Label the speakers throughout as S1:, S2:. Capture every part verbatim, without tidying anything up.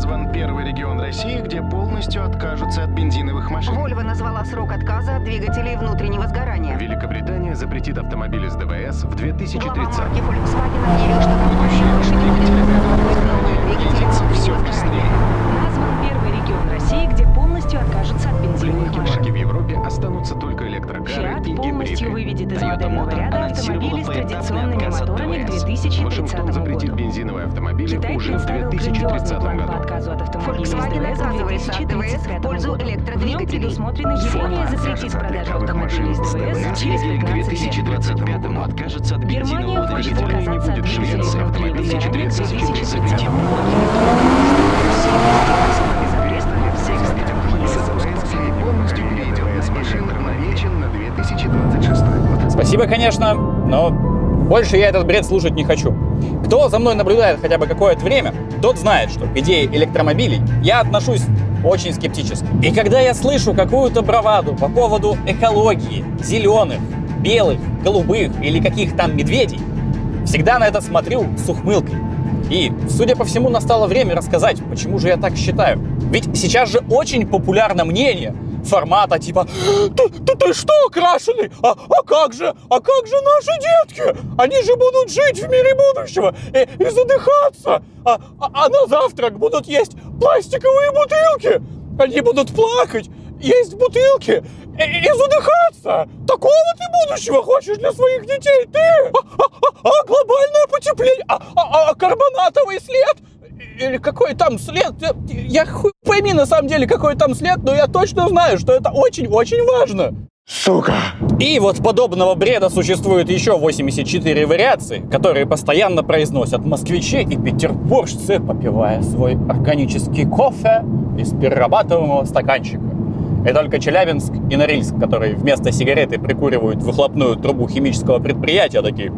S1: назван первый регион России, где полностью откажутся от бензиновых машин?
S2: Volvo назвала срок отказа от двигателей внутреннего сгорания.
S1: Великобритания запретит автомобили с ДВС в две тысячи
S2: Глава
S1: тридцатом.
S2: марки Volkswagen объявил, что компания больше не будет разрабатывать новые двигатели внутреннего сгорания.
S3: Назван первый регион России, где полностью откажутся от бензиновых
S1: Пленники
S3: машин.
S1: марки в Европе останутся только электрокары
S3: Fiat
S1: и
S3: полностью
S1: гибриды.
S3: выведет из
S4: Toyota
S3: модельного
S4: Motor
S3: ряда
S4: анонсировала
S3: автомобили с
S4: поэтапный
S3: традиционными
S4: отказ от
S3: моторами к
S4: ДВС.
S3: две тысячи
S1: Вашингтон
S3: тридцатому
S1: запретит
S3: году.
S1: бензиновые автомобили
S3: Китай
S1: уже в
S3: представил
S1: две тысячи
S3: грандиозный
S1: тридцатом
S3: план по
S1: году.
S3: отказу от автомобилей с
S2: Volkswagen
S3: ДВС к
S2: отказывается от ДВС в
S3: две тысячи тридцать пятому
S2: пользу
S3: году. В нем
S2: электродвигателей.
S3: предусмотрено Япония запретит продажу автомобилей с ДВС через
S4: К две
S3: пятнадцать
S4: тысячи
S3: лет.
S4: двадцать пятому откажется от
S3: Германия
S4: бензинового
S3: хочет
S4: двигателя.
S3: отказаться от
S1: Швеция,
S3: двигателей
S1: автомобиль
S3: внутреннего сгорания к две тысячи тридцатому году.
S1: Полностью перейдет на машин намечен на две тысячи двадцать шестой год.
S5: Спасибо, конечно, но больше я этот бред слушать не хочу. Кто за мной наблюдает хотя бы какое-то время, тот знает, что к идее электромобилей я отношусь очень скептически. И когда я слышу какую-то браваду по поводу экологии, зеленых, белых, голубых или каких там медведей, всегда на это смотрю с ухмылкой. И, судя по всему, настало время рассказать, почему же я так считаю. Ведь сейчас же очень популярно мнение формата типа «Ты, ты, ты что, крашеный? А, а как же? А как же наши детки? Они же будут жить в мире будущего и, и задыхаться, а, а, а на завтрак будут есть пластиковые бутылки. Они будут плакать, есть бутылки и, и задыхаться. Такого ты будущего хочешь для своих детей? Ты? А, а, а, а глобальное потепление? А, а, а карбонатовый след? Или какой там след? Я хуй пойми на самом деле, какой там след, но я точно знаю, что это очень-очень важно. Сука! И вот подобного бреда существует еще восемьдесят четыре вариации, которые постоянно произносят москвичи и петербуржцы, попивая свой органический кофе из перерабатываемого стаканчика. И только Челябинск и Норильск, которые вместо сигареты прикуривают выхлопную трубу химического предприятия, такие...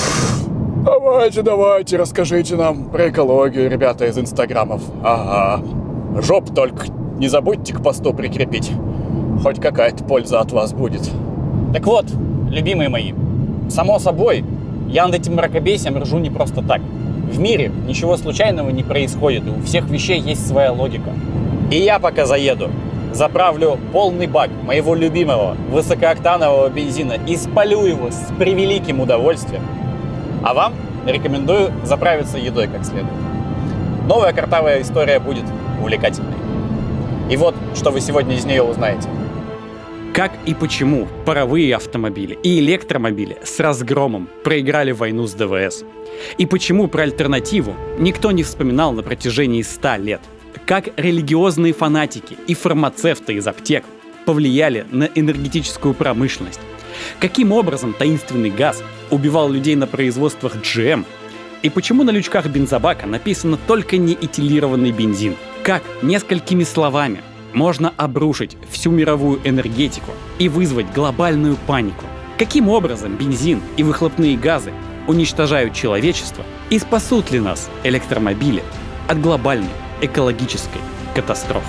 S5: Давайте, давайте, расскажите нам про экологию, ребята из инстаграмов. Ага. Жоп только не забудьте к посту прикрепить. Хоть какая-то польза от вас будет. Так вот, любимые мои, само собой, я над этим мракобесием ржу не просто так. В мире ничего случайного не происходит, и у всех вещей есть своя логика. И я пока заеду, заправлю полный бак моего любимого высокооктанового бензина и спалю его с превеликим удовольствием. А вам рекомендую заправиться едой как следует. Новая картавая история будет увлекательной. И вот, что вы сегодня из нее узнаете. Как и почему паровые автомобили и электромобили с разгромом проиграли войну с ДВС. И почему про альтернативу никто не вспоминал на протяжении ста лет. Как религиозные фанатики и фармацевты из аптек повлияли на энергетическую промышленность. Каким образом таинственный газ убивал людей на производствах джи эм? И почему на лючках бензобака написано только неэтилированный бензин? Как несколькими словами можно обрушить всю мировую энергетику и вызвать глобальную панику? Каким образом бензин и выхлопные газы уничтожают человечество? И спасут ли нас электромобили от глобальной экологической катастрофы?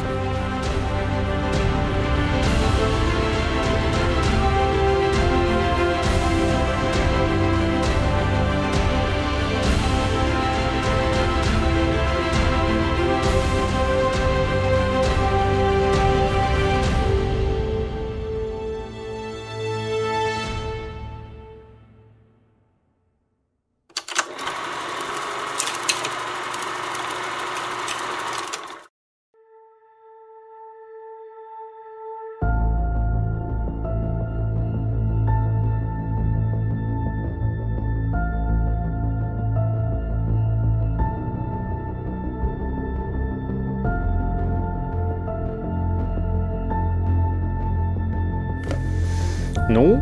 S6: Ну?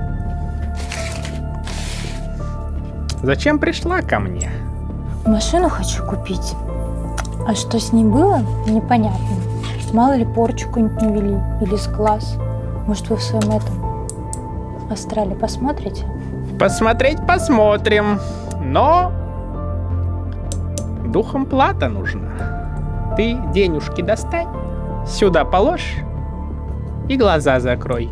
S6: Зачем пришла ко мне?
S7: Машину хочу купить. А что с ней было, непонятно. Мало ли порчу какую-нибудь навели или сглаз. Может, вы в своем этом астрале посмотрите?
S6: Посмотреть посмотрим. Но духом плата нужна. Ты денежки достань, сюда положь и глаза закрой.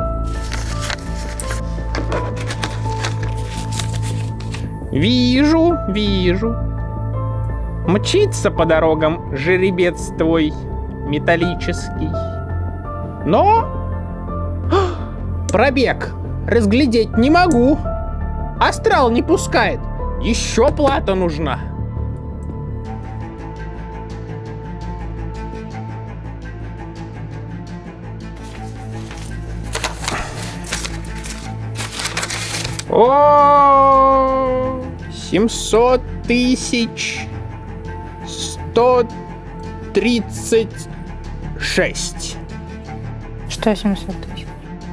S6: Вижу, вижу. Мчится по дорогам жеребец твой металлический. Но пробег разглядеть не могу. Астрал не пускает. Еще плата нужна. О, семьсот тысяч сто тридцать шесть.
S7: Что семьсот тысяч?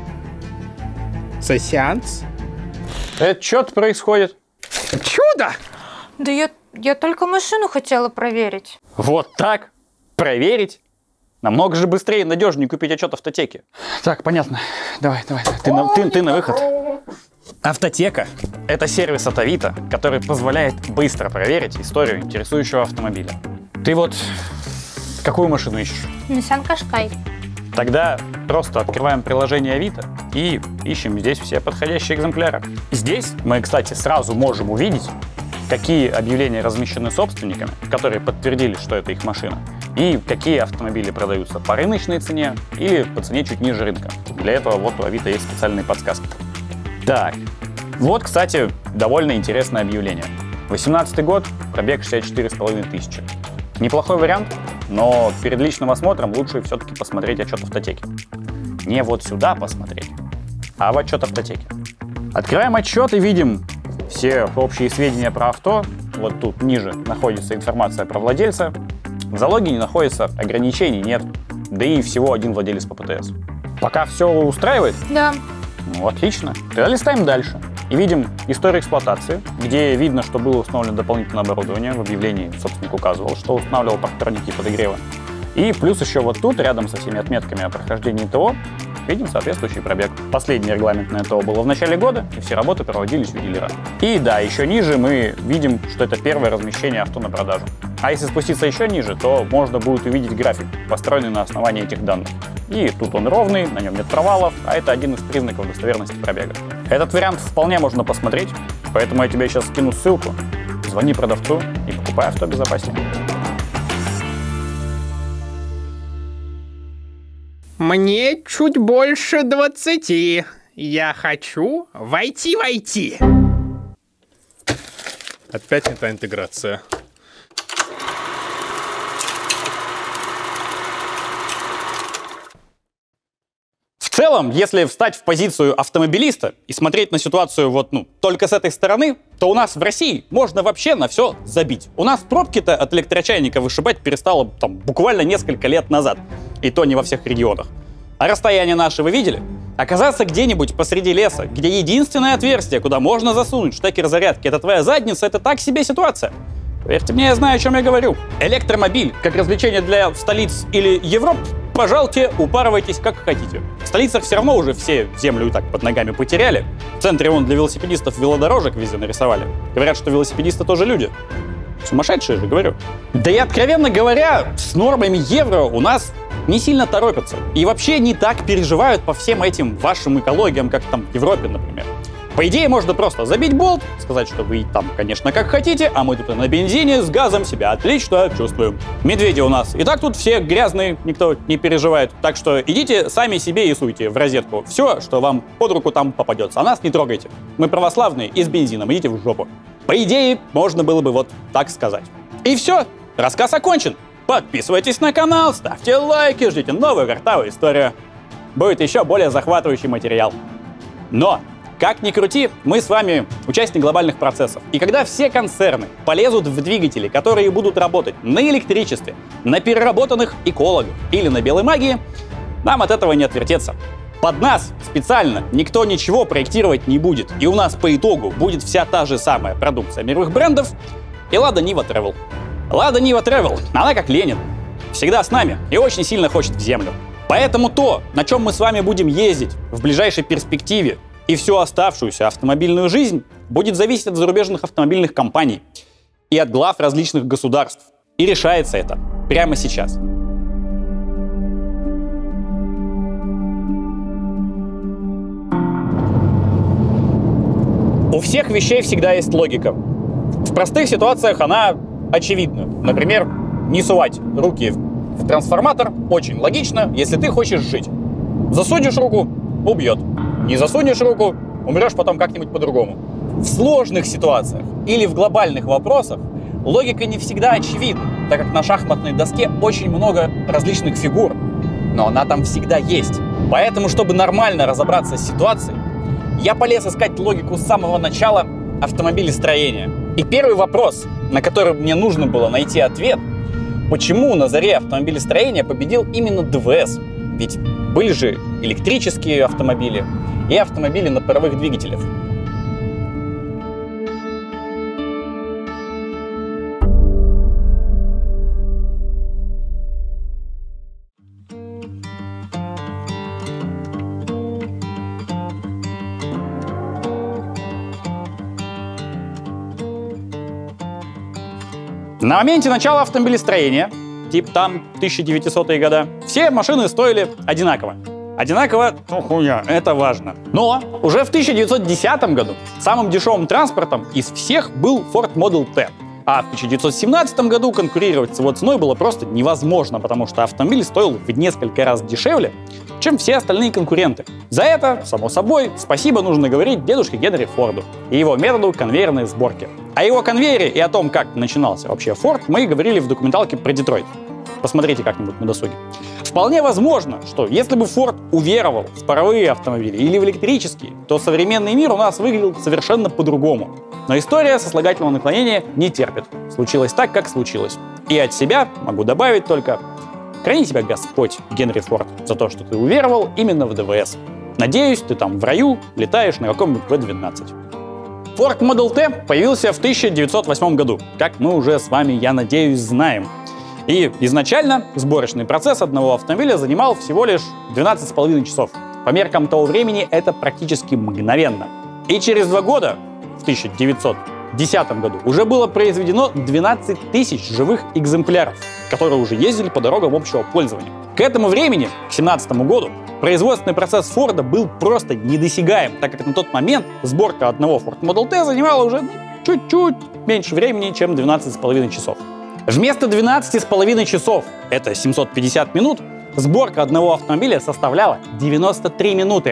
S6: За сеанс?
S5: Это что-то происходит.
S6: Чудо!
S7: Да я, я только машину хотела проверить.
S5: Вот так? Проверить? Намного же быстрее и надежнее купить отчет автотеки. Так, понятно. Давай, давай, давай. Ты, на, ты, ты на выход. Автотека – это сервис от Авито, который позволяет быстро проверить историю интересующего автомобиля. Ты вот какую машину ищешь?
S7: Nissan Qashqai.
S5: Тогда просто открываем приложение Авито и ищем здесь все подходящие экземпляры. Здесь мы, кстати, сразу можем увидеть, какие объявления размещены собственниками, которые подтвердили, что это их машина, и какие автомобили продаются по рыночной цене или по цене чуть ниже рынка. Для этого вот у Авито есть специальные подсказки. Так, вот, кстати, довольно интересное объявление. восемнадцатый год, пробег шестьдесят четыре с половиной тысячи. Неплохой вариант, но перед личным осмотром лучше все-таки посмотреть отчет автотеки. Не вот сюда посмотреть, а в отчет автотеки. Открываем отчет и видим все общие сведения про авто. Вот тут ниже находится информация про владельца. В залоге не находится, ограничений нет, да и всего один владелец по ПТС. Пока все устраивает?
S7: Да.
S5: Ну, отлично. Тогда листаем дальше. И видим историю эксплуатации, где видно, что было установлено дополнительное оборудование. В объявлении собственник указывал, что устанавливал парктроники подогрева. И плюс еще вот тут, рядом со всеми отметками о прохождении ТО, видим соответствующий пробег. Последнее регламентное ТО было в начале года, и все работы проводились у дилера. И да, еще ниже мы видим, что это первое размещение авто на продажу. А если спуститься еще ниже, то можно будет увидеть график, построенный на основании этих данных. И тут он ровный, на нем нет провалов, а это один из признаков достоверности пробега. Этот вариант вполне можно посмотреть, поэтому я тебе сейчас скину ссылку. Звони продавцу и покупай авто безопаснее.
S6: Мне чуть больше двадцати. Я хочу войти-войти.
S4: Опять эта интеграция.
S5: В целом, если встать в позицию автомобилиста и смотреть на ситуацию вот, ну, только с этой стороны, то у нас в России можно вообще на все забить. У нас пробки-то от электрочайника вышибать перестало там буквально несколько лет назад. И то не во всех регионах. А расстояние наше вы видели? Оказаться где-нибудь посреди леса, где единственное отверстие, куда можно засунуть штекер зарядки, это твоя задница, это так себе ситуация. Поверьте мне, я знаю, о чем я говорю. Электромобиль, как развлечение для столиц или Европ, пожалуйте, упарывайтесь как хотите. В столицах все равно уже все землю и так под ногами потеряли. В центре вон для велосипедистов велодорожек везде нарисовали. Говорят, что велосипедисты тоже люди. Сумасшедшие же, говорю. Да и, откровенно говоря, с нормами евро у нас не сильно торопятся. И вообще не так переживают по всем этим вашим экологиям, как там в Европе, например. По идее, можно просто забить болт, сказать, что вы там, конечно, как хотите, а мы тут на бензине с газом себя отлично чувствуем. Медведи у нас и так тут все грязные, никто не переживает. Так что идите сами себе и суйте в розетку все, что вам под руку там попадется. А нас не трогайте. Мы православные и с бензином, идите в жопу. По идее, можно было бы вот так сказать. И все, рассказ окончен. Подписывайтесь на канал, ставьте лайки, ждите новую картавую историю. Будет еще более захватывающий материал. Но, как ни крути, мы с вами участники глобальных процессов. И когда все концерны полезут в двигатели, которые будут работать на электричестве, на переработанных экологах или на белой магии, нам от этого не отвертеться. Под нас специально никто ничего проектировать не будет. И у нас по итогу будет вся та же самая продукция мировых брендов и Лада Нива Travel. Лада Нива Travel, она как Ленин. Всегда с нами и очень сильно хочет в землю. Поэтому то, на чем мы с вами будем ездить в ближайшей перспективе и всю оставшуюся автомобильную жизнь, будет зависеть от зарубежных автомобильных компаний и от глав различных государств. И решается это прямо сейчас. У всех вещей всегда есть логика. В простых ситуациях она очевидную. Например, не сувать руки в трансформатор очень логично, если ты хочешь жить. Засунешь руку — убьет. Не засунешь руку — умрешь потом как-нибудь по-другому. В сложных ситуациях или в глобальных вопросах логика не всегда очевидна, так как на шахматной доске очень много различных фигур, но она там всегда есть. Поэтому, чтобы нормально разобраться с ситуацией, я полез искать логику с самого начала автомобилестроения. И первый вопрос, на который мне нужно было найти ответ, почему на заре автомобилестроения победил именно ДВС? Ведь были же электрические автомобили и автомобили на паровых двигателях. На моменте начала автомобилестроения, типа там тысяча девятисотые годы, все машины стоили одинаково. Одинаково, ну хуя, это важно. Но уже в тысяча девятьсот десятом году самым дешевым транспортом из всех был Ford Model T. А в тысяча девятьсот семнадцатом году конкурировать с его ценой было просто невозможно, потому что автомобиль стоил в несколько раз дешевле, чем все остальные конкуренты. За это, само собой, спасибо нужно говорить дедушке Генри Форду и его методу конвейерной сборки. О его конвейере и о том, как начинался вообще Форд, мы говорили в документалке про Детройт. Посмотрите как-нибудь на досуге. Вполне возможно, что если бы Форд уверовал в паровые автомобили или в электрические, то современный мир у нас выглядел совершенно по-другому. Но история сослагательного наклонения не терпит. Случилось так, как случилось. И от себя могу добавить только: храни тебя Господь, Генри Форд, за то, что ты уверовал именно в ДВС. Надеюсь, ты там в раю летаешь на каком-нибудь вэ двенадцать. Ford Model T появился в тысяча девятьсот восьмом году, как мы уже с вами, я надеюсь, знаем. И изначально сборочный процесс одного автомобиля занимал всего лишь двенадцать с половиной часов. По меркам того времени это практически мгновенно. И через два года, в тысяча девятьсот десятом году, уже было произведено двенадцать тысяч живых экземпляров, которые уже ездили по дорогам общего пользования. К этому времени, к две тысячи семнадцатому году, производственный процесс Форда был просто недосягаем, так как на тот момент сборка одного Ford Model T занимала уже чуть-чуть меньше времени, чем двенадцать с половиной часов. Вместо двенадцати с половиной часов, это семьсот пятьдесят минут, сборка одного автомобиля составляла девяносто три минуты.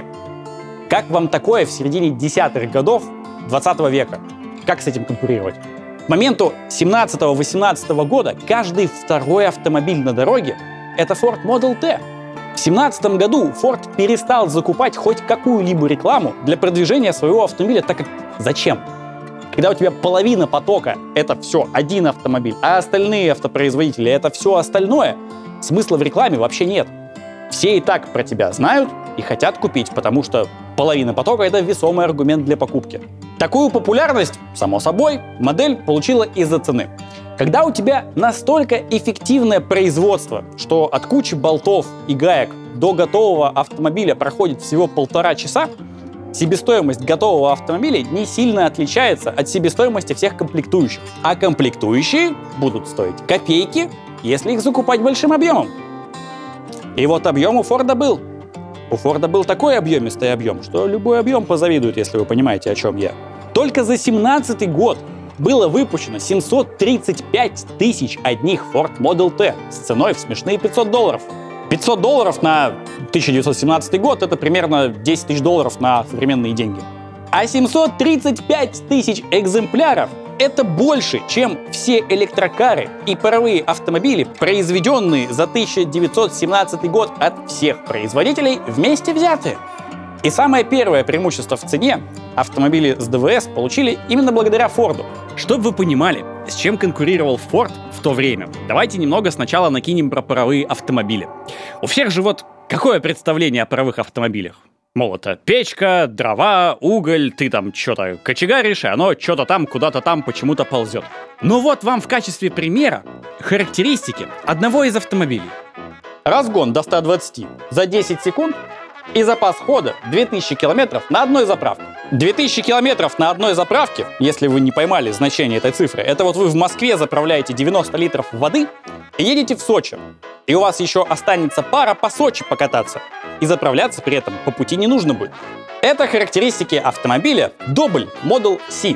S5: Как вам такое в середине десятых годов двадцатого века? Как с этим конкурировать? К моменту семнадцатого-восемнадцатого года каждый второй автомобиль на дороге — это Ford Model T. В две тысячи семнадцатом году Ford перестал закупать хоть какую-либо рекламу для продвижения своего автомобиля, так как зачем? Когда у тебя половина потока — это все один автомобиль, а остальные автопроизводители — это все остальное, смысла в рекламе вообще нет. Все и так про тебя знают и хотят купить, потому что половина потока — это весомый аргумент для покупки. Такую популярность, само собой, модель получила из-за цены. Когда у тебя настолько эффективное производство, что от кучи болтов и гаек до готового автомобиля проходит всего полтора часа, себестоимость готового автомобиля не сильно отличается от себестоимости всех комплектующих. А комплектующие будут стоить копейки, если их закупать большим объемом. И вот объем у Форда был. У Форда был такой объемистый объем, что любой объем позавидует, если вы понимаете, о чем я. Только за семнадцатый год было выпущено семьсот тридцать пять тысяч одних Ford Model T с ценой в смешные пятьсот долларов. пятьсот долларов на тысяча девятьсот семнадцатый год — это примерно десять тысяч долларов на современные деньги. А семьсот тридцать пять тысяч экземпляров — это больше, чем все электрокары и паровые автомобили, произведенные за тысяча девятьсот семнадцатый год от всех производителей вместе взятые. И самое первое преимущество в цене автомобили с ДВС получили именно благодаря Форду. Чтобы вы понимали, с чем конкурировал Форд в то время, давайте немного сначала накинем про паровые автомобили. У всех же вот какое представление о паровых автомобилях? Мол, это печка, дрова, уголь, ты там что-то кочегаришь, и оно что-то там, куда-то там почему-то ползет. Но вот вам в качестве примера характеристики одного из автомобилей. Разгон до ста двадцати за десять секунд и запас хода две тысячи километров на одной заправке. две тысячи километров на одной заправке, если вы не поймали значение этой цифры, это вот вы в Москве заправляете девяносто литров воды и едете в Сочи. И у вас еще останется пара по Сочи покататься. И заправляться при этом по пути не нужно будет. Это характеристики автомобиля Double Model C.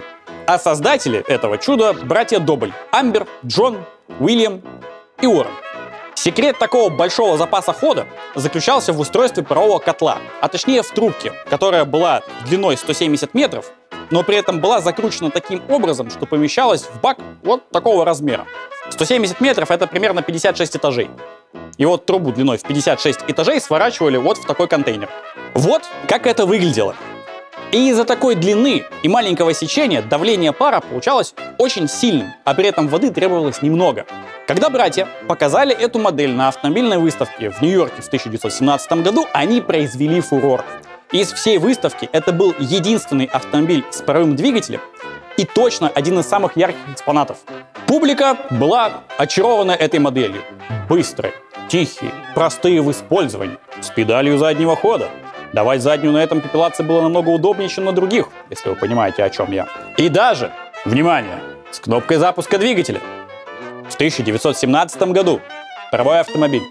S5: А создатели этого чуда — братья Добль: Амбер, Джон, Уильям и Уоррен. Секрет такого большого запаса хода заключался в устройстве парового котла, а точнее в трубке, которая была длиной сто семьдесят метров, но при этом была закручена таким образом, что помещалась в бак вот такого размера. сто семьдесят метров — это примерно пятьдесят шесть этажей. И вот трубу длиной в пятьдесят шесть этажей сворачивали вот в такой контейнер. Вот как это выглядело. И из-за такой длины и маленького сечения давление пара получалось очень сильным, а при этом воды требовалось немного. Когда братья показали эту модель на автомобильной выставке в Нью-Йорке в тысяча девятьсот семнадцатом году, они произвели фурор. Из всей выставки это был единственный автомобиль с паровым двигателем и точно один из самых ярких экспонатов. Публика была очарована этой моделью. Быстрые, тихие, простые в использовании, с педалью заднего хода. Давать заднюю на этом пепелаце было намного удобнее, чем на других, если вы понимаете, о чем я. И даже, внимание, с кнопкой запуска двигателя. В тысяча девятьсот семнадцатом году паровой автомобиль.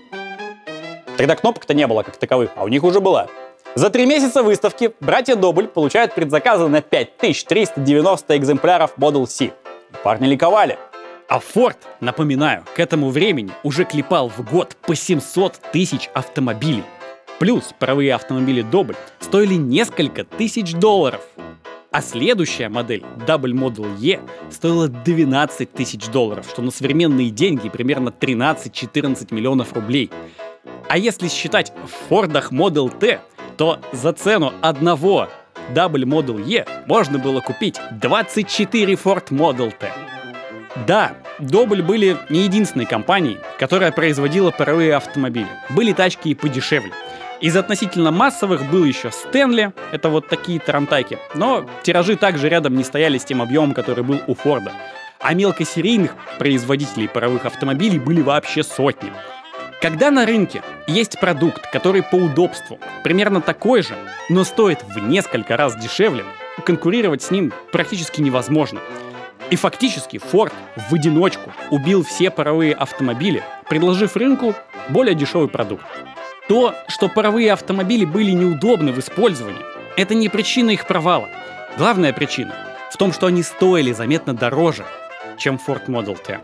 S5: Тогда кнопок-то не было как таковых, а у них уже была. За три месяца выставки братья Добль получают предзаказы на пять тысяч триста девяносто экземпляров Model C. Парни ликовали.
S8: А Ford, напоминаю, к этому времени уже клепал в год по семьсот тысяч автомобилей. Плюс паровые автомобили Добль стоили несколько тысяч долларов. А следующая модель, Double Model E, стоила двенадцать тысяч долларов, что на современные деньги примерно тринадцать-четырнадцать миллионов рублей. А если считать в Фордах Model T, то за цену одного Double Model E можно было купить двадцать четыре Ford Model T. Да, Добль были не единственной компанией, которая производила паровые автомобили. Были тачки и подешевле. Из относительно массовых был еще Стэнли, это вот такие тарантайки, но тиражи также рядом не стояли с тем объемом, который был у Форда. А мелкосерийных производителей паровых автомобилей были вообще сотни. Когда на рынке есть продукт, который по удобству примерно такой же, но стоит в несколько раз дешевле, конкурировать с ним практически невозможно. И фактически Ford в одиночку убил все паровые автомобили, предложив рынку более дешевый продукт. То, что паровые автомобили были неудобны в использовании, это не причина их провала. Главная причина в том, что они стоили заметно дороже, чем Ford Model T.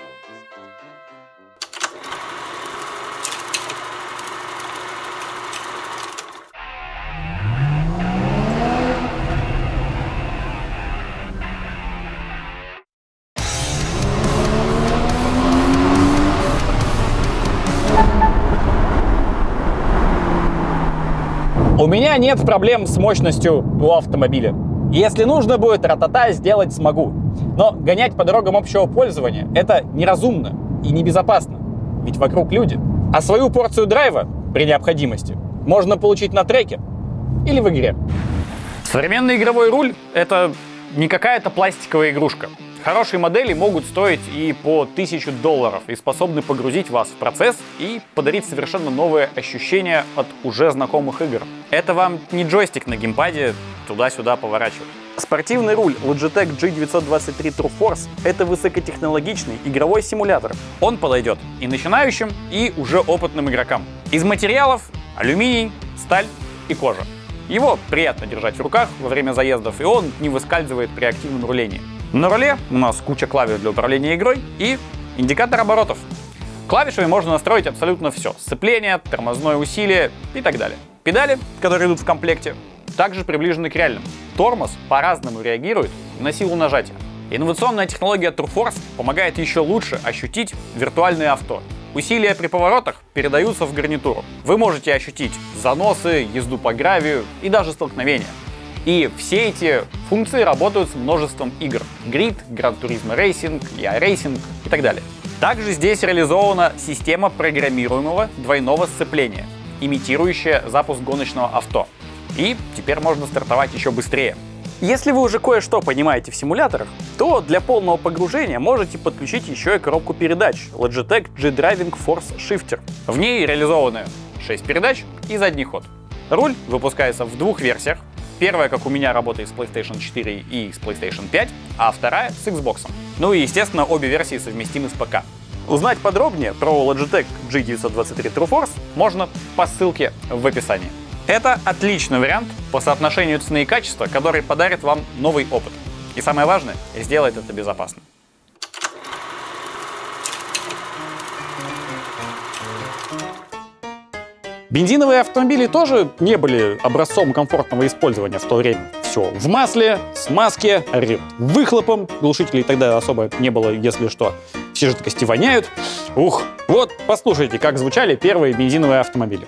S5: У меня нет проблем с мощностью у автомобиля. Если нужно будет, ра-та-та сделать смогу. Но гонять по дорогам общего пользования — это неразумно и небезопасно. Ведь вокруг люди. А свою порцию драйва, при необходимости, можно получить на треке или в игре. Современный игровой руль — это не какая-то пластиковая игрушка. Хорошие модели могут стоить и по тысячу долларов и способны погрузить вас в процесс и подарить совершенно новые ощущения от уже знакомых игр. Это вам не джойстик на геймпаде туда-сюда поворачивать. Спортивный руль Logitech джи девятьсот двадцать три True Force — это высокотехнологичный игровой симулятор. Он подойдет и начинающим, и уже опытным игрокам. Из материалов алюминий, сталь и кожа. Его приятно держать в руках во время заездов, и он не выскальзывает при активном рулении. На руле у нас куча клавиш для управления игрой и индикатор оборотов. Клавишами можно настроить абсолютно все: сцепление, тормозное усилие и так далее. Педали, которые идут в комплекте, также приближены к реальным. Тормоз по-разному реагирует на силу нажатия. Инновационная технология True Force помогает еще лучше ощутить виртуальное авто. Усилия при поворотах передаются в гарнитуру. Вы можете ощутить заносы, езду по гравию и даже столкновения. И все эти функции работают с множеством игр: Grid, Gran Turismo Racing, iRacing и так далее. Также здесь реализована система программируемого двойного сцепления, имитирующая запуск гоночного авто. И теперь можно стартовать еще быстрее. Если вы уже кое-что понимаете в симуляторах, то для полного погружения можете подключить еще и коробку передач Logitech G-Driving Force Shifter. В ней реализованы шесть передач и задний ход. Руль выпускается в двух версиях. Первая, как у меня, работает с PlayStation четыре и с PlayStation пять, а вторая с Xbox. Ну и, естественно, обе версии совместимы с ПК. Узнать подробнее про Logitech джи девятьсот двадцать три True Force можно по ссылке в описании. Это отличный вариант по соотношению цены и качества, который подарит вам новый опыт. И самое важное, сделает это безопасно. Бензиновые автомобили тоже не были образцом комфортного использования в то время. Все в масле, смазке, выхлопом, глушителей тогда особо не было, если что. Все жидкости воняют. Ух, вот послушайте, как звучали первые бензиновые автомобили.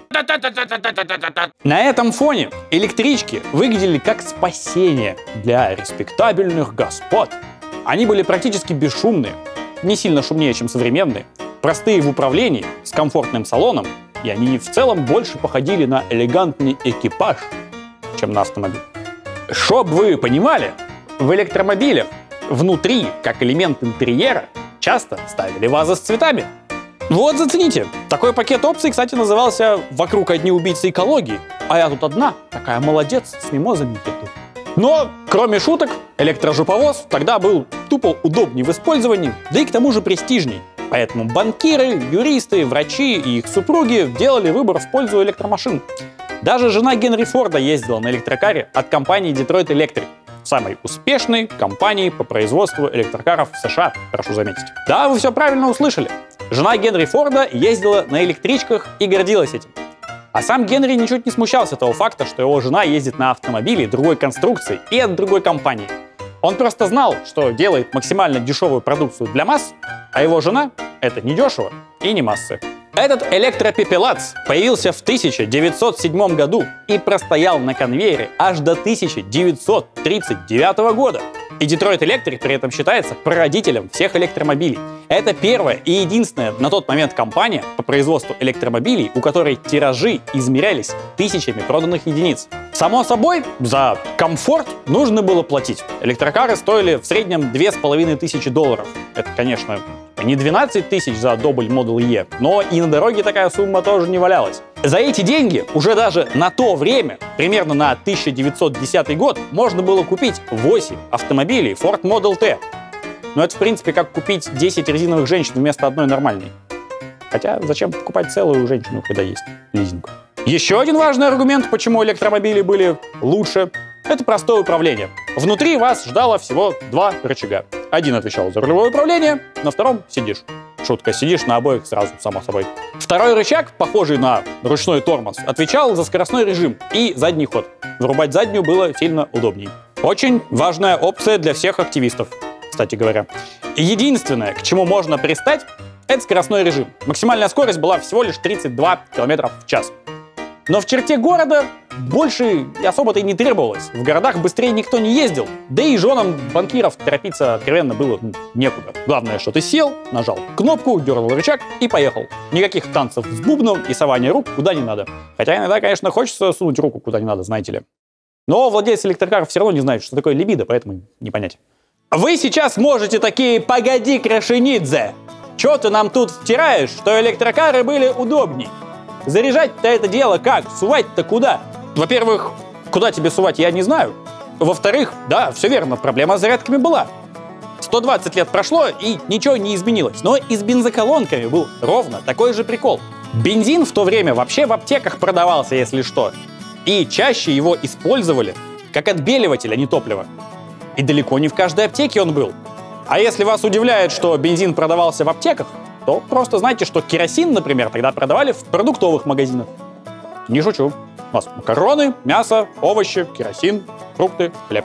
S5: На этом фоне электрички выглядели как спасение для респектабельных господ. Они были практически бесшумные, не сильно шумнее, чем современные, простые в управлении, с комфортным салоном, и они в целом больше походили на элегантный экипаж, чем на автомобиль. Чтоб вы понимали, в электромобилях внутри, как элемент интерьера, часто ставили вазы с цветами. Вот зацените, такой пакет опций, кстати, назывался «Вокруг одни убийцы экологии», а я тут одна, такая молодец, с мимозами еду. Но, кроме шуток, электрожоповоз тогда был тупо удобнее в использовании, да и к тому же престижней. Поэтому банкиры, юристы, врачи и их супруги делали выбор в пользу электромашин. Даже жена Генри Форда ездила на электрокаре от компании Detroit Electric, самой успешной компании по производству электрокаров в США, прошу заметить. Да, вы все правильно услышали. Жена Генри Форда ездила на электричках и гордилась этим. А сам Генри ничуть не смущался того факта, что его жена ездит на автомобиле другой конструкции и от другой компании. Он просто знал, что делает максимально дешевую продукцию для масс, а его жена — это не дешево и не массы. Этот электропепелац появился в тысяча девятьсот седьмом году и простоял на конвейере аж до тысяча девятьсот тридцать девятого года. И Detroit Electric при этом считается прародителем всех электромобилей. Это первая и единственная на тот момент компания по производству электромобилей, у которой тиражи измерялись тысячами проданных единиц. Само собой, за комфорт нужно было платить. Электрокары стоили в среднем две с половиной тысячи долларов. Это, конечно, не двенадцать тысяч за Double Model E, но и на дороге такая сумма тоже не валялась. За эти деньги уже даже на то время, примерно на тысяча девятьсот десятый год, можно было купить восемь автомобилей Ford Model T. Но это, в принципе, как купить десять резиновых женщин вместо одной нормальной. Хотя зачем покупать целую женщину, когда есть лизинг? Еще один важный аргумент, почему электромобили были лучше, это простое управление. Внутри вас ждало всего два рычага. Один отвечал за рулевое управление, на втором сидишь. Шутка, сидишь на обоих сразу, само собой. Второй рычаг, похожий на ручной тормоз, отвечал за скоростной режим и задний ход. Врубать заднюю было сильно удобней. Очень важная опция для всех активистов, кстати говоря. Единственное, к чему можно пристать, это скоростной режим. Максимальная скорость была всего лишь тридцать два километра в час. Но в черте города больше особо-то и не требовалось. В городах быстрее никто не ездил, да и женам банкиров торопиться откровенно было ну, некуда. Главное, что ты сел, нажал кнопку, дернул рычаг и поехал. Никаких танцев с бубном и сования рук куда не надо. Хотя иногда, конечно, хочется сунуть руку куда не надо, знаете ли. Но владельцы электрокаров все равно не знают, что такое либидо, поэтому не понять. Вы сейчас можете такие: погоди, Крашенидзе, чё ты нам тут втираешь, что электрокары были удобней? Заряжать-то это дело как? Сувать-то куда? Во-первых, куда тебе сувать, я не знаю. Во-вторых, да, все верно, проблема с зарядками была. сто двадцать лет прошло, и ничего не изменилось. Но и с бензоколонками был ровно такой же прикол. Бензин в то время вообще в аптеках продавался, если что. И чаще его использовали как отбеливатель, а не топливо. И далеко не в каждой аптеке он был. А если вас удивляет, что бензин продавался в аптеках, то просто знайте, что керосин, например, тогда продавали в продуктовых магазинах. Не шучу. У нас макароны, мясо, овощи, керосин, фрукты, хлеб.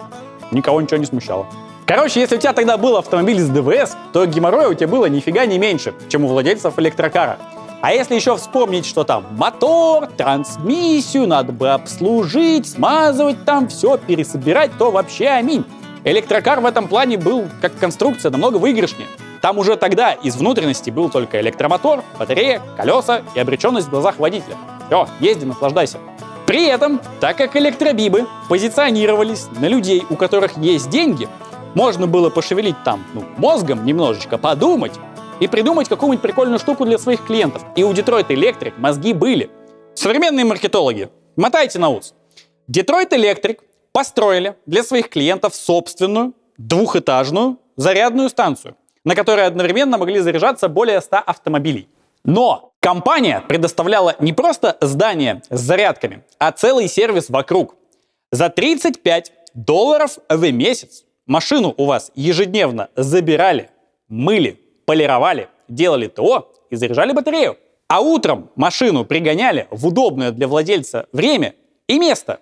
S5: Никого ничего не смущало. Короче, если у тебя тогда был автомобиль с ДВС, то геморроя у тебя было нифига не меньше, чем у владельцев электрокара. А если еще вспомнить, что там мотор, трансмиссию надо бы обслужить, смазывать там, все пересобирать, то вообще аминь. Электрокар в этом плане был, как конструкция, намного выигрышнее. Там уже тогда из внутренности был только электромотор, батарея, колеса и обреченность в глазах водителя. Все, езди, наслаждайся. При этом, так как электробибы позиционировались на людей, у которых есть деньги, можно было пошевелить там ну, мозгом немножечко, подумать и придумать какую-нибудь прикольную штуку для своих клиентов. И у Detroit Electric мозги были. Современные маркетологи, мотайте на ус. Detroit Electric построили для своих клиентов собственную двухэтажную зарядную станцию, на которой одновременно могли заряжаться более ста автомобилей. Но компания предоставляла не просто здание с зарядками, а целый сервис вокруг. За тридцать пять долларов в месяц машину у вас ежедневно забирали, мыли, полировали, делали ТО и заряжали батарею. А утром машину пригоняли в удобное для владельца время и место.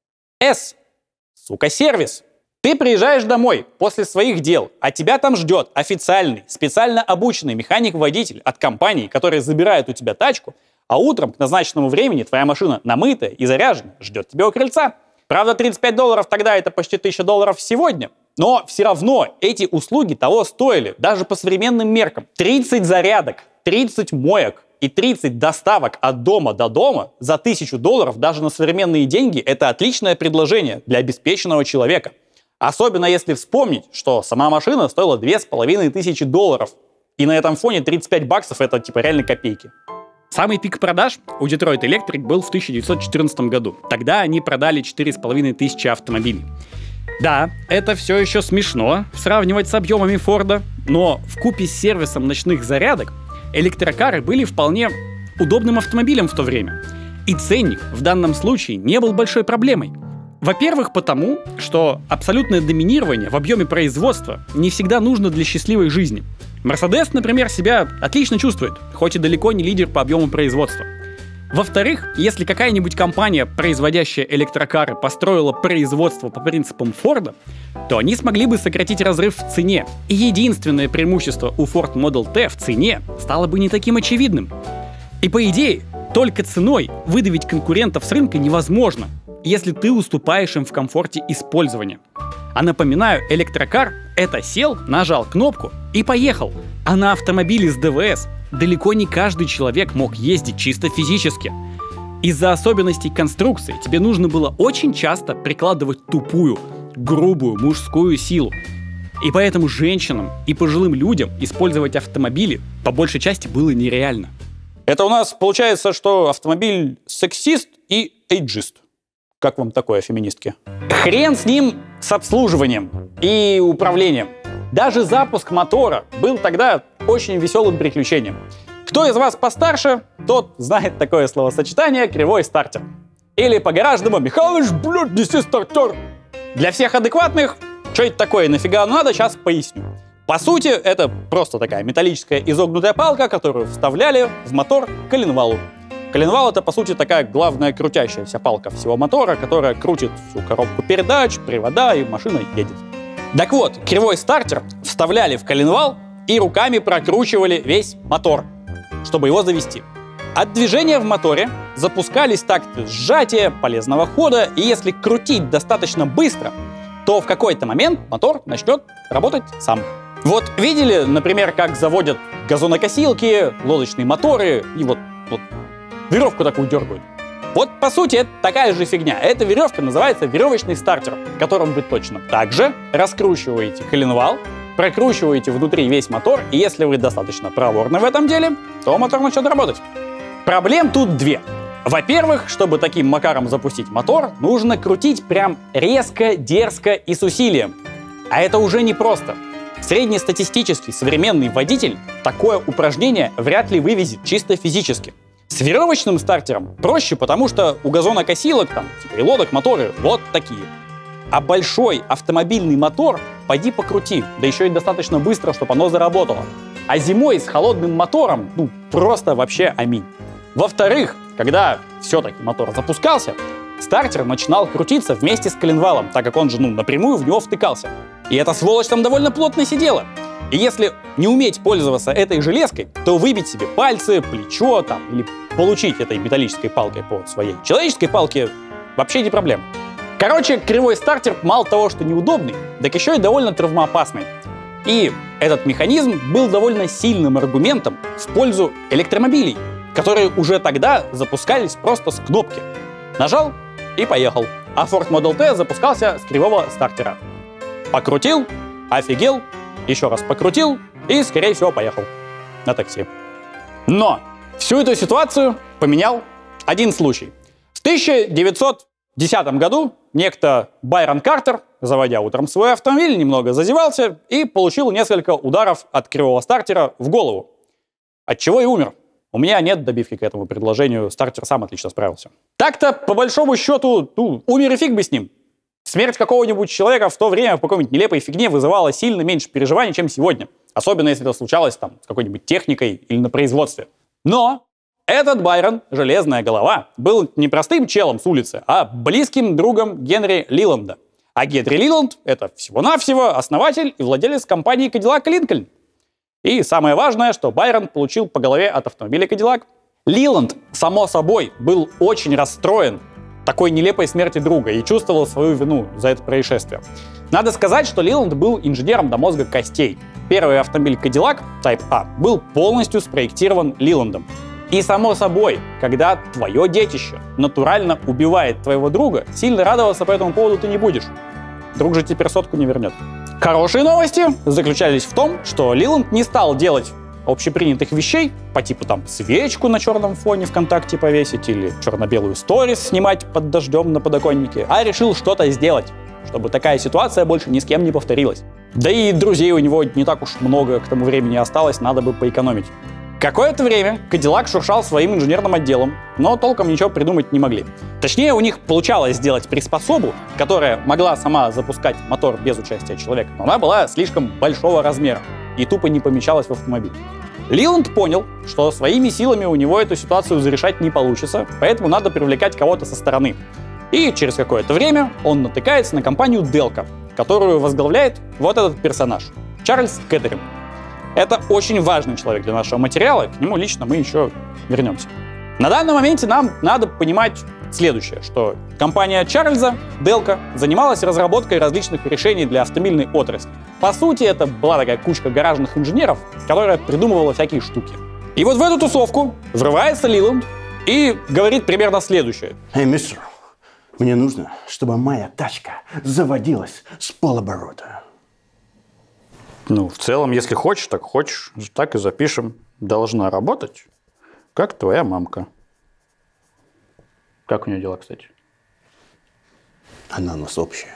S5: С. Сука, сервис. Ты приезжаешь домой после своих дел, а тебя там ждет официальный, специально обученный механик-водитель от компании, который забирает у тебя тачку, а утром к назначенному времени твоя машина намытая и заряжена ждет тебя у крыльца. Правда, тридцать пять долларов тогда это почти тысяча долларов сегодня. Но все равно эти услуги того стоили, даже по современным меркам. тридцать зарядок, тридцать моек и тридцать доставок от дома до дома за тысячу долларов даже на современные деньги – это отличное предложение для обеспеченного человека. Особенно если вспомнить, что сама машина стоила две с половиной тысячи долларов. И на этом фоне тридцать пять баксов – это типа реально копейки.
S8: Самый пик продаж у Detroit Electric был в тысяча девятьсот четырнадцатом году. Тогда они продали четыре с половиной тысячи автомобилей. Да, это все еще смешно сравнивать с объемами Форда, но вкупе с сервисом ночных зарядок электрокары были вполне удобным автомобилем в то время. И ценник в данном случае не был большой проблемой. Во-первых, потому, что абсолютное доминирование в объеме производства не всегда нужно для счастливой жизни. Mercedes, например, себя отлично чувствует, хоть и далеко не лидер по объему производства. Во-вторых, если какая-нибудь компания, производящая электрокары, построила производство по принципам Форда, то они смогли бы сократить разрыв в цене. И единственное преимущество у Ford Model T в цене стало бы не таким очевидным. И по идее, только ценой выдавить конкурентов с рынка невозможно, если ты уступаешь им в комфорте использования. А напоминаю, электрокар — это сел, нажал кнопку и поехал. А на автомобиле с ДВС далеко не каждый человек мог ездить чисто физически. Из-за особенностей конструкции тебе нужно было очень часто прикладывать тупую, грубую мужскую силу. И поэтому женщинам и пожилым людям использовать автомобили по большей части было нереально.
S5: Это у нас получается, что автомобиль сексист и эйджист. Как вам такое, феминистки? Хрен с ним, с обслуживанием и управлением. Даже запуск мотора был тогда очень веселым приключением. Кто из вас постарше, тот знает такое словосочетание «кривой стартер». Или по-гаражному «Михалыч, блядь, неси стартер». Для всех адекватных, что это такое, нафига надо, сейчас поясню. По сути, это просто такая металлическая изогнутая палка, которую вставляли в мотор коленвалу. Коленвал — это, по сути, такая главная крутящаяся палка всего мотора, которая крутит всю коробку передач, привода, и машина едет. Так вот, кривой стартер вставляли в коленвал и руками прокручивали весь мотор, чтобы его завести. От движения в моторе запускались такты сжатия, полезного хода, и если крутить достаточно быстро, то в какой-то момент мотор начнет работать сам. Вот видели, например, как заводят газонокосилки, лодочные моторы, и вот, вот веревку такую дергают. Вот, по сути, это такая же фигня. Эта веревка называется веревочный стартер, которым вы точно так же раскручиваете коленвал, прокручиваете внутри весь мотор, и если вы достаточно проворны в этом деле, то мотор начнет работать. Проблем тут две. Во-первых, чтобы таким макаром запустить мотор, нужно крутить прям резко, дерзко и с усилием. А это уже непросто. Среднестатистический современный водитель такое упражнение вряд ли вывезет чисто физически. С веревочным стартером проще, потому что у газонокосилок, там, типа и лодок, моторы вот такие. А большой автомобильный мотор пойди покрути, да еще и достаточно быстро, чтобы оно заработало. А зимой с холодным мотором, ну, просто вообще аминь. Во-вторых, когда все-таки мотор запускался, стартер начинал крутиться вместе с коленвалом, так как он же, ну, напрямую в него втыкался. И эта сволочь там довольно плотно сидела. И если не уметь пользоваться этой железкой, то выбить себе пальцы, плечо там, или получить этой металлической палкой по своей человеческой палке вообще не проблема. Короче, кривой стартер мало того, что неудобный, так еще и довольно травмоопасный. И этот механизм был довольно сильным аргументом в пользу электромобилей, которые уже тогда запускались просто с кнопки. Нажал и поехал. А Ford Model T запускался с кривого стартера. Покрутил, офигел, еще раз покрутил и, скорее всего, поехал на такси. Но всю эту ситуацию поменял один случай. В тысяча девятьсот десятом году некто Байрон Картер, заводя утром свой автомобиль, немного зазевался и получил несколько ударов от кривого стартера в голову, отчего и умер. У меня нет добивки к этому предложению, стартер сам отлично справился. Так-то, по большому счету, ну, умер и фиг бы с ним. Смерть какого-нибудь человека в то время по какой-нибудь нелепой фигне вызывала сильно меньше переживаний, чем сегодня. Особенно, если это случалось там с какой-нибудь техникой или на производстве. Но этот Байрон, железная голова, был не простым челом с улицы, а близким другом Генри Лиланда. А Генри Лиланд — это всего-навсего основатель и владелец компании Cadillac Lincoln. И самое важное, что Байрон получил по голове от автомобиля Cadillac. Лиланд, само собой, был очень расстроен такой нелепой смерти друга и чувствовал свою вину за это происшествие. Надо сказать, что Лиланд был инженером до мозга костей. Первый автомобиль Cadillac Type A был полностью спроектирован Лиландом. И само собой, когда твое детище натурально убивает твоего друга, сильно радоваться по этому поводу ты не будешь. Друг же теперь сотку не вернет. Хорошие новости заключались в том, что Лиланд не стал делать общепринятых вещей, по типу там свечку на черном фоне ВКонтакте повесить или черно-белую сторис снимать под дождем на подоконнике, а решил что-то сделать, чтобы такая ситуация больше ни с кем не повторилась. Да и друзей у него не так уж много к тому времени осталось, надо бы поэкономить. Какое-то время Cadillac шуршал своим инженерным отделом, но толком ничего придумать не могли. Точнее, у них получалось сделать приспособу, которая могла сама запускать мотор без участия человека, но она была слишком большого размера и тупо не помещалась в автомобиль. Лиланд понял, что своими силами у него эту ситуацию зарешать не получится, поэтому надо привлекать кого-то со стороны. И через какое-то время он натыкается на компанию Delco, которую возглавляет вот этот персонаж — Чарльз Кеттеринг. Это очень важный человек для нашего материала, к нему лично мы еще вернемся. На данном моменте нам надо понимать следующее, что компания Чарльза, Delco, занималась разработкой различных решений для автомобильной отрасли. По сути, это была такая кучка гаражных инженеров, которая придумывала всякие штуки. И вот в эту тусовку врывается Лиланд и говорит примерно следующее.
S9: Эй, мистер, мне нужно, чтобы моя тачка заводилась с полоборота.
S5: Ну, в целом, если хочешь, так хочешь, так и запишем. Должна работать, как твоя мамка. Как у нее дела, кстати?
S9: Она у нас общая.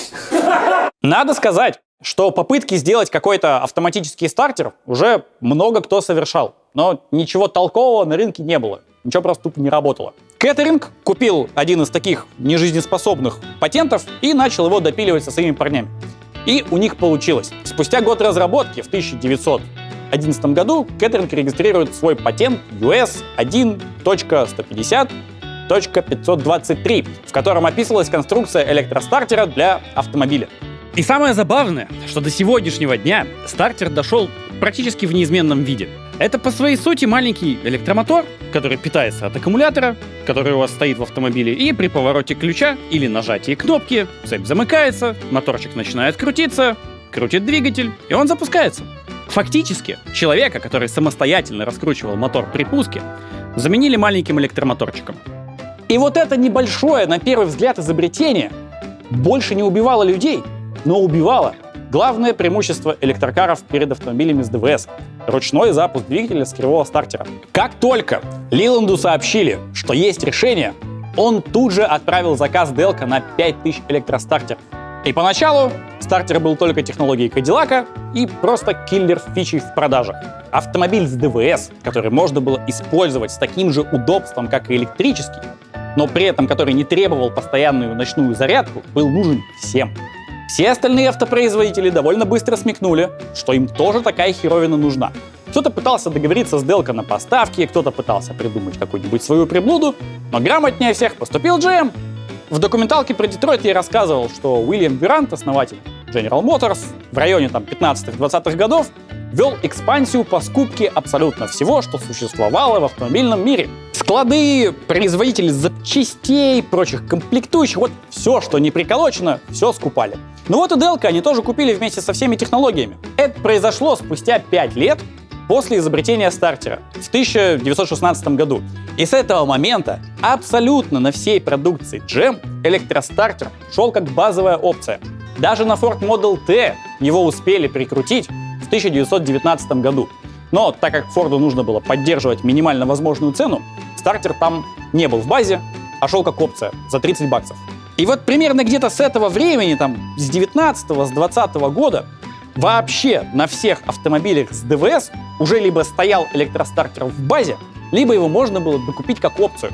S5: Надо сказать, что попытки сделать какой-то автоматический стартер уже много кто совершал. Но ничего толкового на рынке не было. Ничего просто тупо не работало. Кеттеринг купил один из таких нежизнеспособных патентов и начал его допиливать со своими парнями. И у них получилось. Спустя год разработки, в тысяча девятьсот одиннадцатом году, Кеттеринг регистрирует свой патент ю эс один точка сто пятьдесят точка пятьсот двадцать три, в котором описывалась конструкция электростартера для автомобиля.
S8: И самое забавное, что до сегодняшнего дня стартер дошел практически в неизменном виде. Это по своей сути маленький электромотор, который питается от аккумулятора, который у вас стоит в автомобиле, и при повороте ключа или нажатии кнопки цепь замыкается, моторчик начинает крутиться, крутит двигатель, и он запускается. Фактически, человека, который самостоятельно раскручивал мотор при пуске, заменили маленьким электромоторчиком.
S5: И вот это небольшое, на первый взгляд, изобретение больше не убивало людей, но убивало главное преимущество электрокаров перед автомобилями с дэ вэ эс — ручной запуск двигателя с кривого стартера. Как только Лиланду сообщили, что есть решение, он тут же отправил заказ Delco на пять тысяч электростартеров. И поначалу стартер был только технологией Cadillac и просто киллер-фичей в продажах. Автомобиль с дэ вэ эс, который можно было использовать с таким же удобством, как и электрический, но при этом который не требовал постоянную ночную зарядку, был нужен всем. Все остальные автопроизводители довольно быстро смекнули, что им тоже такая херовина нужна. Кто-то пытался договориться с Delco на поставки, кто-то пытался придумать какую-нибудь свою приблуду, но грамотнее всех поступил джи эм. В документалке про Детройт я рассказывал, что Уильям Дюрант, основатель General Motors, в районе там пятнадцатых-двадцатых годов вел экспансию по скупке абсолютно всего, что существовало в автомобильном мире. Склады, производители запчастей, прочих комплектующих, вот все, что не приколочено, все скупали. Ну вот и Delco они тоже купили вместе со всеми технологиями. Это произошло спустя пять лет после изобретения стартера в тысяча девятьсот шестнадцатом году. И с этого момента абсолютно на всей продукции джи эм электростартер шел как базовая опция. Даже на Ford Model T его успели прикрутить в тысяча девятьсот девятнадцатом году. Но так как Форду нужно было поддерживать минимально возможную цену, стартер там не был в базе, а шел как опция за тридцать баксов. И вот примерно где-то с этого времени, там, с девятнадцатого, с двадцатого года, вообще на всех автомобилях с дэ вэ эс уже либо стоял электростартер в базе, либо его можно было докупить как опцию.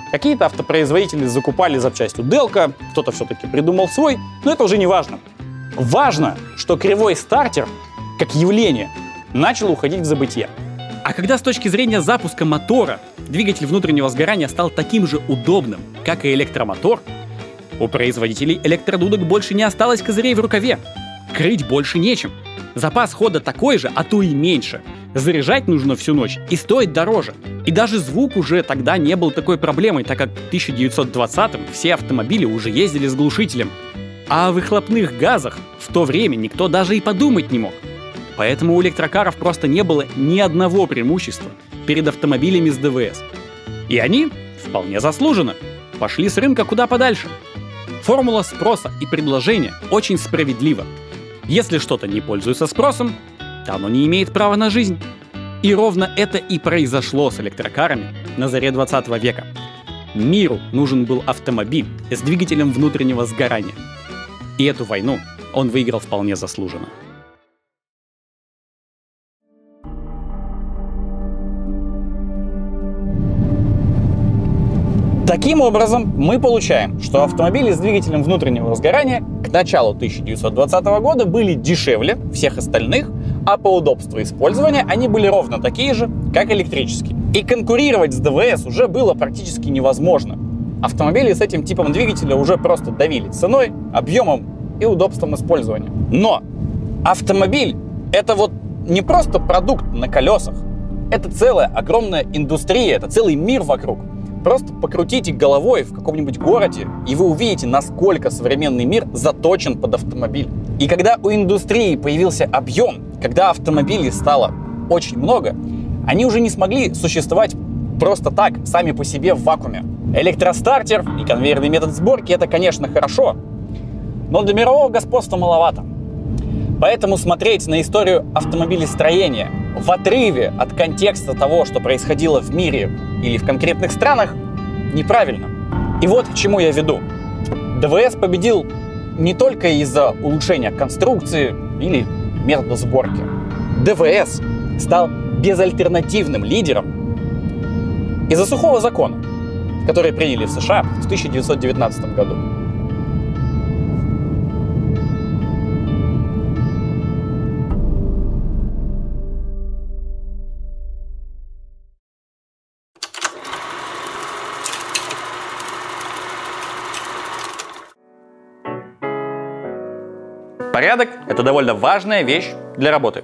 S5: Какие-то автопроизводители закупали запчасть у Делка, кто-то все-таки придумал свой, но это уже не важно. Важно, что кривой стартер, как явление, начал уходить в забытье.
S8: А когда с точки зрения запуска мотора двигатель внутреннего сгорания стал таким же удобным, как и электромотор, у производителей электродудок больше не осталось козырей в рукаве. Крыть больше нечем. Запас хода такой же, а то и меньше. Заряжать нужно всю ночь и стоит дороже. И даже звук уже тогда не был такой проблемой, так как в тысяча девятьсот двадцатом все автомобили уже ездили с глушителем. А о выхлопных газах в то время никто даже и подумать не мог. Поэтому у электрокаров просто не было ни одного преимущества перед автомобилями с ДВС. И они, вполне заслуженно, пошли с рынка куда подальше. Формула спроса и предложения очень справедлива. Если что-то не пользуется спросом, то оно не имеет права на жизнь. И ровно это и произошло с электрокарами на заре двадцатого века. Миру нужен был автомобиль с двигателем внутреннего сгорания. И эту войну он выиграл вполне заслуженно.
S5: Таким образом, мы получаем, что автомобили с двигателем внутреннего сгорания к началу тысяча девятьсот двадцатого года были дешевле всех остальных, а по удобству использования они были ровно такие же, как электрические. И конкурировать с ДВС уже было практически невозможно. Автомобили с этим типом двигателя уже просто давили ценой, объемом и удобством использования. Но автомобиль — это вот не просто продукт на колесах. Это целая огромная индустрия, это целый мир вокруг. Просто покрутите головой в каком-нибудь городе, и вы увидите, насколько современный мир заточен под автомобиль. И когда у индустрии появился объем, когда автомобилей стало очень много, они уже не смогли существовать просто так, сами по себе в вакууме. Электростартер и конвейерный метод сборки — это, конечно, хорошо, но для мирового господства маловато. Поэтому смотреть на историю автомобилестроения в отрыве от контекста того, что происходило в мире или в конкретных странах, неправильно. И вот к чему я веду. ДВС победил не только из-за улучшения конструкции или метода сборки. ДВС стал безальтернативным лидером из-за сухого закона, который приняли в США в тысяча девятьсот девятнадцатом году. Порядок — это довольно важная вещь для работы.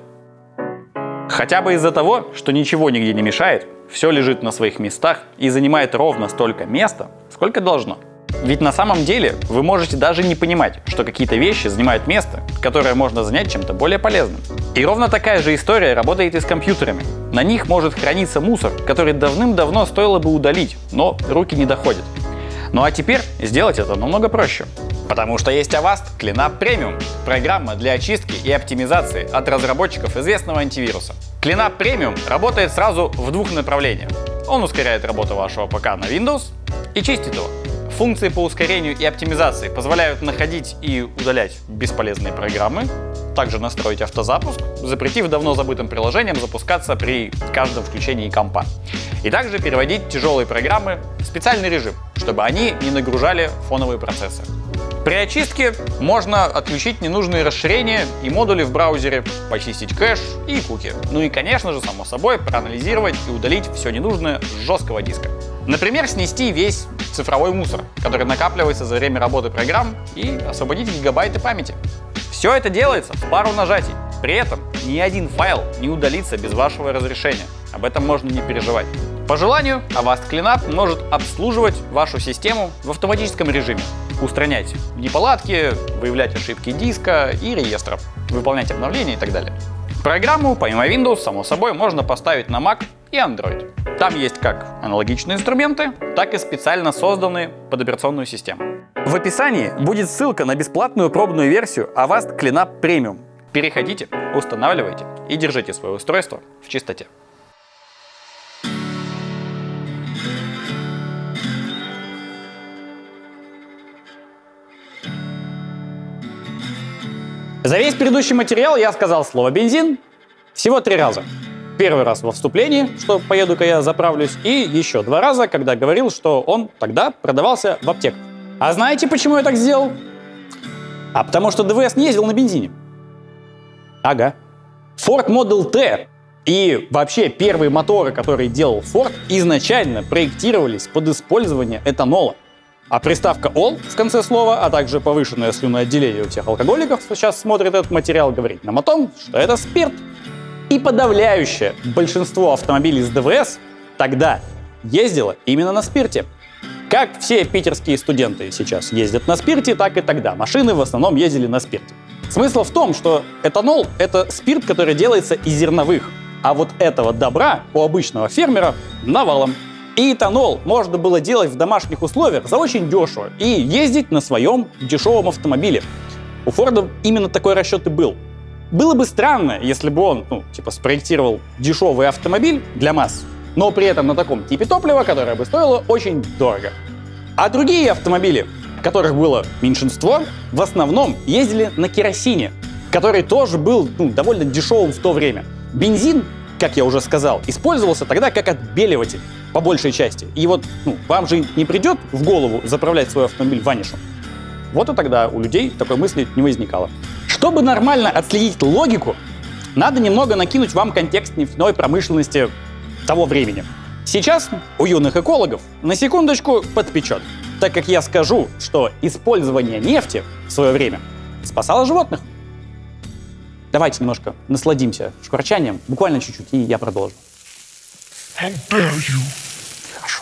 S5: Хотя бы из-за того, что ничего нигде не мешает, все лежит на своих местах и занимает ровно столько места, сколько должно. Ведь на самом деле вы можете даже не понимать, что какие-то вещи занимают место, которое можно занять чем-то более полезным. И ровно такая же история работает и с компьютерами. На них может храниться мусор, который давным-давно стоило бы удалить, но руки не доходят. Ну а теперь сделать это намного проще. Потому что есть Avast Cleanup Premium – программа для очистки и оптимизации от разработчиков известного антивируса. Cleanup Premium работает сразу в двух направлениях. Он ускоряет работу вашего ПК на Windows и чистит его. Функции по ускорению и оптимизации позволяют находить и удалять бесполезные программы, также настроить автозапуск, запретив давно забытым приложениям запускаться при каждом включении компа. И также переводить тяжелые программы в специальный режим, чтобы они не нагружали фоновые процессы. При очистке можно отключить ненужные расширения и модули в браузере, почистить кэш и куки. Ну и, конечно же, само собой, проанализировать и удалить все ненужное с жесткого диска. Например, снести весь цифровой мусор, который накапливается за время работы программ, и освободить гигабайты памяти. Все это делается в пару нажатий. При этом ни один файл не удалится без вашего разрешения. Об этом можно не переживать. По желанию, Avast Cleanup может обслуживать вашу систему в автоматическом режиме, устранять неполадки, выявлять ошибки диска и реестров, выполнять обновления и так далее. Программу, помимо Windows, само собой, можно поставить на Mac и Android. Там есть как аналогичные инструменты, так и специально созданные под операционную систему. В описании будет ссылка на бесплатную пробную версию Avast Cleanup Premium. Переходите, устанавливайте и держите свое устройство в чистоте. За весь предыдущий материал я сказал слово «бензин» всего три раза. Первый раз во вступлении, что поеду-ка я заправлюсь, и еще два раза, когда говорил, что он тогда продавался в аптеках. А знаете, почему я так сделал? А потому что ДВС не ездил на бензине. Ага. Ford Model T и вообще первые моторы, которые делал Ford, изначально проектировались под использование этанола. А приставка «ол» в конце слова, а также повышенное слюноотделение у всех алкоголиков, кто сейчас смотрит этот материал, говорит нам о том, что это спирт. И подавляющее большинство автомобилей с ДВС тогда ездило именно на спирте. Как все питерские студенты сейчас ездят на спирте, так и тогда машины в основном ездили на спирте. Смысл в том, что этанол — это спирт, который делается из зерновых, а вот этого добра у обычного фермера навалом. И этанол можно было делать в домашних условиях за очень дешево и ездить на своем дешевом автомобиле. У Форда именно такой расчет и был. Было бы странно, если бы он, ну, типа, спроектировал дешевый автомобиль для масс, но при этом на таком типе топлива, которое бы стоило очень дорого. А другие автомобили, которых было меньшинство, в основном ездили на керосине, который тоже был, ну, довольно дешевым в то время. Бензин, как я уже сказал, использовался тогда как отбеливатель, по большей части. И вот, ну, вам же не придет в голову заправлять свой автомобиль ванишем. Вот и тогда у людей такой мысли не возникало. Чтобы нормально отследить логику, надо немного накинуть вам контекст нефтяной промышленности того времени. Сейчас у юных экологов на секундочку подпечет, так как я скажу, что использование нефти в свое время спасало животных. Давайте немножко насладимся шкварчанием, буквально чуть-чуть, и я продолжу. Хорошо.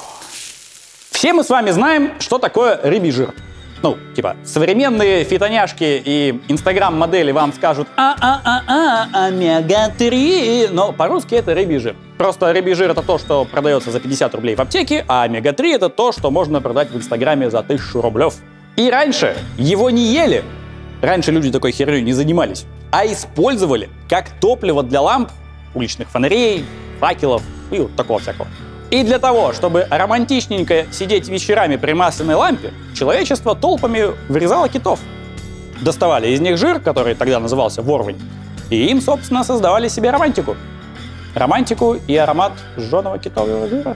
S5: Все мы с вами знаем, что такое рыбий жир. Ну, типа, современные фитоняшки и инстаграм-модели вам скажут а-а-а-а, омега три, но по-русски это рыбий жир. Просто рыбий жир — это то, что продается за пятьдесят рублей в аптеке, а омега три — это то, что можно продать в инстаграме за тысячу рублев. И раньше его не ели, раньше люди такой херней не занимались, а использовали как топливо для ламп, уличных фонарей, факелов и вот такого всякого. И для того, чтобы романтичненько сидеть вечерами при масляной лампе, человечество толпами вырезало китов. Доставали из них жир, который тогда назывался ворвань, и им, собственно, создавали себе романтику. Романтику и аромат жженого китового жира.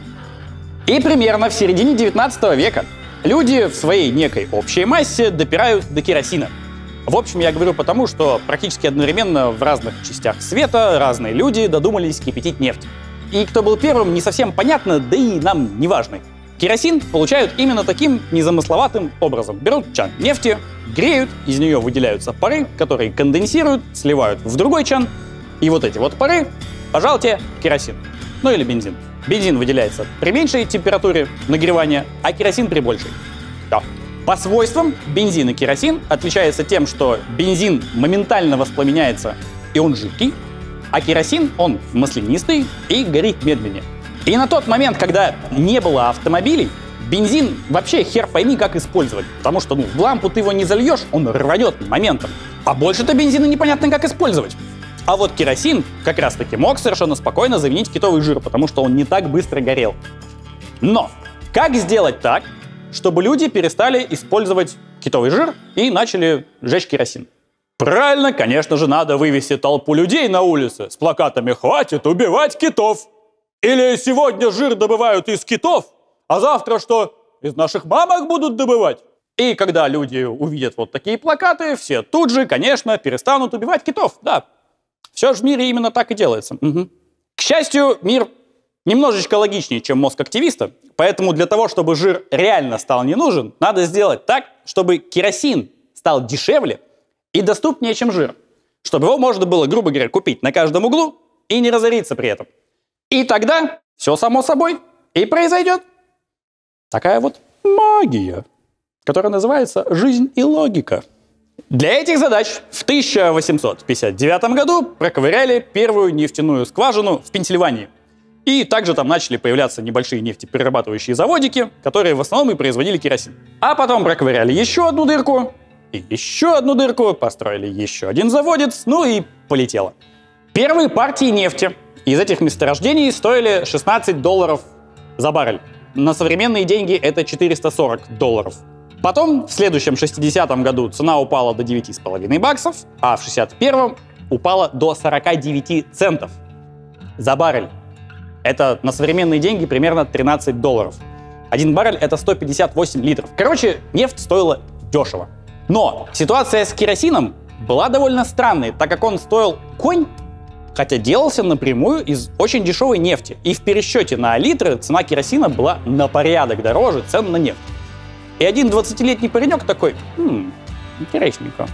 S5: И примерно в середине девятнадцатого века люди в своей некой общей массе допирают до керосина. В общем, я говорю потому, что практически одновременно в разных частях света разные люди додумались кипятить нефть. И кто был первым, не совсем понятно, да и нам не важно. Керосин получают именно таким незамысловатым образом. Берут чан нефти, греют, из нее выделяются пары, которые конденсируют, сливают в другой чан. И вот эти вот пары, пожалуйте, керосин. Ну или бензин. Бензин выделяется при меньшей температуре нагревания, а керосин при большей. Да. По свойствам бензин и керосин отличаются тем, что бензин моментально воспламеняется, и он жидкий, а керосин, он маслянистый и горит медленнее. И на тот момент, когда не было автомобилей, бензин вообще хер пойми как использовать. Потому что, ну, в лампу ты его не зальешь, он рванет моментом. А больше-то бензина непонятно как использовать. А вот керосин как раз-таки мог совершенно спокойно заменить китовый жир, потому что он не так быстро горел. Но как сделать так, чтобы люди перестали использовать китовый жир и начали жечь керосин? Правильно, конечно же, надо вывести толпу людей на улице с плакатами «Хватит убивать китов!» Или «Сегодня жир добывают из китов, а завтра что, из наших мамок будут добывать?» И когда люди увидят вот такие плакаты, все тут же, конечно, перестанут убивать китов. Да, все же в мире именно так и делается. Угу. К счастью, мир немножечко логичнее, чем мозг активиста, поэтому для того, чтобы жир реально стал не нужен, надо сделать так, чтобы керосин стал дешевле и доступнее, чем жир, чтобы его можно было, грубо говоря, купить на каждом углу и не разориться при этом. И тогда все само собой и произойдет. Такая вот магия, которая называется «Жизнь и логика». Для этих задач в тысяча восемьсот пятьдесят девятом году проковыряли первую нефтяную скважину в Пенсильвании. И также там начали появляться небольшие нефтеперерабатывающие заводики, которые в основном и производили керосин. А потом проковыряли еще одну дырку, и еще одну дырку, построили еще один заводец, ну и полетело. Первые партии нефти из этих месторождений стоили шестнадцать долларов за баррель. На современные деньги это четыреста сорок долларов. Потом в следующем шестидесятом году цена упала до девяти с половиной баксов, а в шестьдесят первом упала до сорока девяти центов. за баррель. Это на современные деньги примерно тринадцать долларов. Один баррель — это сто пятьдесят восемь литров. Короче, нефть стоила дешево. Но ситуация с керосином была довольно странной, так как он стоил конь, хотя делался напрямую из очень дешевой нефти. И в пересчете на литры цена керосина была на порядок дороже цен на нефть. И один двадцатилетний паренек такой: «Хм, интересненько.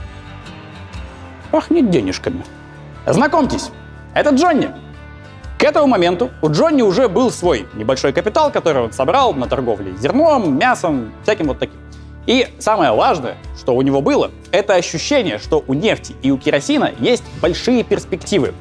S5: Пахнет денежками. Знакомьтесь, это Джонни». К этому моменту у Джонни уже был свой небольшой капитал, который он собрал на торговле зерном, мясом, всяким вот таким. И самое важное, что у него было, это ощущение, что у нефти и у керосина есть большие перспективы.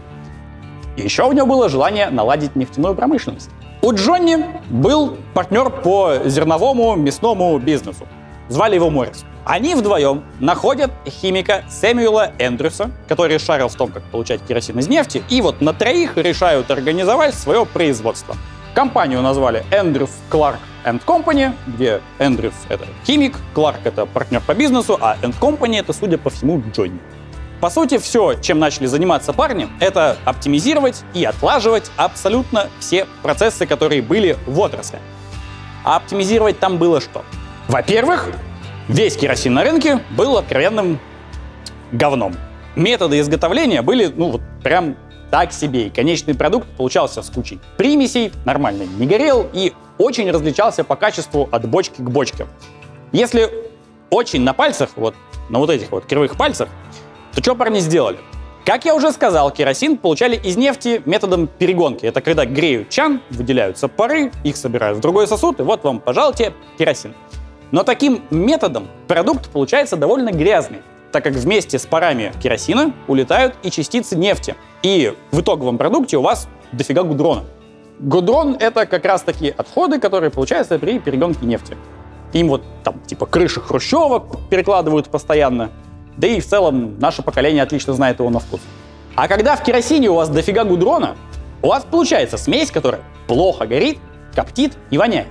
S5: И еще у него было желание наладить нефтяную промышленность. У Джонни был партнер по зерновому мясному бизнесу. Звали его Моррис. Они вдвоем находят химика Сэмюэла Эндрюса, который шарил в том, как получать керосин из нефти, и вот на троих решают организовать свое производство. Компанию назвали Эндрюс, Кларк энд Компани, где Эндрюс — это химик, Кларк — это партнер по бизнесу, а энд Компани — это, судя по всему, Джонни. По сути, все, чем начали заниматься парни, это оптимизировать и отлаживать абсолютно все процессы, которые были в отрасли. А оптимизировать там было что? Во-первых, весь керосин на рынке был откровенным говном. Методы изготовления были, ну вот, прям так себе. И конечный продукт получался с кучей примесей, нормально не горел и очень различался по качеству от бочки к бочке. Если очень на пальцах, вот на вот этих вот кривых пальцах, то что парни сделали? Как я уже сказал, керосин получали из нефти методом перегонки. Это когда греют чан, выделяются пары, их собирают в другой сосуд, и вот вам, пожалуйте, керосин. Но таким методом продукт получается довольно грязный, так как вместе с парами керосина улетают и частицы нефти. И в итоговом продукте у вас дофига гудрона. Гудрон — это как раз-таки отходы, которые получаются при перегонке нефти. Им вот там типа крыши хрущевок перекладывают постоянно, да и в целом наше поколение отлично знает его на вкус. А когда в керосине у вас дофига гудрона, у вас получается смесь, которая плохо горит, коптит и воняет.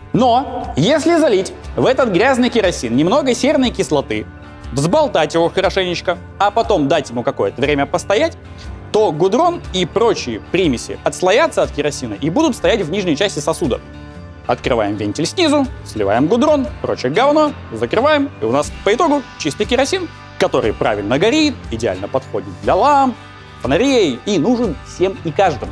S5: Но если залить в этот грязный керосин немного серной кислоты, взболтать его хорошенечко, а потом дать ему какое-то время постоять, то гудрон и прочие примеси отслоятся от керосина и будут стоять в нижней части сосуда. Открываем вентиль снизу, сливаем гудрон, прочее говно, закрываем, и у нас по итогу чистый керосин, который правильно горит, идеально подходит для ламп, фонарей и нужен всем и каждому.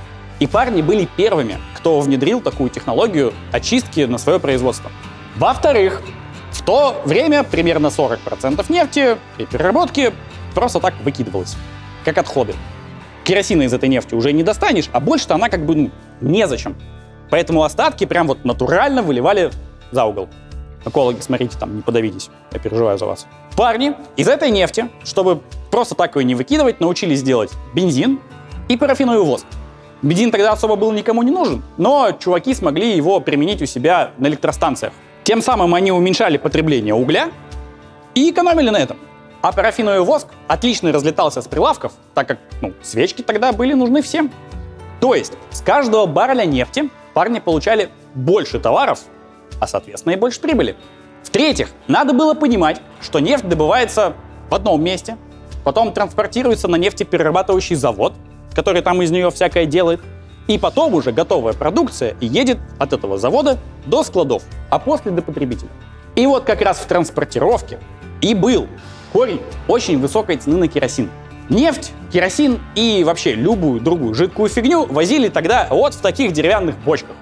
S5: И парни были первыми, кто внедрил такую технологию очистки на свое производство. Во-вторых, в то время примерно сорок процентов нефти при переработке просто так выкидывалось, как отходы. Керосина из этой нефти уже не достанешь, а больше-то она как бы ну, незачем. Поэтому остатки прям вот натурально выливали за угол. Экологи, смотрите, там не подавитесь, я переживаю за вас. Парни из этой нефти, чтобы просто так ее не выкидывать, научились делать бензин и парафиновый воск. Бензин тогда особо был никому не нужен, но чуваки смогли его применить у себя на электростанциях. Тем самым они уменьшали потребление угля и экономили на этом. А парафиновый воск отлично разлетался с прилавков, так как ну, свечки тогда были нужны всем. То есть с каждого барреля нефти парни получали больше товаров, а соответственно и больше прибыли. В-третьих, надо было понимать, что нефть добывается в одном месте, потом транспортируется на нефтеперерабатывающий завод, который там из нее всякое делает, и потом уже готовая продукция едет от этого завода до складов, а после до потребителя. И вот как раз в транспортировке и был корень очень высокой цены на керосин. Нефть, керосин и вообще любую другую жидкую фигню возили тогда вот в таких деревянных бочках,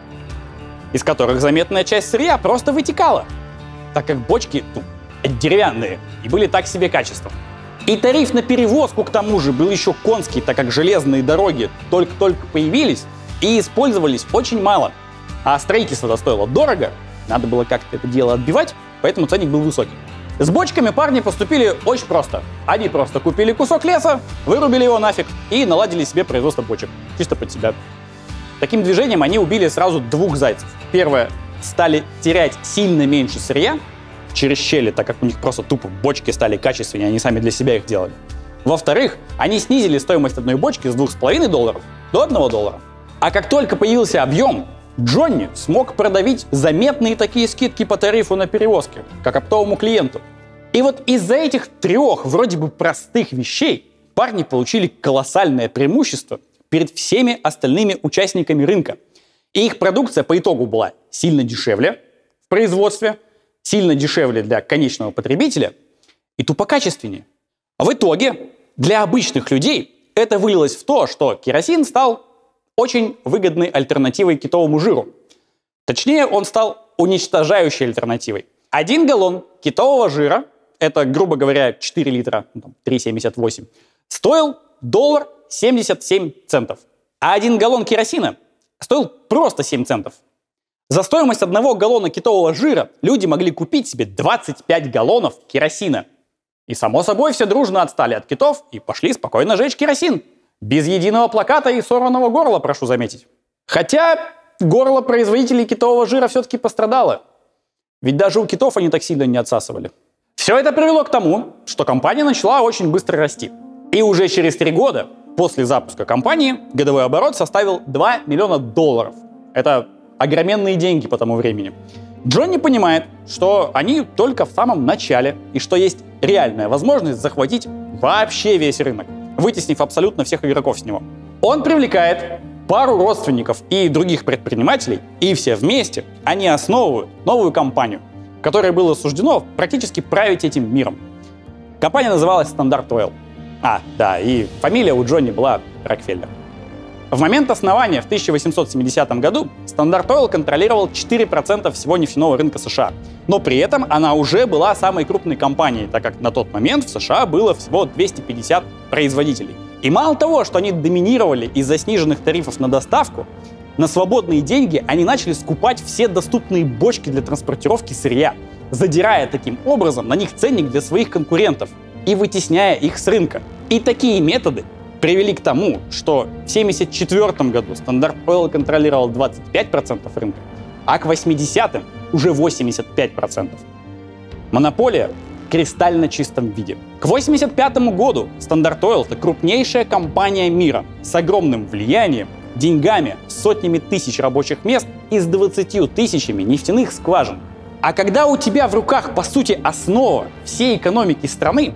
S5: из которых заметная часть сырья просто вытекала, так как бочки ну, деревянные и были так себе качеством. И тариф на перевозку, к тому же, был еще конский, так как железные дороги только-только появились и использовались очень мало. А строительство-то стоило дорого, надо было как-то это дело отбивать, поэтому ценник был высокий. С бочками парни поступили очень просто. Они просто купили кусок леса, вырубили его нафиг и наладили себе производство бочек. Чисто под себя. Таким движением они убили сразу двух зайцев. Первое, стали терять сильно меньше сырья через щели, так как у них просто тупо бочки стали качественнее, они сами для себя их делали. Во-вторых, они снизили стоимость одной бочки с двух с половиной долларов до одного доллара. А как только появился объем, Джонни смог продавить заметные такие скидки по тарифу на перевозки, как оптовому клиенту. И вот из-за этих трех вроде бы простых вещей парни получили колоссальное преимущество перед всеми остальными участниками рынка. И их продукция по итогу была сильно дешевле в производстве, сильно дешевле для конечного потребителя и тупо качественнее. В итоге для обычных людей это вылилось в то, что керосин стал очень выгодной альтернативой китовому жиру. Точнее, он стал уничтожающей альтернативой. Один галлон китового жира, это, грубо говоря, четыре литра, три семьдесят восемь, стоил доллар семьдесят семь центов. А один галлон керосина стоил просто семь центов. За стоимость одного галлона китового жира люди могли купить себе двадцать пять галлонов керосина. И, само собой, все дружно отстали от китов и пошли спокойно жечь керосин. Без единого плаката и сорванного горла, прошу заметить. Хотя горло производителей китового жира все-таки пострадало. Ведь даже у китов они так сильно не отсасывали. Все это привело к тому, что компания начала очень быстро расти. И уже через три года после запуска компании годовой оборот составил два миллиона долларов. Это огроменные деньги по тому времени. Джонни понимает, что они только в самом начале и что есть реальная возможность захватить вообще весь рынок, вытеснив абсолютно всех игроков с него. Он привлекает пару родственников и других предпринимателей, и все вместе они основывают новую компанию, которой было суждено практически править этим миром. Компания называлась Standard Oil. А, да, и фамилия у Джонни была Рокфеллер. В момент основания в тысяча восемьсот семидесятом году Standard Oil контролировал четыре процента всего нефтяного рынка США. Но при этом она уже была самой крупной компанией, так как на тот момент в США было всего двести пятьдесят производителей. И мало того, что они доминировали из-за сниженных тарифов на доставку, на свободные деньги они начали скупать все доступные бочки для транспортировки сырья, задирая таким образом на них ценник для своих конкурентов и вытесняя их с рынка. И такие методы привели к тому, что в семьдесят четвёртом году Standard Oil контролировал двадцать пять процентов рынка, а к восьмидесятым уже восемьдесят пять процентов. Монополия в кристально чистом виде. К восемьдесят пятому году Standard Oil — это крупнейшая компания мира с огромным влиянием, деньгами, сотнями тысяч рабочих мест и с двадцатью тысячами нефтяных скважин. А когда у тебя в руках, по сути, основа всей экономики страны,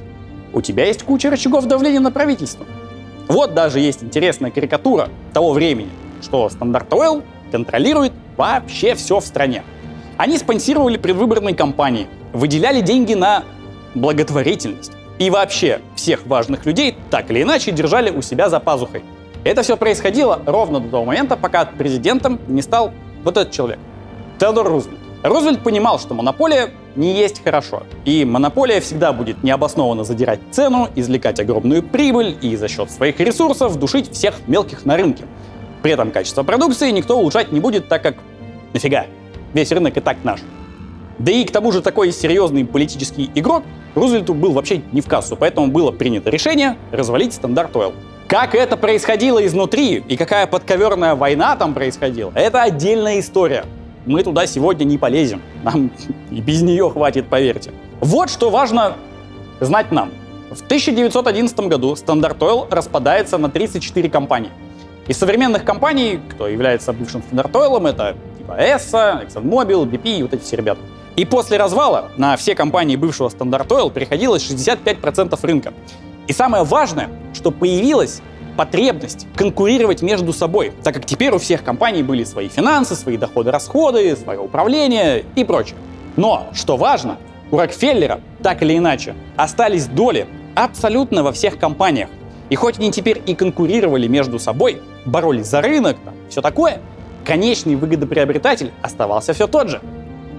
S5: у тебя есть куча рычагов давления на правительство. Вот даже есть интересная карикатура того времени, что Standard Oil контролирует вообще все в стране. Они спонсировали предвыборные кампании, выделяли деньги на благотворительность и вообще всех важных людей так или иначе держали у себя за пазухой. Это все происходило ровно до того момента, пока президентом не стал вот этот человек, Теодор Рузвельт. Рузвельт понимал, что монополия не есть хорошо, и монополия всегда будет необоснованно задирать цену, извлекать огромную прибыль и за счет своих ресурсов душить всех мелких на рынке. При этом качество продукции никто улучшать не будет, так как нафига, весь рынок и так наш. Да и к тому же такой серьезный политический игрок Рузвельту был вообще не в кассу, поэтому было принято решение развалить Standard Oil. Как это происходило изнутри и какая подковерная война там происходила, это отдельная история. Мы туда сегодня не полезем. Нам и без нее хватит, поверьте. Вот что важно знать нам. В тысяча девятьсот одиннадцатом году Standard Oil распадается на тридцать четыре компании. Из современных компаний, кто является бывшим Standard Oil, это типа Эсса, ExxonMobil, би пи и вот эти все ребята. И после развала на все компании бывшего Standard Oil приходилось шестьдесят пять процентов рынка. И самое важное, что появилась потребность конкурировать между собой, так как теперь у всех компаний были свои финансы, свои доходы-расходы, свое управление и прочее. Но, что важно, у Рокфеллера, так или иначе, остались доли абсолютно во всех компаниях. И хоть они теперь и конкурировали между собой, боролись за рынок, там, все такое, конечный выгодоприобретатель оставался все тот же.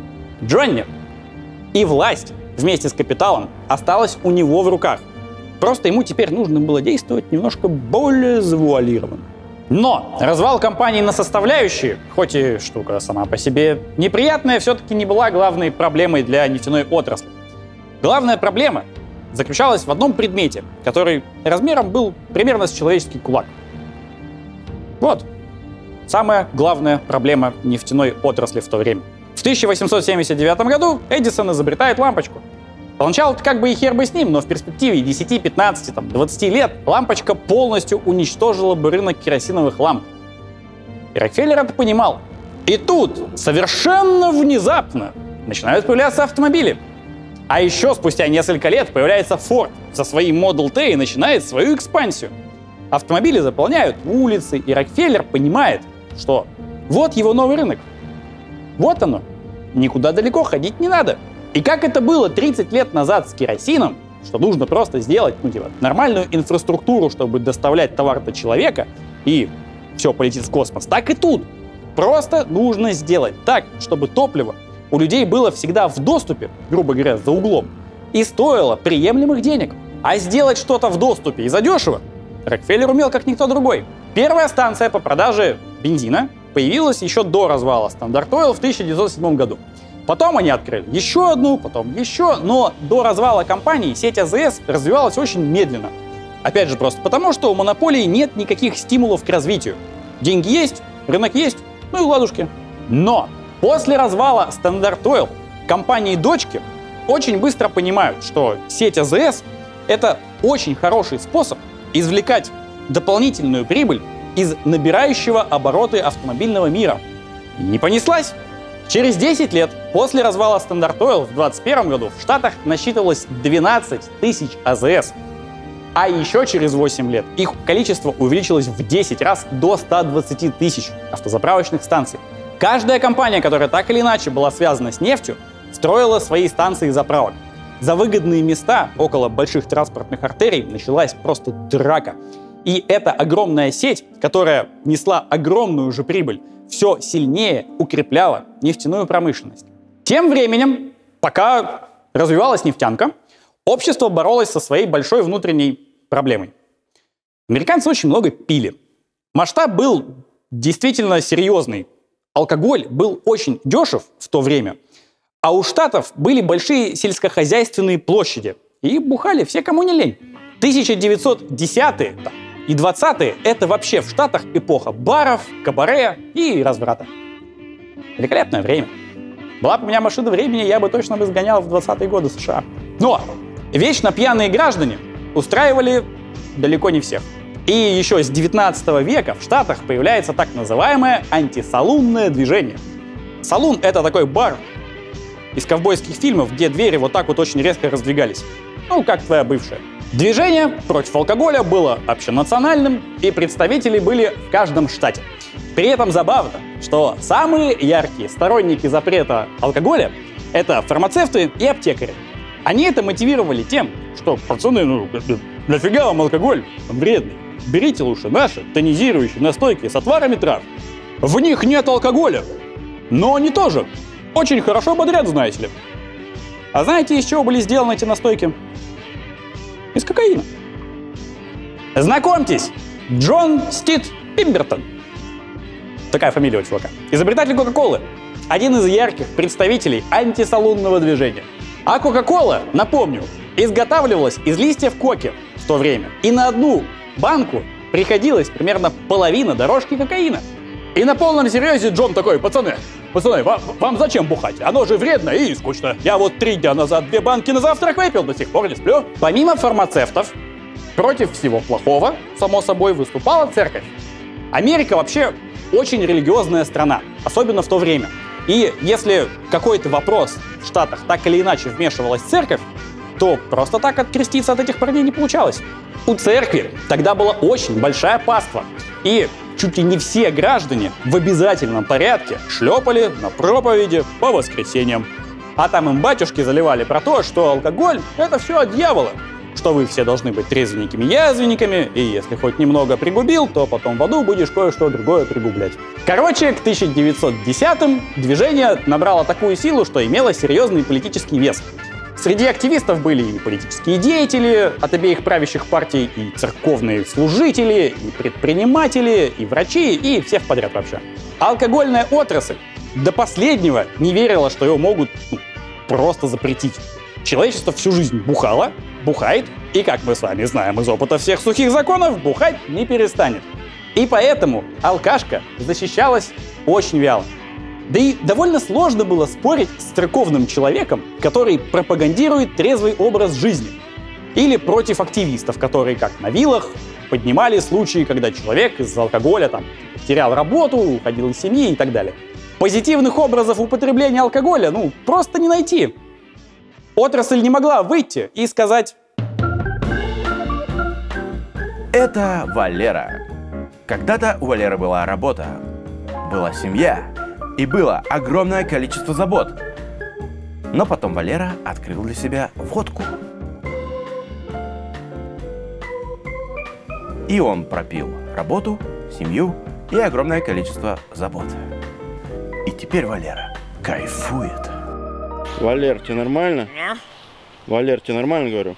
S5: Джонни. И власть вместе с капиталом осталась у него в руках. Просто ему теперь нужно было действовать немножко более завуалированно. Но развал компании на составляющие, хоть и штука сама по себе неприятная, все-таки не была главной проблемой для нефтяной отрасли. Главная проблема заключалась в одном предмете, который размером был примерно с человеческий кулак. Вот. Самая главная проблема нефтяной отрасли в то время. В тысяча восемьсот семьдесят девятом году Эдисон изобретает лампочку. Поначалу как бы и хер бы с ним, но в перспективе десяти, пятнадцати, там, двадцати лет лампочка полностью уничтожила бы рынок керосиновых ламп. И Рокфеллер это понимал. И тут совершенно внезапно начинают появляться автомобили. А еще спустя несколько лет появляется Ford со своим Model T и начинает свою экспансию. Автомобили заполняют улицы, и Рокфеллер понимает, что вот его новый рынок. Вот оно. Никуда далеко ходить не надо. И как это было тридцать лет назад с керосином, что нужно просто сделать, ну, типа, нормальную инфраструктуру, чтобы доставлять товар до человека, и все полетит в космос, так и тут. Просто нужно сделать так, чтобы топливо у людей было всегда в доступе, грубо говоря, за углом, и стоило приемлемых денег. А сделать что-то в доступе и задешево Рокфеллер умел как никто другой. Первая станция по продаже бензина появилась еще до развала Standard Oil в тысяча девятьсот седьмом году. Потом они открыли еще одну, потом еще, но до развала компании сеть АЗС развивалась очень медленно. Опять же, просто потому, что у монополии нет никаких стимулов к развитию. Деньги есть, рынок есть, ну и ладушки. Но после развала Standard Oil компании-дочки очень быстро понимают, что сеть АЗС — это очень хороший способ извлекать дополнительную прибыль из набирающего обороты автомобильного мира. И не понеслась. Через десять лет после развала Standard Oil в двадцать первом году в Штатах насчитывалось двенадцать тысяч АЗС. А еще через восемь лет их количество увеличилось в десять раз до ста двадцати тысяч автозаправочных станций. Каждая компания, которая так или иначе была связана с нефтью, строила свои станции заправок. За выгодные места около больших транспортных артерий началась просто драка. И эта огромная сеть, которая несла огромную же прибыль, все сильнее укрепляла нефтяную промышленность. Тем временем, пока развивалась нефтянка, общество боролось со своей большой внутренней проблемой. Американцы очень много пили. Масштаб был действительно серьезный. Алкоголь был очень дешев в то время, а у Штатов были большие сельскохозяйственные площади, и бухали все, кому не лень. тысяча девятьсот десятые и двадцатые — это вообще в Штатах эпоха баров, кабаре и разврата. Великолепное время. Была бы у меня машина времени, я бы точно бы сгонял в двадцатые годы США. Но вечно пьяные граждане устраивали далеко не всех. И еще с девятнадцатого века в Штатах появляется так называемое антисалунное движение. Салун — это такой бар из ковбойских фильмов, где двери вот так вот очень резко раздвигались. Ну, как твоя бывшая. Движение против алкоголя было общенациональным, и представители были в каждом штате. При этом забавно, что самые яркие сторонники запрета алкоголя — это фармацевты и аптекари. Они это мотивировали тем, что, пацаны, ну, нафига вам алкоголь? Он вредный. Берите лучше наши тонизирующие настойки с отварами трав. В них нет алкоголя, но они тоже очень хорошо бодрят, знаете ли. А знаете, из чего были сделаны эти настойки? Из кокаина. Знакомьтесь, Джон Стит Пембертон. Такая фамилия у чувака. Изобретатель Кока-Колы. Один из ярких представителей антисалунного движения. А Кока-Кола, напомню, изготавливалась из листьев коки в то время. И на одну банку приходилось примерно половина дорожки кокаина. И на полном серьезе Джон такой: пацаны, пацаны, вам, вам зачем бухать? Оно же вредно и скучно. Я вот три дня назад две банки на завтрак выпил, до сих пор не сплю. Помимо фармацевтов, против всего плохого, само собой, выступала церковь. Америка вообще очень религиозная страна, особенно в то время. И если какой-то вопрос в Штатах так или иначе вмешивалась церковь, то просто так откреститься от этих парней не получалось. У церкви тогда была очень большая паства, и чуть ли не все граждане в обязательном порядке шлепали на проповеди по воскресеньям. А там им батюшки заливали про то, что алкоголь — это все от дьявола, что вы все должны быть трезвенниками-язвенниками, и если хоть немного пригубил, то потом в аду будешь кое-что другое пригублять. Короче, к тысяча девятьсот десятым движение набрало такую силу, что имело серьезный политический вес. Среди активистов были и политические деятели от обеих правящих партий, и церковные служители, и предприниматели, и врачи, и всех подряд вообще. Алкогольная отрасль до последнего не верила, что его могут ну, просто запретить. Человечество всю жизнь бухало, бухает, и, как мы с вами знаем из опыта всех сухих законов, бухать не перестанет. И поэтому алкашка защищалась очень вяло. Да и довольно сложно было спорить с церковным человеком, который пропагандирует трезвый образ жизни. Или против активистов, которые, как на вилах, поднимали случаи, когда человек из-за алкоголя там, терял работу, уходил из семьи и так далее. Позитивных образов употребления алкоголя ну просто не найти. Отрасль не могла выйти и сказать:
S9: Это Валера. Когда-то у Валеры была работа, была семья и было огромное количество забот. Но потом Валера открыл для себя водку. И он пропил работу, семью и огромное количество забот. И теперь Валера кайфует.
S10: Валер, тебе нормально? Валер, тебе нормально, говорю?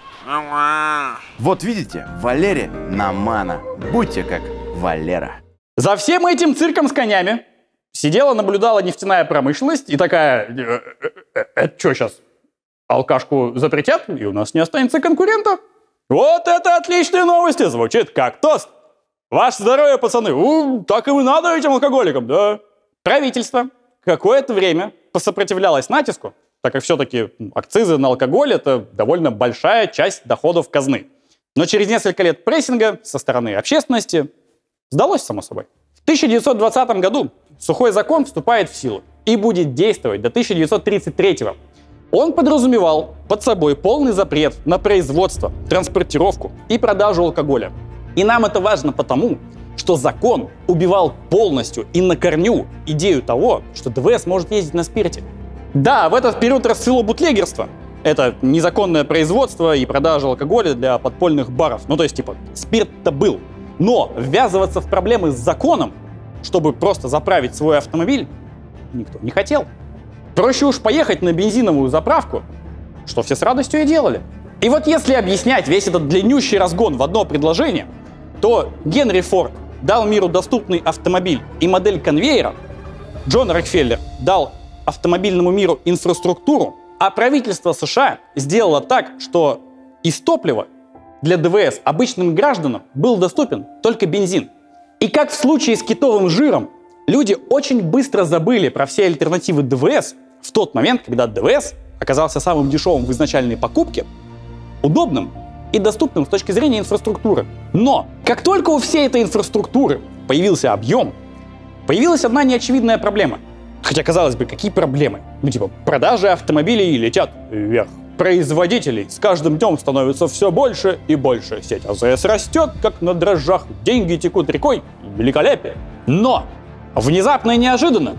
S9: Вот видите, Валере намана. Будьте как Валера.
S5: За всем этим цирком с конями сидела, наблюдала нефтяная промышленность и такая: э, э, это что сейчас, алкашку запретят, и у нас не останется конкурента? Вот это отличные новости, звучит как тост. Ваше здоровье, пацаны, У, так и вы надо этим алкоголикам, да? Правительство какое-то время посопротивлялось натиску, так как все-таки акцизы на алкоголь — это довольно большая часть доходов казны. Но через несколько лет прессинга со стороны общественности сдалось, само собой. В тысяча девятьсот двадцатом году сухой закон вступает в силу и будет действовать до тысяча девятьсот тридцать третьего. Он подразумевал под собой полный запрет на производство, транспортировку и продажу алкоголя. И нам это важно потому, что закон убивал полностью и на корню идею того, что ДВС может ездить на спирте. Да, в этот период расцвело бутлегерство. Это незаконное производство и продажа алкоголя для подпольных баров. Ну, то есть, типа, спирт-то был. Но ввязываться в проблемы с законом, чтобы просто заправить свой автомобиль, никто не хотел. Проще уж поехать на бензиновую заправку, что все с радостью и делали. И вот если объяснять весь этот длиннющий разгон в одно предложение, то Генри Форд дал миру доступный автомобиль и модель конвейера, Джон Рокфеллер дал автомобильному миру инфраструктуру, а правительство США сделало так, что из топлива для ДВС обычным гражданам был доступен только бензин. И как в случае с китовым жиром, люди очень быстро забыли про все альтернативы ДВС в тот момент, когда ДВС оказался самым дешевым в изначальной покупке, удобным и доступным с точки зрения инфраструктуры. Но как только у всей этой инфраструктуры появился объем, появилась одна неочевидная проблема. Хотя, казалось бы, какие проблемы? Ну, типа, продажи автомобилей летят вверх. Производителей с каждым днем становится все больше и больше. Сеть АЗС растет, как на дрожжах. Деньги текут рекой. Великолепие. Но внезапно и неожиданно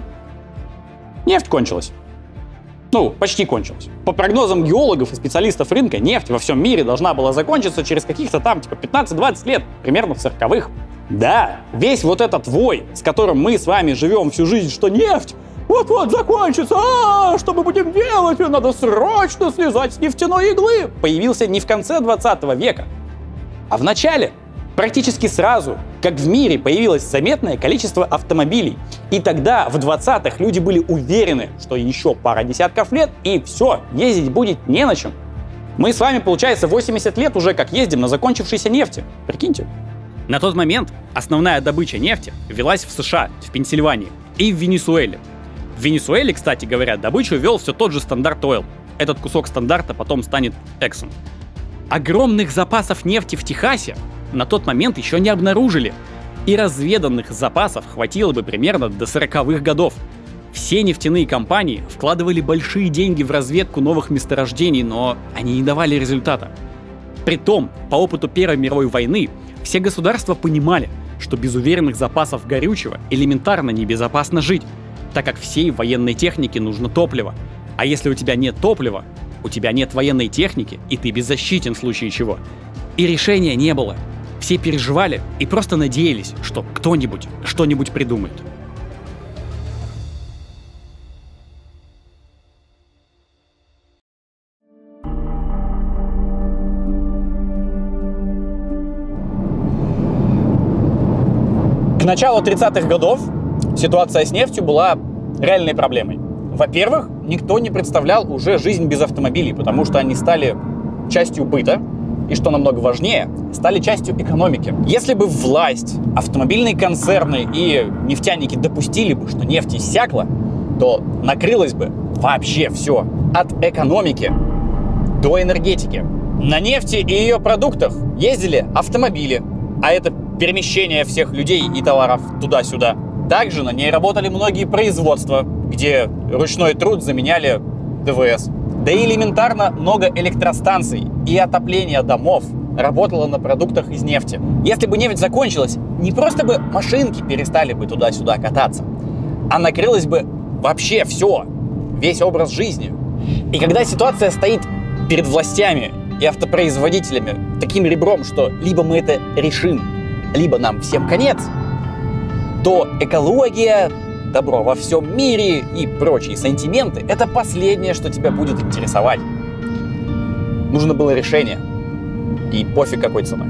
S5: нефть кончилась. Ну, почти кончилась. По прогнозам геологов и специалистов рынка, нефть во всем мире должна была закончиться через каких-то там, типа, пятнадцать-двадцать лет. Примерно в сороковых. Да, весь вот этот вой, с которым мы с вами живем всю жизнь, что нефть вот-вот закончится, а что мы будем делать? Надо срочно слезать с нефтяной иглы. Появился не в конце двадцатого века, а в начале. Практически сразу, как в мире появилось заметное количество автомобилей. И тогда, в двадцатых, люди были уверены, что еще пара десятков лет, и все, ездить будет не на чем. Мы с вами, получается, восемьдесят лет уже как ездим на закончившейся нефти. Прикиньте.
S8: На тот момент основная добыча нефти велась в США, в Пенсильвании и в Венесуэле. В Венесуэле, кстати говоря, добычу вел все тот же Стандарт Ойл. Этот кусок стандарта потом станет Эксон. Огромных запасов нефти в Техасе на тот момент еще не обнаружили. И разведанных запасов хватило бы примерно до сороковых годов. Все нефтяные компании вкладывали большие деньги в разведку новых месторождений, но они не давали результата. Притом, по опыту Первой мировой войны, все государства понимали, что без уверенных запасов горючего элементарно небезопасно жить, так как всей военной технике нужно топливо. А если у тебя нет топлива, у тебя нет военной техники, и ты беззащитен в случае чего. И решения не было. Все переживали и просто надеялись, что кто-нибудь что-нибудь придумает.
S5: К началу тридцатых годов ситуация с нефтью была реальной проблемой. Во-первых, никто не представлял уже жизнь без автомобилей, потому что они стали частью быта, и, что намного важнее, стали частью экономики. Если бы власть, автомобильные концерны и нефтяники допустили бы, что нефть иссякла, то накрылось бы вообще все. От экономики до энергетики. На нефти и ее продуктах ездили автомобили, а это перемещение всех людей и товаров туда-сюда. Также на ней работали многие производства, где ручной труд заменяли ДВС. Да и элементарно много электростанций и отопления домов работала на продуктах из нефти. Если бы нефть закончилась, не просто бы машинки перестали бы туда-сюда кататься, а накрылось бы вообще все, весь образ жизни. И когда ситуация стоит перед властями и автопроизводителями таким ребром, что либо мы это решим, либо нам всем конец, то экология, добро во всем мире и прочие сантименты — это последнее, что тебя будет интересовать. Нужно было решение. И пофиг какой ценой.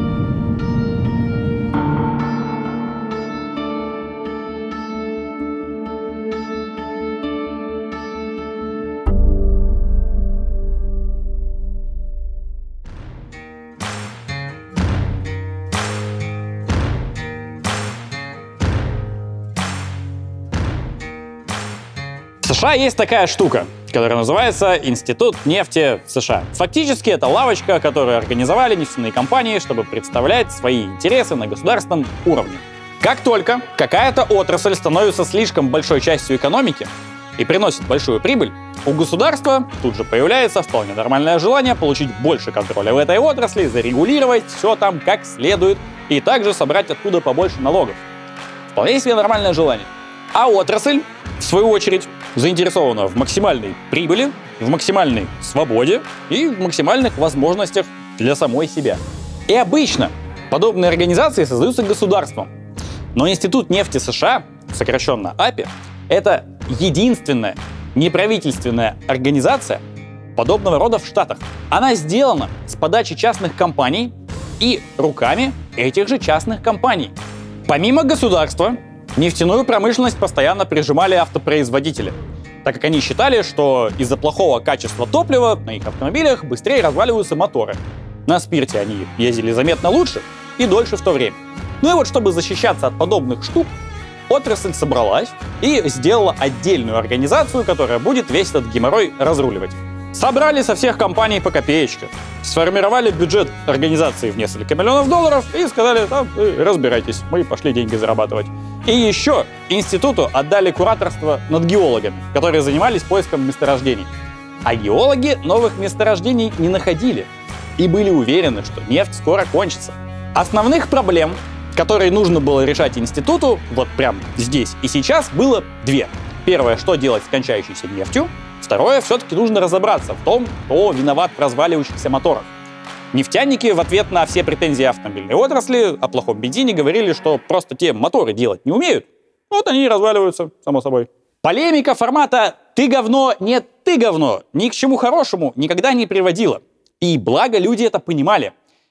S8: В США есть такая штука, которая называется Институт нефти США. Фактически это лавочка, которую организовали нефтяные компании, чтобы представлять свои интересы на государственном уровне. Как только какая-то отрасль становится слишком большой частью экономики и приносит большую прибыль, у государства тут же появляется вполне нормальное желание получить больше контроля в этой отрасли, зарегулировать все там как следует и также собрать оттуда побольше налогов. Вполне себе нормальное желание. А отрасль, в свою очередь, заинтересована в максимальной прибыли, в максимальной свободе и в максимальных возможностях для самой себя. И обычно подобные организации создаются государством. Но Институт нефти США, сокращенно АПИ, это единственная неправительственная организация подобного рода в Штатах. Она сделана с подачи частных компаний и руками этих же частных компаний. Помимо государства, нефтяную промышленность постоянно прижимали автопроизводители, так как они считали, что из-за плохого качества топлива на их автомобилях быстрее разваливаются моторы. На спирте они ездили заметно лучше и дольше в то время. Ну и вот, чтобы защищаться от подобных штук, отрасль собралась и сделала отдельную организацию, которая будет весь этот геморрой разруливать. Собрали со всех компаний по копеечке, сформировали бюджет организации в несколько миллионов долларов и сказали: там, разбирайтесь, мы пошли деньги зарабатывать. И еще институту отдали кураторство над геологами, которые занимались поиском месторождений. А геологи новых месторождений не находили и были уверены, что нефть скоро кончится. Основных проблем, которые нужно было решать институту, вот прям здесь и сейчас, было две. Первое, что делать с кончающейся нефтью. Второе, все-таки нужно разобраться в том, кто виноват в разваливающихся моторах. Нефтяники в ответ на все претензии автомобильной отрасли о плохом бензине говорили, что просто те моторы делать не умеют. Вот они и разваливаются, само собой. Полемика формата «ты говно, нет, ты говно» ни к чему хорошему никогда не приводила. И благо люди это понимали.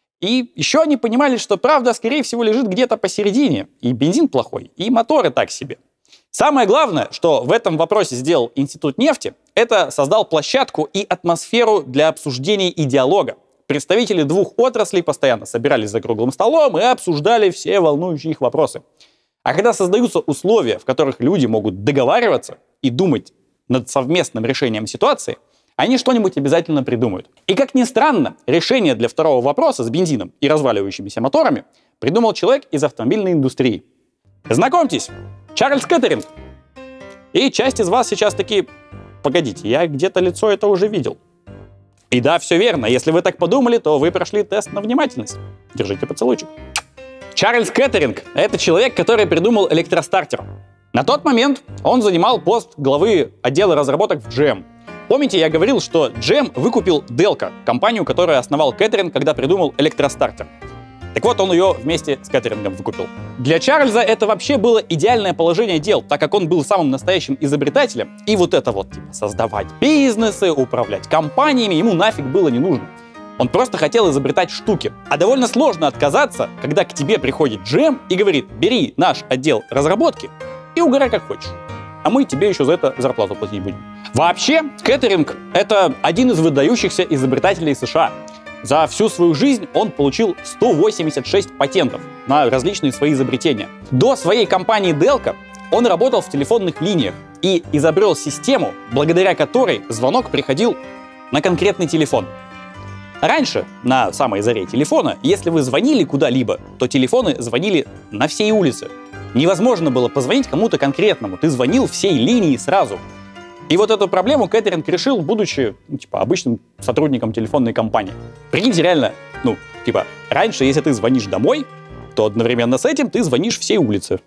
S8: И еще они понимали, что правда, скорее всего, лежит где-то посередине. И бензин плохой, и моторы так себе. Самое главное, что в этом вопросе сделал Институт нефти, это создал площадку и атмосферу для обсуждений и диалога. Представители двух отраслей постоянно собирались за круглым столом и обсуждали все волнующие их вопросы. А когда создаются условия, в которых люди могут договариваться и думать над совместным решением ситуации, они что-нибудь обязательно придумают. И как ни странно, решение для второго вопроса с бензином и разваливающимися моторами придумал человек из автомобильной индустрии. Знакомьтесь, Чарльз Кеттеринг. И часть из вас сейчас такие: погодите, я где-то лицо это уже видел. И да, все верно. Если вы так подумали, то вы прошли тест на внимательность. Держите поцелуйчик. Чарльз Кеттеринг — это человек, который придумал электростартер. На тот момент он занимал пост главы отдела разработок в джи эм. Помните, я говорил, что джи эм выкупил Delco, компанию, которую основал Кеттеринг, когда придумал электростартер. Так вот, он ее вместе с Кеттерингом выкупил. Для Чарльза это вообще было идеальное положение дел, так как он был самым настоящим изобретателем. И вот это вот, типа, создавать бизнесы, управлять компаниями ему нафиг было не нужно. Он просто хотел изобретать штуки. А довольно сложно отказаться, когда к тебе приходит джи эм и говорит: бери наш отдел разработки и угорай как хочешь. А мы тебе еще за это зарплату платить будем. Вообще, Кеттеринг — это один из выдающихся изобретателей США. За всю свою жизнь он получил сто восемьдесят шесть патентов на различные свои изобретения. До своей компании Delco он работал в телефонных линиях и изобрел систему, благодаря которой звонок приходил на конкретный телефон. Раньше, на самой заре телефона, если вы звонили куда-либо, то телефоны звонили на всей улице. Невозможно было позвонить кому-то конкретному, ты звонил всей линии сразу. И вот эту проблему Кеттеринг решил, будучи, ну, типа, обычным сотрудником телефонной компании. Прикиньте, реально, ну,
S5: Типа, раньше, если ты звонишь домой, то одновременно с этим ты звонишь всей улице.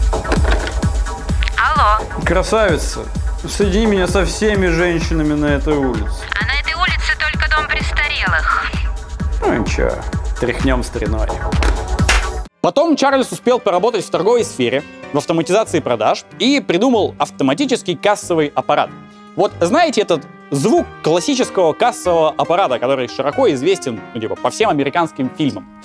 S11: Алло.
S12: Красавица, соедини меня со всеми женщинами на этой улице.
S11: А на этой улице только дом престарелых.
S12: Ну ничего, тряхнем стариной.
S5: Потом Чарльз успел поработать в торговой сфере, в автоматизации продаж и придумал автоматический кассовый аппарат. Вот знаете этот звук классического кассового аппарата, который широко известен, ну, типа, по всем американским фильмам?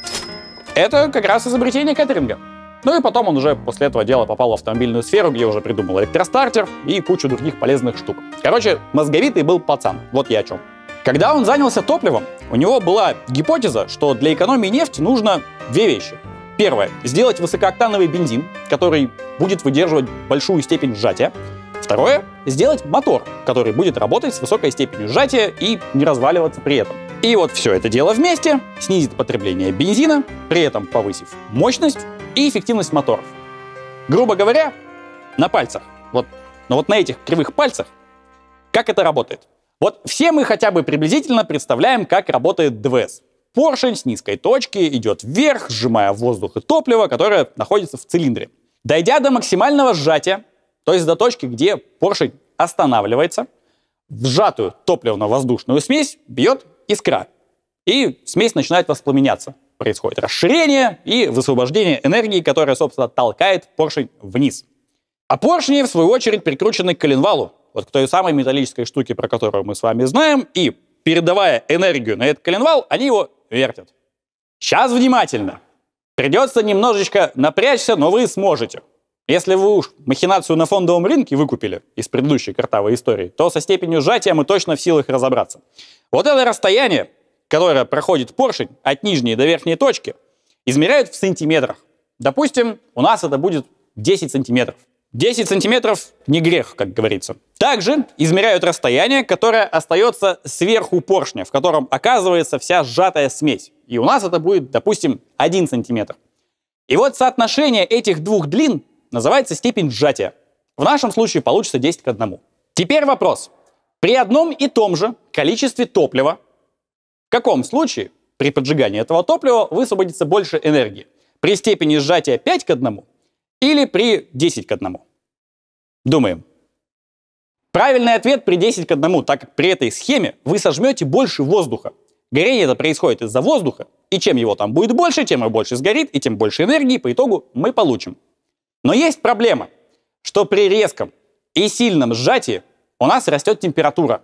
S5: Это как раз изобретение Кеттеринга. Ну и потом он уже после этого дела попал в автомобильную сферу, где уже придумал электростартер и кучу других полезных штук. Короче, мозговитый был пацан, вот я о чем. Когда он занялся топливом, у него была гипотеза, что для экономии нефти нужно две вещи. Первое – сделать высокооктановый бензин, который будет выдерживать большую степень сжатия. Второе – сделать мотор, который будет работать с высокой степенью сжатия и не разваливаться при этом. И вот все это дело вместе снизит потребление бензина, при этом повысив мощность и эффективность моторов. Грубо говоря, на пальцах, вот, но вот на этих кривых пальцах, как это работает? Вот все мы хотя бы приблизительно представляем, как работает ДВС. Поршень с низкой точки идет вверх, сжимая воздух и топливо, которое находится в цилиндре. Дойдя до максимального сжатия, то есть до точки, где поршень останавливается, в сжатую топливно-воздушную смесь бьет искра. И смесь начинает воспламеняться. Происходит расширение и высвобождение энергии, которая, собственно, толкает поршень вниз. А поршни, в свою очередь, прикручены к коленвалу, вот к той самой металлической штуке, про которую мы с вами знаем, и, передавая энергию на этот коленвал, они его вертят. Сейчас внимательно. Придется немножечко напрячься, но вы сможете. Если вы уж махинацию на фондовом рынке выкупили из предыдущей картавой истории, то со степенью сжатия мы точно в силах разобраться. Вот это расстояние, которое проходит поршень от нижней до верхней точки, измеряют в сантиметрах. Допустим, у нас это будет десять сантиметров. десять сантиметров не грех, как говорится. Также измеряют расстояние, которое остается сверху поршня, в котором оказывается вся сжатая смесь. И у нас это будет, допустим, один сантиметр. И вот соотношение этих двух длин называется степень сжатия. В нашем случае получится десять к одному. Теперь вопрос. При одном и том же количестве топлива, в каком случае при поджигании этого топлива высвободится больше энергии? При степени сжатия пять к одному или при десять к одному? Думаем. Правильный ответ при десять к одному, так как при этой схеме вы сожмете больше воздуха. Горение это происходит из-за воздуха, и чем его там будет больше, тем и больше сгорит, и тем больше энергии по итогу мы получим. Но есть проблема, что при резком и сильном сжатии у нас растет температура.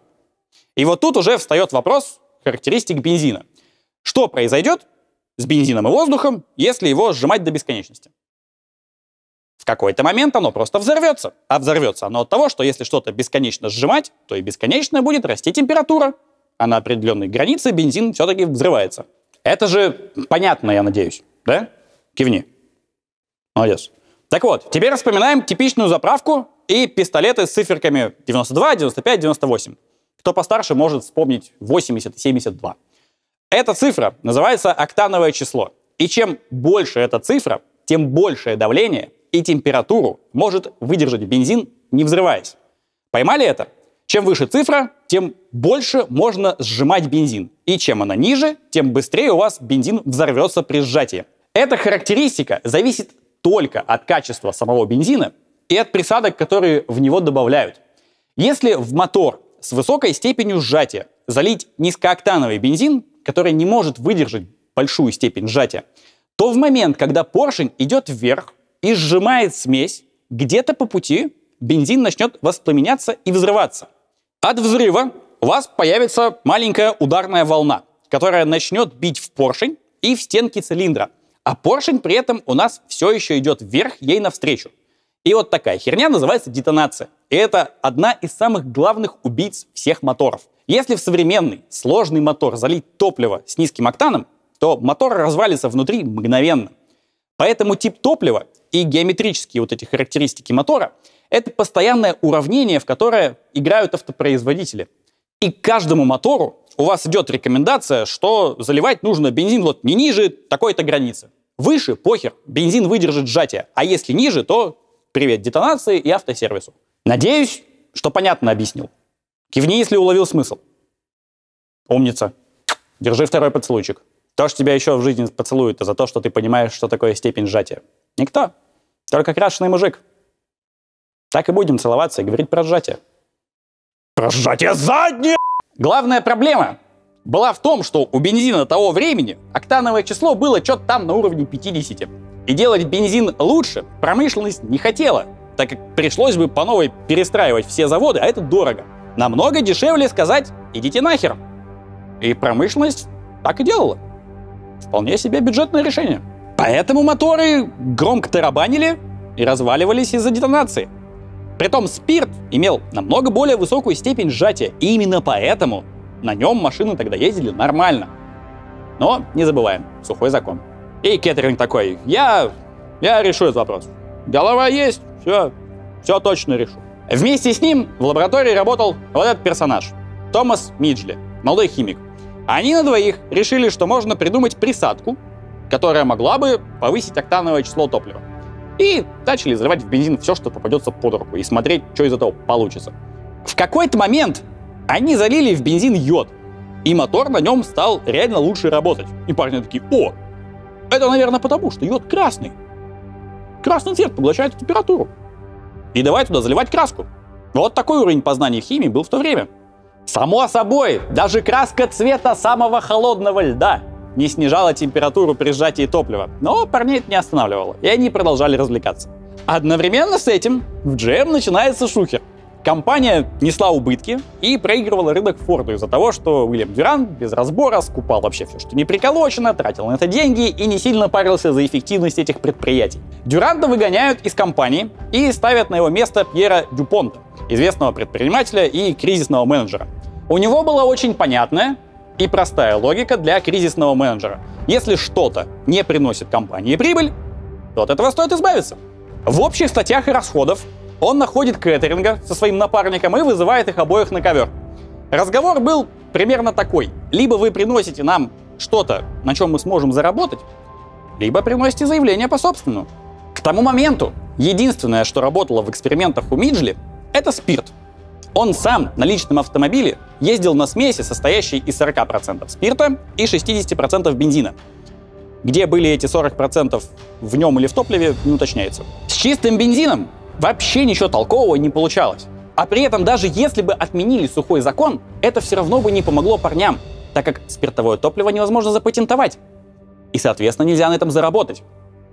S5: И вот тут уже встает вопрос характеристик бензина. Что произойдет с бензином и воздухом, если его сжимать до бесконечности? В какой-то момент оно просто взорвется. А взорвется оно от того, что если что-то бесконечно сжимать, то и бесконечно будет расти температура. А на определенной границе бензин все-таки взрывается. Это же понятно, я надеюсь, да? Кивни. Молодец. Так вот, теперь вспоминаем типичную заправку и пистолеты с циферками девяносто два, девяносто пять, девяносто восемь. Кто постарше может вспомнить восемьдесят и семьдесят два. Эта цифра называется октановое число. И чем больше эта цифра, тем большее давление и температуру может выдержать бензин, не взрываясь. Поймали это? Чем выше цифра, тем больше можно сжимать бензин. И чем она ниже, тем быстрее у вас бензин взорвется при сжатии. Эта характеристика зависит только от качества самого бензина и от присадок, которые в него добавляют. Если в мотор с высокой степенью сжатия залить низкооктановый бензин, который не может выдержать большую степень сжатия, то в момент, когда поршень идет вверх и сжимает смесь, где-то по пути бензин начнет воспламеняться и взрываться. От взрыва у вас появится маленькая ударная волна, которая начнет бить в поршень и в стенки цилиндра. А поршень при этом у нас все еще идет вверх, ей навстречу. И вот такая херня называется детонация. И это одна из самых главных убийц всех моторов. Если в современный сложный мотор залить топливо с низким октаном, то мотор развалится внутри мгновенно. Поэтому тип топлива и геометрические вот эти характеристики мотора — это постоянное уравнение, в которое играют автопроизводители. И к каждому мотору у вас идет рекомендация, что заливать нужно бензин вот не ниже такой-то границы. Выше — похер, бензин выдержит сжатие, а если ниже, то привет детонации и автосервису. Надеюсь, что понятно объяснил. Кивни, если уловил смысл. Умница. Держи второй поцелуйчик. Кто ж тебя еще в жизни поцелует за то, что ты понимаешь, что такое степень сжатия? Никто. Только крашеный мужик. Так и будем целоваться и говорить про сжатие. Про сжатие заднее! Главная проблема была в том, что у бензина того времени октановое число было что-то там на уровне пятидесяти. И делать бензин лучше промышленность не хотела, так как пришлось бы по новой перестраивать все заводы, а это дорого. Намного дешевле сказать «идите нахер». И промышленность так и делала. Вполне себе бюджетное решение. Поэтому моторы громко тарабанили и разваливались из-за детонации. Притом спирт имел намного более высокую степень сжатия, и именно поэтому на нем машины тогда ездили нормально. Но не забываем, сухой закон. И Кеттеринг такой, я, я решу этот вопрос. Голова есть, все, все точно решу. Вместе с ним в лаборатории работал вот этот персонаж, Томас Миджли, молодой химик. Они на двоих решили, что можно придумать присадку, которая могла бы повысить октановое число топлива. И начали заливать в бензин все, что попадется под руку, и смотреть, что из этого получится. В какой-то момент они залили в бензин йод, и мотор на нем стал реально лучше работать. И парни такие, о, это, наверное, потому, что йод красный. Красный цвет поглощает температуру. И давай туда заливать краску. Вот такой уровень познания химии был в то время. Само собой, даже краска цвета самого холодного льда не снижала температуру при сжатии топлива. Но парней это не останавливало, и они продолжали развлекаться. Одновременно с этим в джи эм начинается шухер. Компания несла убытки и проигрывала рынок Форду из-за того, что Уильям Дюрант без разбора скупал вообще все, что не приколочено, тратил на это деньги и не сильно парился за эффективность этих предприятий. Дюранта выгоняют из компании и ставят на его место Пьера Дюпонта, известного предпринимателя и кризисного менеджера. У него была очень понятная и простая логика для кризисного менеджера. Если что-то не приносит компании прибыль, то от этого стоит избавиться. В общих статьях и расходах он находит Кеттеринга со своим напарником и вызывает их обоих на ковер. Разговор был примерно такой. Либо вы приносите нам что-то, на чем мы сможем заработать, либо приносите заявление по собственному. К тому моменту единственное, что работало в экспериментах у Миджли, это спирт. Он сам на личном автомобиле ездил на смеси, состоящей из сорока процентов спирта и шестидесяти процентов бензина. Где были эти сорок процентов в нем или в топливе, не уточняется. С чистым бензином вообще ничего толкового не получалось. А при этом даже если бы отменили сухой закон, это все равно бы не помогло парням, так как спиртовое топливо невозможно запатентовать. И, соответственно, нельзя на этом заработать.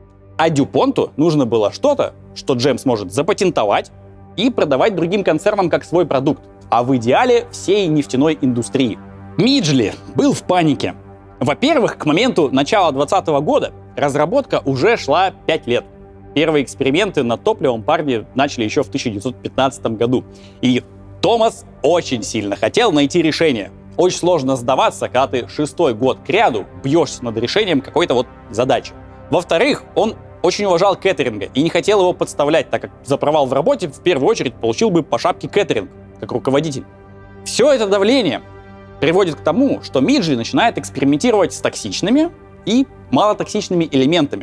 S5: А Дюпонту нужно было что-то, что джи эм сможет запатентовать и продавать другим концернам как свой продукт. А в идеале всей нефтяной индустрии. Миджли был в панике. Во-первых, к моменту начала двадцатого года разработка уже шла пять лет. Первые эксперименты над топливом парни начали еще в тысяча девятьсот пятнадцатом году. И Томас очень сильно хотел найти решение. Очень сложно сдаваться, когда ты шестой год кряду бьешься над решением какой-то вот задачи. Во-вторых, он очень уважал Кеттеринга и не хотел его подставлять, так как за провал в работе в первую очередь получил бы по шапке Кеттеринг, как руководитель. Все это давление приводит к тому, что Миджли начинает экспериментировать с токсичными и малотоксичными элементами.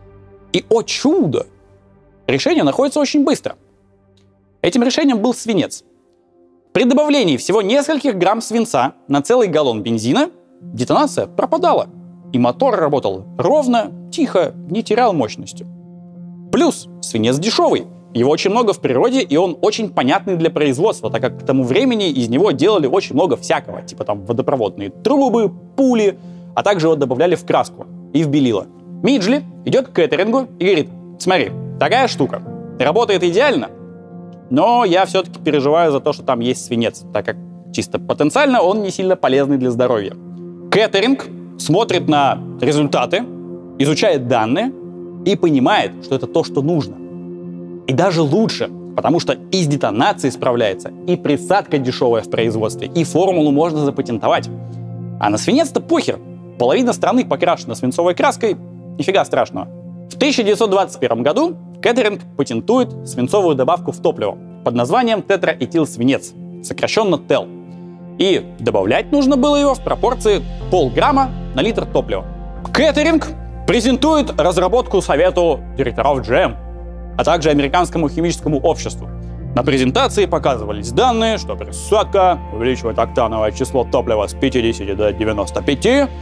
S5: И, о чудо, решение находится очень быстро. Этим решением был свинец. При добавлении всего нескольких грамм свинца на целый галлон бензина детонация пропадала, и мотор работал ровно, тихо, не терял мощностью. Плюс свинец дешевый, его очень много в природе, и он очень понятный для производства, так как к тому времени из него делали очень много всякого, типа там водопроводные трубы, пули, а также его добавляли в краску и в белило. Миджли идет к Кеттерингу и говорит: смотри, такая штука, работает идеально, но я все-таки переживаю за то, что там есть свинец, так как чисто потенциально он не сильно полезный для здоровья. Кеттеринг смотрит на результаты, изучает данные и понимает, что это то, что нужно. И даже лучше, потому что и с детонацией справляется, и присадка дешевая в производстве, и формулу можно запатентовать. А на свинец-то похер. Половина страны покрашена свинцовой краской, нифига страшного. В тысяча девятьсот двадцать первом году Кеттеринг патентует свинцовую добавку в топливо под названием тетраэтилсвинец, сокращенно тел. И добавлять нужно было его в пропорции полграмма на литр топлива. Кеттеринг презентует разработку совету директоров джи эм, а также американскому химическому обществу. На презентации показывались данные, что присадка увеличивает октановое число топлива с пятидесяти до девяноста пяти,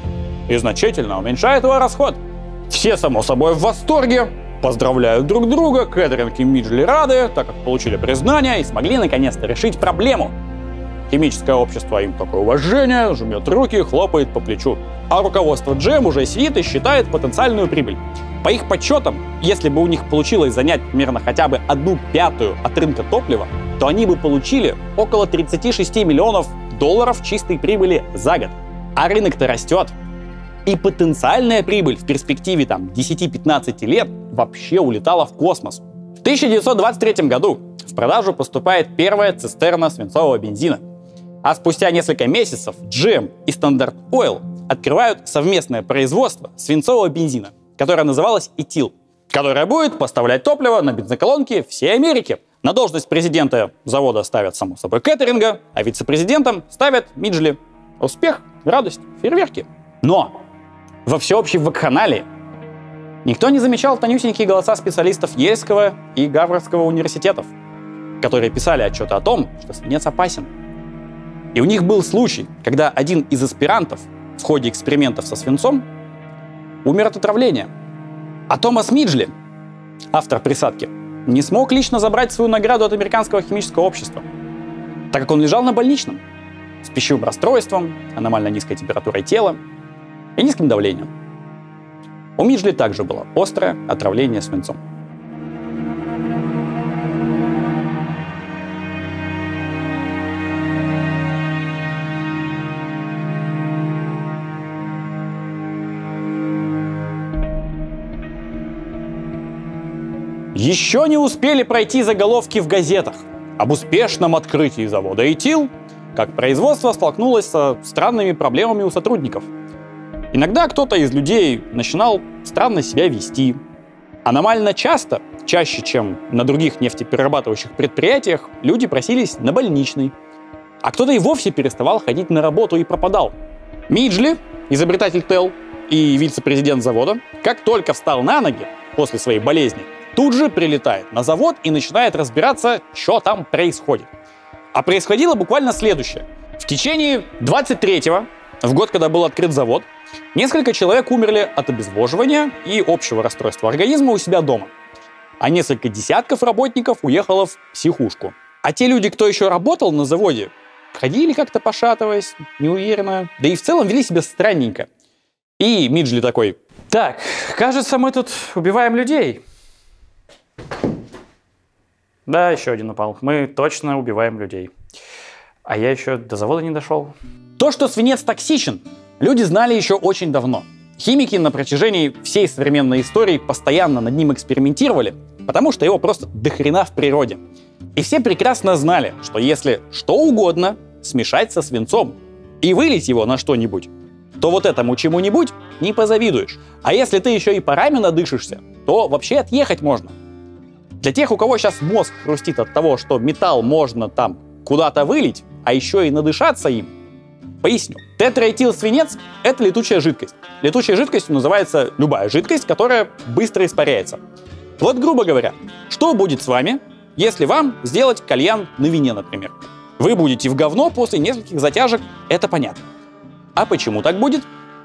S5: и значительно уменьшает его расход. Все, само собой, в восторге, поздравляют друг друга, Кеттеринг и Миджли рады, так как получили признание и смогли наконец-то решить проблему. Химическое общество им такое уважение, жмет руки, хлопает по плечу. А руководство джи эм уже сидит и считает потенциальную прибыль. По их подсчетам, если бы у них получилось занять примерно хотя бы одну пятую от рынка топлива, то они бы получили около тридцати шести миллионов долларов чистой прибыли за год. А рынок-то растет. И потенциальная прибыль в перспективе там десяти-пятнадцати лет вообще улетала в космос. В тысяча девятьсот двадцать третьем году в продажу поступает первая цистерна свинцового бензина. А спустя несколько месяцев джи эм и Standard Oil открывают совместное производство свинцового бензина, которое называлось Этил, которое будет поставлять топливо на бензоколонки всей Америки. На должность президента завода ставят, само собой, Кеттеринга, а вице-президентом ставят Миджли. Успех, радость, фейерверки. Но во всеобщей вакханалии никто не замечал тонюсенькие голоса специалистов Ельского и Гарвардского университетов, которые писали отчеты о том, что свинец опасен. И у них был случай, когда один из аспирантов в ходе экспериментов со свинцом умер от отравления. А Томас Миджли, автор присадки, не смог лично забрать свою награду от Американского химического общества, так как он лежал на больничном с пищевым расстройством, аномально низкой температурой тела и низким давлением. У Миджли также было острое отравление свинцом. Еще не успели пройти заголовки в газетах об успешном открытии завода Этил, как производство столкнулось со странными проблемами у сотрудников. Иногда кто-то из людей начинал странно себя вести. Аномально часто, чаще, чем на других нефтеперерабатывающих предприятиях, люди просились на больничный. А кто-то и вовсе переставал ходить на работу и пропадал. Миджли, изобретатель Тел и вице-президент завода, как только встал на ноги после своей болезни, тут же прилетает на завод и начинает разбираться, что там происходит. А происходило буквально следующее. В течение двадцать третьего, в год, когда был открыт завод, несколько человек умерли от обезвоживания и общего расстройства организма у себя дома. А несколько десятков работников уехало в психушку. А те люди, кто еще работал на заводе, ходили как-то пошатываясь, неуверенно, да и в целом вели себя странненько. И Миджли такой: так, кажется, мы тут убиваем людей. Да, еще один упал. Мы точно убиваем людей. А я еще до завода не дошел. То, что свинец токсичен, люди знали еще очень давно. Химики на протяжении всей современной истории постоянно над ним экспериментировали, потому что его просто дохрена в природе. И все прекрасно знали, что если что угодно смешать со свинцом и вылить его на что-нибудь, то вот этому чему-нибудь не позавидуешь. А если ты еще и парами надышишься, то вообще отъехать можно. Для тех, у кого сейчас мозг хрустит от того, что металл можно там куда-то вылить, а еще и надышаться им, поясню. Тетраэтилсвинец — это летучая жидкость. Летучей жидкостью называется любая жидкость, которая быстро испаряется. Вот, грубо говоря, что будет с вами, если вам сделать кальян на вине, например? Вы будете в говно после нескольких затяжек, это понятно. А почему так будет?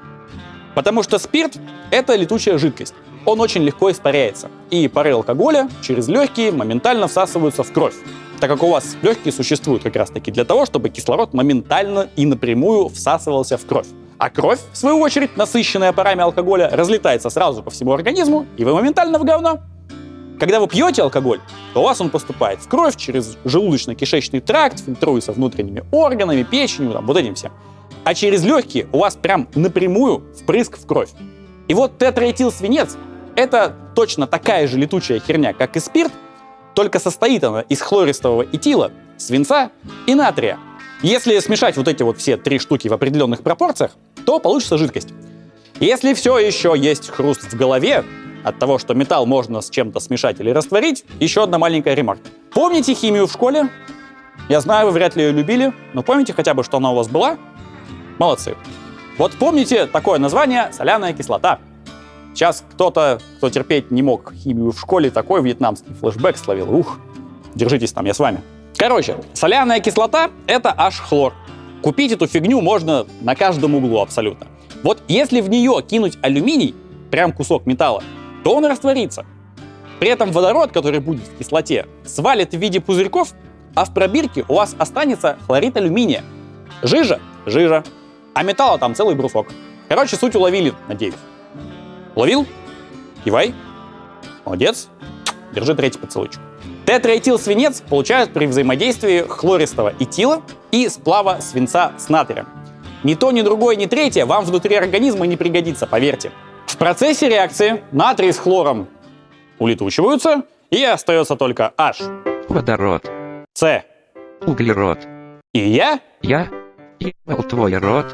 S5: Потому что спирт — это летучая жидкость. Он очень легко испаряется, и пары алкоголя через легкие моментально всасываются в кровь, так как у вас легкие существуют как раз-таки для того, чтобы кислород моментально и напрямую всасывался в кровь. А кровь, в свою очередь, насыщенная парами алкоголя, разлетается сразу по всему организму, и вы моментально в говно. Когда вы пьете алкоголь, то у вас он поступает в кровь через желудочно-кишечный тракт, фильтруется внутренними органами, печенью, там, вот этим всем. А через легкие у вас прям напрямую впрыск в кровь. И вот тетраэтилсвинец — это точно такая же летучая херня, как и спирт, только состоит она из хлористого этила, свинца и натрия. Если смешать вот эти вот все три штуки в определенных пропорциях, то получится жидкость. Если все еще есть хруст в голове от того, что металл можно с чем-то смешать или растворить, еще одна маленькая ремарка. Помните химию в школе? Я знаю, вы вряд ли ее любили, но помните хотя бы, что она у вас была? Молодцы. Вот помните такое название — соляная кислота. Сейчас кто-то, кто терпеть не мог химию в школе, такой вьетнамский флешбэк словил. Ух, держитесь там, я с вами. Короче, соляная кислота — это H-хлор. Купить эту фигню можно на каждом углу абсолютно. Вот если в нее кинуть алюминий, прям кусок металла, то он растворится. При этом водород, который будет в кислоте, свалит в виде пузырьков, а в пробирке у вас останется хлорид алюминия. Жижа — жижа, а металла там целый брусок. Короче, суть уловили, надеюсь. Уловил? Кивай. Молодец. Держи третий поцелуйчик. Тетраэтилсвинец получают при взаимодействии хлористого этила и сплава свинца с натрием. Ни то, ни другое, ни третье вам внутри организма не пригодится, поверьте. В процессе реакции натрий с хлором улетучиваются, и остается только H.
S13: Водород.
S5: С.
S13: Углерод.
S5: И я?
S13: Я ебал твой рот.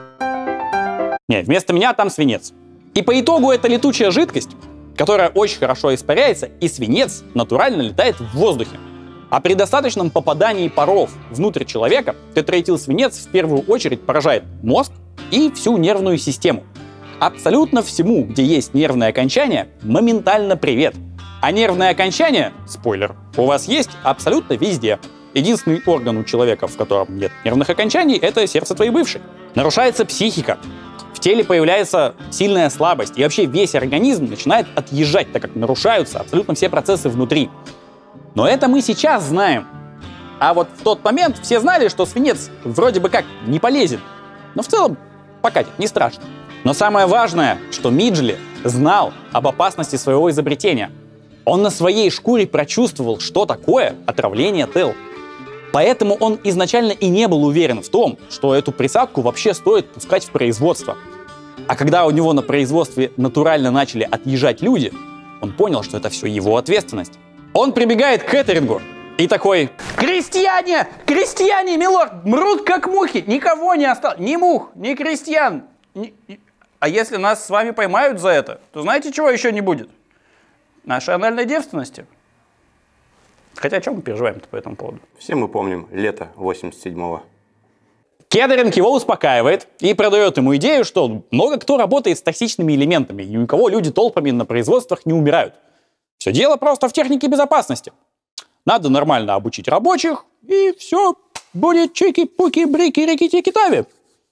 S5: Нет, вместо меня там свинец. И по итогу это летучая жидкость, которая очень хорошо испаряется, и свинец натурально летает в воздухе. А при достаточном попадании паров внутрь человека тетраэтилсвинец в первую очередь поражает мозг и всю нервную систему. Абсолютно всему, где есть нервное окончание, моментально привет. А нервное окончание, спойлер, у вас есть абсолютно везде. Единственный орган у человека, в котором нет нервных окончаний, это сердце твоей бывшей. Нарушается психика. В теле появляется сильная слабость, и вообще весь организм начинает отъезжать, так как нарушаются абсолютно все процессы внутри. Но это мы сейчас знаем. А вот в тот момент все знали, что свинец вроде бы как не полезен. Но в целом покатит, не страшно. Но самое важное, что Миджли знал об опасности своего изобретения. Он на своей шкуре прочувствовал, что такое отравление тел. Поэтому он изначально и не был уверен в том, что эту присадку вообще стоит пускать в производство. А когда у него на производстве натурально начали отъезжать люди, он понял, что это все его ответственность. Он прибегает к Кеттерингу и такой: «Крестьяне! Крестьяне, милорд, мрут как мухи! Никого не осталось! Ни мух, ни крестьян! Ни... А если нас с вами поймают за это, то знаете, чего еще не будет? Нашей анальной девственности». Хотя о чем мы переживаем-то по этому поводу?
S10: Все мы помним лето восемьдесят седьмого.
S5: Кеттеринг его успокаивает и продает ему идею, что много кто работает с токсичными элементами, и у кого люди толпами на производствах не умирают. Все дело просто в технике безопасности. Надо нормально обучить рабочих, и все будет чики-пуки-брики-рики-тики-тави.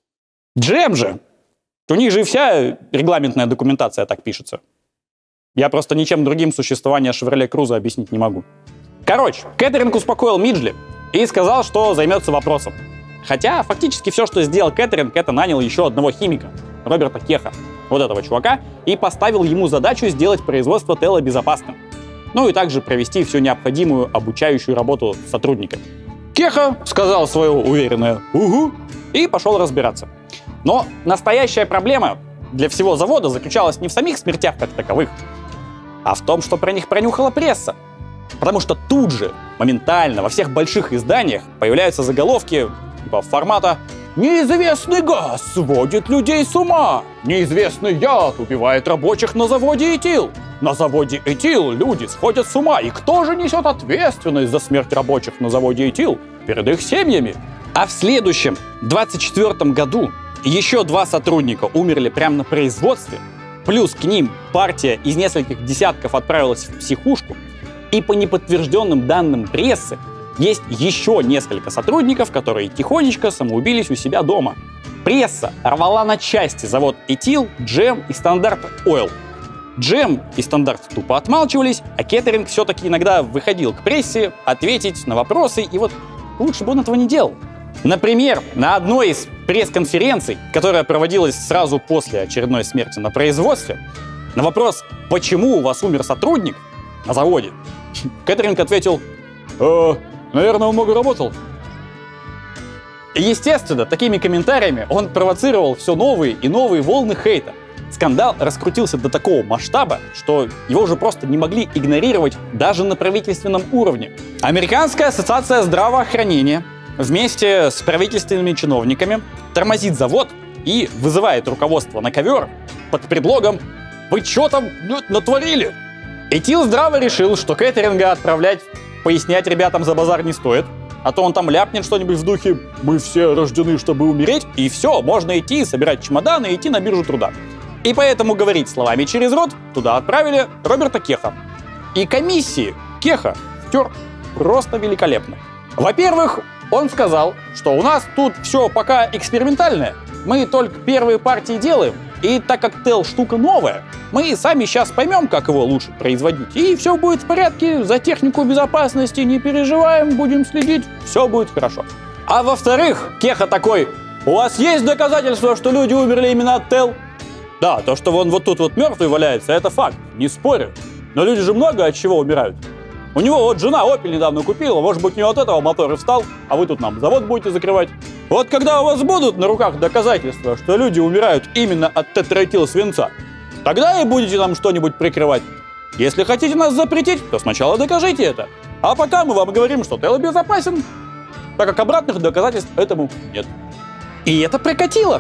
S5: Джем же. У них же вся регламентная документация так пишется. Я просто ничем другим существование Шевроле Круза объяснить не могу. Короче, Кеттеринг успокоил Миджли и сказал, что займется вопросом. Хотя фактически все, что сделал Кеттеринг, это нанял еще одного химика, Роберта Кеха, вот этого чувака, и поставил ему задачу сделать производство тела безопасным. Ну и также провести всю необходимую обучающую работу с сотрудниками. Кеха сказал свое уверенное «угу» и пошел разбираться. Но настоящая проблема для всего завода заключалась не в самих смертях как таковых, а в том, что про них пронюхала пресса. Потому что тут же, моментально, во всех больших изданиях появляются заголовки типа формата «Неизвестный газ сводит людей с ума! Неизвестный яд убивает рабочих на заводе Этил! На заводе Этил люди сходят с ума! И кто же несет ответственность за смерть рабочих на заводе Этил? Перед их семьями!» А в следующем, двадцать четвёртом году, еще два сотрудника умерли прямо на производстве, плюс к ним партия из нескольких десятков отправилась в психушку, и по неподтвержденным данным прессы, есть еще несколько сотрудников, которые тихонечко самоубились у себя дома. Пресса рвала на части завод Этил, Джем и Стандарт Ойл. Джем и Стандарт тупо отмалчивались, а Кеттеринг все-таки иногда выходил к прессе ответить на вопросы, и вот лучше бы он этого не делал. Например, на одной из пресс-конференций, которая проводилась сразу после очередной смерти на производстве, на вопрос, почему у вас умер сотрудник на заводе, Кеттеринг ответил: «Э, наверное, он много работал». И, естественно, такими комментариями он провоцировал все новые и новые волны хейта. Скандал раскрутился до такого масштаба, что его уже просто не могли игнорировать даже на правительственном уровне. Американская ассоциация здравоохранения вместе с правительственными чиновниками тормозит завод и вызывает руководство на ковер под предлогом «Вы что там натворили?». Этил здраво решил, что Кеттеринга отправлять пояснять ребятам за базар не стоит, а то он там ляпнет что-нибудь в духе «Мы все рождены, чтобы умереть», и все, можно идти, собирать чемоданы и идти на биржу труда. И поэтому говорить словами через рот туда отправили Роберта Кеха. И комиссии Кеха втер просто великолепно. Во-первых, он сказал, что у нас тут все пока экспериментальное, мы только первые партии делаем, И так как ТЭЛ штука новая, мы сами сейчас поймем, как его лучше производить. И все будет в порядке, за технику безопасности не переживаем, будем следить, все будет хорошо. А во-вторых, Кеха такой: у вас есть доказательства, что люди умерли именно от ТЭЛ? Да, то, что он вот тут вот мертвый валяется, это факт, не спорю. Но люди же много от чего умирают. У него вот жена Opel недавно купила, может быть, у него от этого мотор и встал, а вы тут нам завод будете закрывать. Вот когда у вас будут на руках доказательства, что люди умирают именно от тетраэтилсвинца, тогда и будете нам что-нибудь прикрывать. Если хотите нас запретить, то сначала докажите это. А пока мы вам говорим, что ТЭЛ безопасен, так как обратных доказательств этому нет. И это прокатило.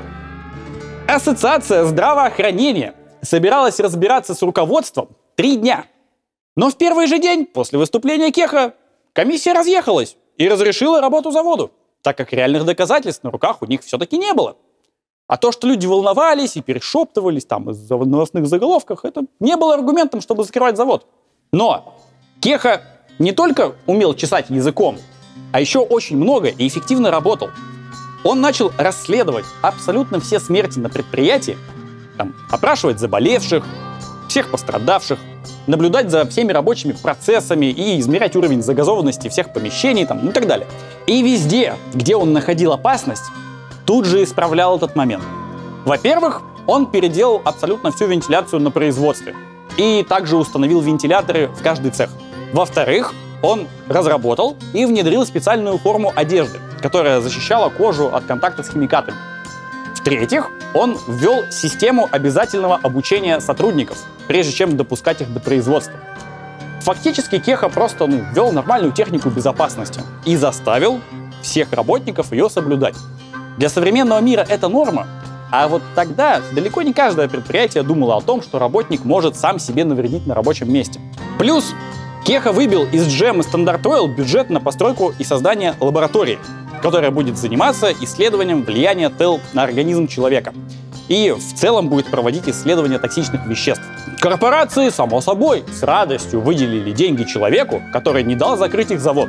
S5: Ассоциация здравоохранения собиралась разбираться с руководством три дня. Но в первый же день после выступления Кеха комиссия разъехалась и разрешила работу заводу, так как реальных доказательств на руках у них все-таки не было. А то, что люди волновались и перешептывались там из-за новостных заголовках, это не было аргументом, чтобы закрывать завод. Но Кеха не только умел чесать языком, а еще очень много и эффективно работал. Он начал расследовать абсолютно все смерти на предприятии, там, опрашивать заболевших, всех пострадавших, наблюдать за всеми рабочими процессами и измерять уровень загазованности всех помещений там, ну и так далее. И везде, где он находил опасность, тут же исправлял этот момент. Во-первых, он переделал абсолютно всю вентиляцию на производстве и также установил вентиляторы в каждый цех. Во-вторых, он разработал и внедрил специальную форму одежды, которая защищала кожу от контакта с химикатами. В-третьих, он ввел систему обязательного обучения сотрудников, прежде чем допускать их до производства. Фактически Кеха просто ну, ввел нормальную технику безопасности и заставил всех работников ее соблюдать. Для современного мира это норма, а вот тогда далеко не каждое предприятие думало о том, что работник может сам себе навредить на рабочем месте. Плюс Кеха выбил из джем и Стандарт Ойл бюджет на постройку и создание лаборатории, которая будет заниматься исследованием влияния ТЭЛ на организм человека. И в целом будет проводить исследования токсичных веществ. Корпорации, само собой, с радостью выделили деньги человеку, который не дал закрыть их завод.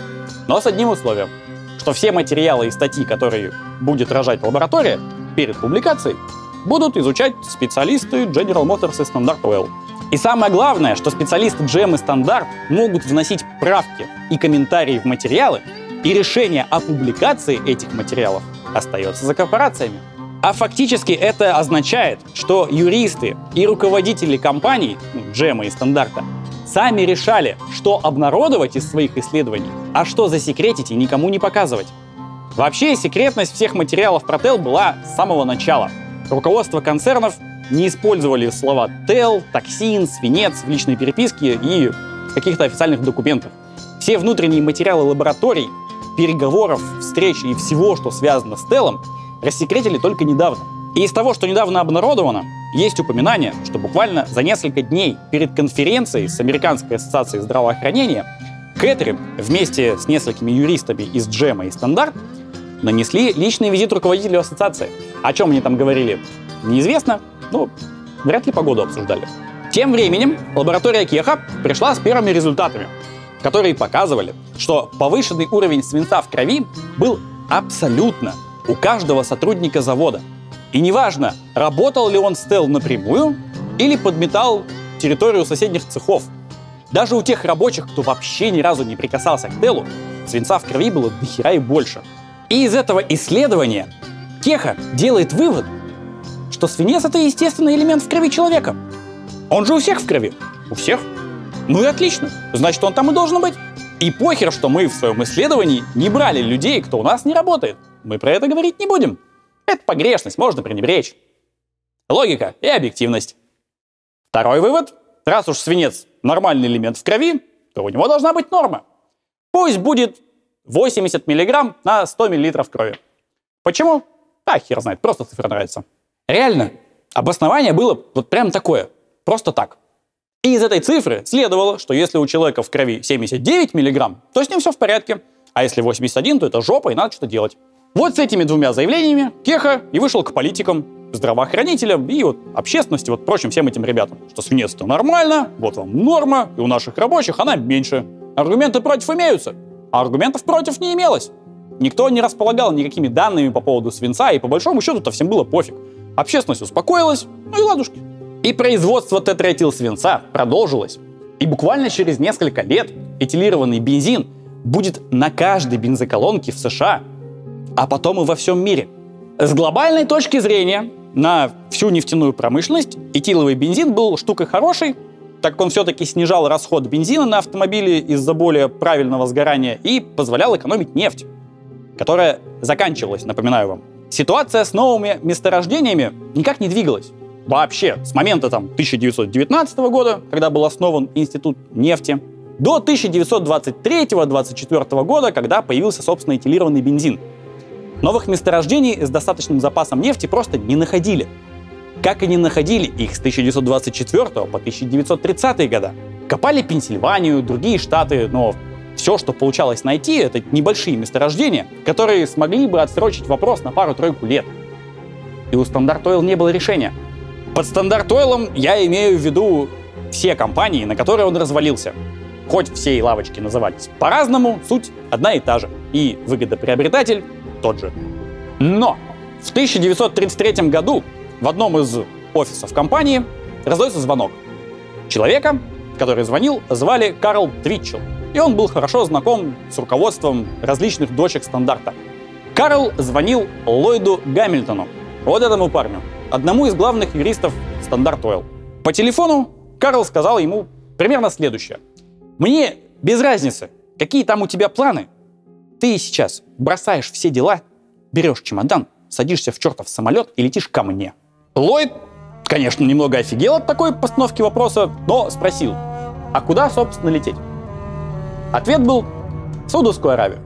S5: Но с одним условием, что все материалы и статьи, которые будет рожать лаборатория перед публикацией, будут изучать специалисты General Motors и Стандарт Ойл. И самое главное, что специалисты джи эм и Стандарт могут вносить правки и комментарии в материалы, и решение о публикации этих материалов остается за корпорациями. А фактически это означает, что юристы и руководители компаний, джи эм и Стандарта, сами решали, что обнародовать из своих исследований, а что засекретить и никому не показывать. Вообще, секретность всех материалов про ТЭЛ была с самого начала. Руководство концернов не использовали слова ТЭЛ, токсин, свинец в личной переписке и каких-то официальных документах. Все внутренние материалы лабораторий, переговоров, встреч и всего, что связано с ТЭЛом, рассекретили только недавно. И из того, что недавно обнародовано, есть упоминание, что буквально за несколько дней перед конференцией с Американской ассоциацией здравоохранения Кэтрин вместе с несколькими юристами из джи эм и Стандарт нанесли личный визит руководителю ассоциации. О чем они там говорили, неизвестно, но вряд ли погоду обсуждали. Тем временем лаборатория Кеха пришла с первыми результатами, которые показывали, что повышенный уровень свинца в крови был абсолютно у каждого сотрудника завода. И неважно, работал ли он с ТЭЛ напрямую или подметал территорию соседних цехов. Даже у тех рабочих, кто вообще ни разу не прикасался к ТЭЛу, свинца в крови было дохера и больше. И из этого исследования Кеха делает вывод, что свинец — это естественный элемент в крови человека. Он же у всех в крови. У всех. Ну и отлично. Значит, он там и должен быть. И похер, что мы в своем исследовании не брали людей, кто у нас не работает. Мы про это говорить не будем. Это погрешность, можно пренебречь. Логика и объективность. Второй вывод. Раз уж свинец — нормальный элемент в крови, то у него должна быть норма. Пусть будет восемьдесят миллиграмм на сто миллилитров крови. Почему? А, хер знает, просто цифра нравится. Реально, обоснование было вот прям такое. Просто так. И из этой цифры следовало, что если у человека в крови семьдесят девять миллиграмм, то с ним все в порядке. А если восемьдесят один, то это жопа, и надо что-то делать. Вот с этими двумя заявлениями Кеха и вышел к политикам, здравоохранителям и вот общественности, вот прочим всем этим ребятам, что свинец-то нормально, вот вам норма, и у наших рабочих она меньше. Аргументы против имеются, а аргументов против не имелось. Никто не располагал никакими данными по поводу свинца, и по большому счету-то всем было пофиг. Общественность успокоилась, ну и ладушки. И производство тетраэтилсвинца продолжилось. И буквально через несколько лет этилированный бензин будет на каждой бензоколонке в США, а потом и во всем мире. С глобальной точки зрения на всю нефтяную промышленность этиловый бензин был штукой хорошей, так как он все-таки снижал расход бензина на автомобили из-за более правильного сгорания и позволял экономить нефть, которая заканчивалась, напоминаю вам. Ситуация с новыми месторождениями никак не двигалась. Вообще, с момента там, тысяча девятьсот девятнадцатого года, когда был основан Институт нефти, до тысяча девятьсот двадцать третьего — двадцать четвёртого года, когда появился, собственно, этилированный бензин. Новых месторождений с достаточным запасом нефти просто не находили. Как и не находили их с тысяча девятьсот двадцать четвёртого по тысяча девятьсот тридцатые годы. Копали Пенсильванию, другие штаты, но все, что получалось найти, это небольшие месторождения, которые смогли бы отсрочить вопрос на пару-тройку лет. И у Standard Oil не было решения. Под Standard Oil я имею в виду все компании, на которые он развалился. Хоть все и лавочки назывались по-разному, суть одна и та же. И выгодоприобретатель тот же. Но в тысяча девятьсот тридцать третьем году в одном из офисов компании раздается звонок. Человека, который звонил, звали Карл Твитчелл. И он был хорошо знаком с руководством различных дочек стандарта. Карл звонил Ллойду Гамильтону, вот этому парню, одному из главных юристов Standard Oil. По телефону Карл сказал ему примерно следующее. «Мне без разницы, какие там у тебя планы. Ты сейчас бросаешь все дела, берешь чемодан, садишься в чертов самолет и летишь ко мне». Ллойд, конечно, немного офигел от такой постановки вопроса, но спросил, а куда, собственно, лететь? Ответ был в Саудовскую Аравию.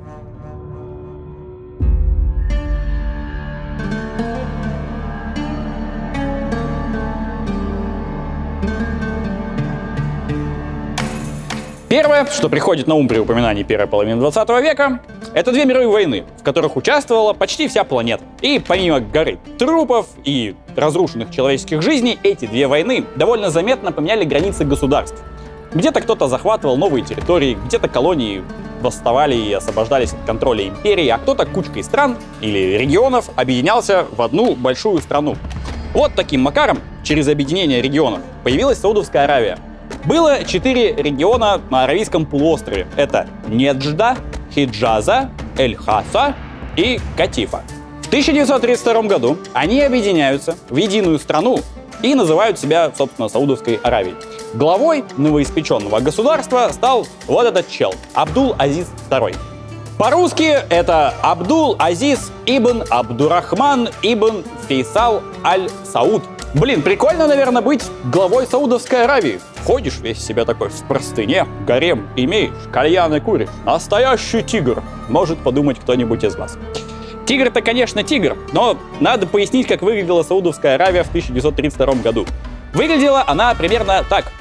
S5: Первое, что приходит на ум при упоминании первой половины двадцатого века, это две мировые войны, в которых участвовала почти вся планета. И помимо горы трупов и разрушенных человеческих жизней, эти две войны довольно заметно поменяли границы государств. Где-то кто-то захватывал новые территории, где-то колонии восставали и освобождались от контроля империи, а кто-то кучкой стран или регионов объединялся в одну большую страну. Вот таким макаром, через объединение регионов, появилась Саудовская Аравия. Было четыре региона на Аравийском полуострове. Это Неджда, Хиджаза, Эль-Хаса и Катифа. В тысяча девятьсот тридцать втором году они объединяются в единую страну и называют себя, собственно, Саудовской Аравией. Главой новоиспеченного государства стал вот этот чел, Абдул-Азиз второй. По-русски это Абдул-Азиз ибн Абдурахман ибн Фейсал аль-Сауд. Блин, прикольно, наверное, быть главой Саудовской Аравии. Ходишь весь себя такой в простыне, гарем имеешь, кальяны куришь. Настоящий тигр, может подумать кто-нибудь из вас. Тигр-то, конечно, тигр, но надо пояснить, как выглядела Саудовская Аравия в тысяча девятьсот тридцать втором году. Выглядела она примерно так.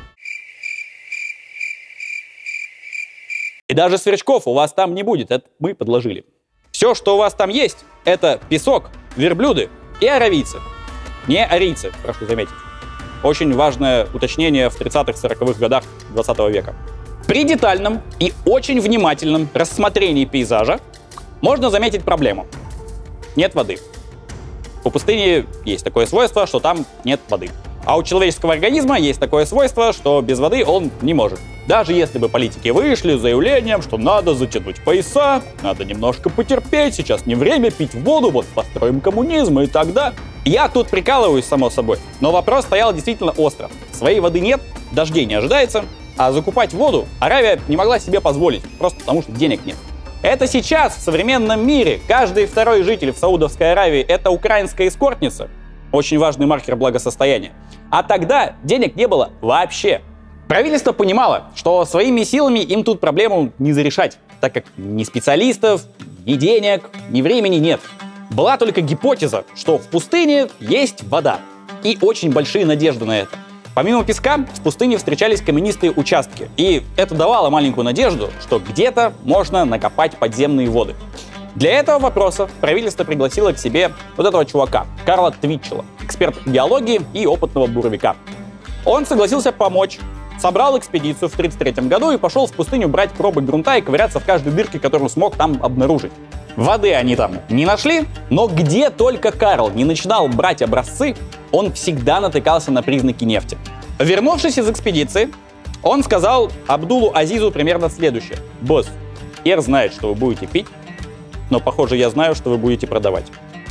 S5: И даже сверчков у вас там не будет, это мы подложили. Все, что у вас там есть, это песок, верблюды и аравийцы. Не арийцы, прошу заметить. Очень важное уточнение в тридцатых-сороковых годах двадцатого века. При детальном и очень внимательном рассмотрении пейзажа можно заметить проблему. Нет воды. У пустыни есть такое свойство, что там нет воды. А у человеческого организма есть такое свойство, что без воды он не может. Даже если бы политики вышли с заявлением, что надо затянуть пояса, надо немножко потерпеть, сейчас не время пить воду, вот построим коммунизм и тогда. Я тут прикалываюсь, само собой, но вопрос стоял действительно остро. Своей воды нет, дождей не ожидается, а закупать воду Аравия не могла себе позволить, просто потому что денег нет. Это сейчас, в современном мире, каждый второй житель в Саудовской Аравии — это украинская эскортница, очень важный маркер благосостояния. А тогда денег не было вообще. Правительство понимало, что своими силами им тут проблему не зарешать, так как ни специалистов, ни денег, ни времени нет. Была только гипотеза, что в пустыне есть вода. И очень большие надежды на это. Помимо песка, в пустыне встречались каменистые участки. И это давало маленькую надежду, что где-то можно накопать подземные воды. Для этого вопроса правительство пригласило к себе вот этого чувака, Карла Твитчелла, эксперта геологии и опытного буровика. Он согласился помочь, собрал экспедицию в тридцать третьем году и пошел в пустыню брать пробы грунта и ковыряться в каждой дырке, которую смог там обнаружить. Воды они там не нашли, но где только Карл не начинал брать образцы, он всегда натыкался на признаки нефти. Вернувшись из экспедиции, он сказал Абдулу Азизу примерно следующее. «Босс, Эр знает, что вы будете пить, но, похоже, я знаю, что вы будете продавать.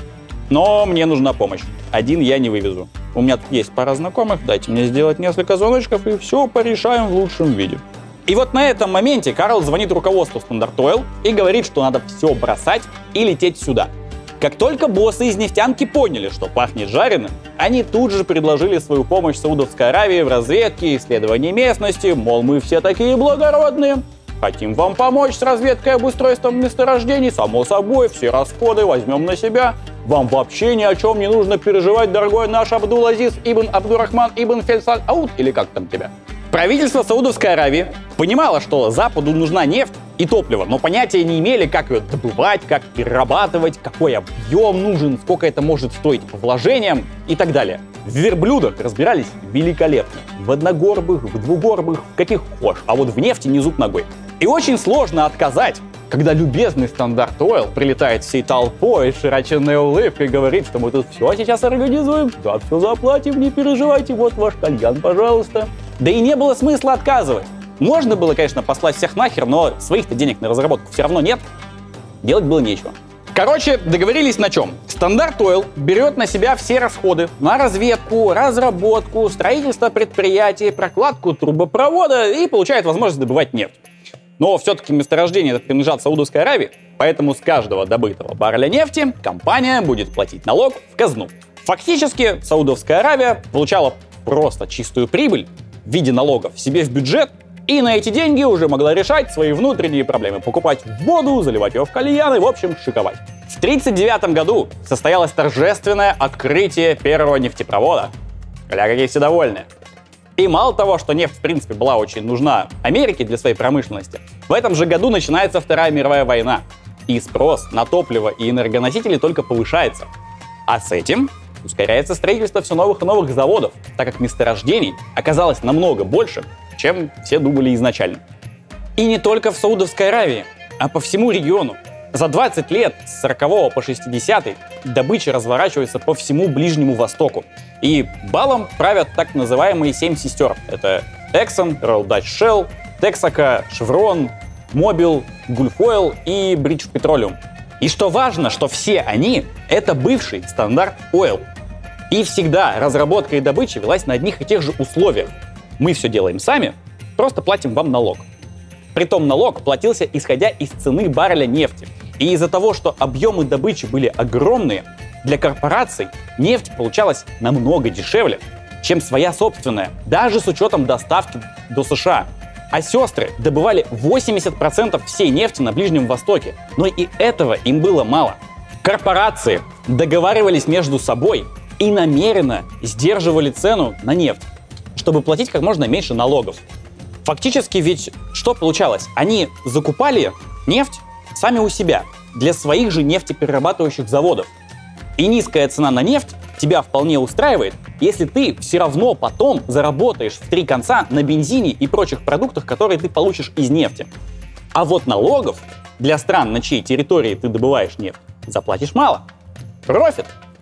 S5: Но мне нужна помощь. Один я не вывезу. У меня тут есть пара знакомых, дайте мне сделать несколько звоночков, и все порешаем в лучшем виде». И вот на этом моменте Карл звонит руководству Standard Oil и говорит, что надо все бросать и лететь сюда. Как только боссы из нефтянки поняли, что пахнет жареным, они тут же предложили свою помощь Саудовской Аравии в разведке, исследовании местности, мол, мы все такие благородные, хотим вам помочь с разведкой и обустройством месторождений, само собой, все расходы возьмем на себя. Вам вообще ни о чем не нужно переживать, дорогой наш Абдул-Азиз ибн Абдурахман ибн Фельсаль Ауд, или как там тебя. Правительство Саудовской Аравии понимало, что Западу нужна нефть и топливо, но понятия не имели, как ее добывать, как перерабатывать, какой объем нужен, сколько это может стоить по вложениям и так далее. В верблюдах разбирались великолепно. В одногорбых, в двугорбых, в каких хочешь, а вот в нефти не зуб ногой. И очень сложно отказать, когда любезный Standard Oil прилетает всей толпой с широченной улыбкой и говорит, что мы тут все сейчас организуем, да, все заплатим, не переживайте, вот ваш кальян, пожалуйста. Да и не было смысла отказывать. Можно было, конечно, послать всех нахер, но своих-то денег на разработку все равно нет. Делать было нечего. Короче, договорились на чем? Standard Oil берет на себя все расходы на разведку, разработку, строительство предприятий, прокладку трубопровода и получает возможность добывать нефть. Но все-таки месторождения это принадлежат Саудовской Аравии, поэтому с каждого добытого барреля нефти компания будет платить налог в казну. Фактически Саудовская Аравия получала просто чистую прибыль в виде налогов себе в бюджет, и на эти деньги уже могла решать свои внутренние проблемы. Покупать воду, заливать ее в кальян и, в общем, шиковать. В тысяча девятьсот тридцать девятом году состоялось торжественное открытие первого нефтепровода. Гля, какие все довольны. И мало того, что нефть, в принципе, была очень нужна Америке для своей промышленности, в этом же году начинается Вторая мировая война. И спрос на топливо и энергоносители только повышается. А с этим ускоряется строительство все новых и новых заводов, так как месторождений оказалось намного больше, чем все думали изначально. И не только в Саудовской Аравии, а по всему региону. За двадцать лет, с сорокового по шестидесятый, добыча разворачивается по всему Ближнему Востоку. И балом правят так называемые семь сестер. Это Exxon, Royal Dutch Shell, Texaco, Chevron, Mobil, Gulf Oil и British Petroleum. И что важно, что все они — это бывший Standard Oil. И всегда разработка и добыча велась на одних и тех же условиях. Мы все делаем сами, просто платим вам налог. Притом налог платился исходя из цены барреля нефти. И из-за того, что объемы добычи были огромные, для корпораций нефть получалась намного дешевле, чем своя собственная, даже с учетом доставки до США. А сестры добывали восемьдесят процентов всей нефти на Ближнем Востоке. Но и этого им было мало. Корпорации договаривались между собой и намеренно сдерживали цену на нефть, чтобы платить как можно меньше налогов. Фактически ведь что получалось? Они закупали нефть сами у себя, для своих же нефтеперерабатывающих заводов. И низкая цена на нефть тебя вполне устраивает, если ты все равно потом заработаешь в три конца на бензине и прочих продуктах, которые ты получишь из нефти. А вот налогов для стран, на чьей территории ты добываешь нефть, заплатишь мало. Профит.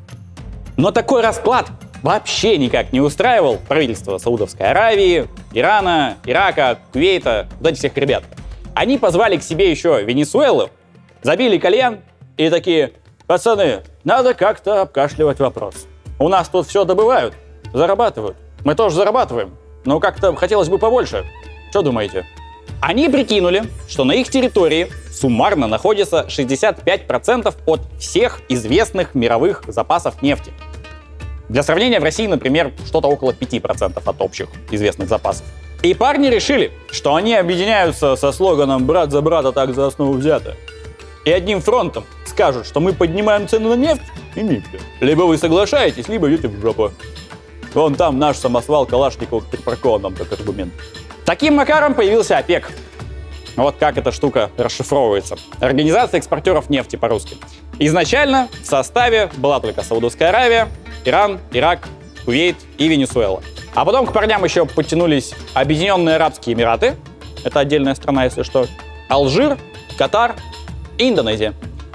S5: Но такой расклад вообще никак не устраивал правительство Саудовской Аравии, Ирана, Ирака, Кувейта, вот этих всех ребят. Они позвали к себе еще Венесуэлу, забили кальян и такие: пацаны, надо как-то обкашливать вопрос. У нас тут все добывают, зарабатывают. Мы тоже зарабатываем, но как-то хотелось бы побольше. Что думаете? Они прикинули, что на их территории суммарно находится шестьдесят пять процентов от всех известных мировых запасов нефти. Для сравнения, в России, например, что-то около пяти процентов от общих известных запасов. И парни решили, что они объединяются со слоганом «брат за брата, так за основу взято». И одним фронтом скажут, что мы поднимаем цену на нефть, и нифига. Либо вы соглашаетесь, либо идете в жопу. Вон там наш самосвал Калашников припаркован нам как аргумент. Таким макаром появился ОПЕК. Вот как эта штука расшифровывается. Организация экспортеров нефти по-русски. Изначально в составе была только Саудовская Аравия, Иран, Ирак, Кувейт и Венесуэла. А потом к парням еще подтянулись Объединенные Арабские Эмираты, это отдельная страна, если что, Алжир, Катар и Индонезия.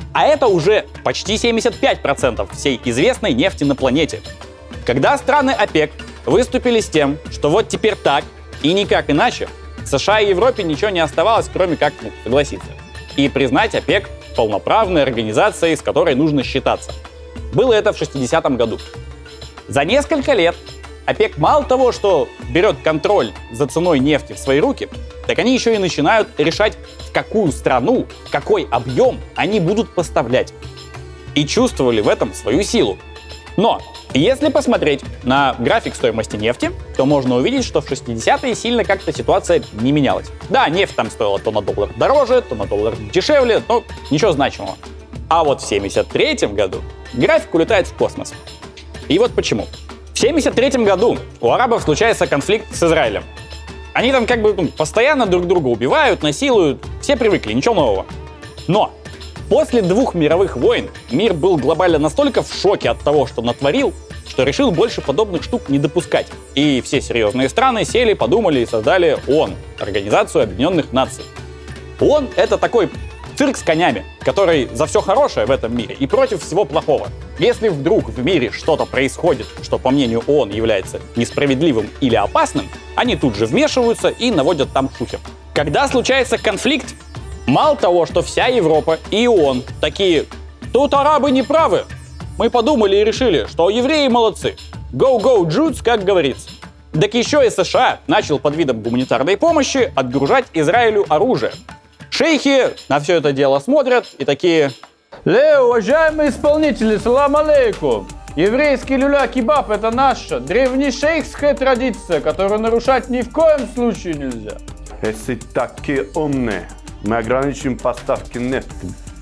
S5: А это уже почти семьдесят пять процентов всей известной нефти на планете. Когда страны ОПЕК выступили с тем, что вот теперь так и никак иначе, США и Европе ничего не оставалось, кроме как ну, согласиться и признать ОПЕК полноправной организацией, с которой нужно считаться. Было это в шестидесятом году. За несколько лет ОПЕК мало того, что берет контроль за ценой нефти в свои руки, так они еще и начинают решать, в какую страну, какой объем они будут поставлять. И чувствовали в этом свою силу. Но если посмотреть на график стоимости нефти, то можно увидеть, что в шестидесятые сильно как-то ситуация не менялась. Да, нефть там стоила то на доллар дороже, то на доллар дешевле, но ничего значимого. А вот в семьдесят третьем году график улетает в космос. И вот почему. В семьдесят третьем году у арабов случается конфликт с Израилем. Они там как бы ну, постоянно друг друга убивают, насилуют, все привыкли, ничего нового. Но после двух мировых войн мир был глобально настолько в шоке от того, что натворил, что решил больше подобных штук не допускать. И все серьезные страны сели, подумали и создали ООН, Организацию Объединенных Наций. ООН — это такой цирк с конями, который за все хорошее в этом мире и против всего плохого. Если вдруг в мире что-то происходит, что, по мнению ООН, является несправедливым или опасным, они тут же вмешиваются и наводят там шухер. Когда случается конфликт, мало того, что вся Европа и ООН такие: тут арабы не правы. Мы подумали и решили, что евреи молодцы. Go, go, Jews, как говорится. Так еще и США начал под видом гуманитарной помощи отгружать Израилю оружие. Шейхи на все это дело смотрят и такие:
S12: Ле, уважаемые исполнители, салам алейкум. Еврейский люля-кебаб — это наша древнешейхская традиция, которую нарушать ни в коем случае нельзя.
S10: Если такие умные, мы ограничим поставки нефти.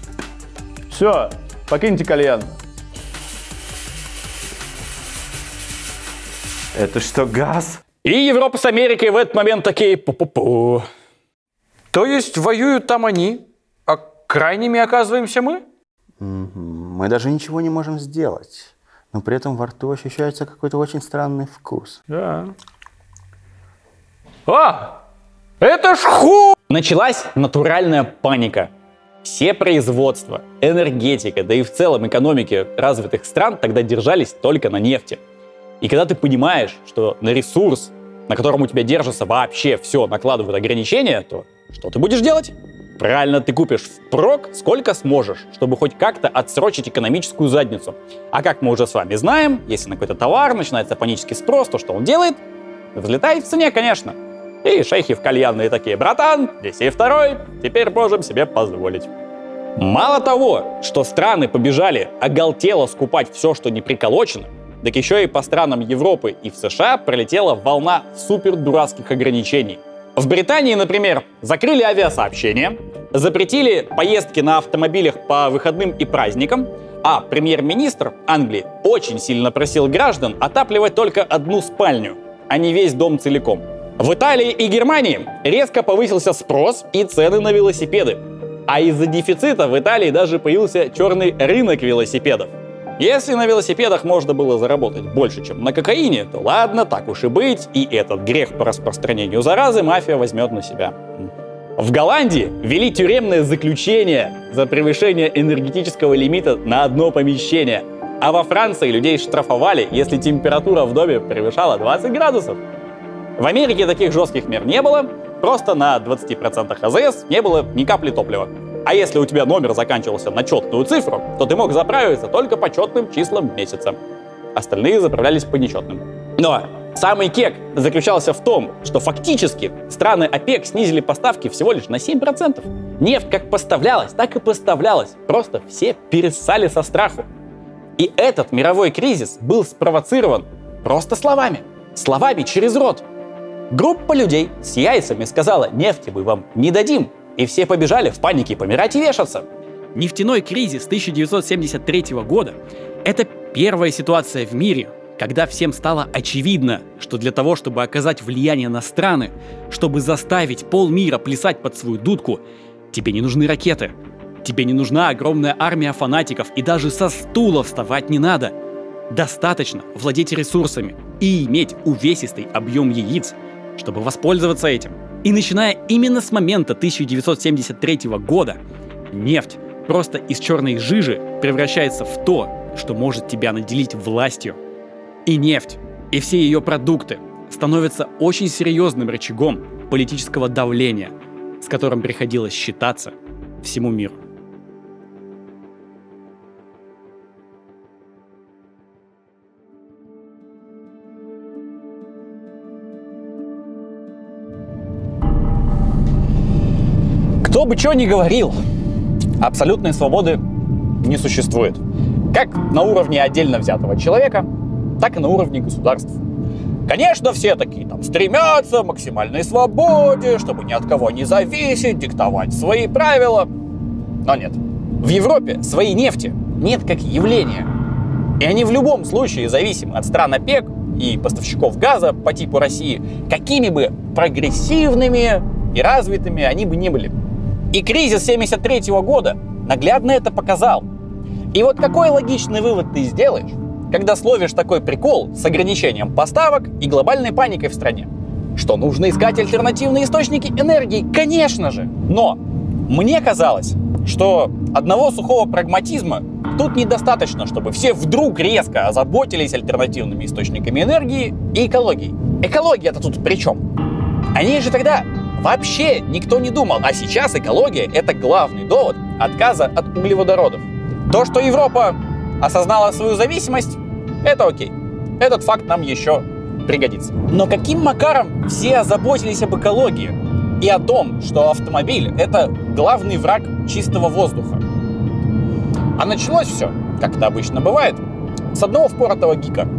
S12: Все, покиньте кальян.
S10: Это что, газ?
S5: И Европа с Америкой в этот момент такие: пу-пу-пу.
S12: То есть воюют там они, а крайними оказываемся мы?
S9: Мы даже ничего не можем сделать, но при этом во рту ощущается какой-то очень странный вкус.
S12: Да. А! Это ж ху...
S5: Началась натуральная паника. Все производства, энергетика, да и в целом экономики развитых стран тогда держались только на нефти. И когда ты понимаешь, что на ресурс, на котором у тебя держится вообще все, накладывают ограничения, то что ты будешь делать? Правильно, ты купишь впрок сколько сможешь, чтобы хоть как-то отсрочить экономическую задницу. А как мы уже с вами знаем, если на какой-то товар начинается панический спрос, то что он делает? Взлетает в цене, конечно. И шейхи в кальянные такие: братан, здесь и второй, теперь можем себе позволить. Мало того, что страны побежали оголтело скупать все, что не приколочено, так еще и по странам Европы и в США пролетела волна супер дурацких ограничений. В Британии, например, закрыли авиасообщение, запретили поездки на автомобилях по выходным и праздникам, а премьер-министр Англии очень сильно просил граждан отапливать только одну спальню, а не весь дом целиком. В Италии и Германии резко повысился спрос и цены на велосипеды. А из-за дефицита в Италии даже появился черный рынок велосипедов. Если на велосипедах можно было заработать больше, чем на кокаине, то ладно, так уж и быть, и этот грех по распространению заразы мафия возьмет на себя. В Голландии ввели тюремное заключение за превышение энергетического лимита на одно помещение. А во Франции людей штрафовали, если температура в доме превышала двадцать градусов. В Америке таких жестких мер не было, просто на двадцати процентах АЗС не было ни капли топлива. А если у тебя номер заканчивался на четную цифру, то ты мог заправиться только по четным числам месяца. Остальные заправлялись по нечетным. Но самый кек заключался в том, что фактически страны ОПЕК снизили поставки всего лишь на семь процентов. Нефть как поставлялась, так и поставлялась. Просто все перессали со страху. И этот мировой кризис был спровоцирован просто словами. Словами через рот. Группа людей с яйцами сказала: нефти мы вам не дадим. И все побежали в панике помирать и вешаться.
S8: Нефтяной кризис тысяча девятьсот семьдесят третьего года – это первая ситуация в мире, когда всем стало очевидно, что для того, чтобы оказать влияние на страны, чтобы заставить полмира плясать под свою дудку, тебе не нужны ракеты, тебе не нужна огромная армия фанатиков, и даже со стула вставать не надо. Достаточно владеть ресурсами и иметь увесистый объем яиц, чтобы воспользоваться этим. И начиная именно с момента тысяча девятьсот семьдесят третьего года, нефть просто из черной жижи превращается в то, что может тебя наделить властью. И нефть, и все ее продукты становятся очень серьезным рычагом политического давления, с которым приходилось считаться всему миру.
S5: Кто бы что ни говорил, абсолютной свободы не существует. Как на уровне отдельно взятого человека, так и на уровне государств. Конечно, все такие там стремятся к максимальной свободе, чтобы ни от кого не зависеть, диктовать свои правила. Но нет. В Европе своей нефти нет как явления. И они в любом случае зависимы от стран ОПЕК и поставщиков газа по типу России, какими бы прогрессивными и развитыми они бы ни были. И кризис семьдесят третьего года наглядно это показал. И вот какой логичный вывод ты сделаешь, когда словишь такой прикол с ограничением поставок и глобальной паникой в стране? Что нужно искать альтернативные источники энергии, конечно же. Но мне казалось, что одного сухого прагматизма тут недостаточно, чтобы все вдруг резко озаботились альтернативными источниками энергии и экологией. Экология-то тут при чем? О ней же тогда вообще никто не думал, а сейчас экология — это главный довод отказа от углеводородов. То, что Европа осознала свою зависимость, это окей. Этот факт нам еще пригодится. Но каким макаром все озаботились об экологии и о том, что автомобиль — это главный враг чистого воздуха? А началось все, как это обычно бывает, с одного впоротого гика.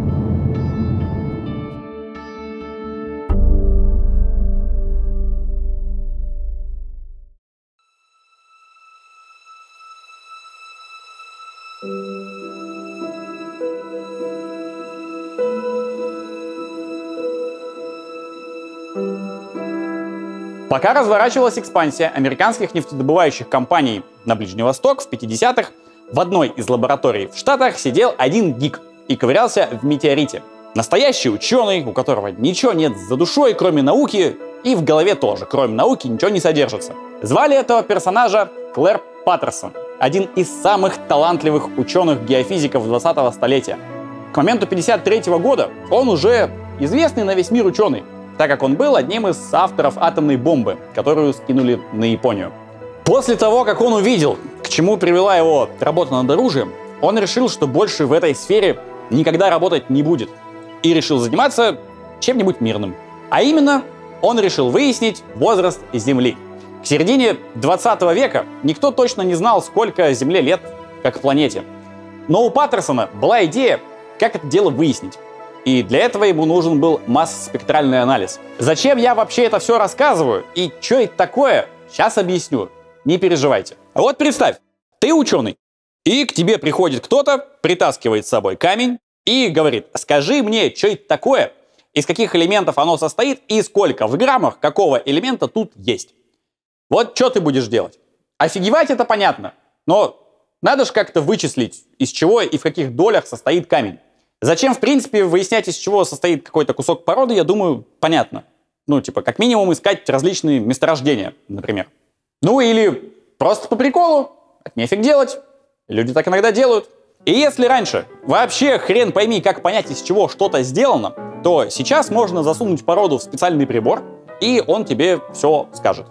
S5: Пока разворачивалась экспансия американских нефтедобывающих компаний на Ближний Восток в пятидесятых, в одной из лабораторий в Штатах сидел один гик и ковырялся в метеорите. Настоящий ученый, у которого ничего нет за душой, кроме науки, и в голове тоже, кроме науки, ничего не содержится. Звали этого персонажа Клэр Паттерсон, один из самых талантливых ученых-геофизиков двадцатого столетия. К моменту пятьдесят третьего года он уже известный на весь мир ученый, так как он был одним из авторов атомной бомбы, которую скинули на Японию. После того, как он увидел, к чему привела его работа над оружием, он решил, что больше в этой сфере никогда работать не будет, и решил заниматься чем-нибудь мирным. А именно, он решил выяснить возраст Земли. К середине двадцатого века никто точно не знал, сколько Земле лет как планете. Но у Паттерсона была идея, как это дело выяснить. И для этого ему нужен был масс-спектральный анализ. Зачем я вообще это все рассказываю и что это такое, сейчас объясню. Не переживайте. А вот представь, ты ученый, и к тебе приходит кто-то, притаскивает с собой камень и говорит: скажи мне, что это такое, из каких элементов оно состоит и сколько в граммах какого элемента тут есть. Вот что ты будешь делать? Офигевать — это понятно, но надо же как-то вычислить, из чего и в каких долях состоит камень. Зачем, в принципе, выяснять, из чего состоит какой-то кусок породы, я думаю, понятно. Ну, типа, как минимум искать различные месторождения, например. Ну, или просто по приколу, так нефиг делать. Люди так иногда делают. И если раньше вообще хрен пойми, как понять, из чего что-то сделано, то сейчас можно засунуть породу в специальный прибор, и он тебе все скажет.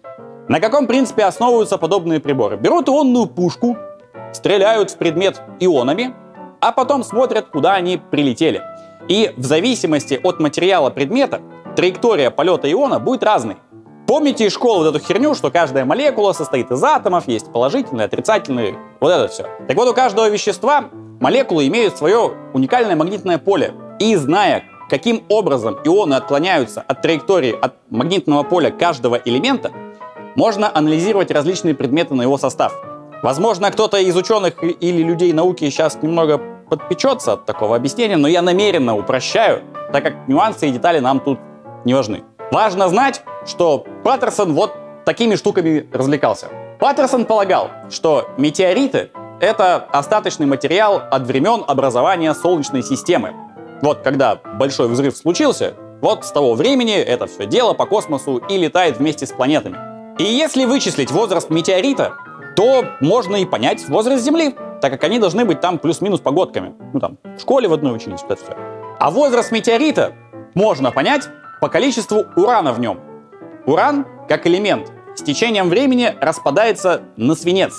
S5: На каком принципе основываются подобные приборы? Берут ионную пушку, стреляют в предмет ионами, а потом смотрят, куда они прилетели. И в зависимости от материала предмета траектория полета иона будет разной. Помните из школы вот эту херню, что каждая молекула состоит из атомов, есть положительные, отрицательные, вот это все. Так вот, у каждого вещества молекулы имеют свое уникальное магнитное поле. И зная, каким образом ионы отклоняются от траектории от магнитного поля каждого элемента, можно анализировать различные предметы на его состав. Возможно, кто-то из ученых или людей науки сейчас немного подпечется от такого объяснения, но я намеренно упрощаю, так как нюансы и детали нам тут не важны. Важно знать, что Паттерсон вот такими штуками развлекался. Паттерсон полагал, что метеориты — это остаточный материал от времен образования Солнечной системы. Вот когда большой взрыв случился, вот с того времени это все дело по космосу и летает вместе с планетами. И если вычислить возраст метеорита, то можно и понять возраст Земли, так как они должны быть там плюс-минус погодками. Ну там, в школе в одной учились, вот это все. А возраст метеорита можно понять по количеству урана в нем. Уран, как элемент, с течением времени распадается на свинец.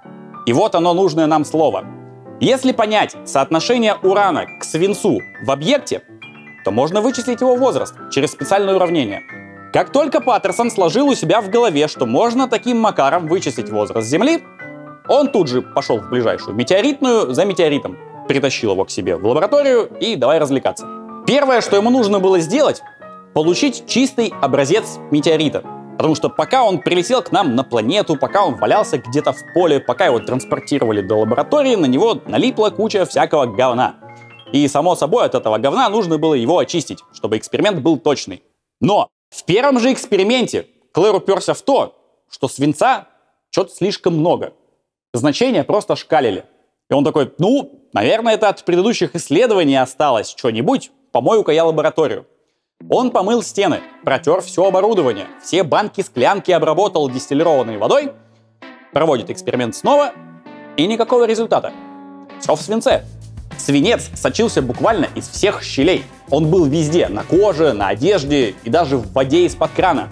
S5: И вот оно нужное нам слово. Если понять соотношение урана к свинцу в объекте, то можно вычислить его возраст через специальное уравнение. Как только Паттерсон сложил у себя в голове, что можно таким макаром вычислить возраст Земли, он тут же пошел в ближайшую метеоритную за метеоритом, притащил его к себе в лабораторию и давай развлекаться. Первое, что ему нужно было сделать, получить чистый образец метеорита. Потому что пока он прилетел к нам на планету, пока он валялся где-то в поле, пока его транспортировали до лаборатории, на него налипла куча всякого говна. И, само собой, от этого говна нужно было его очистить, чтобы эксперимент был точный. Но в первом же эксперименте Клэр уперся в то, что свинца что-то слишком много. Значения просто шкалили. И он такой, ну, наверное, это от предыдущих исследований осталось что-нибудь, помою-ка я лабораторию. Он помыл стены, протер все оборудование, все банки-склянки обработал дистиллированной водой, проводит эксперимент снова, и никакого результата. Все в свинце. Свинец сочился буквально из всех щелей. Он был везде, на коже, на одежде и даже в воде из-под крана.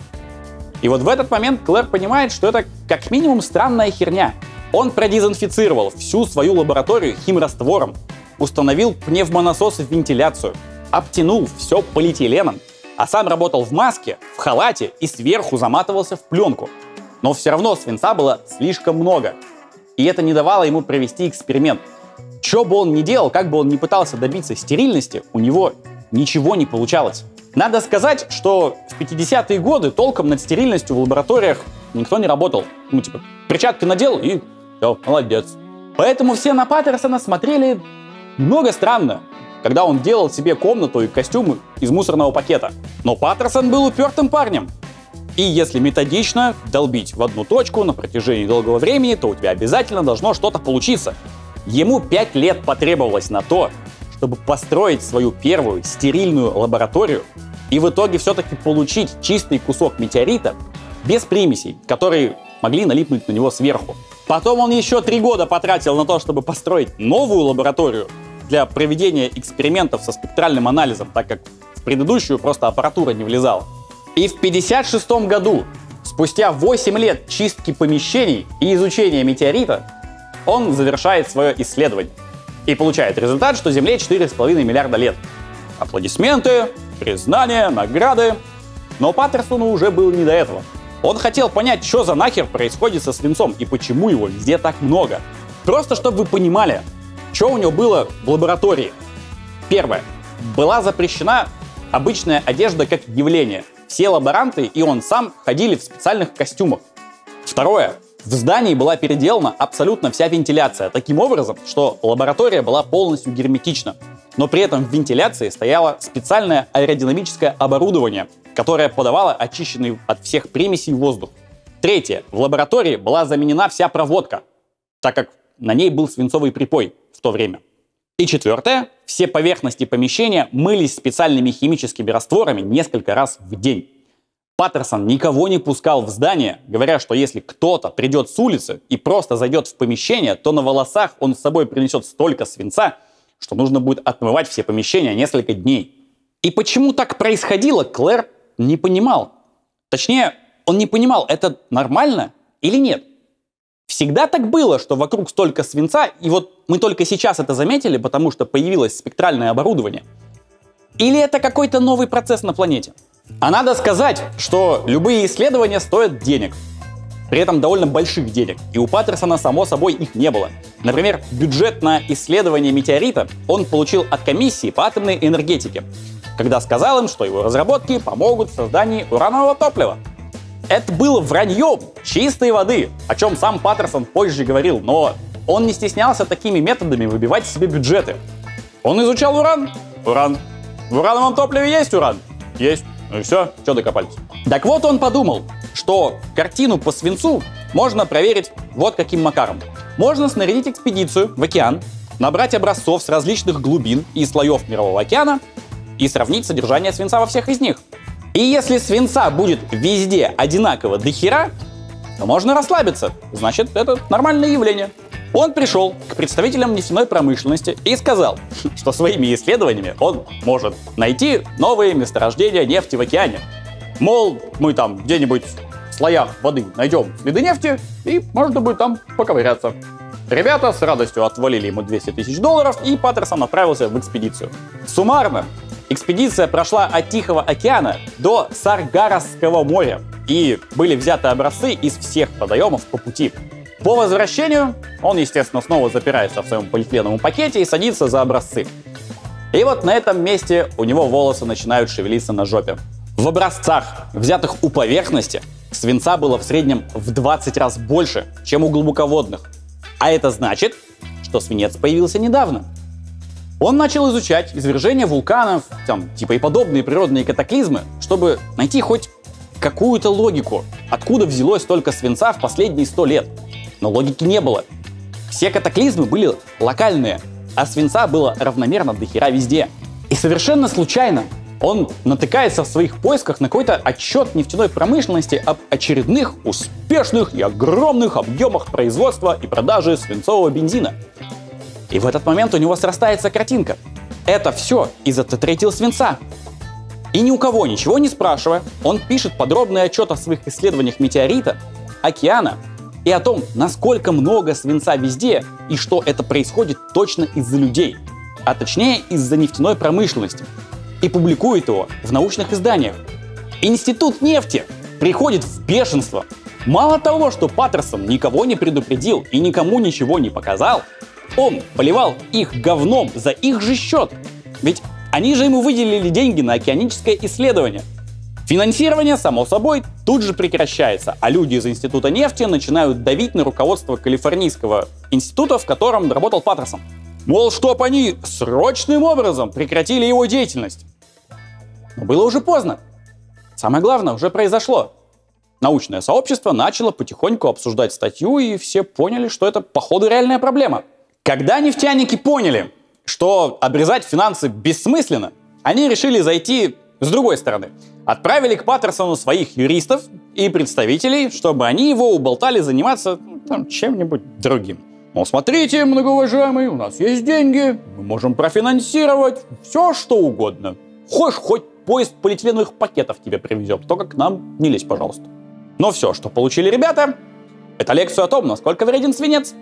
S5: И вот в этот момент Клэр понимает, что это как минимум странная херня. Он продезинфицировал всю свою лабораторию химраствором, установил пневмонасосы в вентиляцию, обтянул все полиэтиленом, а сам работал в маске, в халате и сверху заматывался в пленку. Но все равно свинца было слишком много. И это не давало ему провести эксперимент. Что бы он ни делал, как бы он ни пытался добиться стерильности, у него ничего не получалось. Надо сказать, что в пятидесятые годы толком над стерильностью в лабораториях никто не работал. Ну, типа, перчатки надел и все, молодец. Поэтому все на Паттерсона смотрели много странно, когда он делал себе комнату и костюм из мусорного пакета. Но Паттерсон был упертым парнем. И если методично долбить в одну точку на протяжении долгого времени, то у тебя обязательно должно что-то получиться. Ему пять лет потребовалось на то, чтобы построить свою первую стерильную лабораторию и в итоге все-таки получить чистый кусок метеорита без примесей, которые могли налипнуть на него сверху. Потом он еще три года потратил на то, чтобы построить новую лабораторию для проведения экспериментов со спектральным анализом, так как в предыдущую просто аппаратура не влезала. И в пятьдесят шестом году, спустя восемь лет чистки помещений и изучения метеорита, он завершает свое исследование и получает результат, что Земле четыре с половиной миллиарда лет. Аплодисменты, признания, награды. Но Паттерсону уже было не до этого. Он хотел понять, что за нахер происходит со свинцом и почему его везде так много. Просто чтобы вы понимали, что у него было в лаборатории. Первое. Была запрещена обычная одежда как явление. Все лаборанты и он сам ходили в специальных костюмах. Второе. В здании была переделана абсолютно вся вентиляция, таким образом, что лаборатория была полностью герметична. Но при этом в вентиляции стояло специальное аэродинамическое оборудование, которое подавало очищенный от всех примесей воздух. Третье. В лаборатории была заменена вся проводка, так как на ней был свинцовый припой в то время. И четвертое. Все поверхности помещения мылись специальными химическими растворами несколько раз в день. Паттерсон никого не пускал в здание, говоря, что если кто-то придет с улицы и просто зайдет в помещение, то на волосах он с собой принесет столько свинца, что нужно будет отмывать все помещения несколько дней. И почему так происходило, Клэр не понимал. Точнее, он не понимал, это нормально или нет. Всегда так было, что вокруг столько свинца, и вот мы только сейчас это заметили, потому что появилось спектральное оборудование. Или это какой-то новый процесс на планете? А надо сказать, что любые исследования стоят денег. При этом довольно больших денег. И у Паттерсона, само собой, их не было. Например, бюджет на исследование метеорита он получил от комиссии по атомной энергетике, когда сказал им, что его разработки помогут в создании уранового топлива. Это было враньем чистой воды, о чем сам Паттерсон позже говорил, но он не стеснялся такими методами выбивать себе бюджеты. Он изучал уран? Уран. В урановом топливе есть уран? Есть. Ну и все, что докопались. Так вот он подумал, что картину по свинцу можно проверить вот каким макаром. Можно снарядить экспедицию в океан, набрать образцов с различных глубин и слоев Мирового океана и сравнить содержание свинца во всех из них. И если свинца будет везде одинаково до хера, то можно расслабиться. Значит, это нормальное явление. Он пришел к представителям нефтяной промышленности и сказал, что своими исследованиями он может найти новые месторождения нефти в океане. Мол, мы там где-нибудь в слоях воды найдем следы нефти, и можно будет там поковыряться. Ребята с радостью отвалили ему двести тысяч долларов, и Паттерсон отправился в экспедицию. Суммарно, экспедиция прошла от Тихого океана до Саргассского моря, и были взяты образцы из всех водоемов по пути. По возвращению он, естественно, снова запирается в своем полиэтиленовом пакете и садится за образцы. И вот на этом месте у него волосы начинают шевелиться на жопе. В образцах, взятых у поверхности, свинца было в среднем в двадцать раз больше, чем у глубоководных. А это значит, что свинец появился недавно. Он начал изучать извержения вулканов, там, типа и подобные природные катаклизмы, чтобы найти хоть какую-то логику, откуда взялось столько свинца в последние сто лет. Но логики не было. Все катаклизмы были локальные, а свинца было равномерно до хера везде. И совершенно случайно он натыкается в своих поисках на какой-то отчет нефтяной промышленности об очередных успешных и огромных объемах производства и продажи свинцового бензина. И в этот момент у него срастается картинка. Это все из-за тетрайтил свинца. И ни у кого ничего не спрашивая, он пишет подробный отчет о своих исследованиях метеорита, океана и о том, насколько много свинца везде и что это происходит точно из-за людей, а точнее из-за нефтяной промышленности. И публикует его в научных изданиях. Институт нефти приходит в бешенство. Мало того, что Паттерсон никого не предупредил и никому ничего не показал, он поливал их говном за их же счет. Ведь они же ему выделили деньги на океаническое исследование. Финансирование, само собой, тут же прекращается, а люди из Института нефти начинают давить на руководство Калифорнийского института, в котором работал Паттерсон. Мол, чтоб они срочным образом прекратили его деятельность. Но было уже поздно. Самое главное уже произошло. Научное сообщество начало потихоньку обсуждать статью, и все поняли, что это походу реальная проблема. Когда нефтяники поняли, что обрезать финансы бессмысленно, они решили зайти с другой стороны. Отправили к Паттерсону своих юристов и представителей, чтобы они его уболтали заниматься ну, чем-нибудь другим. Мол, смотрите, многоуважаемый, у нас есть деньги, мы можем профинансировать все, что угодно. Хочешь, хоть поезд полиэтиленовых пакетов тебе привезем, только к нам не лезь, пожалуйста. Но все, что получили ребята, это лекцию о том, насколько вреден свинец.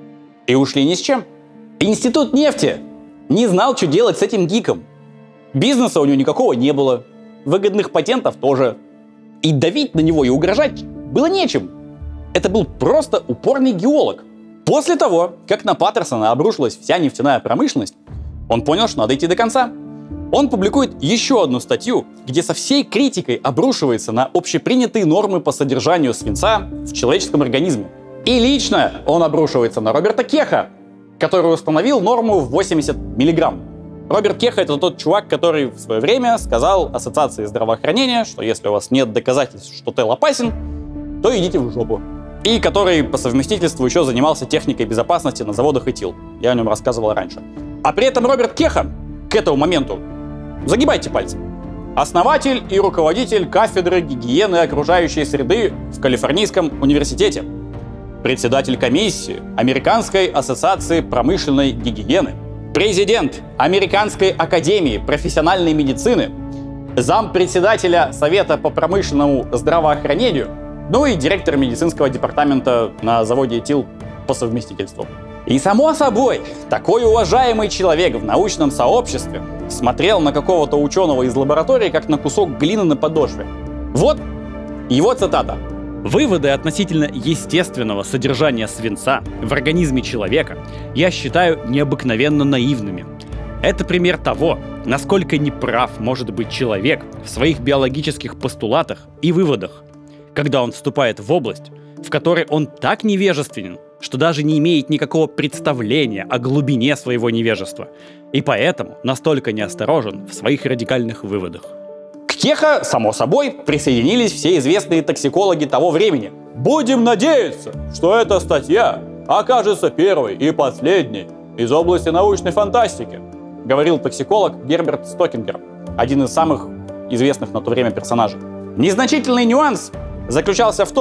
S5: И ушли ни с чем. Институт нефти не знал, что делать с этим гиком. Бизнеса у него никакого не было, выгодных патентов тоже. И давить на него и угрожать было нечем. Это был просто упорный геолог. После того, как на Паттерсона обрушилась вся нефтяная промышленность, он понял, что надо идти до конца. Он публикует еще одну статью, где со всей критикой обрушивается на общепринятые нормы по содержанию свинца в человеческом организме. И лично он обрушивается на Роберта Кеха, который установил норму в восемьдесят миллиграмм. Роберт Кех — это тот чувак, который в свое время сказал Ассоциации здравоохранения, что если у вас нет доказательств, что тел опасен, то идите в жопу. И который по совместительству еще занимался техникой безопасности на заводах ИТИЛ. Я о нем рассказывал раньше. А при этом Роберт Кеха к этому моменту, загибайте пальцы, основатель и руководитель кафедры гигиены окружающей среды в Калифорнийском университете, председатель комиссии Американской ассоциации промышленной гигиены, президент Американской академии профессиональной медицины, зампредседателя Совета по промышленному здравоохранению, ну и директор медицинского департамента на заводе ИТИЛ по совместительству. И само собой, такой уважаемый человек в научном сообществе смотрел на какого-то ученого из лаборатории, как на кусок глины на подошве. Вот его цитата.
S8: Выводы относительно естественного содержания свинца в организме человека я считаю необыкновенно наивными. Это пример того, насколько неправ может быть человек в своих биологических постулатах и выводах, когда он вступает в область, в которой он так невежественен, что даже не имеет никакого представления о глубине своего невежества, и поэтому настолько неосторожен в своих радикальных выводах.
S5: К Кеха, само собой, присоединились все известные токсикологи того времени. «Будем надеяться, что эта статья окажется первой и последней из области научной фантастики», говорил токсиколог Герберт Стокингер, один из самых известных на то время персонажей. Незначительный нюанс заключался в том,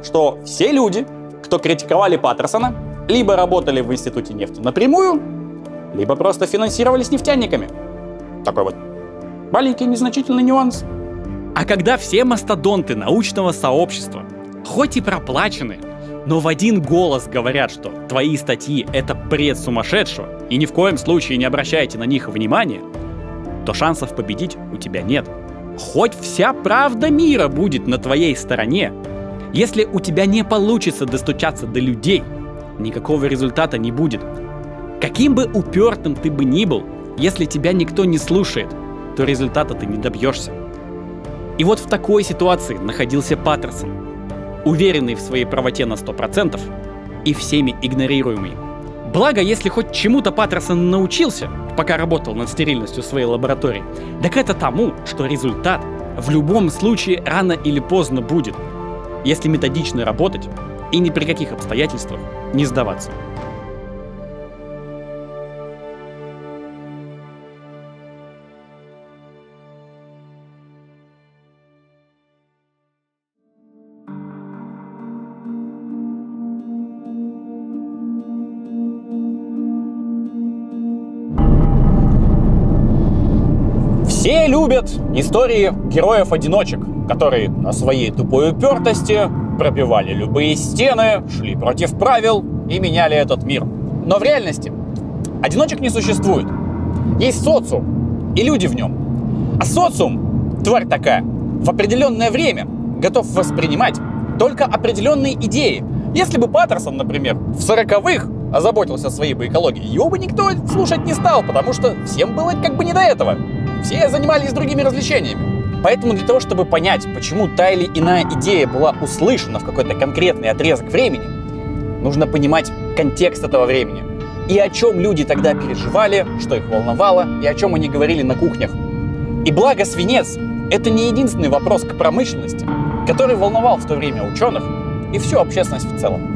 S5: что все люди, кто критиковали Паттерсона, либо работали в Институте нефти напрямую, либо просто финансировались нефтяниками. Такой вот маленький незначительный нюанс.
S8: А когда все мастодонты научного сообщества, хоть и проплаченные, но в один голос говорят, что твои статьи — это бред сумасшедшего, и ни в коем случае не обращайте на них внимания, то шансов победить у тебя нет. Хоть вся правда мира будет на твоей стороне, если у тебя не получится достучаться до людей, никакого результата не будет. Каким бы упертым ты бы ни был, если тебя никто не слушает, то результата ты не добьешься. И вот в такой ситуации находился Паттерсон, уверенный в своей правоте на сто процентов и всеми игнорируемый. Благо, если хоть чему-то Паттерсон научился, пока работал над стерильностью своей лаборатории, так это тому, что результат в любом случае рано или поздно будет, если методично работать и ни при каких обстоятельствах не сдаваться.
S5: Все любят истории героев-одиночек, которые на своей тупой упертости пробивали любые стены, шли против правил и меняли этот мир. Но в реальности одиночек не существует. Есть социум и люди в нем. А социум, тварь такая, в определенное время готов воспринимать только определенные идеи. Если бы Паттерсон, например, в сороковых озаботился своей бы экологией, его бы никто слушать не стал, потому что всем было как бы не до этого. Все занимались другими развлечениями. Поэтому для того, чтобы понять, почему та или иная идея была услышана в какой-то конкретный отрезок времени, нужно понимать контекст этого времени. И о чем люди тогда переживали, что их волновало, и о чем они говорили на кухнях. И благо свинец — это не единственный вопрос к промышленности, который волновал в то время ученых и всю общественность в целом.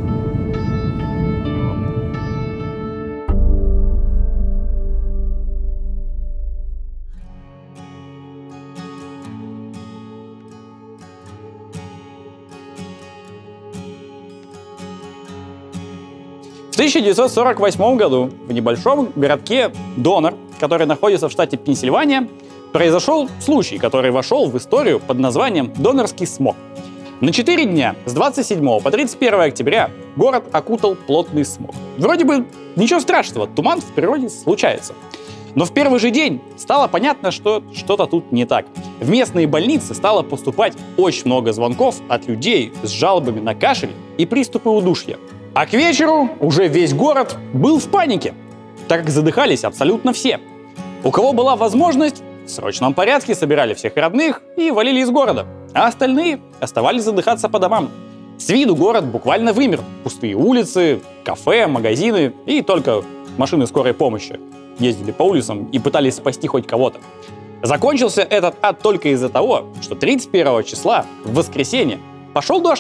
S5: В тысяча девятьсот сорок восьмом году в небольшом городке Донор, который находится в штате Пенсильвания, произошел случай, который вошел в историю под названием «Донорский смог». На четыре дня с двадцать седьмого по тридцать первое октября город окутал плотный смог. Вроде бы ничего страшного, туман в природе случается. Но в первый же день стало понятно, что что-то тут не так. В местные больницы стало поступать очень много звонков от людей с жалобами на кашель и приступы удушья. А к вечеру уже весь город был в панике, так как задыхались абсолютно все. У кого была возможность, в срочном порядке собирали всех родных и валили из города, а остальные оставались задыхаться по домам. С виду город буквально вымер. Пустые улицы, кафе, магазины и только машины скорой помощи ездили по улицам и пытались спасти хоть кого-то. Закончился этот ад только из-за того, что тридцать первого числа, в воскресенье, пошел дождь.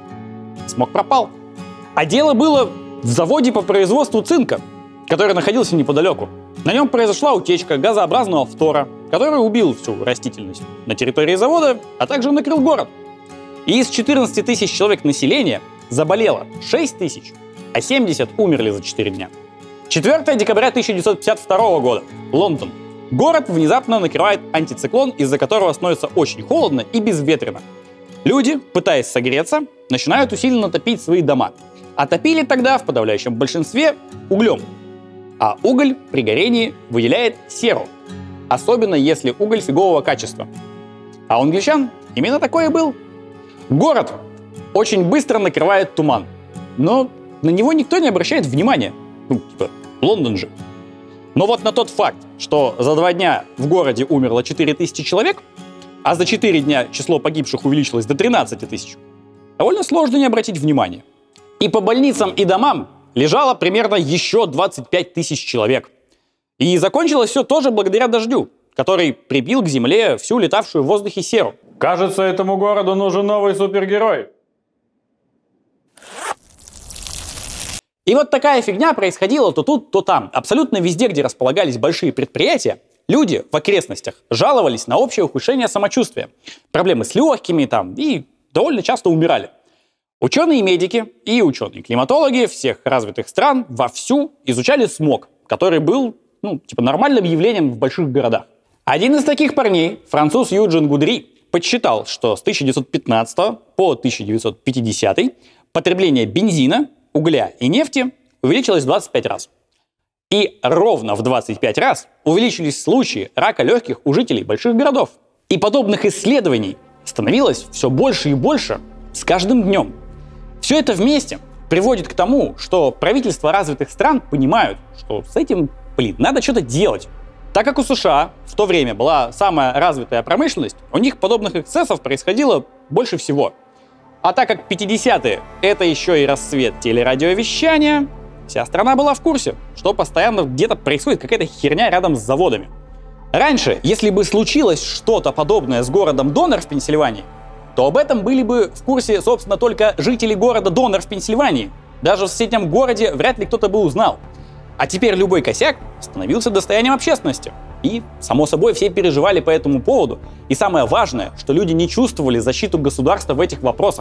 S5: Смог пропал. А дело было в заводе по производству цинка, который находился неподалеку. На нем произошла утечка газообразного фтора, который убил всю растительность на территории завода, а также накрыл город. И из четырнадцати тысяч человек населения заболело шесть тысяч, а семьдесят умерли за четыре дня. четвёртого декабря тысяча девятьсот пятьдесят второго года. Лондон. Город внезапно накрывает антициклон, из-за которого становится очень холодно и безветренно. Люди, пытаясь согреться, начинают усиленно топить свои дома. А топили тогда в подавляющем большинстве углем. А уголь при горении выделяет серу. Особенно если уголь фигового качества. А у англичан именно такой и был. Город очень быстро накрывает туман. Но на него никто не обращает внимания. Ну, типа, Лондон же. Но вот на тот факт, что за два дня в городе умерло четыре тысячи человек, а за четыре дня число погибших увеличилось до тринадцати тысяч, довольно сложно не обратить внимания. И по больницам и домам лежало примерно еще двадцать пять тысяч человек. И закончилось все тоже благодаря дождю, который прибил к земле всю летавшую в воздухе серу.
S12: Кажется, этому городу нужен новый супергерой.
S5: И вот такая фигня происходила то тут, то там. Абсолютно везде, где располагались большие предприятия, люди в окрестностях жаловались на общее ухудшение самочувствия, проблемы с легкими там и довольно часто умирали. Ученые-медики и ученые-климатологи всех развитых стран вовсю изучали смог, который был, ну, типа нормальным явлением в больших городах. Один из таких парней, француз Юджин Гудри, подсчитал, что с тысяча девятьсот пятнадцатого по тысяча девятьсот пятидесятый потребление бензина, угля и нефти увеличилось в двадцать пять раз. И ровно в двадцать пять раз увеличились случаи рака легких у жителей больших городов. И подобных исследований становилось все больше и больше с каждым днем. Все это вместе приводит к тому, что правительства развитых стран понимают, что с этим, блин, надо что-то делать. Так как у США в то время была самая развитая промышленность, у них подобных эксцессов происходило больше всего. А так как пятидесятые — это еще и расцвет телерадиовещания, вся страна была в курсе, что постоянно где-то происходит какая-то херня рядом с заводами. Раньше, если бы случилось что-то подобное с городом Донор в Пенсильвании, то об этом были бы в курсе, собственно, только жители города Донор в Пенсильвании. Даже в соседнем городе вряд ли кто-то бы узнал. А теперь любой косяк становился достоянием общественности. И, само собой, все переживали по этому поводу. И самое важное, что люди не чувствовали защиту государства в этих вопросах.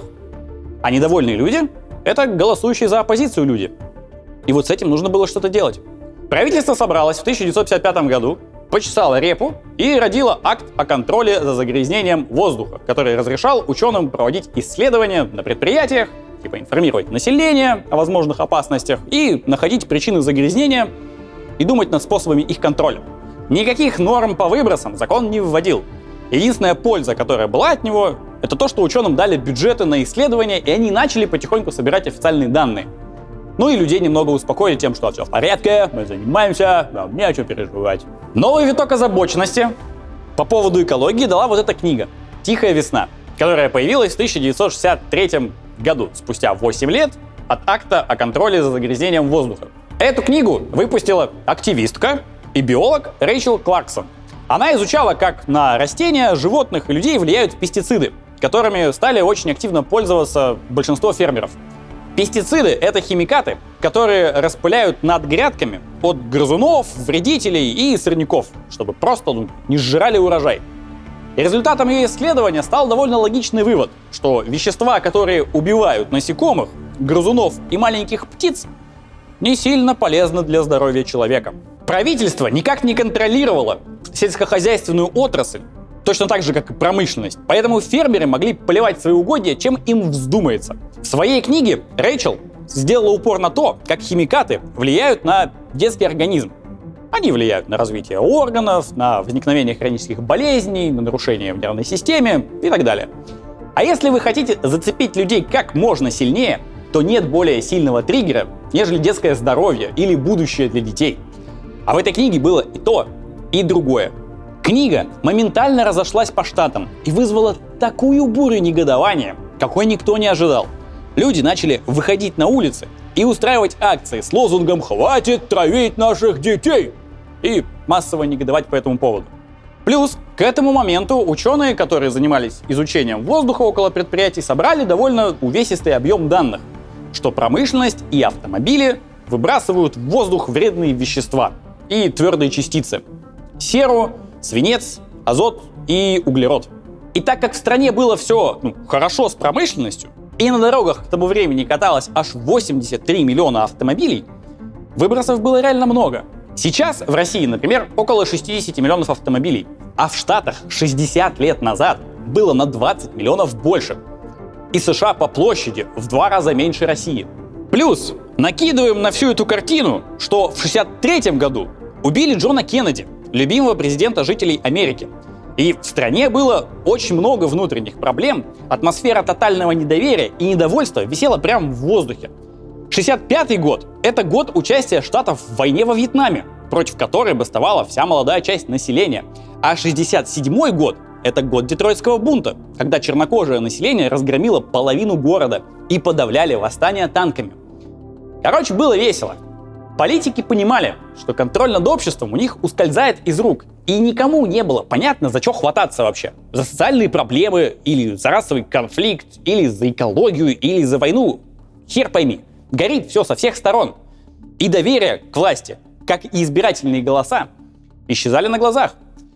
S5: А недовольные люди — это голосующие за оппозицию люди. И вот с этим нужно было что-то делать. Правительство собралось в тысяча девятьсот пятьдесят пятом году, почесало репу и родило акт о контроле за загрязнением воздуха, который разрешал ученым проводить исследования на предприятиях, типа информировать население о возможных опасностях и находить причины загрязнения и думать над способами их контроля. Никаких норм по выбросам закон не вводил. Единственная польза, которая была от него, это то, что ученым дали бюджеты на исследования, и они начали потихоньку собирать официальные данные. Ну и людей немного успокоили тем, что все в порядке, мы занимаемся, нам не о чем переживать. Новый виток озабоченности по поводу экологии дала вот эта книга «Тихая весна», которая появилась в тысяча девятьсот шестьдесят третьем году, спустя восемь лет от акта о контроле за загрязнением воздуха. Эту книгу выпустила активистка и биолог Рэйчел Кларксон. Она изучала, как на растения, животных и людей влияют пестициды, которыми стали очень активно пользоваться большинство фермеров. Пестициды — это химикаты, которые распыляют над грядками от грызунов, вредителей и сорняков, чтобы просто ну, не сжирали урожай. И результатом ее исследования стал довольно логичный вывод, что вещества, которые убивают насекомых, грызунов и маленьких птиц, не сильно полезны для здоровья человека. Правительство никак не контролировало сельскохозяйственную отрасль, точно так же, как и промышленность. Поэтому фермеры могли поливать свои угодья, чем им вздумается. В своей книге Рэйчел сделала упор на то, как химикаты влияют на детский организм. Они влияют на развитие органов, на возникновение хронических болезней, на нарушение в нервной системе и так далее. А если вы хотите зацепить людей как можно сильнее, то нет более сильного триггера, нежели детское здоровье или будущее для детей. А в этой книге было и то, и другое. Книга моментально разошлась по штатам и вызвала такую бурю негодования, какой никто не ожидал. Люди начали выходить на улицы и устраивать акции с лозунгом «Хватит травить наших детей!» и массово негодовать по этому поводу. Плюс к этому моменту ученые, которые занимались изучением воздуха около предприятий, собрали довольно увесистый объем данных, что промышленность и автомобили выбрасывают в воздух вредные вещества и твердые частицы – серу, свинец, азот и углерод. И так как в стране было все ну, хорошо с промышленностью, и на дорогах к тому времени каталось аж восемьдесят три миллиона автомобилей, выбросов было реально много. Сейчас в России, например, около шестьдесят миллионов автомобилей, а в Штатах шестьдесят лет назад было на двадцать миллионов больше. И США по площади в два раза меньше России. Плюс накидываем на всю эту картину, что в шестьдесят третьем году убили Джона Кеннеди, любимого президента жителей Америки. И в стране было очень много внутренних проблем, атмосфера тотального недоверия и недовольства висела прямо в воздухе. шестьдесят пятый год — это год участия Штатов в войне во Вьетнаме, против которой бастовала вся молодая часть населения. А шестьдесят седьмой год — это год Детройтского бунта, когда чернокожее население разгромило половину города и подавляли восстание танками. Короче, было весело. Политики понимали, что контроль над обществом у них ускользает из рук, и никому не было понятно, за что хвататься вообще. За социальные проблемы, или за расовый конфликт, или за экологию, или за войну. Хер пойми, горит все со всех сторон. И доверие к власти, как и избирательные голоса, исчезали на глазах.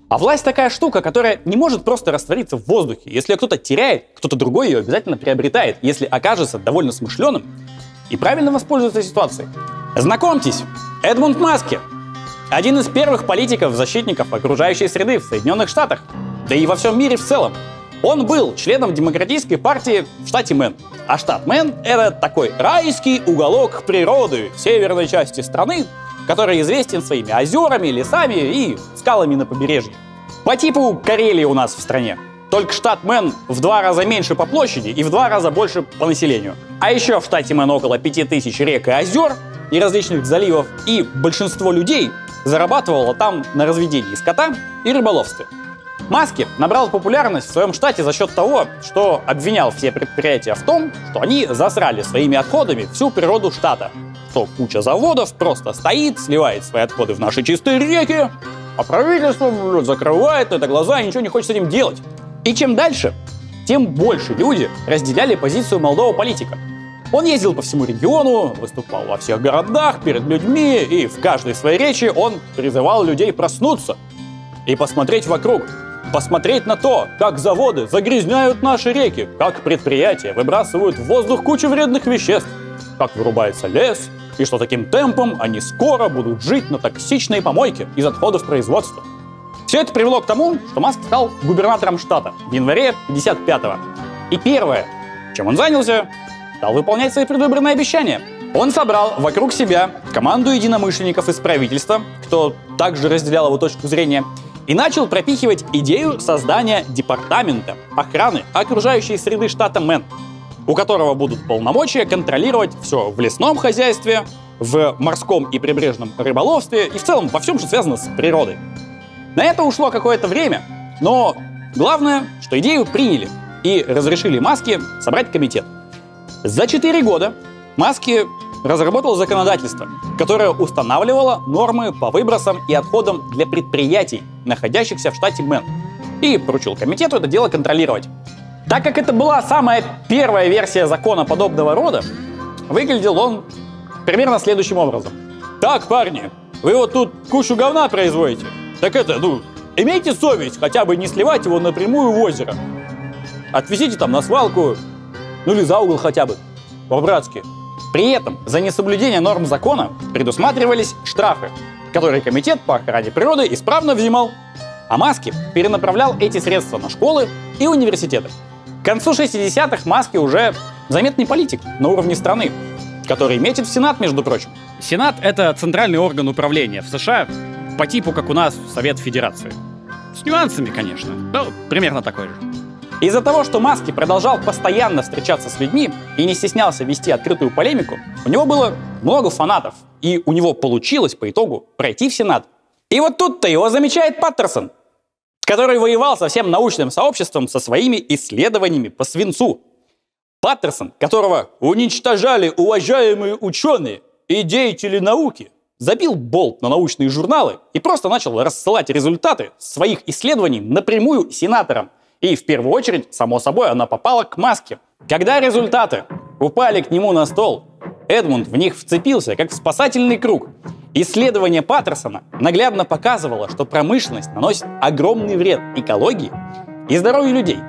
S5: А власть такая штука, которая не может просто раствориться в воздухе. Если кто-то теряет, кто-то другой ее обязательно приобретает, если окажется довольно смышленым и правильно воспользуется ситуацией. Знакомьтесь, Эдмунд Маски. Один из первых политиков-защитников окружающей среды в Соединенных Штатах, да и во всем мире в целом. Он был членом демократической партии в штате Мэн. А штат Мэн — это такой райский уголок природы в северной части страны, который известен своими озерами, лесами и скалами на побережье. По типу Карелии у нас в стране. Только штат Мэн в два раза меньше по площади и в два раза больше по населению. А еще в штате Мэн около пяти тысяч рек и озер и различных заливов, и большинство людей зарабатывало там на разведении скота и рыболовстве. Маски набрал популярность в своем штате за счет того, что обвинял все предприятия в том, что они засрали своими отходами всю природу штата. Что куча заводов просто стоит, сливает свои отходы в наши чистые реки, а правительство, блядь, закрывает это глаза и ничего не хочет с этим делать. И чем дальше, тем больше люди разделяли позицию молодого политика. Он ездил по всему региону, выступал во всех городах, перед людьми, и в каждой своей речи он призывал людей проснуться и посмотреть вокруг. Посмотреть на то, как заводы загрязняют наши реки, как предприятия выбрасывают в воздух кучу вредных веществ, как вырубается лес, и что таким темпом они скоро будут жить на токсичной помойке из отходов производства. Все это привело к тому, что Маск стал губернатором штата в январе пятьдесят пятого. И первое, чем он занялся, стал выполнять свои предвыборные обещания. Он собрал вокруг себя команду единомышленников из правительства, кто также разделял его точку зрения, и начал пропихивать идею создания департамента охраны окружающей среды штата Мэн, у которого будут полномочия контролировать все в лесном хозяйстве, в морском и прибрежном рыболовстве и в целом во всем, что связано с природой. На это ушло какое-то время, но главное, что идею приняли и разрешили Маске собрать комитет. За четыре года Маски разработал законодательство, которое устанавливало нормы по выбросам и отходам для предприятий, находящихся в штате Мэн, и поручил комитету это дело контролировать. Так как это была самая первая версия закона подобного рода, выглядел он примерно следующим образом. Так, парни, вы вот тут кучу говна производите, так это, ну, имейте совесть хотя бы не сливать его напрямую в озеро. Отвезите там на свалку, ну или за угол хотя бы, по-братски. При этом за несоблюдение норм закона предусматривались штрафы, которые комитет по охране природы исправно взимал. А Маски перенаправлял эти средства на школы и университеты. К концу шестидесятых Маски уже заметный политик на уровне страны, который метит в Сенат, между прочим.
S8: Сенат — это центральный орган управления в США, по типу, как у нас Совет Федерации. С нюансами, конечно, но примерно такой же.
S5: Из-за того, что Маски продолжал постоянно встречаться с людьми и не стеснялся вести открытую полемику, у него было много фанатов, и у него получилось по итогу пройти в Сенат. И вот тут-то его замечает Паттерсон, который воевал со всем научным сообществом со своими исследованиями по свинцу. Паттерсон, которого уничтожали уважаемые ученые и деятели науки, забил болт на научные журналы и просто начал рассылать результаты своих исследований напрямую сенаторам. И в первую очередь, само собой, она попала к Маске. Когда результаты упали к нему на стол, Эдмунд в них вцепился, как в спасательный круг. Исследование Паттерсона наглядно показывало, что промышленность наносит огромный вред экологии и здоровью людей.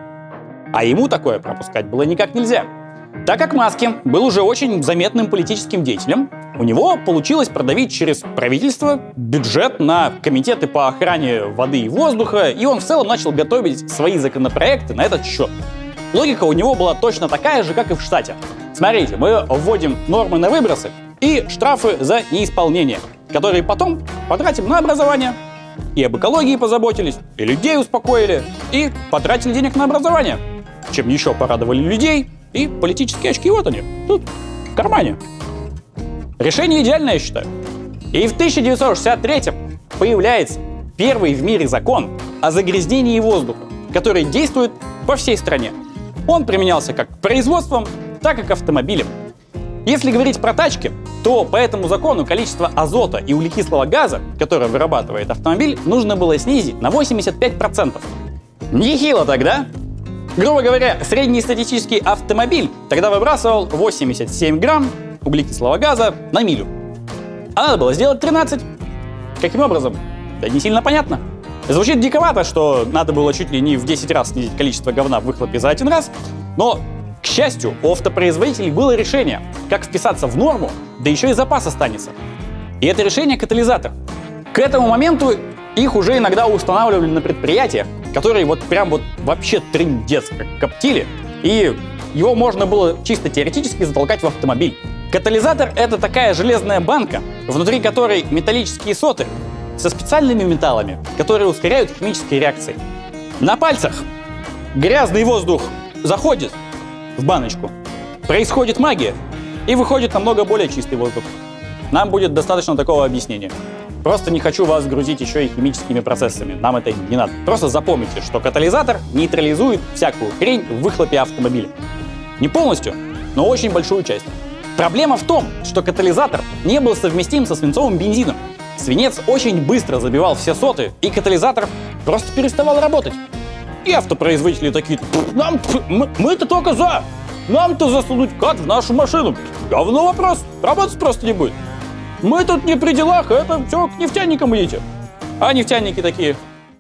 S5: А ему такое пропускать было никак нельзя. Так как Маски был уже очень заметным политическим деятелем, у него получилось продавить через правительство бюджет на комитеты по охране воды и воздуха, и он в целом начал готовить свои законопроекты на этот счет. Логика у него была точно такая же, как и в штате. Смотрите, мы вводим нормы на выбросы и штрафы за неисполнение, которые потом потратим на образование. И об экологии позаботились, и людей успокоили, и потратили денег на образование. Чем еще порадовали людей, и политические очки вот они, тут, в кармане. Решение идеальное, я считаю. И в тысяча девятьсот шестьдесят третьем появляется первый в мире закон о загрязнении воздуха, который действует по всей стране. Он применялся как к производствам, так и к автомобилям. Если говорить про тачки, то по этому закону количество азота и углекислого газа, которое вырабатывает автомобиль, нужно было снизить на восемьдесят пять процентов. Нехило тогда. Грубо говоря, среднестатистический автомобиль тогда выбрасывал восемьдесят семь грамм углекислого газа на милю. А надо было сделать тринадцать. Каким образом? Да не сильно понятно. Звучит диковато, что надо было чуть ли не в десять раз снизить количество говна в выхлопе за один раз, но, к счастью, у автопроизводителей было решение, как вписаться в норму, да еще и запас останется. И это решение — катализатор. К этому моменту их уже иногда устанавливали на предприятиях, которые вот прям вот вообще трындец как коптили, и его можно было чисто теоретически затолкать в автомобиль. Катализатор — это такая железная банка, внутри которой металлические соты со специальными металлами, которые ускоряют химические реакции. На пальцах грязный воздух заходит в баночку, происходит магия, и выходит намного более чистый воздух. Нам будет достаточно такого объяснения. Просто не хочу вас грузить еще и химическими процессами. Нам это не надо. Просто запомните, что катализатор нейтрализует всякую хрень в выхлопе автомобиля. Не полностью, но очень большую часть. Проблема в том, что катализатор не был совместим со свинцовым бензином. Свинец очень быстро забивал все соты, и катализатор просто переставал работать. И автопроизводители такие: нам, мы, мы-то только за! Нам-то засунуть кат в нашу машину. Говно вопрос, работать просто не будет. Мы тут не при делах, это все к нефтяникам идите. А нефтяники такие: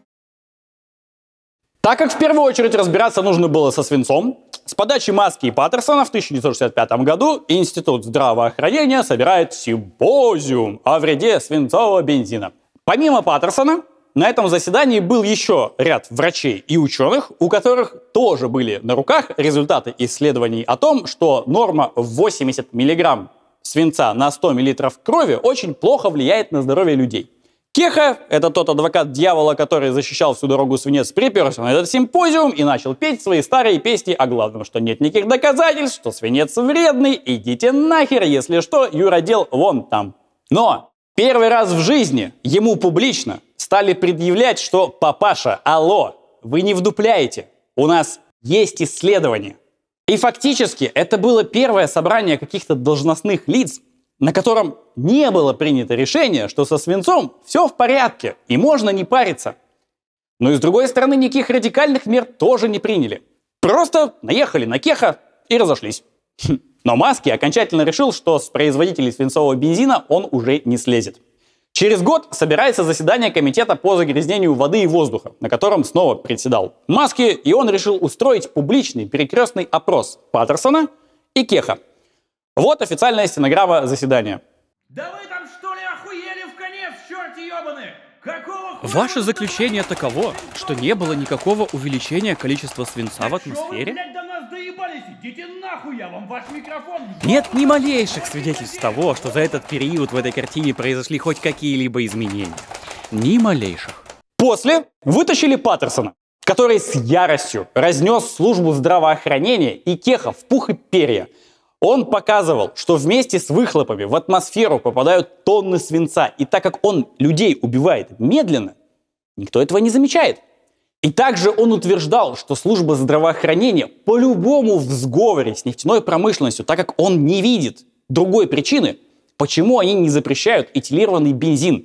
S5: так как в первую очередь разбираться нужно было со свинцом, с подачи Маски и Паттерсона в тысяча девятьсот шестьдесят пятом году Институт здравоохранения собирает симпозиум о вреде свинцового бензина. Помимо Паттерсона, на этом заседании был еще ряд врачей и ученых, у которых тоже были на руках результаты исследований о том, что норма в восемьдесят миллиграмм свинца на сто миллилитров крови очень плохо влияет на здоровье людей. Кеха, это тот адвокат дьявола, который защищал всю дорогу свинец, приперся на этот симпозиум и начал петь свои старые песни о главном, что нет никаких доказательств, что свинец вредный, идите нахер, если что, юродел вон там. Но первый раз в жизни ему публично стали предъявлять, что папаша, алло, вы не вдупляете, у нас есть исследования. И фактически это было первое собрание каких-то должностных лиц, на котором не было принято решение, что со свинцом все в порядке и можно не париться. Но и с другой стороны, никаких радикальных мер тоже не приняли. Просто наехали на Кеха и разошлись. Но Маски окончательно решил, что с производителей свинцового бензина он уже не слезет. Через год собирается заседание комитета по загрязнению воды и воздуха, на котором снова председал Маски, и он решил устроить публичный перекрестный опрос Паттерсона и Кеха. Вот официальная стенограмма заседания.
S14: Да вы там что ли охуели в конец, черти ебаные? Какого хуя?
S8: Ваше заключение таково, что не было никакого увеличения количества свинца в атмосфере?
S14: Вы, блядь, до нас доебались? Идите нахуй, я вам ваш микрофон.
S8: Нет ни малейших свидетельств того, что за этот период в этой картине произошли хоть какие-либо изменения. Ни малейших.
S5: После вытащили Паттерсона, который с яростью разнес службу здравоохранения и Кеха в пух и перья. Он показывал, что вместе с выхлопами в атмосферу попадают тонны свинца, и так как он людей убивает медленно, никто этого не замечает. И также он утверждал, что служба здравоохранения по-любому в сговоре с нефтяной промышленностью, так как он не видит другой причины, почему они не запрещают этилированный бензин.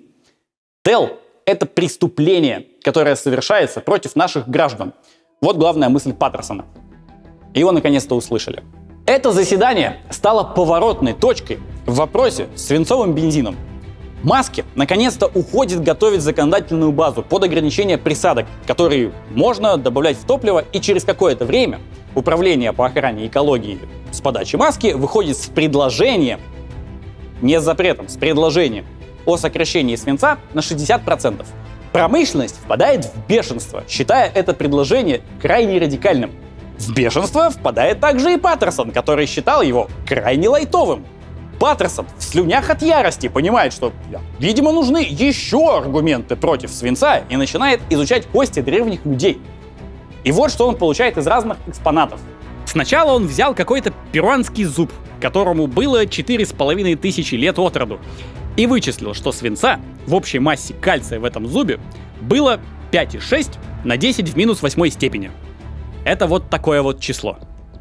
S5: ТЭЛ — это преступление, которое совершается против наших граждан. Вот главная мысль Паттерсона. Его наконец-то услышали. Это заседание стало поворотной точкой в вопросе с свинцовым бензином. Маски наконец-то уходит готовить законодательную базу под ограничение присадок, которые можно добавлять в топливо, и через какое-то время Управление по охране экологии с подачи Маски выходит с предложением, не с запретом, с предложением о сокращении свинца на шестьдесят процентов. Промышленность впадает в бешенство, считая это предложение крайне радикальным. В бешенство впадает также и Паттерсон, который считал его крайне лайтовым. Паттерсон в слюнях от ярости понимает, что, видимо, нужны еще аргументы против свинца, и начинает изучать кости древних людей. И вот что он получает из разных экспонатов.
S8: Сначала он взял какой-то перуанский зуб, которому было четыре с половиной тысячи лет от роду, и вычислил, что свинца в общей массе кальция в этом зубе было пять целых шесть десятых на десять в минус восьмой степени. Это вот такое вот число.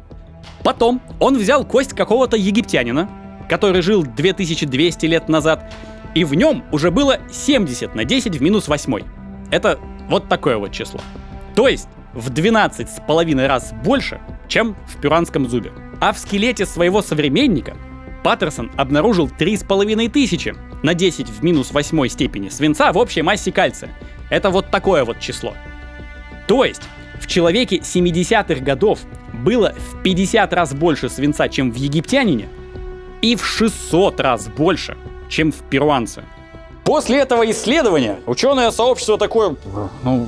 S8: Потом он взял кость какого-то египтянина, который жил две тысячи двести лет назад, и в нем уже было семьдесят на десять в минус восьмой. Это вот такое вот число. То есть в двенадцать с половиной раз больше, чем в перуанском зубе. А в скелете своего современника Паттерсон обнаружил три с половиной тысячи на десять в минус восьмой степени свинца в общей массе кальция. Это вот такое вот число. То есть в человеке семидесятых годов было в пятьдесят раз больше свинца, чем в египтянине, и в шестьсот раз больше, чем в перуанце.
S5: После этого исследования ученое сообщество такое, ну,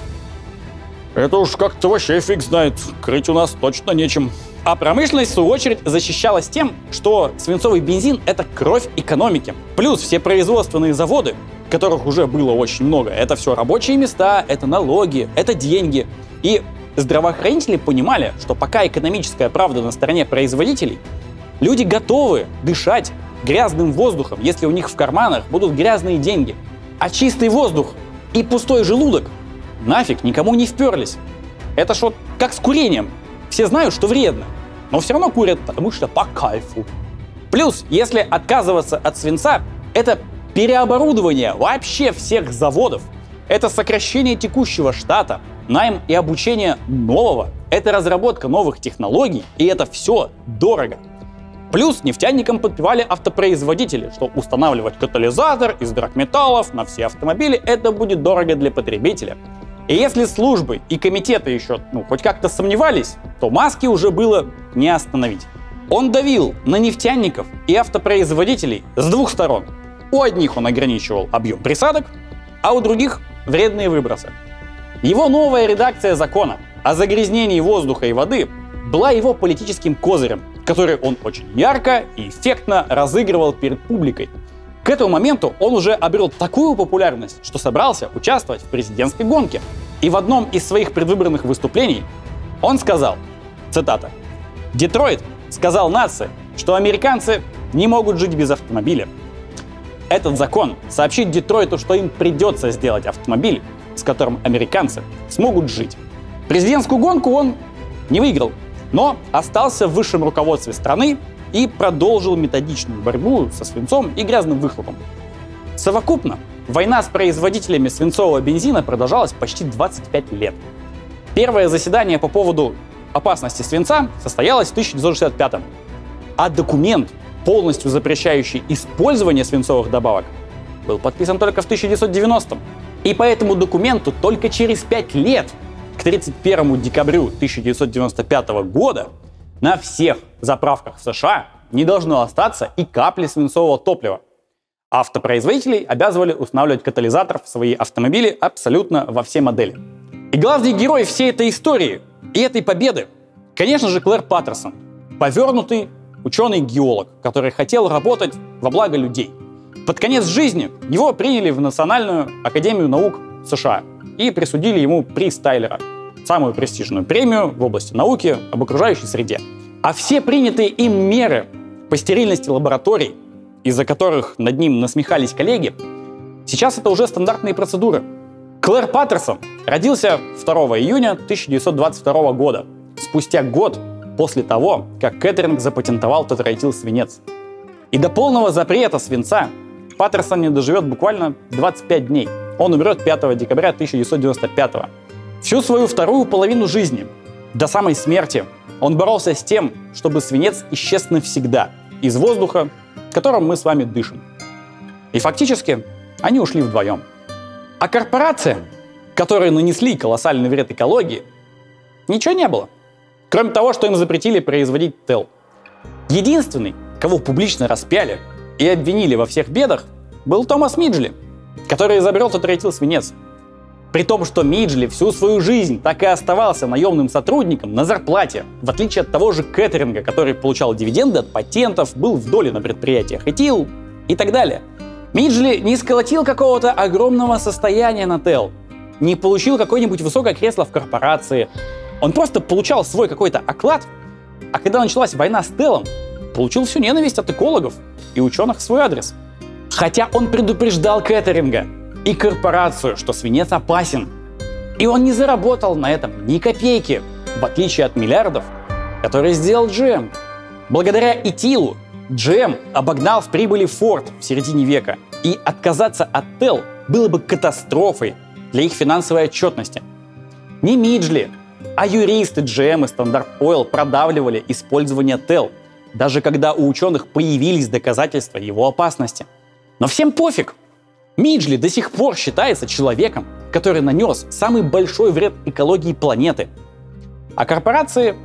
S5: это уж как-то вообще фиг знает, крыть у нас точно нечем. А промышленность, в свою очередь, защищалась тем, что свинцовый бензин — это кровь экономики. Плюс все производственные заводы, которых уже было очень много, это все рабочие места, это налоги, это деньги. И здравоохранители понимали, что пока экономическая правда на стороне производителей, люди готовы дышать грязным воздухом, если у них в карманах будут грязные деньги. А чистый воздух и пустой желудок нафиг никому не вперлись. Это ж вот как с курением. Все знают, что вредно, но все равно курят, потому что по кайфу. Плюс, если отказываться от свинца, это переоборудование вообще всех заводов. Это сокращение текущего штата, найм и обучение нового. Это разработка новых технологий, и это все дорого. Плюс нефтяникам подпевали автопроизводители, что устанавливать катализатор из драгметаллов на все автомобили — это будет дорого для потребителя. И если службы и комитеты еще ну, хоть как-то сомневались, то Маски уже было не остановить. Он давил на нефтяников и автопроизводителей с двух сторон. У одних он ограничивал объем присадок, а у других — вредные выбросы. Его новая редакция закона о загрязнении воздуха и воды была его политическим козырем, который он очень ярко и эффектно разыгрывал перед публикой. К этому моменту он уже обрел такую популярность, что собрался участвовать в президентской гонке. И в одном из своих предвыборных выступлений он сказал, цитата, «Детройт сказал нации, что американцы не могут жить без автомобиля. Этот закон сообщит Детройту, что им придется сделать автомобиль, с которым американцы смогут жить». Президентскую гонку он не выиграл, но остался в высшем руководстве страны и продолжил методичную борьбу со свинцом и грязным выхлопом. Совокупно война с производителями свинцового бензина продолжалась почти двадцать пять лет. Первое заседание по поводу опасности свинца состоялось в тысяча девятьсот шестьдесят пятом, а документ, полностью запрещающий использование свинцовых добавок, был подписан только в тысяча девятьсот девяностом. И по этому документу только через пять лет, к тридцать первому декабря тысяча девятьсот девяносто пятого года, на всех заправках в США не должно остаться и капли свинцового топлива. Автопроизводителей обязывали устанавливать катализатор в свои автомобили абсолютно во все модели. И главный герой всей этой истории и этой победы, конечно же, Клэр Паттерсон, повернутый ученый-геолог, который хотел работать во благо людей. Под конец жизни его приняли в Национальную академию наук США и присудили ему приз Тайлера, самую престижную премию в области науки об окружающей среде. А все принятые им меры по стерильности лабораторий, из-за которых над ним насмехались коллеги, сейчас это уже стандартные процедуры. Клэр Паттерсон родился второго июня тысяча девятьсот двадцать второго года, спустя год после того, как Кеттеринг запатентовал тетраэтилсвинец. И до полного запрета свинца Паттерсон не доживет буквально двадцать пять дней. Он умрет пятого декабря тысяча девятьсот девяносто пятого. Всю свою вторую половину жизни, до самой смерти, он боролся с тем, чтобы свинец исчез навсегда из воздуха, которым мы с вами дышим. И фактически они ушли вдвоем. А корпорациям, которые нанесли колоссальный вред экологии, ничего не было. Кроме того, что им запретили производить тел. Единственный, кого публично распяли и обвинили во всех бедах, был Томас Миджли, который изобрел тетраэтилсвинец. При том, что Миджли всю свою жизнь так и оставался наемным сотрудником на зарплате, в отличие от того же Кеттеринга, который получал дивиденды от патентов, был в доле на предприятиях Этил и так далее. Миджли не сколотил какого-то огромного состояния на тел, не получил какое-нибудь высокое кресло в корпорации. Он просто получал свой какой-то оклад, а когда началась война с телом, получил всю ненависть от экологов и ученых в свой адрес. Хотя он предупреждал Кеттеринга и корпорацию, что свинец опасен. И он не заработал на этом ни копейки, в отличие от миллиардов, которые сделал джи эм. Благодаря Этилу джи эм обогнал в прибыли Ford в середине века, и отказаться от тел было бы катастрофой для их финансовой отчетности. Не Миджли, а юристы джи эм и Standard Oil продавливали использование тел, даже когда у ученых появились доказательства его опасности. Но всем пофиг. Миджли до сих пор считается человеком, который нанес самый большой вред экологии планеты. А корпорации...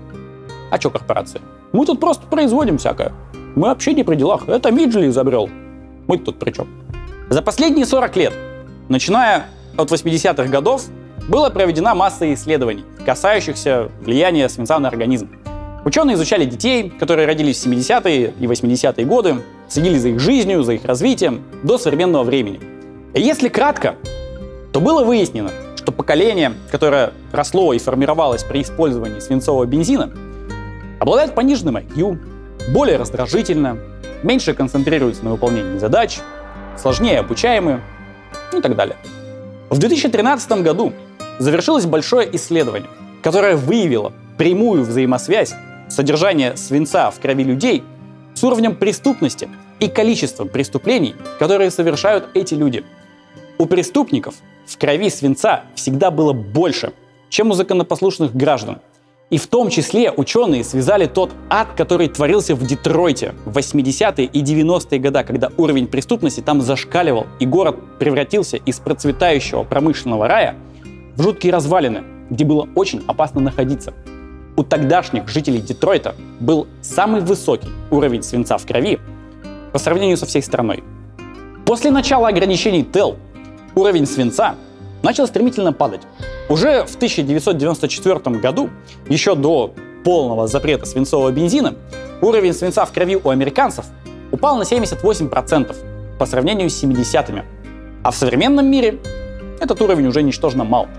S5: А что корпорации? Мы тут просто производим всякое. Мы вообще не при делах. Это Миджли изобрел. Мы тут при чем? За последние сорок лет, начиная от восьмидесятых годов, была проведена масса исследований, касающихся влияния свинца на организм. Ученые изучали детей, которые родились в семидесятые и восьмидесятые годы, следили за их жизнью, за их развитием до современного времени. И если кратко, то было выяснено, что поколение, которое росло и формировалось при использовании свинцового бензина, обладает пониженным ай кью, более раздражительно, меньше концентрируется на выполнении задач, сложнее обучаемы и так далее. В две тысячи тринадцатом году завершилось большое исследование, которое выявило прямую взаимосвязь содержания свинца в крови людей с уровнем преступности и количеством преступлений, которые совершают эти люди. У преступников в крови свинца всегда было больше, чем у законопослушных граждан. И в том числе ученые связали тот ад, который творился в Детройте в восьмидесятые и девяностые годы, когда уровень преступности там зашкаливал, и город превратился из процветающего промышленного рая в жуткие развалины, где было очень опасно находиться. У тогдашних жителей Детройта был самый высокий уровень свинца в крови по сравнению со всей страной. После начала ограничений ТЭЛ уровень свинца начал стремительно падать. Уже в тысяча девятьсот девяносто четвёртом году, еще до полного запрета свинцового бензина, уровень свинца в крови у американцев упал на семьдесят восемь процентов по сравнению с семидесятыми. А в современном мире этот уровень уже ничтожно мал.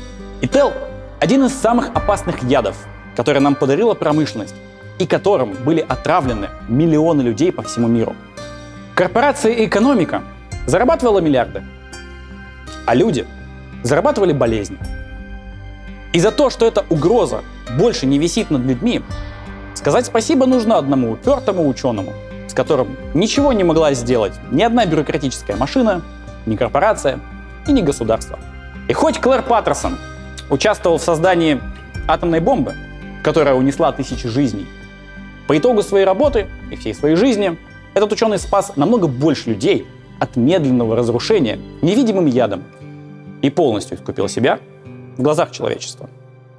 S5: И ТЭЛ – один из самых опасных ядов, который нам подарила промышленность, и которым были отравлены миллионы людей по всему миру. Корпорации и экономика зарабатывала миллиарды, а люди зарабатывали болезни. И за то, что эта угроза больше не висит над людьми, сказать спасибо нужно одному упертому ученому, с которым ничего не могла сделать ни одна бюрократическая машина, ни корпорация и ни государство. И хоть Клэр Паттерсон участвовал в создании атомной бомбы, которая унесла тысячи жизней, по итогу своей работы и всей своей жизни этот ученый спас намного больше людей от медленного разрушения невидимым ядом и полностью искупил себя в глазах человечества.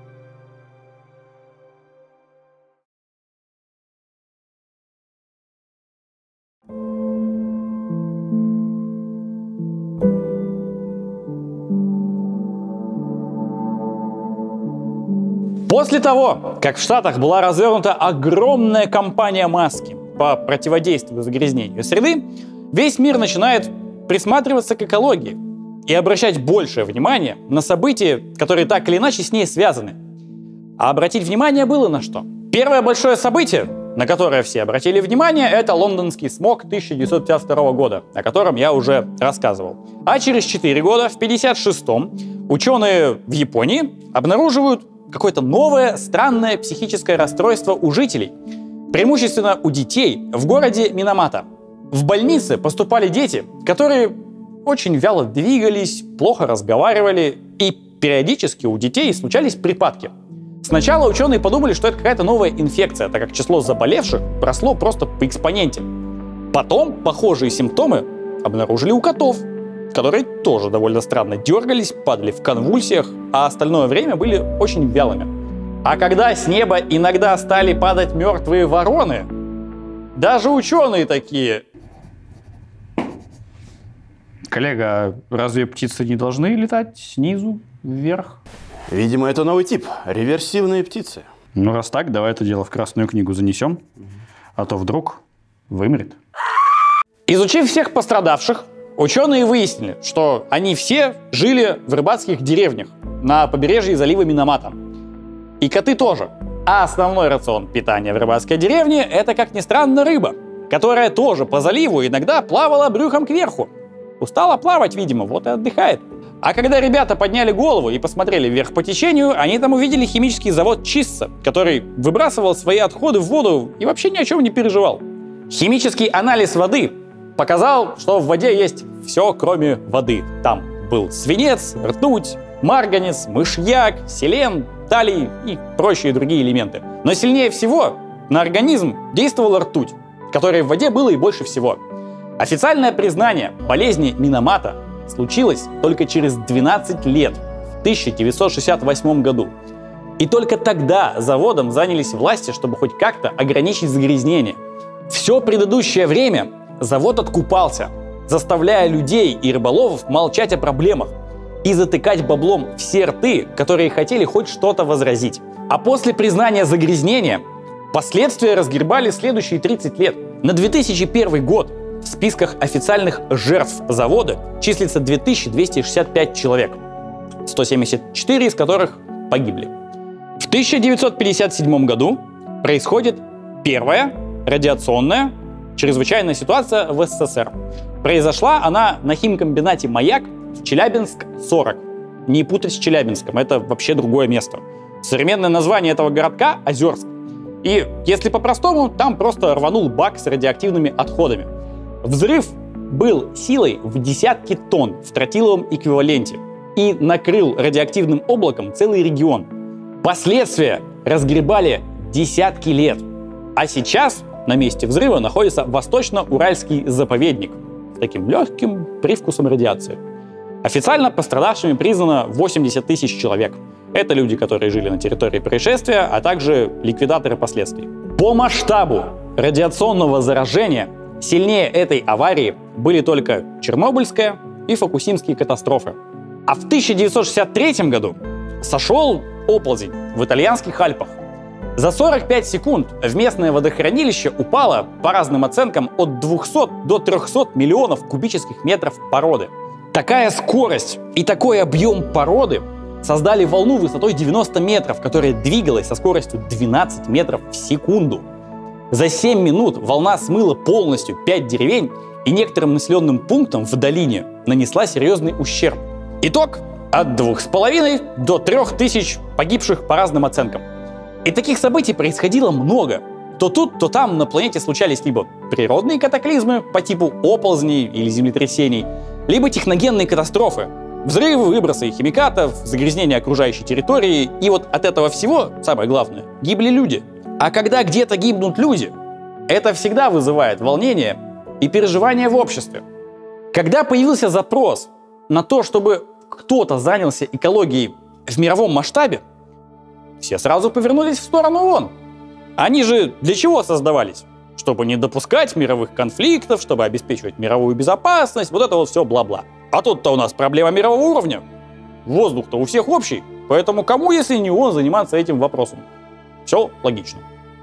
S5: После того, как в Штатах была развернута огромная кампания маски по противодействию загрязнению среды, весь мир начинает присматриваться к экологии и обращать большее внимание на события, которые так или иначе с ней связаны. А обратить внимание было на что? Первое большое событие, на которое все обратили внимание, это лондонский смог тысяча девятьсот пятьдесят второго года, о котором я уже рассказывал. А через четыре года, в пятьдесят шестом, ученые в Японии обнаруживают какое-то новое, странное психическое расстройство у жителей, преимущественно у детей в городе Минамата. В больницы поступали дети, которые очень вяло двигались, плохо разговаривали, и периодически у детей случались припадки. Сначала ученые подумали, что это какая-то новая инфекция, так как число заболевших росло просто по экспоненте. Потом похожие симптомы обнаружили у котов, которые тоже довольно странно дергались, падали в конвульсиях, а остальное время были очень вялыми. А когда с неба иногда стали падать мертвые вороны, даже ученые такие:
S12: коллега, а разве птицы не должны летать снизу вверх?
S10: Видимо, это новый тип. Реверсивные птицы.
S12: Ну, раз так, давай это дело в Красную книгу занесем, а то вдруг вымрет.
S5: Изучив всех пострадавших, ученые выяснили, что они все жили в рыбацких деревнях на побережье залива Минамата. И коты тоже. А основной рацион питания в рыбацкой деревне – это, как ни странно, рыба, которая тоже по заливу иногда плавала брюхом кверху. Устала плавать, видимо, вот и отдыхает. А когда ребята подняли голову и посмотрели вверх по течению, они там увидели химический завод Чисса, который выбрасывал свои отходы в воду и вообще ни о чем не переживал. Химический анализ воды показал, что в воде есть все, кроме воды. Там был свинец, ртуть, марганец, мышьяк, селен, талий и прочие другие элементы. Но сильнее всего на организм действовала ртуть, которой в воде было и больше всего. Официальное признание болезни Минамата случилось только через двенадцать лет, в тысяча девятьсот шестьдесят восьмом году. И только тогда заводом занялись власти, чтобы хоть как-то ограничить загрязнение. Все предыдущее время завод откупался, заставляя людей и рыболовов молчать о проблемах и затыкать баблом все рты, которые хотели хоть что-то возразить. А после признания загрязнения последствия разгребали следующие тридцать лет. На две тысячи первый год в списках официальных жертв завода числится две тысячи двести шестьдесят пять человек, сто семьдесят четыре из которых погибли. В тысяча девятьсот пятьдесят седьмом году происходит первая радиационная чрезвычайная ситуация в СССР. Произошла она на химкомбинате «Маяк» в Челябинск сорок. Не путать с Челябинском, это вообще другое место. Современное название этого городка — Озерск. И, если по-простому, там просто рванул бак с радиоактивными отходами. Взрыв был силой в десятки тонн в тротиловом эквиваленте и накрыл радиоактивным облаком целый регион. Последствия разгребали десятки лет. А сейчас на месте взрыва находится Восточно-Уральский заповедник с таким легким привкусом радиации. Официально пострадавшими признано восемьдесят тысяч человек. Это люди, которые жили на территории происшествия, а также ликвидаторы последствий. По масштабу радиационного заражения сильнее этой аварии были только Чернобыльская и Фукусимские катастрофы. А в тысяча девятьсот шестьдесят третьем году сошел оползень в итальянских Альпах. За сорок пять секунд в местное водохранилище упало, по разным оценкам, от двухсот до трехсот миллионов кубических метров породы. Такая скорость и такой объем породы создали волну высотой девяносто метров, которая двигалась со скоростью двенадцать метров в секунду. За семь минут волна смыла полностью пять деревень и некоторым населенным пунктам в долине нанесла серьезный ущерб. Итог — от двух с половиной до трех тысяч погибших по разным оценкам. И таких событий происходило много. То тут, то там на планете случались либо природные катаклизмы по типу оползней или землетрясений, либо техногенные катастрофы. Взрывы, выбросы химикатов, загрязнение окружающей территории. И вот от этого всего, самое главное, гибли люди. А когда где-то гибнут люди, это всегда вызывает волнение и переживания в обществе. Когда появился запрос на то, чтобы кто-то занялся экологией в мировом масштабе, все сразу повернулись в сторону ООН. Они же для чего создавались? Чтобы не допускать мировых конфликтов, чтобы обеспечивать мировую безопасность, вот это вот все бла-бла. А тут-то у нас проблема мирового уровня. Воздух-то у всех общий, поэтому кому, если не ООН, заниматься этим вопросом? Все логично.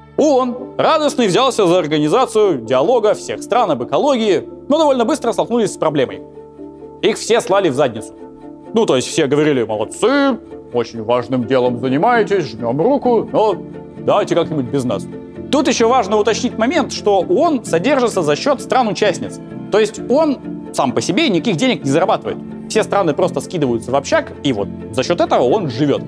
S5: ООН радостно взялся за организацию диалога всех стран об экологии, но довольно быстро столкнулись с проблемой. Их все слали в задницу. Ну, то есть все говорили: молодцы, очень важным делом занимаетесь, жмем руку, но давайте как-нибудь без нас. Тут еще важно уточнить момент, что ООН содержится за счет стран-участниц. То есть он сам по себе никаких денег не зарабатывает. Все страны просто скидываются в общак, и вот за счет этого он живет.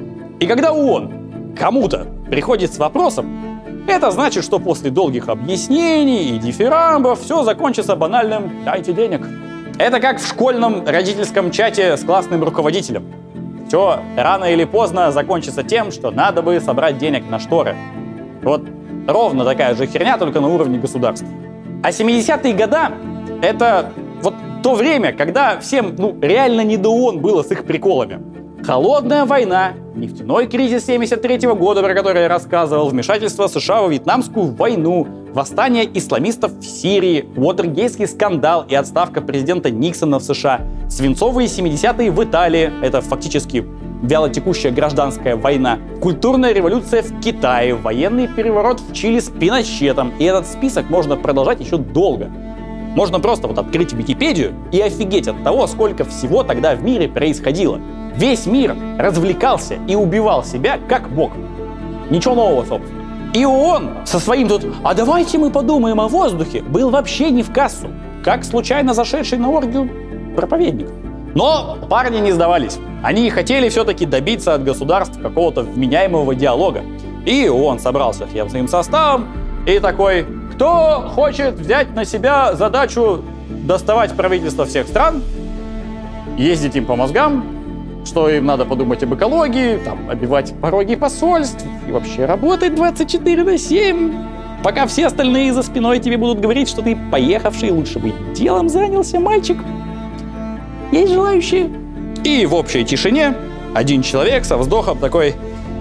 S5: И когда ООН кому-то приходит с вопросом, это значит, что после долгих объяснений и дифирамбов все закончится банальным «дайте денег». Это как в школьном родительском чате с классным руководителем. Все рано или поздно закончится тем, что надо бы собрать денег на шторы. Вот ровно такая же херня, только на уровне государств. А семидесятые годы — это вот то время, когда всем ну реально не до ООН было с их приколами. Холодная война, нефтяной кризис семьдесят третьего года, про который я рассказывал, вмешательство США во Вьетнамскую войну, восстание исламистов в Сирии, Уотергейтский скандал и отставка президента Никсона в США, свинцовые семидесятые в Италии, это фактически вялотекущая гражданская война, культурная революция в Китае, военный переворот в Чили с Пиночетом, и этот список можно продолжать еще долго. Можно просто вот открыть Википедию и офигеть от того, сколько всего тогда в мире происходило. Весь мир развлекался и убивал себя как мог. Ничего нового, собственно. И ООН со своим тут «а давайте мы подумаем о воздухе» был вообще не в кассу, как случайно зашедший на оргию проповедник. Но парни не сдавались. Они хотели все-таки добиться от государств какого-то вменяемого диалога. И ООН собрался всем своим составом и такой: кто хочет взять на себя задачу доставать правительства всех стран, ездить им по мозгам, что им надо подумать об экологии, там, обивать пороги посольств и вообще работать двадцать четыре на семь. Пока все остальные за спиной тебе будут говорить, что ты поехавший, лучше бы делом занялся, мальчик. Есть желающие? И в общей тишине один человек со вздохом такой: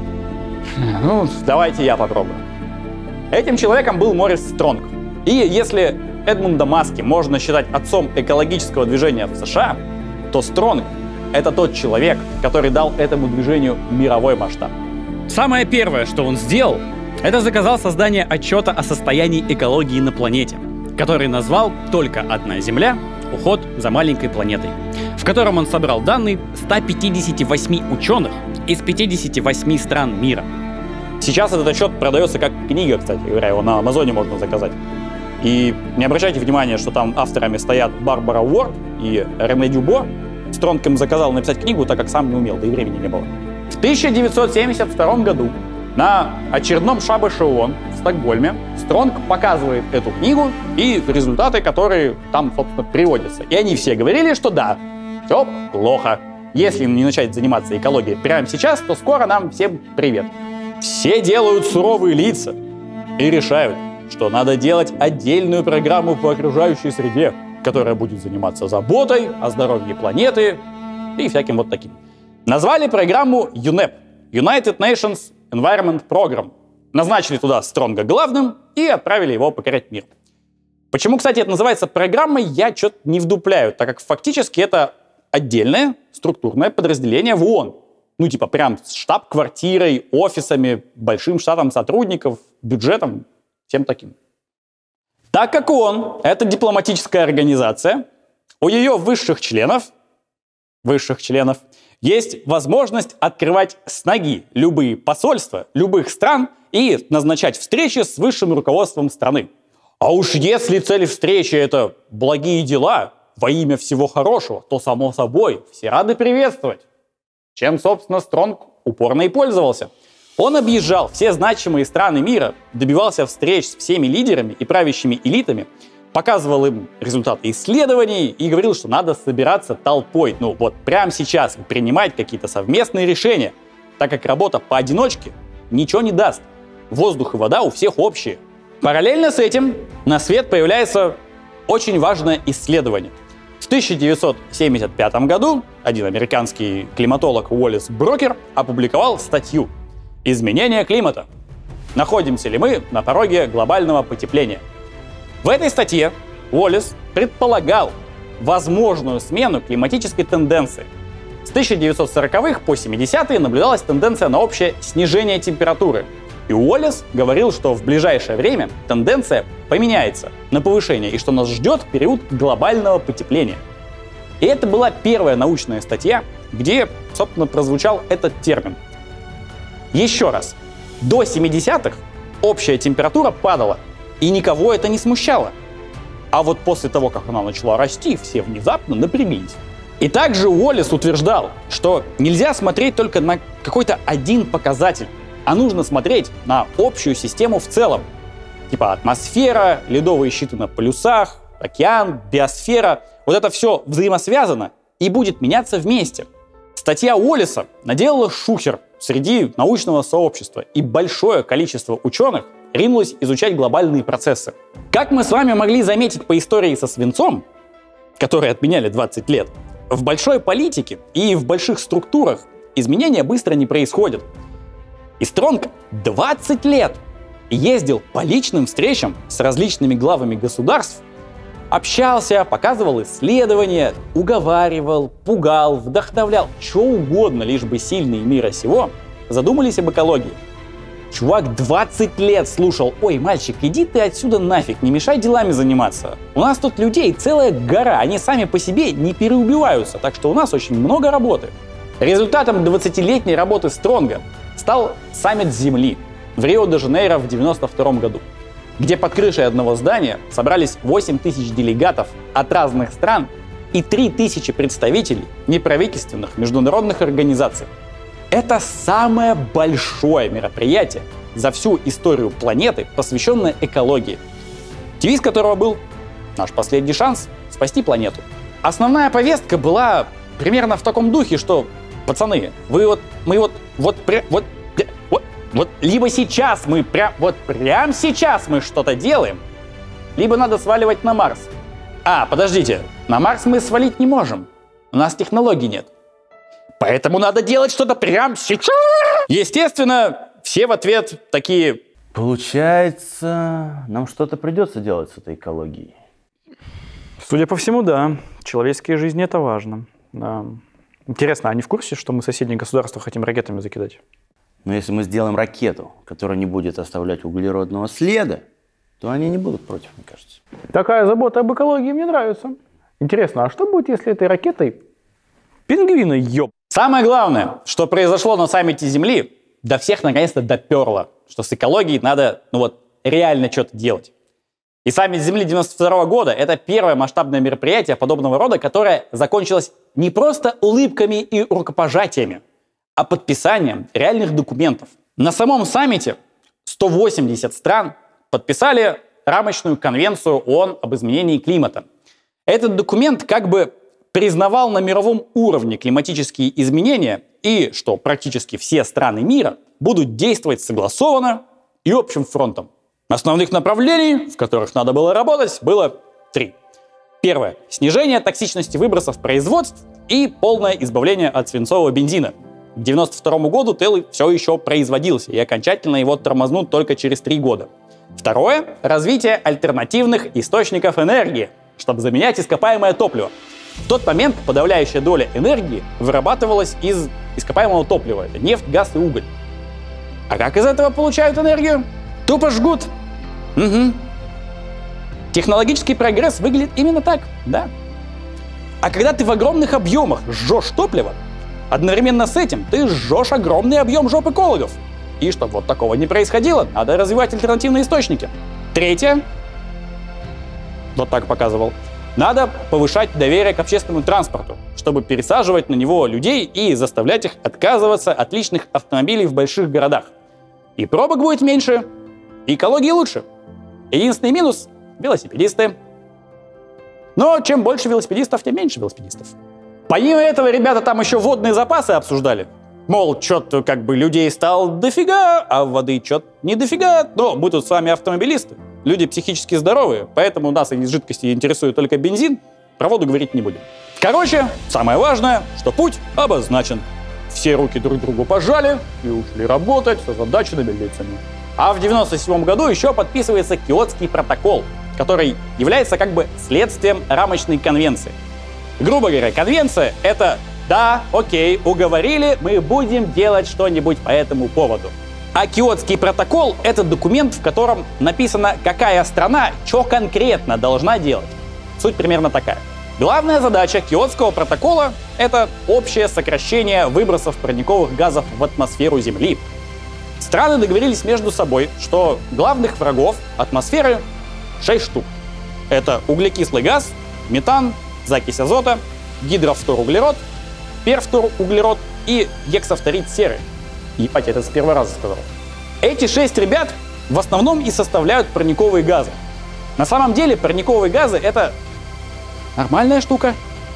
S5: ну, давайте я попробую. Этим человеком был Моррис Стронг. И если Эдмунда Маски можно считать отцом экологического движения в США, то Стронг — это тот человек, который дал этому движению мировой масштаб.
S8: Самое первое, что он сделал, это заказал создание отчета о состоянии экологии на планете, который назвал «Только одна Земля. Уход за маленькой планетой», в котором он собрал данные ста пятидесяти восьми ученых из пятидесяти восьми стран мира.
S5: Сейчас этот отчет продается как книга, кстати говоря, его на Амазоне можно заказать. И не обращайте внимания, что там авторами стоят Барбара Уорд и Рене Дюбо. Стронг им заказал написать книгу, так как сам не умел, да и времени не было. В тысяча девятьсот семьдесят втором году на очередном шабаше ООН в Стокгольме Стронг показывает эту книгу и результаты, которые там, собственно, приводятся. И они все говорили, что да, все плохо. Если не начать заниматься экологией прямо сейчас, то скоро нам всем привет. Все делают суровые лица и решают, что надо делать отдельную программу по окружающей среде, которая будет заниматься заботой о здоровье планеты и всяким вот таким. Назвали программу ю эн и пи – United Nations Environment Program. Назначили туда Стронга главным и отправили его покорять мир. Почему, кстати, это называется программой, я что-то не вдупляю, так как фактически это отдельное структурное подразделение в ООН. Ну, типа прям с штаб-квартирой, офисами, большим штатом сотрудников, бюджетом, всем таким. Так как ООН — это дипломатическая организация, у ее высших членов, высших членов есть возможность открывать с ноги любые посольства любых стран и назначать встречи с высшим руководством страны. А уж если цель встречи — это благие дела во имя всего хорошего, то, само собой, все рады приветствовать. Чем, собственно, Стронг упорно и пользовался. Он объезжал все значимые страны мира, добивался встреч с всеми лидерами и правящими элитами, показывал им результаты исследований и говорил, что надо собираться толпой, ну вот прямо сейчас, принимать какие-то совместные решения, так как работа поодиночке ничего не даст. Воздух и вода у всех общие. Параллельно с этим на свет появляется очень важное исследование. В тысяча девятьсот семьдесят пятом году один американский климатолог Уоллес Брокер опубликовал статью «Изменение климата. Находимся ли мы на пороге глобального потепления?». В этой статье Уоллес предполагал возможную смену климатической тенденции. С тысяча девятьсот сороковых по семидесятые наблюдалась тенденция на общее снижение температуры. И Уоллес говорил, что в ближайшее время тенденция поменяется на повышение и что нас ждет период глобального потепления. И это была первая научная статья, где, собственно, прозвучал этот термин. Еще раз, до семидесятых общая температура падала, и никого это не смущало. А вот после того, как она начала расти, все внезапно напряглись. И также Уоллес утверждал, что нельзя смотреть только на какой-то один показатель, а нужно смотреть на общую систему в целом. Типа атмосфера, ледовые щиты на полюсах, океан, биосфера. Вот это все взаимосвязано и будет меняться вместе. Статья Уоллеса наделала шухер среди научного сообщества, и большое количество ученых ринулось изучать глобальные процессы. Как мы с вами могли заметить по истории со свинцом, которые отменяли двадцать лет, в большой политике и в больших структурах изменения быстро не происходят. И Стронг двадцать лет ездил по личным встречам с различными главами государств, общался, показывал исследования, уговаривал, пугал, вдохновлял, что угодно, лишь бы сильные мира сего задумались об экологии. Чувак двадцать лет слушал: ой, мальчик, иди ты отсюда нафиг, не мешай делами заниматься. У нас тут людей целая гора, они сами по себе не переубиваются, так что у нас очень много работы. Результатом двадцатилетней работы Стронга стал саммит Земли в Рио-де-Жанейро в девяносто втором году, где под крышей одного здания собрались восемь тысяч делегатов от разных стран и три тысячи представителей неправительственных международных организаций. Это самое большое мероприятие за всю историю планеты, посвященное экологии. Девиз которого был «Наш последний шанс спасти планету». Основная повестка была примерно в таком духе, что: пацаны, вы вот, мы вот, вот, вот, вот, Вот либо сейчас мы прям, вот прям сейчас мы что-то делаем, либо надо сваливать на Марс. А, подождите, на Марс мы свалить не можем. У нас технологий нет. Поэтому надо делать что-то прям сейчас. Естественно, все в ответ такие...
S9: Получается, нам что-то придется делать с этой экологией.
S15: Судя по всему, да. Человеческие жизни — это важно. Да. Интересно, они в курсе, что мы соседние государства хотим ракетами закидать?
S9: Но если мы сделаем ракету, которая не будет оставлять углеродного следа, то они не будут против, мне кажется.
S15: Такая забота об экологии мне нравится. Интересно, а что будет, если этой ракетой пингвины ёб?
S5: Самое главное, что произошло на саммите Земли, до всех наконец-то доперло, что с экологией надо, ну вот, реально что-то делать. И саммит Земли девяносто второго года – это первое масштабное мероприятие подобного рода, которое закончилось не просто улыбками и рукопожатиями, а подписанием реальных документов. На самом саммите сто восемьдесят стран подписали рамочную конвенцию ООН об изменении климата. Этот документ как бы признавал на мировом уровне климатические изменения и что практически все страны мира будут действовать согласованно и общим фронтом. Основных направлений, в которых надо было работать, было три. Первое – снижение токсичности выбросов производств и полное избавление от свинцового бензина. К девяносто второму году ТЭЛ все еще производился, и окончательно его тормознут только через три года. Второе – развитие альтернативных источников энергии, чтобы заменять ископаемое топливо. В тот момент подавляющая доля энергии вырабатывалась из ископаемого топлива. Это нефть, газ и уголь. А как из этого получают энергию? Тупо жгут. Угу. Технологический прогресс выглядит именно так, да. А когда ты в огромных объемах жжешь топливо, одновременно с этим ты жжешь огромный объем жоп экологов. И чтобы вот такого не происходило, надо развивать альтернативные источники. Третье. Вот так показывал. Надо повышать доверие к общественному транспорту, чтобы пересаживать на него людей и заставлять их отказываться от личных автомобилей в больших городах. И пробок будет меньше, и экологии лучше. Единственный минус – велосипедисты. Но чем больше велосипедистов, тем меньше велосипедистов. Помимо этого, ребята там еще водные запасы обсуждали. Мол, что-то как бы людей стало дофига, а воды что-то не дофига. Но мы тут с вами автомобилисты. Люди психически здоровые, поэтому у нас из жидкости интересует только бензин, про воду говорить не будем. Короче, самое важное, что путь обозначен. Все руки друг другу пожали и ушли работать с озадаченными лицами. А в девяносто седьмом году еще подписывается Киотский протокол, который является как бы следствием рамочной конвенции. Грубо говоря, конвенция — это «да, окей, уговорили, мы будем делать что-нибудь по этому поводу». А Киотский протокол — это документ, в котором написано, какая страна что конкретно должна делать. Суть примерно такая. Главная задача Киотского протокола — это общее сокращение выбросов парниковых газов в атмосферу Земли. Страны договорились между собой, что главных врагов атмосферы шесть штук. Это углекислый газ, метан, закись азота, гидрофторуглерод, перфторуглерод и гексафторид серы. Ебать, я это с первого раза сказал. Эти шесть ребят в основном и составляют парниковые газы. На самом деле парниковые газы — это нормальная штука.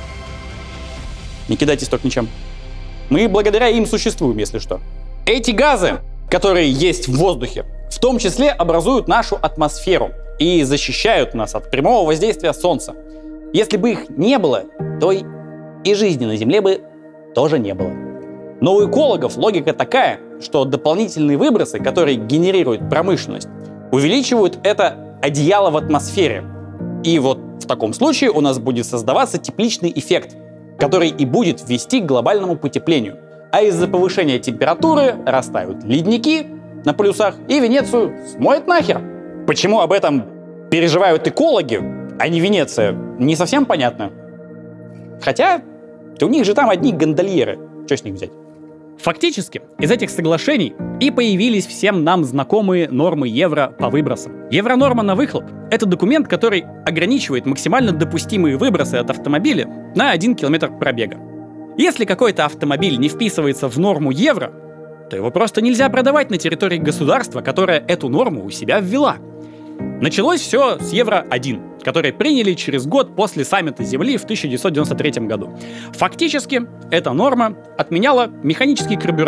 S5: Не кидайтесь только ничем. Мы благодаря им существуем, если что. Эти газы, которые есть в воздухе, в том числе образуют нашу атмосферу и защищают нас от прямого воздействия Солнца. Если бы их не было, то и жизни на Земле бы тоже не было. Но у экологов логика такая, что дополнительные выбросы, которые генерирует промышленность, увеличивают это одеяло в атмосфере. И вот в таком случае у нас будет создаваться тепличный эффект, который и будет вести к глобальному потеплению. А из-за повышения температуры растают ледники на полюсах, и Венецию смоет нахер. Почему об этом переживают экологи, а не Венеция, не совсем понятно. Хотя у них же там одни гондольеры. Что с них взять?
S8: Фактически, из этих соглашений и появились всем нам знакомые нормы Евро по выбросам. Евронорма на выхлоп — это документ, который ограничивает максимально допустимые выбросы от автомобиля на один километр пробега. Если какой-то автомобиль не вписывается в норму Евро, то его просто нельзя продавать на территории государства, которое эту норму у себя ввела. Началось все с Евро один, который приняли через год после саммита Земли в тысяча девятьсот девяносто третьем году. Фактически, эта норма отменяла механические карбюраторы,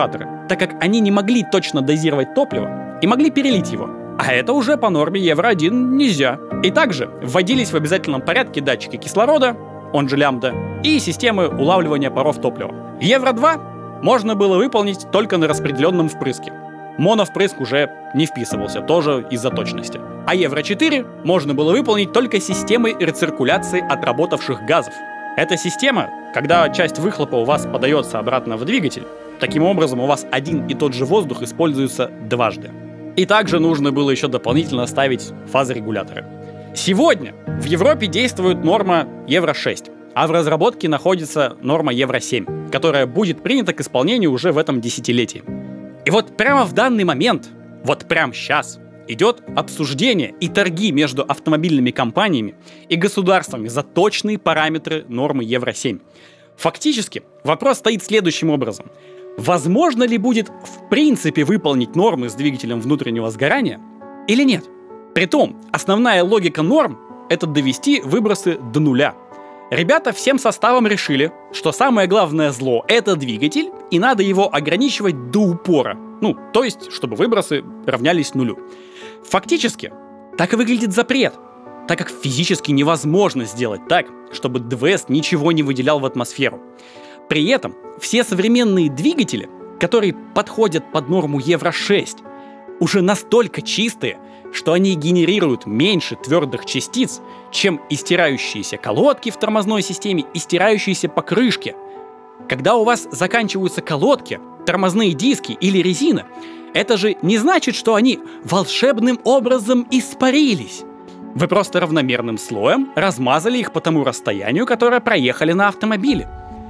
S8: так как они не могли точно дозировать топливо и могли перелить его. А это уже по норме Евро один нельзя. И также вводились в обязательном порядке датчики кислорода, он же лямбда, и системы улавливания паров топлива. Евро два можно было выполнить только на распределенном впрыске. Моновпрыск уже не вписывался, тоже из-за точности. А Евро четыре можно было выполнить только системой рециркуляции отработавших газов. Эта система, когда часть выхлопа у вас подается обратно в двигатель, таким образом у вас один и тот же воздух используется дважды. И также нужно было еще дополнительно ставить фазорегуляторы. Сегодня в Европе действует норма Евро шесть, а в разработке находится норма Евро семь, которая будет принята к исполнению уже в этом десятилетии. И вот прямо в данный момент, вот прямо сейчас, идет обсуждение и торги между автомобильными компаниями и государствами за точные параметры нормы Евро семь. Фактически вопрос стоит следующим образом. Возможно ли будет в принципе выполнить нормы с двигателем внутреннего сгорания или нет? Притом, основная логика норм — это довести выбросы до нуля. Ребята всем составом решили, что самое главное зло — это двигатель, и надо его ограничивать до упора. Ну, то есть, чтобы выбросы равнялись нулю. Фактически, так и выглядит запрет, так как физически невозможно сделать так, чтобы ДВС ничего не выделял в атмосферу. При этом все современные двигатели, которые подходят под норму Евро шесть, уже настолько чистые, что они генерируют меньше твердых частиц, чем и стирающиеся колодки в тормозной системе, и стирающиеся покрышки. Когда у вас заканчиваются колодки, тормозные диски или резина, это же не значит, что они волшебным образом испарились. Вы просто равномерным слоем размазали их по тому расстоянию, которое проехали на автомобиле.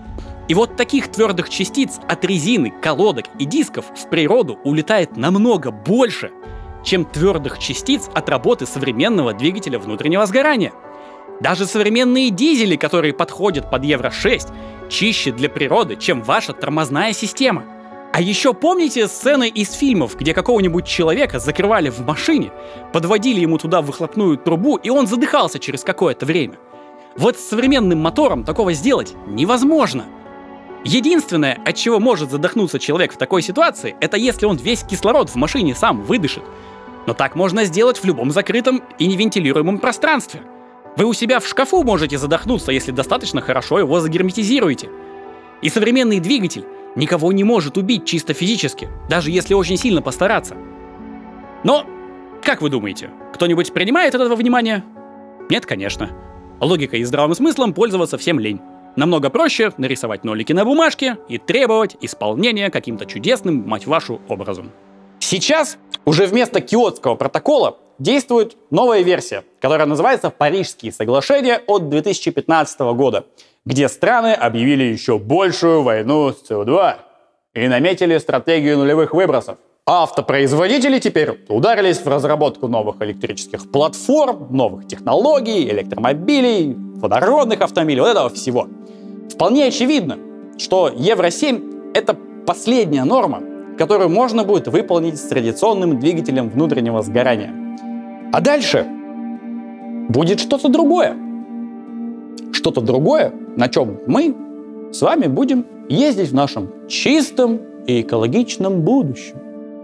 S8: И вот таких твердых частиц от резины, колодок и дисков в природу улетает намного больше, чем твердых частиц от работы современного двигателя внутреннего сгорания. Даже современные дизели, которые подходят под Евро шесть, чище для природы, чем ваша тормозная система. А еще помните сцены из фильмов, где какого-нибудь человека закрывали в машине, подводили ему туда выхлопную трубу, и он задыхался через какое-то время? Вот с современным мотором такого сделать невозможно. Единственное, от чего может задохнуться человек в такой ситуации, это если он весь кислород в машине сам выдышит. Но так можно сделать в любом закрытом и невентилируемом пространстве. Вы у себя в шкафу можете задохнуться, если достаточно хорошо его загерметизируете. И современный двигатель никого не может убить чисто физически, даже если очень сильно постараться. Но, как вы думаете, кто-нибудь принимает от этого внимания? Нет, конечно. Логикой и здравым смыслом пользоваться всем лень. Намного проще нарисовать нолики на бумажке и требовать исполнения каким-то чудесным, мать вашу, образом. Сейчас уже вместо Киотского протокола действует новая версия, которая называется «Парижские соглашения» от две тысячи пятнадцатого года, где страны объявили еще большую войну с С О два и наметили стратегию нулевых выбросов. Автопроизводители теперь ударились в разработку новых электрических платформ, новых технологий, электромобилей, водородных автомобилей, вот этого всего. Вполне очевидно, что Евро семь — это последняя норма, которую можно будет выполнить с традиционным двигателем внутреннего сгорания. А дальше будет что-то другое. Что-то другое, на чем мы с вами будем ездить в нашем чистом и экологичном будущем.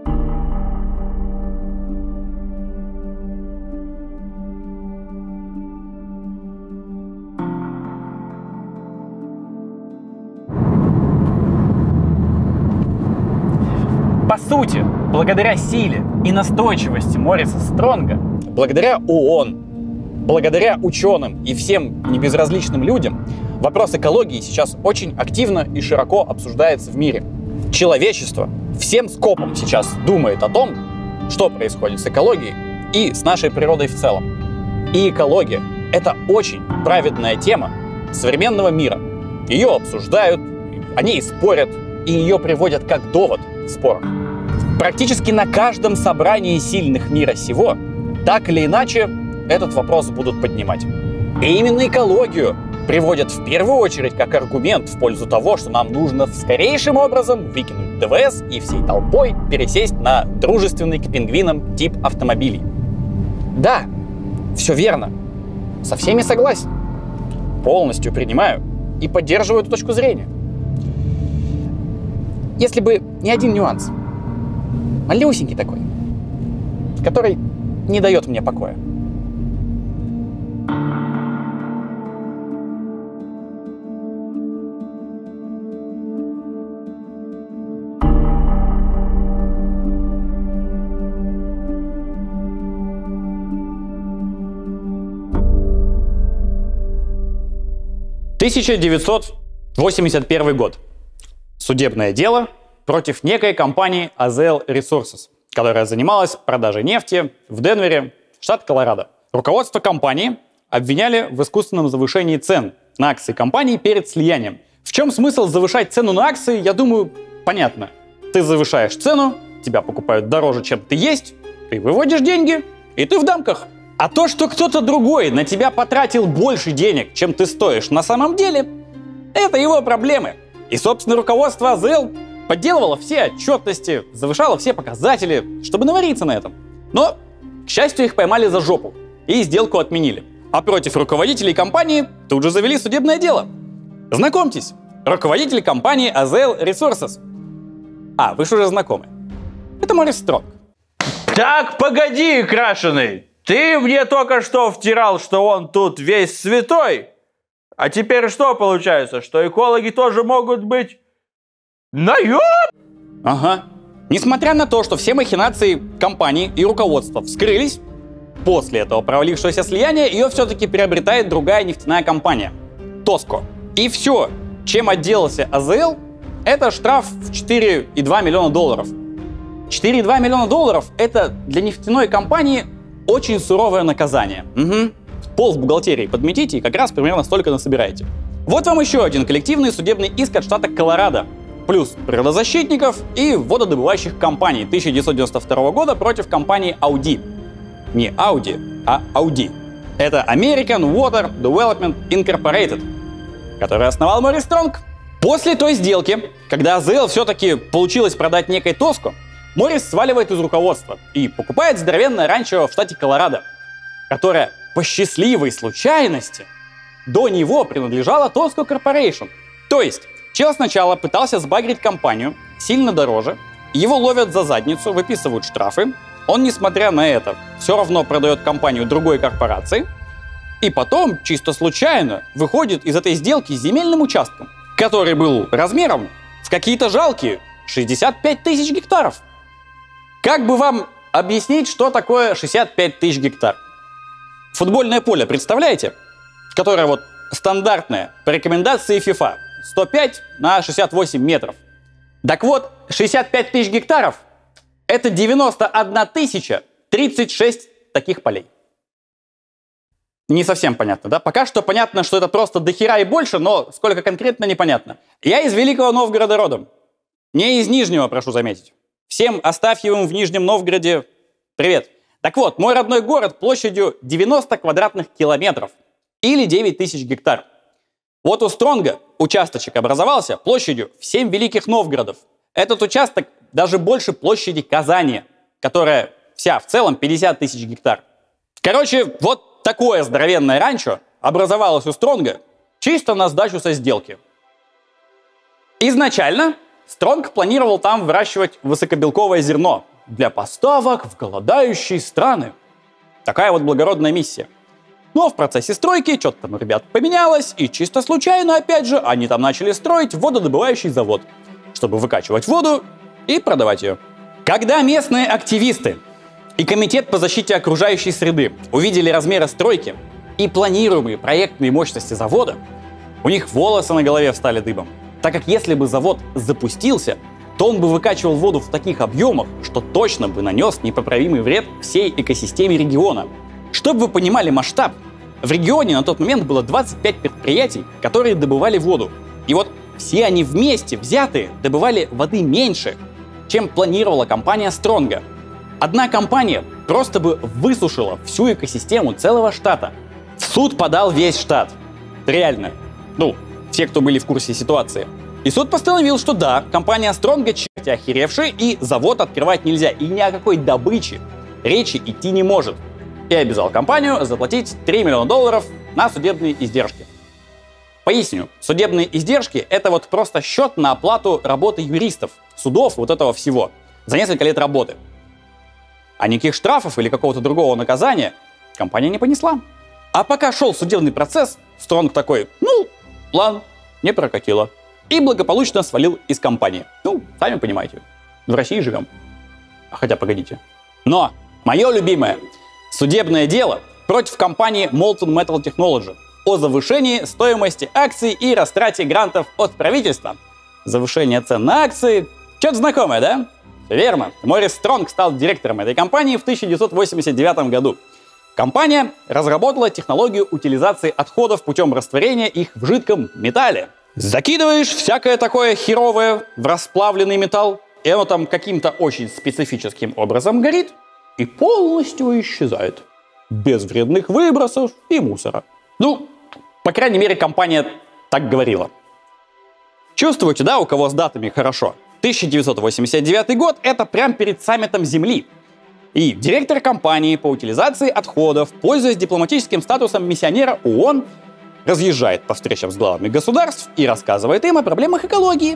S8: По сути, благодаря силе и настойчивости Мориса Стронга, благодаря ООН, благодаря ученым и всем небезразличным людям, вопрос экологии сейчас очень активно и широко обсуждается в мире. Человечество всем скопом сейчас думает о том, что происходит с экологией и с нашей природой в целом. И экология — это очень праведная тема современного мира. Ее обсуждают, о ней спорят, и ее приводят как довод в спорах. Практически на каждом собрании сильных мира сего так или иначе этот вопрос будут поднимать. И именно экологию приводят в первую очередь как аргумент в пользу того, что нам нужно скорейшим образом выкинуть ДВС и всей толпой пересесть на дружественный к пингвинам тип автомобилей. Да, все верно. Со всеми согласен. Полностью принимаю и поддерживаю эту точку зрения.
S5: если бы не один нюанс. Малюсенький такой, который не дает мне покоя. тысяча девятьсот восемьдесят первый год. Судебное дело против некой компании эй зет эл Resources, которая занималась продажей нефти в Денвере, штат Колорадо. Руководство компании обвиняли в искусственном завышении цен на акции компании перед слиянием. В чем смысл завышать цену на акции, я думаю, понятно. Ты завышаешь цену, тебя покупают дороже, чем ты есть, ты выводишь деньги, и ты в дамках. А то, что кто-то другой на тебя потратил больше денег, чем ты стоишь на самом деле, это его проблемы. И, собственно, руководство эй зет эл подделывало все отчетности, завышало все показатели, чтобы навариться на этом. Но, к счастью, их поймали за жопу и сделку отменили. А против руководителей компании тут же завели судебное дело. Знакомьтесь, руководитель компании эй зет эл Resources. А, вы же уже знакомы. Это Морис Стронг.
S12: Так, погоди, крашеный! Ты мне только что втирал, что он тут весь святой. А теперь что получается? Что экологи тоже могут быть наёб?
S5: Ага. Несмотря на то, что все махинации компании и руководства вскрылись, после этого провалившегося слияния ее все-таки приобретает другая нефтяная компания – Tosco. И все, чем отделался эй зет эл, это штраф в четыре и два миллиона долларов. четыре и два миллиона долларов – это для нефтяной компании очень суровое наказание. Угу. Пол в бухгалтерии подметите и как раз примерно столько насобираете. Вот вам еще один коллективный судебный иск от штата Колорадо. Плюс природозащитников и вододобывающих компаний тысяча девятьсот девяносто второго года против компании Audi. Не Audi, а Audi. Это American Water Development Incorporated, который основал Морис Стронг. После той сделки, когда эй зет эл все-таки получилось продать некой Tosco, Морис сваливает из руководства и покупает здоровенное ранчо в штате Колорадо, которое по счастливой случайности до него принадлежало Tosco Corporation. То есть, чел сначала пытался сбагрить компанию сильно дороже, его ловят за задницу, выписывают штрафы, он, несмотря на это, все равно продает компанию другой корпорации, и потом, чисто случайно, выходит из этой сделки с земельным участком, который был размером в какие-то жалкие шестьдесят пять тысяч гектаров. Как бы вам объяснить, что такое шестьдесят пять тысяч гектар? Футбольное поле, представляете? Которое вот стандартное по рекомендации FIFA. сто пять на шестьдесят восемь метров. Так вот, шестьдесят пять тысяч гектаров – это девяносто одна тысяча тридцать шесть таких полей. Не совсем понятно, да? Пока что понятно, что это просто дохера и больше, но сколько конкретно непонятно. Я из Великого Новгорода родом. Не из Нижнего, прошу заметить. Всем Астафьевым в Нижнем Новгороде привет. Так вот, мой родной город площадью девяносто квадратных километров или девять тысяч гектар. Вот у Стронга участочек образовался площадью в семь великих Новгородов. Этот участок даже больше площади Казани, которая вся в целом пятьдесят тысяч гектар. Короче, вот такое здоровенное ранчо образовалось у Стронга чисто на сдачу со сделки. Изначально Стронг планировал там выращивать высокобелковое зерно для поставок в голодающие страны. Такая вот благородная миссия. Но в процессе стройки что-то там у ребят поменялось, и чисто случайно, опять же, они там начали строить вододобывающий завод, чтобы выкачивать воду и продавать ее. Когда местные активисты и Комитет по защите окружающей среды увидели размеры стройки и планируемые проектные мощности завода, у них волосы на голове встали дыбом. Так как если бы завод запустился, то он бы выкачивал воду в таких объемах, что точно бы нанес непоправимый вред всей экосистеме региона. Чтобы вы понимали масштаб, в регионе на тот момент было двадцать пять предприятий, которые добывали воду. И вот все они вместе, взятые, добывали воды меньше, чем планировала компания Стронга. Одна компания просто бы высушила всю экосистему целого штата. В суд подал весь штат. Реально. Ну, те, кто были в курсе ситуации. И суд постановил, что да, компания Стронга черти охеревшая, и завод открывать нельзя, и ни о какой добыче речи идти не может. И обязал компанию заплатить три миллиона долларов на судебные издержки. Поясню, судебные издержки — это вот просто счет на оплату работы юристов. судов, вот этого всего, за несколько лет работы. А никаких штрафов или какого-то другого наказания компания не понесла. А пока шел судебный процесс, Стронг такой, ну, ладно, не прокатило. И благополучно свалил из компании. Ну, сами понимаете, в России живем. Хотя, погодите. Но мое любимое судебное дело против компании Molten Metal Technology о завышении стоимости акций и растрате грантов от правительства. Завышение цен на акции. Что-то знакомое, да? Верно. Морис Стронг стал директором этой компании в тысяча девятьсот восемьдесят девятом году. Компания разработала технологию утилизации отходов путем растворения их в жидком металле. Закидываешь всякое такое херовое в расплавленный металл, и оно там каким-то очень специфическим образом горит и полностью исчезает. Без вредных выбросов и мусора. Ну, по крайней мере, компания так говорила. Чувствуете, да, у кого с датами хорошо? тысяча девятьсот восемьдесят девятый год — это прям перед саммитом Земли. И директор компании по утилизации отходов, пользуясь дипломатическим статусом миссионера ООН, разъезжает по встречам с главами государств и рассказывает им о проблемах экологии.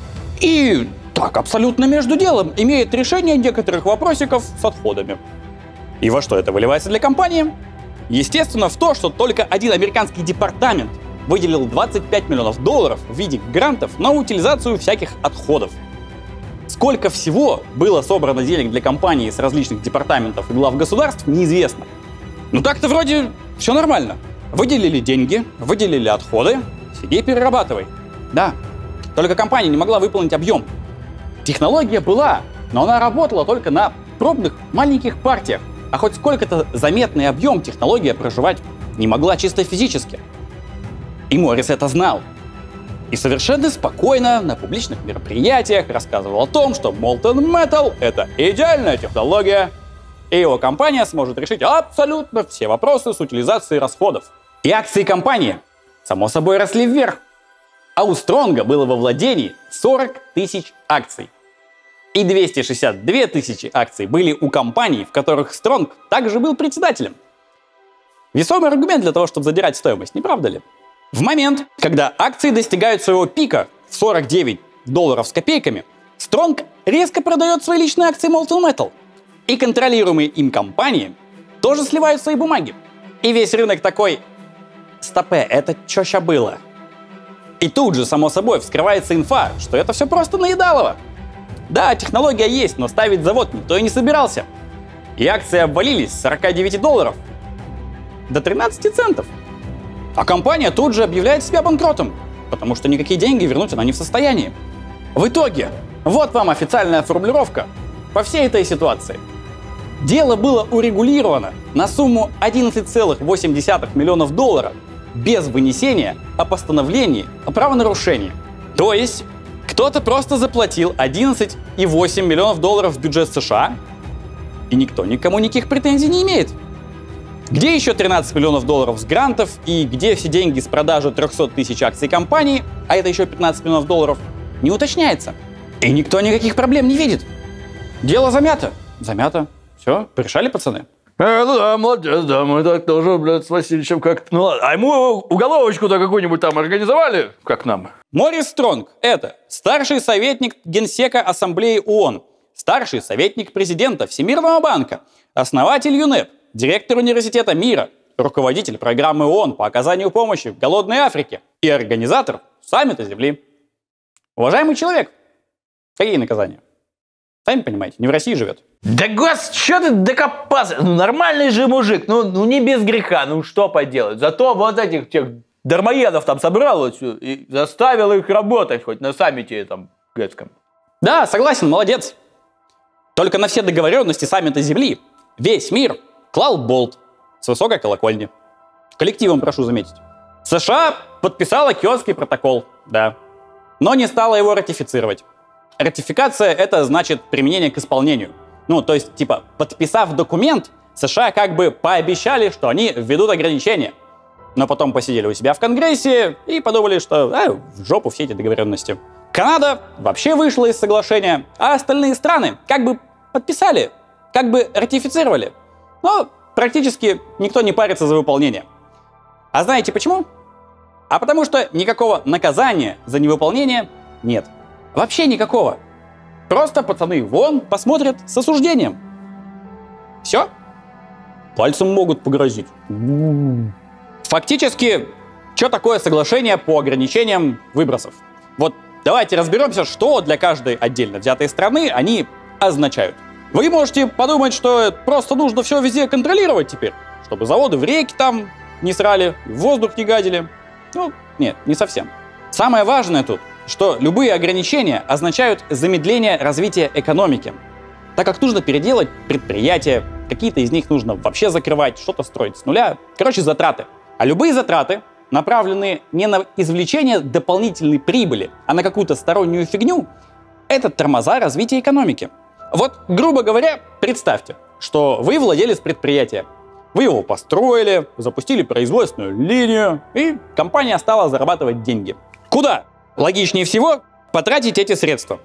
S5: И так, абсолютно между делом, имеет решение некоторых вопросиков с отходами. И во что это выливается для компании? Естественно, в то, что только один американский департамент выделил двадцать пять миллионов долларов в виде грантов на утилизацию всяких отходов. Сколько всего было собрано денег для компании с различных департаментов и глав государств, неизвестно. Ну так-то вроде все нормально. Выделили деньги, выделили отходы, сиди и перерабатывай. Да, только компания не могла выполнить объем. Технология была, но она работала только на пробных маленьких партиях. А хоть сколько-то заметный объем технология проживать не могла чисто физически. И Моррис это знал. И совершенно спокойно на публичных мероприятиях рассказывал о том, что Molten Metal — это идеальная технология, и его компания сможет решить абсолютно все вопросы с утилизацией расходов. И акции компании, само собой, росли вверх. А у Стронга было во владении сорок тысяч акций. И двести шестьдесят две тысячи акций были у компаний, в которых Стронг также был председателем. Весомый аргумент для того, чтобы задирать стоимость, не правда ли? В момент, когда акции достигают своего пика в сорок девять долларов с копейками, Стронг резко продает свои личные акции Molten Metal. И контролируемые им компании тоже сливают свои бумаги. И весь рынок такой: стопе, это чё ща было? И тут же, само собой, вскрывается инфа, что это все просто наедалово. Да, технология есть, но ставить завод никто и не собирался. И акции обвалились с сорока девяти долларов до тринадцати центов. А компания тут же объявляет себя банкротом, потому что никакие деньги вернуть она не в состоянии. В итоге, вот вам официальная формулировка по всей этой ситуации. Дело было урегулировано на сумму одиннадцать целых восемь десятых миллионов долларов без вынесения о постановлении о правонарушении. То есть, кто-то просто заплатил одиннадцать целых восемь десятых миллионов долларов в бюджет США, и никто никому никаких претензий не имеет. Где еще тринадцать миллионов долларов с грантов и где все деньги с продажи трехсот тысяч акций компании, а это еще пятнадцать миллионов долларов, не уточняется. И никто никаких проблем не видит. Дело замято. Замято. Все, порешали, пацаны?
S12: Э, ну да, молодец, да, мы так тоже, блядь, с Васильевичем как-то... Ну ладно, а ему уголовочку-то какую-нибудь там организовали, как нам?
S5: Моррис Стронг — это старший советник Генсека Ассамблеи ООН, старший советник президента Всемирного банка, основатель ЮНЕП, директор Университета мира, руководитель программы ООН по оказанию помощи в голодной Африке и организатор саммита Земли. Уважаемый человек, какие наказания? Сами понимаете, не в России живет.
S12: Да гос, что ты докопался? Ну нормальный же мужик, ну, ну не без греха, ну что поделать. Зато вот этих тех дармоедов там собрал вот сюда и заставил их работать хоть на саммите там грецком.
S5: Да, согласен, молодец. Только на все договоренности саммита Земли весь мир клал болт с высокой колокольни. Коллективом, прошу заметить. США подписала Киотский протокол, да, но не стала его ратифицировать. Ратификация — это значит применение к исполнению. Ну, то есть, типа, подписав документ, США как бы пообещали, что они введут ограничения. Но потом посидели у себя в Конгрессе и подумали, что а, в жопу все эти договоренности. Канада вообще вышла из соглашения, а остальные страны как бы подписали, как бы ратифицировали. Но практически никто не парится за выполнение. А знаете почему? А потому что никакого наказания за невыполнение нет. Вообще никакого. Просто пацаны вон посмотрят с осуждением. Все. Пальцем могут погрозить. Фактически, что такое соглашение по ограничениям выбросов? Вот давайте разберемся, что для каждой отдельно взятой страны они означают. Вы можете подумать, что просто нужно все везде контролировать теперь, чтобы заводы в реки там не срали, в воздух не гадили. Ну, нет, не совсем. Самое важное тут, что любые ограничения означают замедление развития экономики, так как нужно переделать предприятия, какие-то из них нужно вообще закрывать, что-то строить с нуля. Короче, затраты. А любые затраты, направленные не на извлечение дополнительной прибыли, а на какую-то стороннюю фигню, это тормоза развития экономики. Вот, грубо говоря, представьте, что вы владелец предприятия. Вы его построили, запустили производственную линию, и компания стала зарабатывать деньги. Куда? Логичнее всего потратить эти средства.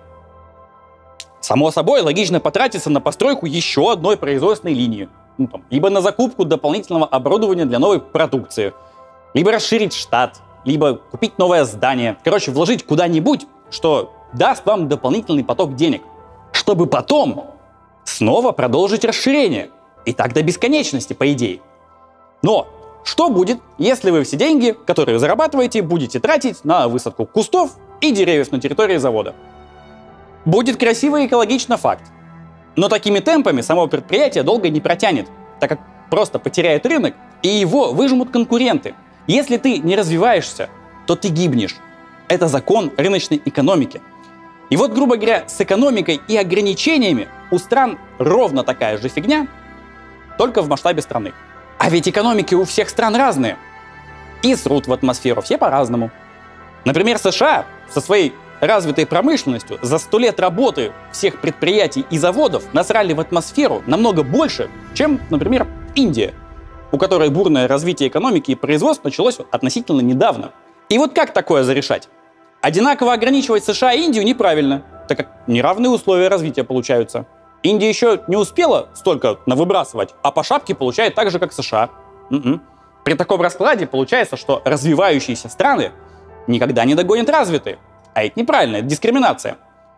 S5: Само собой, логично потратиться на постройку еще одной производственной линии. Ну, там, либо на закупку дополнительного оборудования для новой продукции, либо расширить штат, либо купить новое здание. Короче, вложить куда-нибудь, что даст вам дополнительный поток денег, чтобы потом снова продолжить расширение. И так до бесконечности, по идее. Но что будет, если вы все деньги, которые зарабатываете, будете тратить на высадку кустов и деревьев на территории завода? Будет красиво и экологично, факт. Но такими темпами само предприятие долго не протянет, так как просто потеряет рынок, и его выжмут конкуренты. Если ты не развиваешься, то ты гибнешь. Это закон рыночной экономики. И вот, грубо говоря, с экономикой и ограничениями у стран ровно такая же фигня, только в масштабе страны. А ведь экономики у всех стран разные. И срут в атмосферу все по-разному. Например, США со своей развитой промышленностью за сто лет работы всех предприятий и заводов насрали в атмосферу намного больше, чем, например, Индия, у которой бурное развитие экономики и производства началось относительно недавно. И вот как такое зарешать? Одинаково ограничивать США и Индию неправильно, так как неравные условия развития получаются. Индия еще не успела столько навыбрасывать, а по шапке получает так же, как США. М-м. При таком раскладе получается, что развивающиеся страны никогда не догонят развитые. А это неправильно, это дискриминация.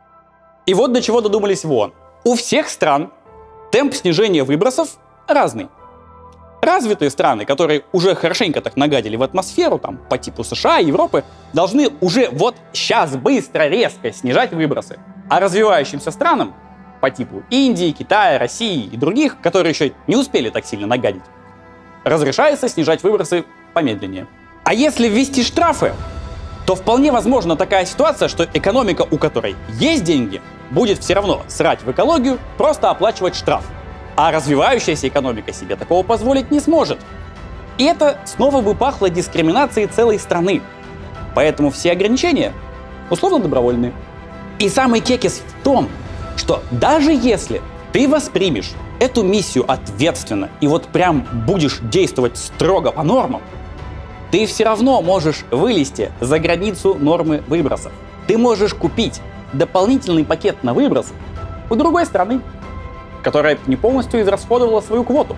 S5: И вот до чего додумались вон. У всех стран темп снижения выбросов разный. Развитые страны, которые уже хорошенько так нагадили в атмосферу, там, по типу США, Европы, должны уже вот сейчас быстро, резко снижать выбросы. А развивающимся странам, по типу Индии, Китая, России и других, которые еще не успели так сильно нагадить, разрешается снижать выбросы помедленнее. А если ввести штрафы, то вполне возможна такая ситуация, что экономика, у которой есть деньги, будет все равно срать в экологию, просто оплачивать штраф. А развивающаяся экономика себе такого позволить не сможет. И это снова бы пахло дискриминацией целой страны. Поэтому все ограничения условно добровольные. И самый кекис в том, что даже если ты воспримешь эту миссию ответственно и вот прям будешь действовать строго по нормам, ты все равно можешь вылезти за границу нормы выбросов. Ты можешь купить дополнительный пакет на выброс у другой страны, которая не полностью израсходовала свою квоту.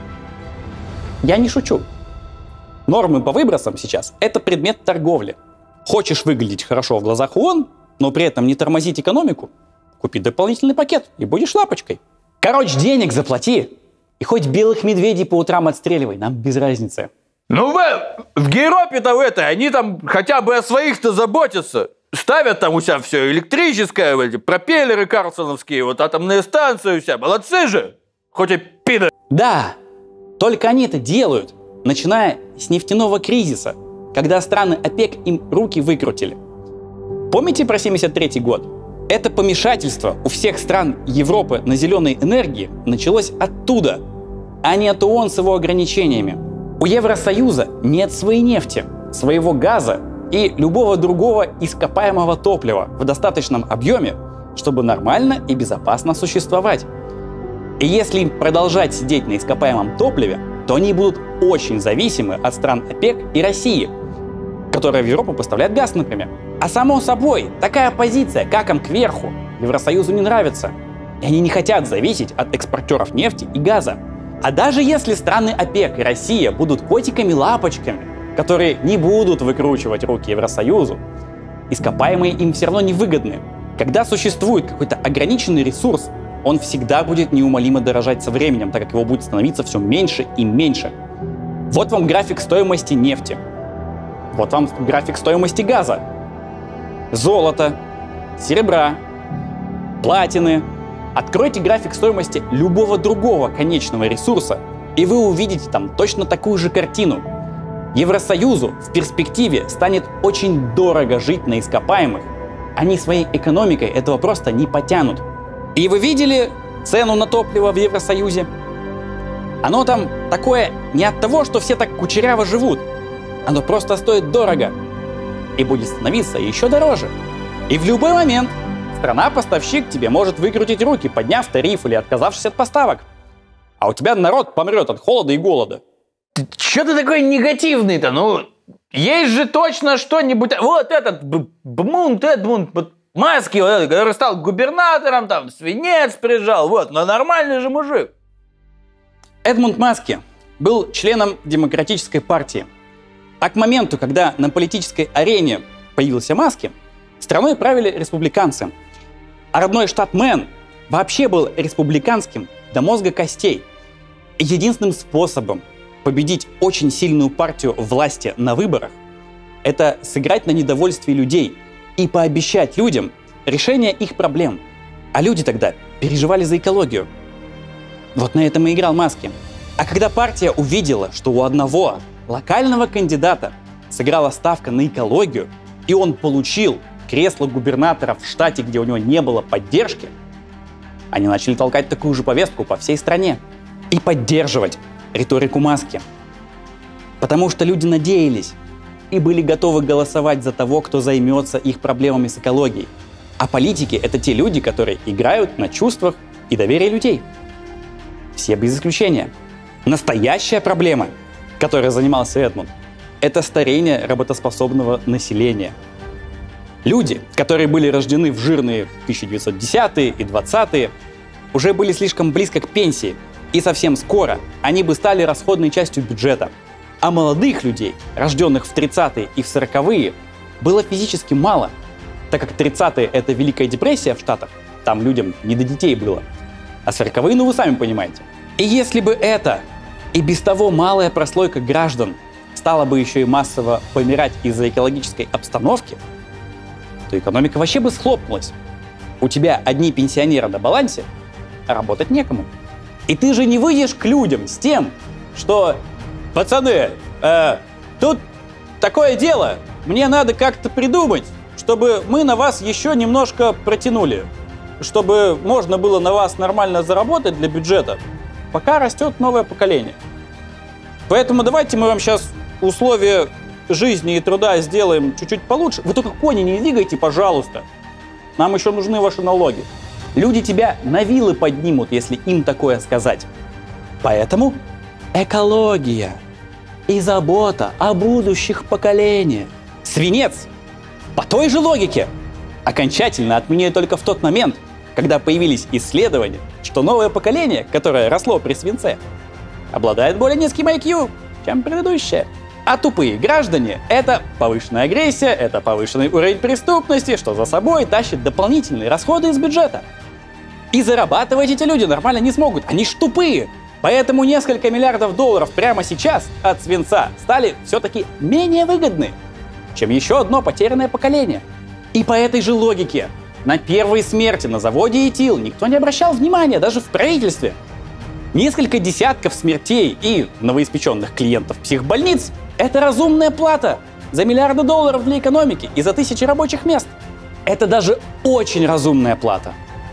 S5: Я не шучу. Нормы по выбросам сейчас — это предмет торговли. Хочешь выглядеть хорошо в глазах ООН, но при этом не тормозить экономику? Купи дополнительный пакет и будешь лапочкой. Короче, денег заплати и хоть белых медведей по утрам отстреливай, нам без разницы.
S12: Ну вы в Гейропе-то в этой, они там хотя бы о своих-то заботятся. Ставят там у себя все электрическое, эти пропеллеры карлсоновские, вот атомные станции у себя. Молодцы же, хоть и пидоры.
S5: Да, только они это делают, начиная с нефтяного кризиса, когда страны ОПЕК им руки выкрутили. Помните про семьдесят третий год? Это помешательство у всех стран Европы на зеленой энергии началось оттуда, а не от ООН с его ограничениями. У Евросоюза нет своей нефти, своего газа и любого другого ископаемого топлива в достаточном объеме, чтобы нормально и безопасно существовать. И если им продолжать сидеть на ископаемом топливе, то они будут очень зависимы от стран ОПЕК и России, которая в Европу поставляет газ, например. А само собой, такая позиция, как им кверху, Евросоюзу не нравится. И они не хотят зависеть от экспортеров нефти и газа. А даже если страны ОПЕК и Россия будут котиками-лапочками, которые не будут выкручивать руки Евросоюзу, ископаемые им все равно невыгодны. Когда существует какой-то ограниченный ресурс, он всегда будет неумолимо дорожать со временем, так как его будет становиться все меньше и меньше. Вот вам график стоимости нефти. Вот вам график стоимости газа. Золота, серебра, платины. Откройте график стоимости любого другого конечного ресурса, и вы увидите там точно такую же картину. Евросоюзу в перспективе станет очень дорого жить на ископаемых. Они своей экономикой этого просто не потянут. И вы видели цену на топливо в Евросоюзе? Оно там такое не от того, что все так кучеряво живут. Оно просто стоит дорого. И будет становиться еще дороже. И в любой момент страна-поставщик тебе может выкрутить руки, подняв тариф или отказавшись от поставок. А у тебя народ помрет от холода и голода.
S12: Че ты такой негативный-то? Ну, есть же точно что-нибудь... Вот этот Бмунт, Эдмунд Маски, вот этот, который стал губернатором, там, свинец прижал, вот, но нормальный же мужик.
S5: Эдмунд Маски был членом Демократической партии. А к моменту, когда на политической арене появился Маски, страной правили республиканцы. А родной штат Мэн вообще был республиканским до мозга костей. И единственным способом победить очень сильную партию власти на выборах – это сыграть на недовольстве людей и пообещать людям решение их проблем. А люди тогда переживали за экологию. Вот на этом и играл Маски. А когда партия увидела, что у одного локального кандидата сыграла ставка на экологию, и он получил кресло губернатора в штате, где у него не было поддержки, они начали толкать такую же повестку по всей стране и поддерживать риторику Маски. Потому что люди надеялись и были готовы голосовать за того, кто займется их проблемами с экологией. А политики — это те люди, которые играют на чувствах и доверии людей. Все без исключения. Настоящая проблема, которой занимался Эдмунд, это старение работоспособного населения. Люди, которые были рождены в жирные тысяча девятьсот десятые и двадцатые, уже были слишком близко к пенсии, и совсем скоро они бы стали расходной частью бюджета. А молодых людей, рожденных в тридцатые и в сороковые, было физически мало, так как тридцатые — это Великая депрессия в Штатах, там людям не до детей было, а сороковые, ну вы сами понимаете. И если бы это и без того малая прослойка граждан стала бы еще и массово помирать из-за экологической обстановки, то экономика вообще бы схлопнулась. У тебя одни пенсионеры на балансе, а работать некому. И ты же не выйдешь к людям с тем, что «Пацаны, э, тут такое дело, мне надо как-то придумать, чтобы мы на вас еще немножко протянули, чтобы можно было на вас нормально заработать для бюджета, пока растет новое поколение. Поэтому давайте мы вам сейчас условия жизни и труда сделаем чуть-чуть получше. Вы только кони не двигайте, пожалуйста. Нам еще нужны ваши налоги». Люди тебя на вилы поднимут, если им такое сказать. Поэтому экология и забота о будущих поколениях. Свинец по той же логике окончательно отменили только в тот момент, когда появились исследования, что новое поколение, которое росло при свинце, обладает более низким ай кью, чем предыдущее. А тупые граждане — это повышенная агрессия, это повышенный уровень преступности, что за собой тащит дополнительные расходы из бюджета. И зарабатывать эти люди нормально не смогут, они ж тупые. Поэтому несколько миллиардов долларов прямо сейчас от свинца стали все-таки менее выгодны, чем еще одно потерянное поколение. И по этой же логике на первые смерти на заводе Этил никто не обращал внимания, даже в правительстве. Несколько десятков смертей и новоиспеченных клиентов психбольниц — это разумная плата за миллиарды долларов для экономики и за тысячи рабочих мест. Это даже очень разумная плата.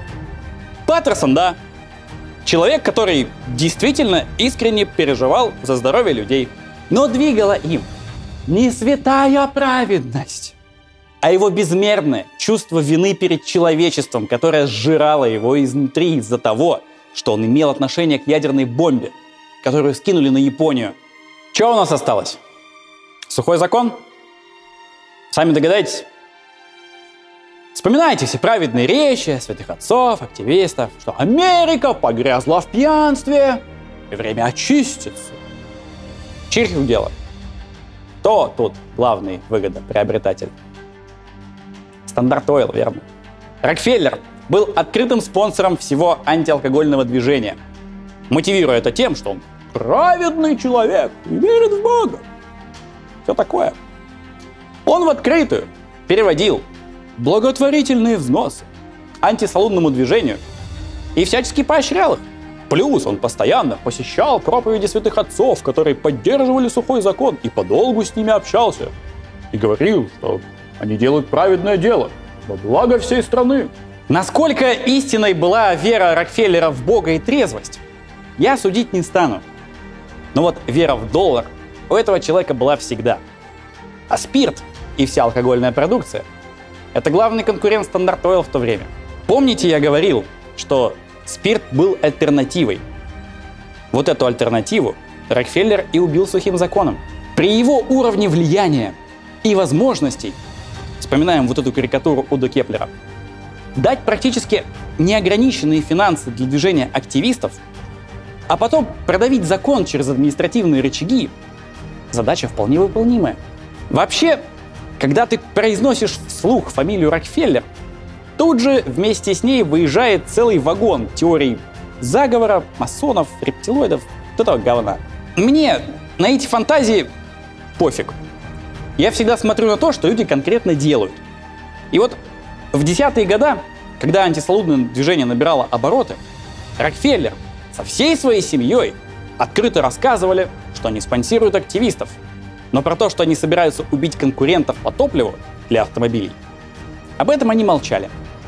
S5: Паттерсон, да, человек, который действительно искренне переживал за здоровье людей, но двигала им не святая праведность, а его безмерное чувство вины перед человечеством, которое сжирало его изнутри из-за того, что он имел отношение к ядерной бомбе, которую скинули на Японию. Что у нас осталось? Сухой закон? Сами догадаетесь? Вспоминайте все праведные речи святых отцов, активистов, что Америка погрязла в пьянстве, и время очистится. Чьих рук дело? Кто тут главный выгодоприобретатель? Стандарт Ойл, верно? Рокфеллер был открытым спонсором всего антиалкогольного движения, мотивируя это тем, что он праведный человек и верит в Бога. Все такое. Он в открытую переводил благотворительные взносы антисалунному движению и всячески поощрял их. Плюс он постоянно посещал проповеди святых отцов, которые поддерживали сухой закон, и подолгу с ними общался. И говорил, что они делают праведное дело во благо всей страны. Насколько истинной была вера Рокфеллера в Бога и трезвость, я судить не стану. Но вот вера в доллар у этого человека была всегда. А спирт и вся алкогольная продукция – это главный конкурент Стандарт Ойл в то время. Помните, я говорил, что спирт был альтернативой. Вот эту альтернативу Рокфеллер и убил сухим законом. При его уровне влияния и возможностей, вспоминаем вот эту карикатуру Удо Кеплера, дать практически неограниченные финансы для движения активистов, а потом продавить закон через административные рычаги – задача вполне выполнимая. Вообще, когда ты произносишь вслух фамилию Рокфеллер, тут же вместе с ней выезжает целый вагон теорий заговора, масонов, рептилоидов, вот этого говна. Мне на эти фантазии пофиг. Я всегда смотрю на то, что люди конкретно делают. И вот в десятые годы, когда антисалудное движение набирало обороты, Рокфеллер со всей своей семьей открыто рассказывали, что они спонсируют активистов. Но про то, что они собираются убить конкурентов по топливу для автомобилей, об этом они молчали.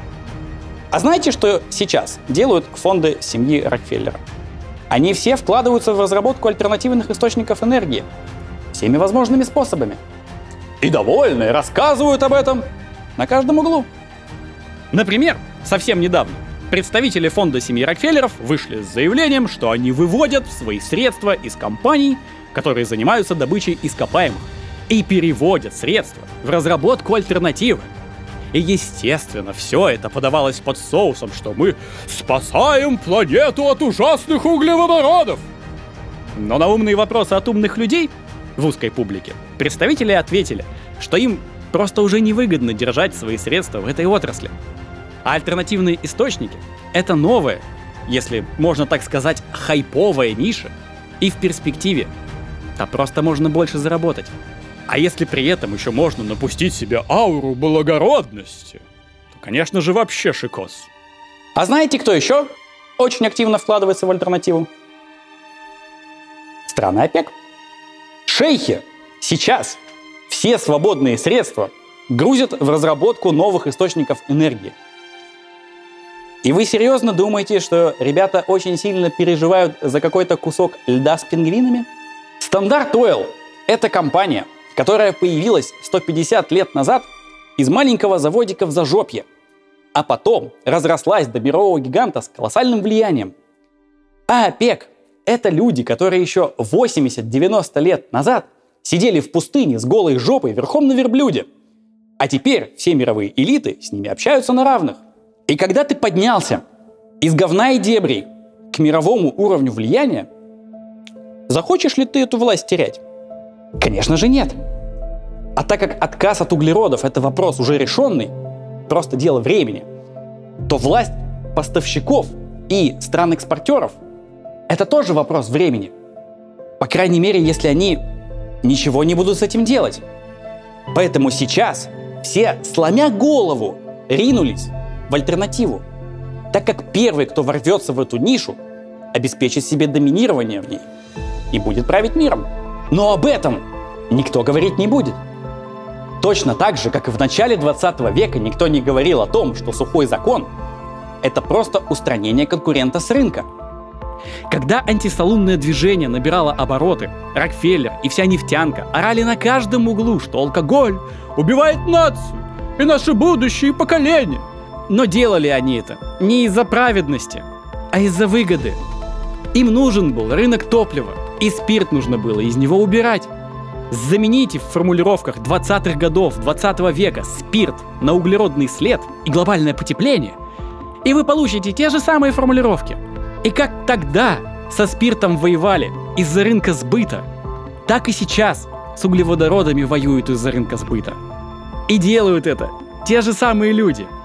S5: А знаете, что сейчас делают фонды семьи Рокфеллера? Они все вкладываются в разработку альтернативных источников энергии всеми возможными способами. И довольные рассказывают об этом на каждом углу.
S8: Например, совсем недавно представители фонда семьи Рокфеллеров вышли с заявлением, что они выводят свои средства из компаний, которые занимаются добычей ископаемых, и переводят средства в разработку альтернативы. И, естественно, все это подавалось под соусом, что мы спасаем планету от ужасных углеводородов. Но на умные вопросы от умных людей в узкой публике представители ответили, что им просто уже невыгодно держать свои средства в этой отрасли. А альтернативные источники — это новая, если можно так сказать, хайповая ниша, и в перспективе там просто можно больше заработать. А если при этом еще можно напустить себе ауру благородности, то, конечно же, вообще шикос.
S5: А знаете, кто еще очень активно вкладывается в альтернативу? Страны ОПЕК. Шейхи сейчас все свободные средства грузят в разработку новых источников энергии. И вы серьезно думаете, что ребята очень сильно переживают за какой-то кусок льда с пингвинами? Стандарт Ойл – это компания, которая появилась сто пятьдесят лет назад из маленького заводика в Зажопье, а потом разрослась до мирового гиганта с колоссальным влиянием. А ОПЕК – это люди, которые еще восемьдесят-девяносто лет назад сидели в пустыне с голой жопой верхом на верблюде, а теперь все мировые элиты с ними общаются на равных. И когда ты поднялся из говна и дебрей к мировому уровню влияния, захочешь ли ты эту власть терять? Конечно же нет. А так как отказ от углеродов – это вопрос уже решенный, просто дело времени, то власть поставщиков и стран-экспортеров – это тоже вопрос времени. По крайней мере, если они ничего не будут с этим делать. Поэтому сейчас все, сломя голову, ринулись в альтернативу, так как первый, кто ворвется в эту нишу, обеспечит себе доминирование в ней и будет править миром. Но об этом никто говорить не будет. Точно так же, как и в начале двадцатого века никто не говорил о том, что сухой закон – это просто устранение конкурента с рынка.
S8: Когда антисалунное движение набирало обороты, Рокфеллер и вся нефтянка орали на каждом углу, что алкоголь убивает нацию и наше будущее поколение. Но делали они это не из-за праведности, а из-за выгоды. Им нужен был рынок топлива, и спирт нужно было из него убирать. Замените в формулировках двадцатых годов двадцатого века спирт на углеродный след и глобальное потепление, и вы получите те же самые формулировки. И как тогда со спиртом воевали из-за рынка сбыта, так и сейчас с углеводородами воюют из-за рынка сбыта. И делают это те же самые люди.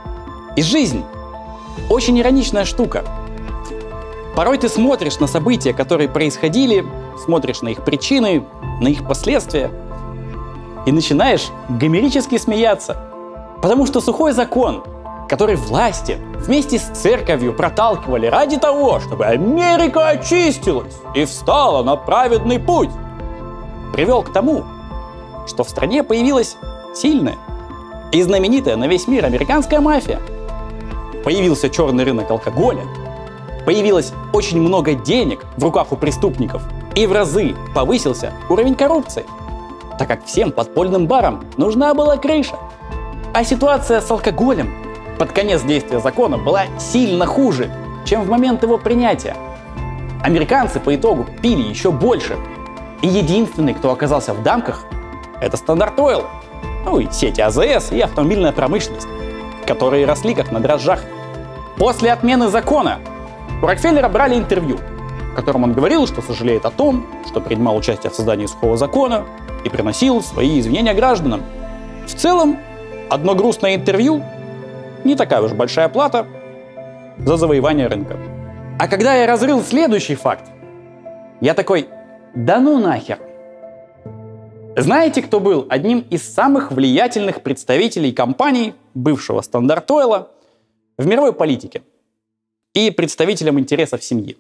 S5: И жизнь очень ироничная штука. Порой ты смотришь на события, которые происходили, смотришь на их причины, на их последствия, и начинаешь гомерически смеяться. Потому что сухой закон, который власти вместе с церковью проталкивали ради того, чтобы Америка очистилась и встала на праведный путь, привел к тому, что в стране появилась сильная и знаменитая на весь мир американская мафия. Появился черный рынок алкоголя, появилось очень много денег в руках у преступников, и в разы повысился уровень коррупции, так как всем подпольным барам нужна была крыша. А ситуация с алкоголем под конец действия закона была сильно хуже, чем в момент его принятия. Американцы по итогу пили еще больше. И единственный, кто оказался в дамках, это Standard Oil, ну и сети А Зэ Эс и автомобильная промышленность, которые росли как на дрожжах. После отмены закона у Рокфеллера брали интервью, в котором он говорил, что сожалеет о том, что принимал участие в создании сухого закона и приносил свои извинения гражданам. В целом, одно грустное интервью — не такая уж большая плата за завоевание рынка. А когда я разрыл следующий факт, я такой: да ну нахер. Знаете, кто был одним из самых влиятельных представителей компаний бывшего Standard Oil в мировой политике и представителем интересов семьи?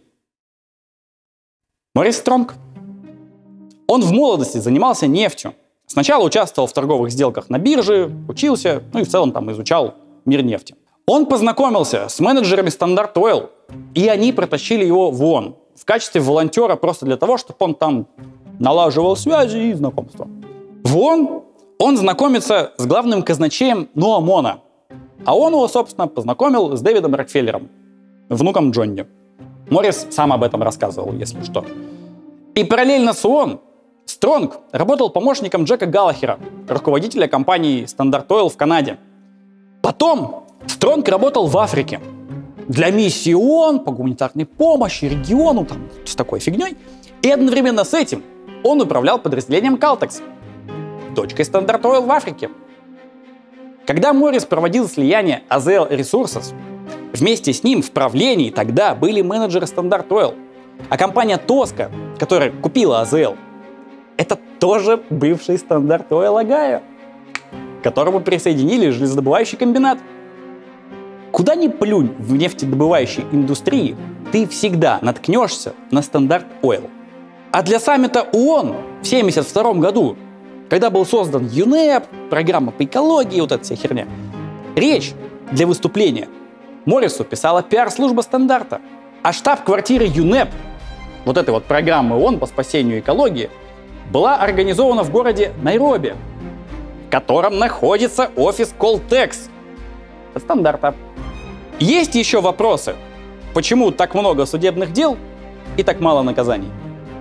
S5: Морис Стронг. Он в молодости занимался нефтью. Сначала участвовал в торговых сделках на бирже, учился, ну и в целом там изучал мир нефти. Он познакомился с менеджерами Standard Oil, и они протащили его в ООН в качестве волонтера просто для того, чтобы он там налаживал связи и знакомства. В ООН он знакомится с главным казначеем Ноа Мона, а он его, собственно, познакомил с Дэвидом Рокфеллером, внуком Джонни. Моррис сам об этом рассказывал, если что. И параллельно с ООН Стронг работал помощником Джека Галлахера, руководителя компании Standard Oil в Канаде. Потом Стронг работал в Африке для миссии ООН по гуманитарной помощи региону, там, с такой фигней. И одновременно с этим он управлял подразделением Caltex, дочкой Standard Oil в Африке. Когда Моррис проводил слияние А Зэ Эл Resources, вместе с ним в правлении тогда были менеджеры Standard Oil. А компания Tosca, которая купила А Зэ Эл, это тоже бывший Standard Oil Огайо, к которому присоединили железодобывающий комбинат. Куда ни плюнь в нефтедобывающей индустрии, ты всегда наткнешься на Standard Oil. А для саммита ООН в семьдесят втором году, когда был создан ЮНЕП, программа по экологии, вот эта вся херня, речь для выступления Моррису писала пиар-служба Стандарта. А штаб-квартира ЮНЕП, вот этой вот программы ООН по спасению экологии, была организована в городе Найроби, в котором находится офис Колтекс от Стандарта. Есть еще вопросы, почему так много судебных дел и так мало наказаний?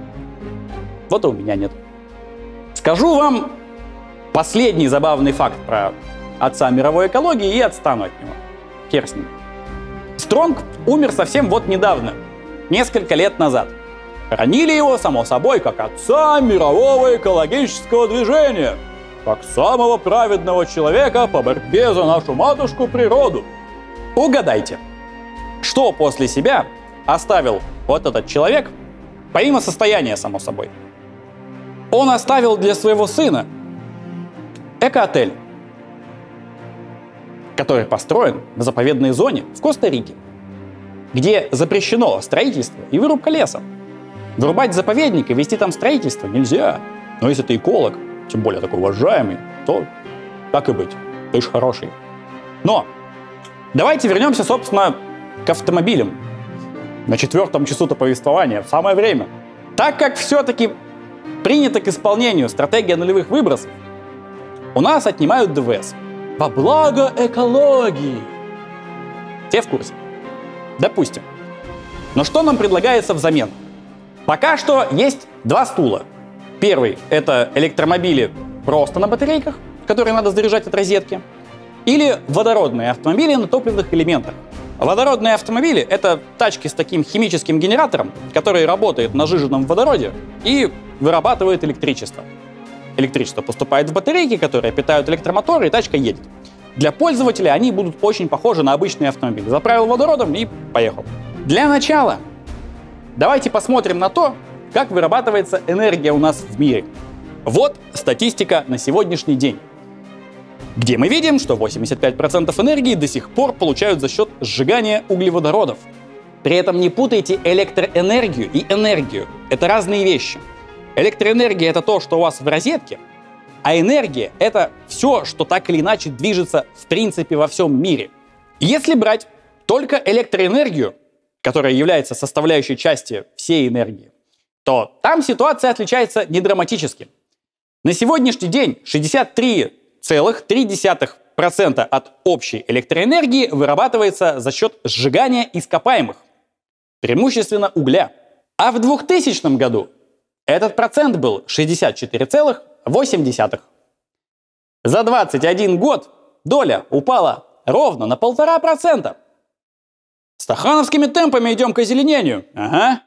S5: Вот и у меня нет. Скажу вам последний забавный факт про отца мировой экологии и отстану от него. Хер с ним. Стронг умер совсем вот недавно, несколько лет назад. Хоронили его, само собой, как отца мирового экологического движения, как самого праведного человека по борьбе за нашу матушку природу. Угадайте, что после себя оставил вот этот человек, помимо состояния, само собой? Он оставил для своего сына эко-отель, который построен в заповедной зоне в Коста-Рике, где запрещено строительство и вырубка леса. Вырубать заповедник и вести там строительство нельзя. Но если ты эколог, тем более такой уважаемый, то так и быть, ты ж хороший. Но давайте вернемся, собственно, к автомобилям. На четвертом часу-то повествования, в самое время. Так как все-таки принято к исполнению стратегия нулевых выбросов, у нас отнимают Дэ Вэ Эс. Во благо экологии. Все в курсе? Допустим. Но что нам предлагается взамен? Пока что есть два стула. Первый — это электромобили просто на батарейках, которые надо заряжать от розетки, или водородные автомобили на топливных элементах. Водородные автомобили — это тачки с таким химическим генератором, который работает на сжиженном водороде и вырабатывает электричество. Электричество поступает в батарейки, которые питают электромоторы, и тачка едет. Для пользователя они будут очень похожи на обычный автомобиль. Заправил водородом и поехал. Для начала давайте посмотрим на то, как вырабатывается энергия у нас в мире. Вот статистика на сегодняшний день, где мы видим, что восемьдесят пять процентов энергии до сих пор получают за счет сжигания углеводородов. При этом не путайте электроэнергию и энергию. Это разные вещи. Электроэнергия — это то, что у вас в розетке, а энергия — это все, что так или иначе движется в принципе во всем мире. Если брать только электроэнергию, которая является составляющей частью всей энергии, то там ситуация отличается не драматически. На сегодняшний день шестьдесят три целых три десятых процента от общей электроэнергии вырабатывается за счет сжигания ископаемых, преимущественно угля. А в двухтысячном году этот процент был шестьдесят четыре целых восемь десятых. За двадцать один год доля упала ровно на полтора процента. Стахановскими темпами идем к озеленению. Ага.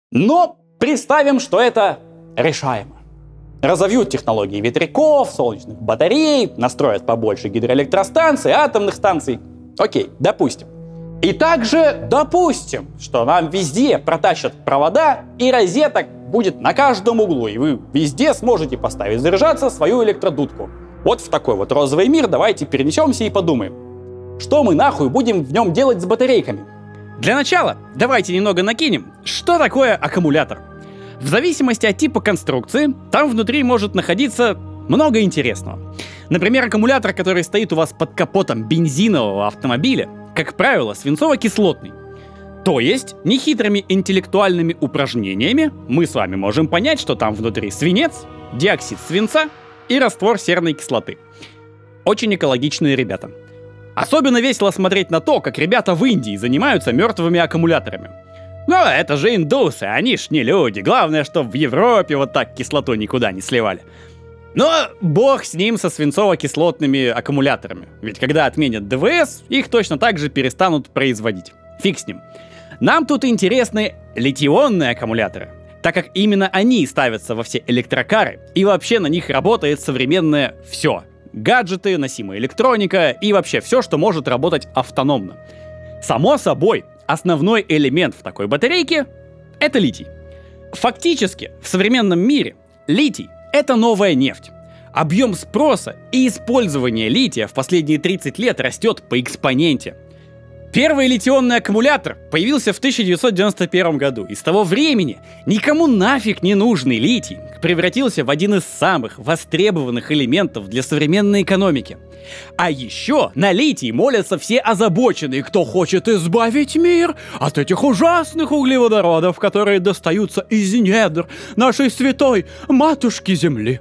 S5: Но представим, что это решаемо. Разовьют технологии ветряков, солнечных батарей, настроят побольше гидроэлектростанций, атомных станций. Окей, допустим. И также допустим, что нам везде протащат провода, и розеток будет на каждом углу, и вы везде сможете поставить заряжаться свою электродудку. Вот в такой вот розовый мир давайте перенесемся и подумаем, что мы нахуй будем в нем делать с батарейками.
S8: Для начала давайте немного накинем, что такое аккумулятор. В зависимости от типа конструкции, там внутри может находиться много интересного. Например, аккумулятор, который стоит у вас под капотом бензинового автомобиля, как правило, свинцово-кислотный. То есть, нехитрыми интеллектуальными упражнениями мы с вами можем понять, что там внутри свинец, диоксид свинца и раствор серной кислоты. Очень экологичные ребята. Особенно весело смотреть на то, как ребята в Индии занимаются мертвыми аккумуляторами. Но это же индусы, они ж не люди. Главное, чтобы в Европе вот так кислоту никуда не сливали. Но бог с ним, со свинцово-кислотными аккумуляторами. Ведь когда отменят ДВС, их точно так же перестанут производить. Фиг с ним. Нам тут интересны литий-ионные аккумуляторы, так как именно они ставятся во все электрокары, и вообще на них работает современное все. Гаджеты, носимая электроника и вообще все, что может работать автономно. Само собой, основной элемент в такой батарейке — это литий. Фактически, в современном мире литий — это новая нефть. Объем спроса и использования лития в последние тридцать лет растет по экспоненте. Первый литий-ионный аккумулятор появился в тысяча девятьсот девяносто первом году, и с того времени никому нафиг не нужный литий превратился в один из самых востребованных элементов для современной экономики. А еще на литий молятся все озабоченные, кто хочет избавить мир от этих ужасных углеводородов, которые достаются из недр нашей святой матушки Земли.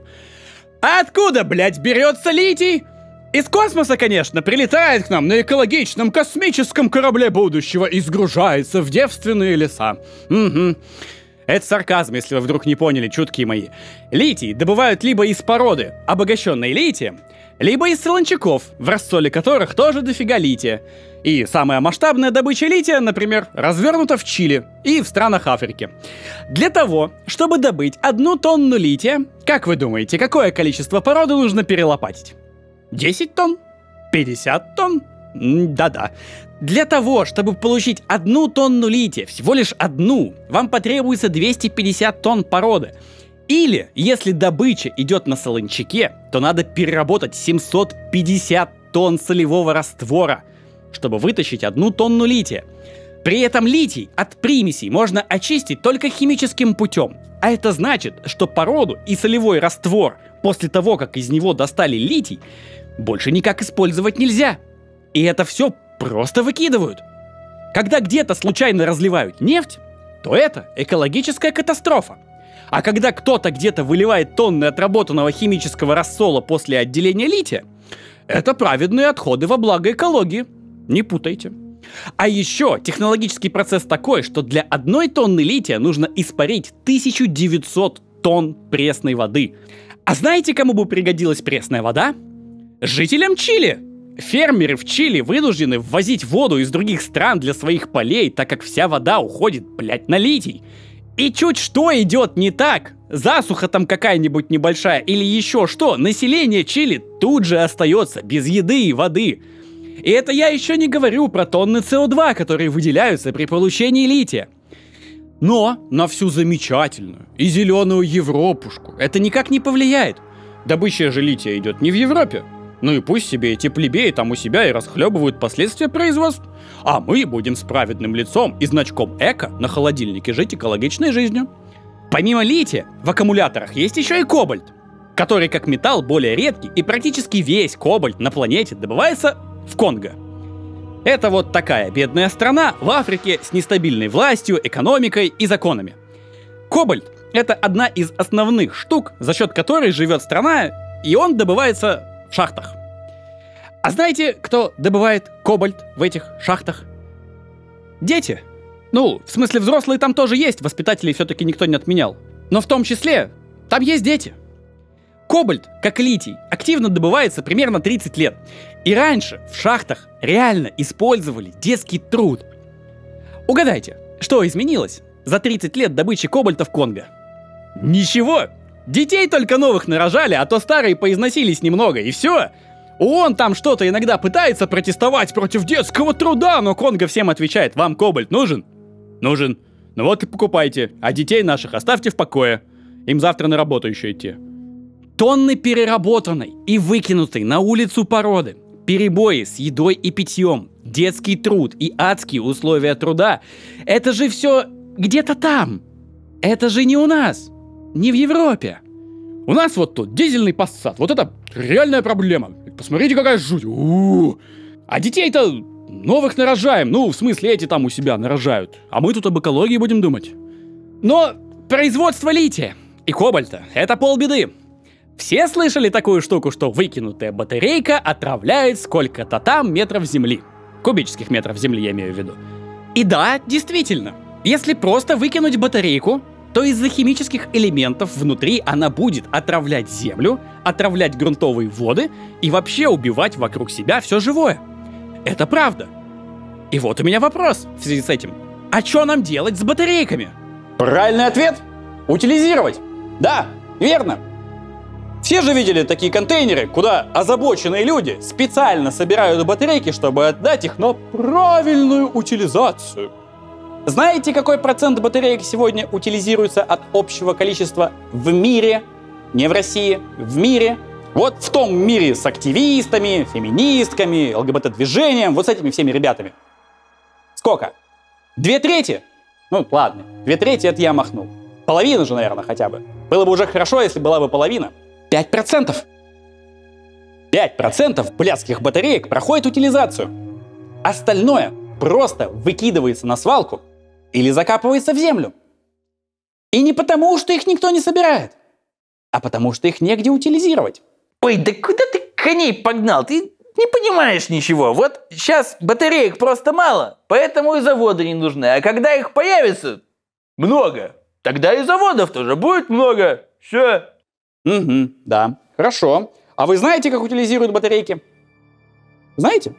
S8: А откуда, блядь, берется литий? Из космоса, конечно, прилетает к нам на экологичном космическом корабле будущего и сгружается в девственные леса. Угу. Это сарказм, если вы вдруг не поняли, чуткие мои. Литий добывают либо из породы, обогащенной литием, либо из солончаков, в рассоле которых тоже дофига лития. И самая масштабная добыча лития, например, развернута в Чили и в странах Африки. Для того, чтобы добыть одну тонну лития, как вы думаете, какое количество породы нужно перелопатить? десять тонн? пятьдесят тонн? Да-да. Для того, чтобы получить одну тонну лития, всего лишь одну, вам потребуется двести пятьдесят тонн породы. Или, если добыча идет на солончаке, то надо переработать семьсот пятьдесят тонн солевого раствора, чтобы вытащить одну тонну лития. При этом литий от примесей можно очистить только химическим путем. А это значит, что породу и солевой раствор после того, как из него достали литий, больше никак использовать нельзя. И это все просто выкидывают. Когда где-то случайно разливают нефть, то это экологическая катастрофа. А когда кто-то где-то выливает тонны отработанного химического рассола после отделения лития, это праведные отходы во благо экологии. Не путайте. А еще технологический процесс такой, что для одной тонны лития нужно испарить тысячу девятьсот тонн пресной воды. А знаете, кому бы пригодилась пресная вода? Жителям Чили. Фермеры в Чили вынуждены ввозить воду из других стран для своих полей, так как вся вода уходит, блять, на литий. И чуть что идет не так, засуха там какая-нибудь небольшая или еще что, население Чили тут же остается без еды и воды. И это я еще не говорю про тонны С О два, которые выделяются при получении лития. Но на всю замечательную и зеленую Европушку это никак не повлияет. Добыча же лития идет не в Европе. Ну и пусть себе эти плебеи там у себя и расхлебывают последствия производств. А мы будем с праведным лицом и значком эко на холодильнике жить экологичной жизнью. Помимо лития, в аккумуляторах есть еще и кобальт, который как металл более редкий, и практически весь кобальт на планете добывается в Конго. Это вот такая бедная страна в Африке с нестабильной властью, экономикой и законами. Кобальт — это одна из основных штук, за счет которой живет страна, и он добывается в шахтах. А знаете, кто добывает кобальт в этих шахтах? Дети. Ну, в смысле, взрослые там тоже есть, воспитателей все-таки никто не отменял. Но в том числе, там есть дети. Кобальт, как литий, активно добывается примерно тридцать лет. И раньше в шахтах реально использовали детский труд. Угадайте, что изменилось за тридцать лет добычи кобальта в Конго? Ничего. Детей только новых нарожали, а то старые поизносились немного, и все. Он там что-то иногда пытается протестовать против детского труда, но Конго всем отвечает: вам кобальт нужен? Нужен. Ну вот и покупайте, а детей наших оставьте в покое. Им завтра на работу еще идти. Тонны переработанной и выкинутой на улицу породы, перебои с едой и питьем, детский труд и адские условия труда — это же все где-то там. Это же не у нас. Не в Европе. У нас вот тут дизельный Passat. Вот это реальная проблема. Посмотрите, какая жуть. У-у-у. А детей-то новых нарожаем. Ну, в смысле, эти там у себя нарожают. А мы тут об экологии будем думать. Но производство лития и кобальта — это полбеды. Все слышали такую штуку, что выкинутая батарейка отравляет сколько-то там метров земли. Кубических метров земли я имею в виду. И да, действительно, если просто выкинуть батарейку, то из-за химических элементов внутри она будет отравлять землю, отравлять грунтовые воды и вообще убивать вокруг себя все живое. Это правда. И вот у меня вопрос в связи с этим. А что нам делать с батарейками?
S5: Правильный ответ — утилизировать. Да, верно. Все же видели такие контейнеры, куда озабоченные люди специально собирают батарейки, чтобы отдать их на правильную утилизацию. Знаете, какой процент батареек сегодня утилизируется от общего количества в мире? Не в России, в мире. Вот в том мире с активистами, феминистками, ЛГБТ-движением, вот с этими всеми ребятами. Сколько? Две трети? Ну, ладно, две трети это я махнул. Половина же, наверное, хотя бы. Было бы уже хорошо, если была бы половина. Пять процентов. Пять процентов блядских батареек проходит утилизацию. Остальное просто выкидывается на свалку или закапывается в землю. И не потому, что их никто не собирает, а потому, что их негде утилизировать.
S12: Ой, да куда ты коней погнал? Ты не понимаешь ничего. Вот сейчас батареек просто мало, поэтому и заводы не нужны. А когда их появится много, тогда и заводов тоже будет много. Все.
S5: Угу, да, хорошо. А вы знаете, как утилизируют батарейки? Знаете?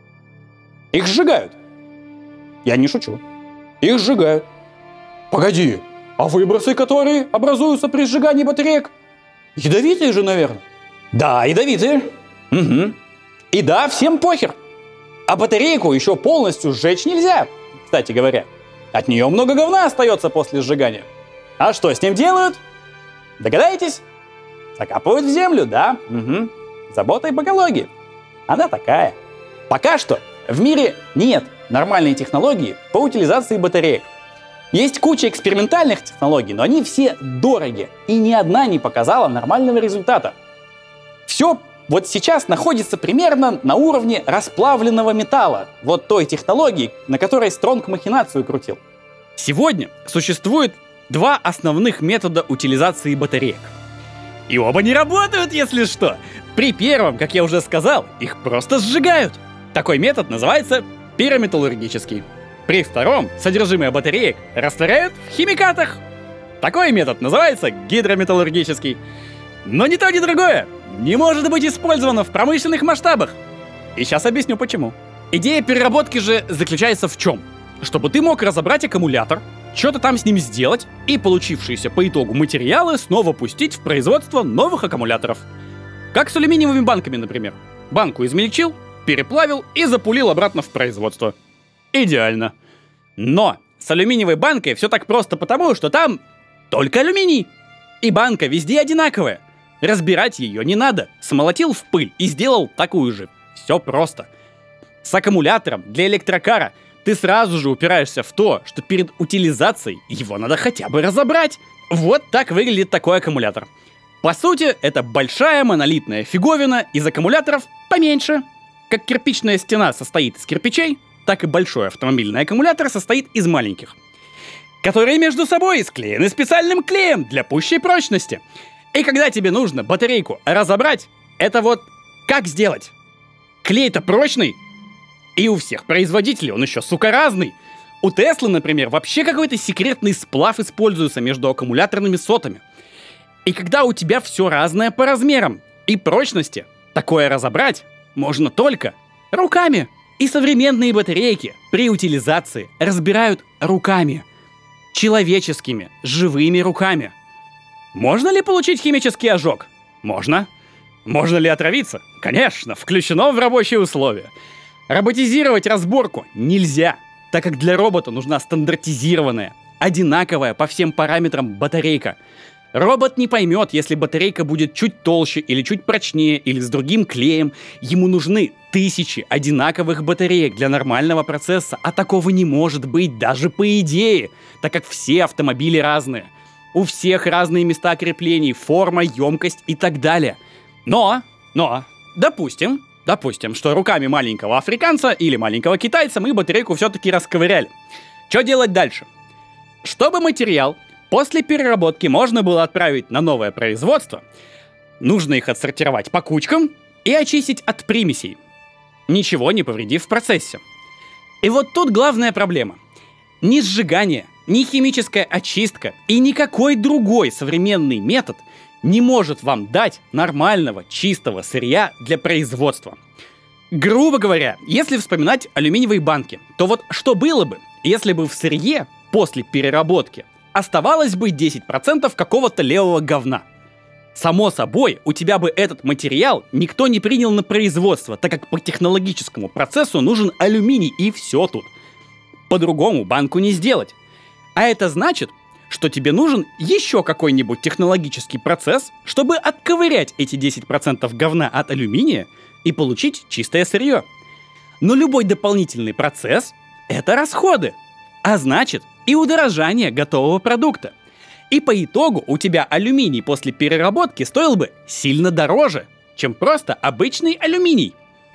S5: Их сжигают. Я не шучу. Их сжигают. Погоди, а выбросы, которые образуются при сжигании батареек, ядовитые же, наверное? Да, ядовитые. Угу. И да, всем похер. А батарейку еще полностью сжечь нельзя, кстати говоря. От нее много говна остается после сжигания. А что с ним делают? Догадаетесь? Закапывают в землю, да? Угу. Забота об экологии. Она такая. Пока что в мире нет нормальной технологии по утилизации батареек. Есть куча экспериментальных технологий, но они все дороги, и ни одна не показала нормального результата. Все вот сейчас находится примерно на уровне расплавленного металла, вот той технологии, на которой Стронг махинацию крутил.
S8: Сегодня существует два основных метода утилизации батареек. И оба не работают, если что. При первом, как я уже сказал, их просто сжигают. Такой метод называется пирометаллургический. При втором содержимое батареек растворяют в химикатах. Такой метод называется гидрометаллургический. Но ни то, ни другое не может быть использовано в промышленных масштабах. И сейчас объясню почему. Идея переработки же заключается в чем? Чтобы ты мог разобрать аккумулятор что-то там с ним сделать и получившиеся по итогу материалы снова пустить в производство новых аккумуляторов. Как с алюминиевыми банками, например. Банку измельчил, переплавил и запулил обратно в производство. Идеально. Но с алюминиевой банкой все так просто потому, что там только алюминий. И банка везде одинаковая. Разбирать ее не надо. Смолотил в пыль и сделал такую же. Все просто. С аккумулятором для электрокара ты сразу же упираешься в то, что перед утилизацией его надо хотя бы разобрать. Вот так выглядит такой аккумулятор. По сути, это большая монолитная фиговина из аккумуляторов поменьше. Как кирпичная стена состоит из кирпичей, так и большой автомобильный аккумулятор состоит из маленьких, которые между собой склеены специальным клеем для пущей прочности. И когда тебе нужно батарейку разобрать, это вот как сделать? Клей-то прочный, и у всех производителей он еще, сука, разный. У Теслы, например, вообще какой-то секретный сплав используется между аккумуляторными сотами. И когда у тебя все разное по размерам и прочности, такое разобрать можно только руками. И современные батарейки при утилизации разбирают руками. Человеческими, живыми руками. Можно ли получить химический ожог? Можно. Можно ли отравиться? Конечно, включено в рабочие условия. Роботизировать разборку нельзя, так как для робота нужна стандартизированная, одинаковая по всем параметрам батарейка. Робот не поймет, если батарейка будет чуть толще или чуть прочнее, или с другим клеем. Ему нужны тысячи одинаковых батареек для нормального процесса, а такого не может быть даже по идее, так как все автомобили разные. У всех разные места креплений, форма, емкость и так далее. Но, но, допустим, допустим, что руками маленького африканца или маленького китайца мы батарейку все-таки расковыряли. Что делать дальше? Чтобы материал после переработки можно было отправить на новое производство, нужно их отсортировать по кучкам и очистить от примесей, ничего не повредив в процессе. И вот тут главная проблема. Ни сжигание, ни химическая очистка и никакой другой современный метод не может вам дать нормального чистого сырья для производства. Грубо говоря, если вспоминать алюминиевые банки, то вот что было бы, если бы в сырье после переработки оставалось бы десять процентов какого-то левого говна? Само собой, у тебя бы этот материал никто не принял на производство, так как по технологическому процессу нужен алюминий и все тут. По-другому банку не сделать. А это значит, что тебе нужен еще какой-нибудь технологический процесс, чтобы отковырять эти десять процентов говна от алюминия и получить чистое сырье. Но любой дополнительный процесс — это расходы, а значит и удорожание готового продукта. И по итогу у тебя алюминий после переработки стоил бы сильно дороже, чем просто обычный алюминий.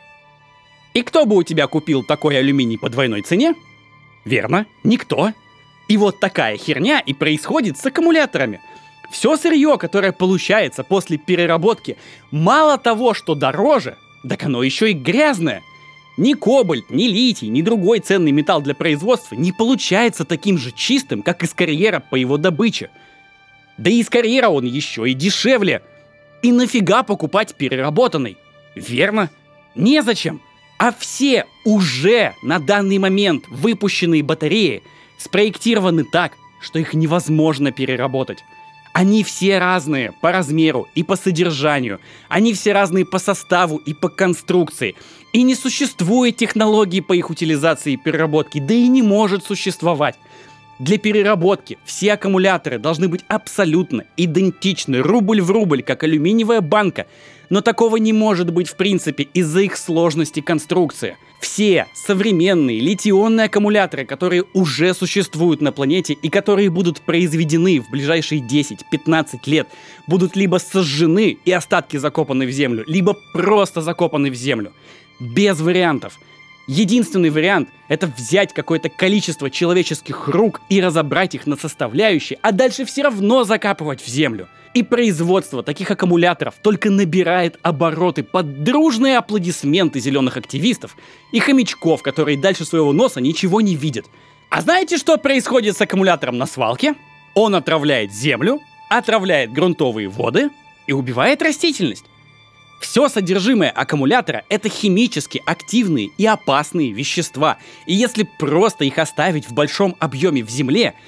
S8: И кто бы у тебя купил такой алюминий по двойной цене? Верно, никто. И вот такая херня и происходит с аккумуляторами. Все сырье, которое получается после переработки, мало того, что дороже, так оно еще и грязное. Ни кобальт, ни литий, ни другой ценный металл для производства не получается таким же чистым, как из карьера по его добыче. Да и из карьера он еще и дешевле. И нафига покупать переработанный? Верно? Незачем. А все уже на данный момент выпущенные батареи спроектированы так, что их невозможно переработать. Они все разные по размеру и по содержанию. Они все разные по составу и по конструкции. И не существует технологии по их утилизации и переработке, да и не может существовать. Для переработки все аккумуляторы должны быть абсолютно идентичны, рубль в рубль, как алюминиевая банка. Но такого не может быть в принципе из-за их сложности конструкции. Все современные литий-ионные аккумуляторы, которые уже существуют на планете и которые будут произведены в ближайшие десять-пятнадцать лет, будут либо сожжены и остатки закопаны в землю, либо просто закопаны в землю. Без вариантов. Единственный вариант — это взять какое-то количество человеческих рук и разобрать их на составляющие, а дальше все равно закапывать в землю. И производство таких аккумуляторов только набирает обороты под дружные аплодисменты зеленых активистов и хомячков, которые дальше своего носа ничего не видят. А знаете, что происходит с аккумулятором на свалке? Он отравляет землю, отравляет грунтовые воды и убивает растительность. Все содержимое аккумулятора — это химически активные и опасные вещества. И если просто их оставить в большом объеме в земле,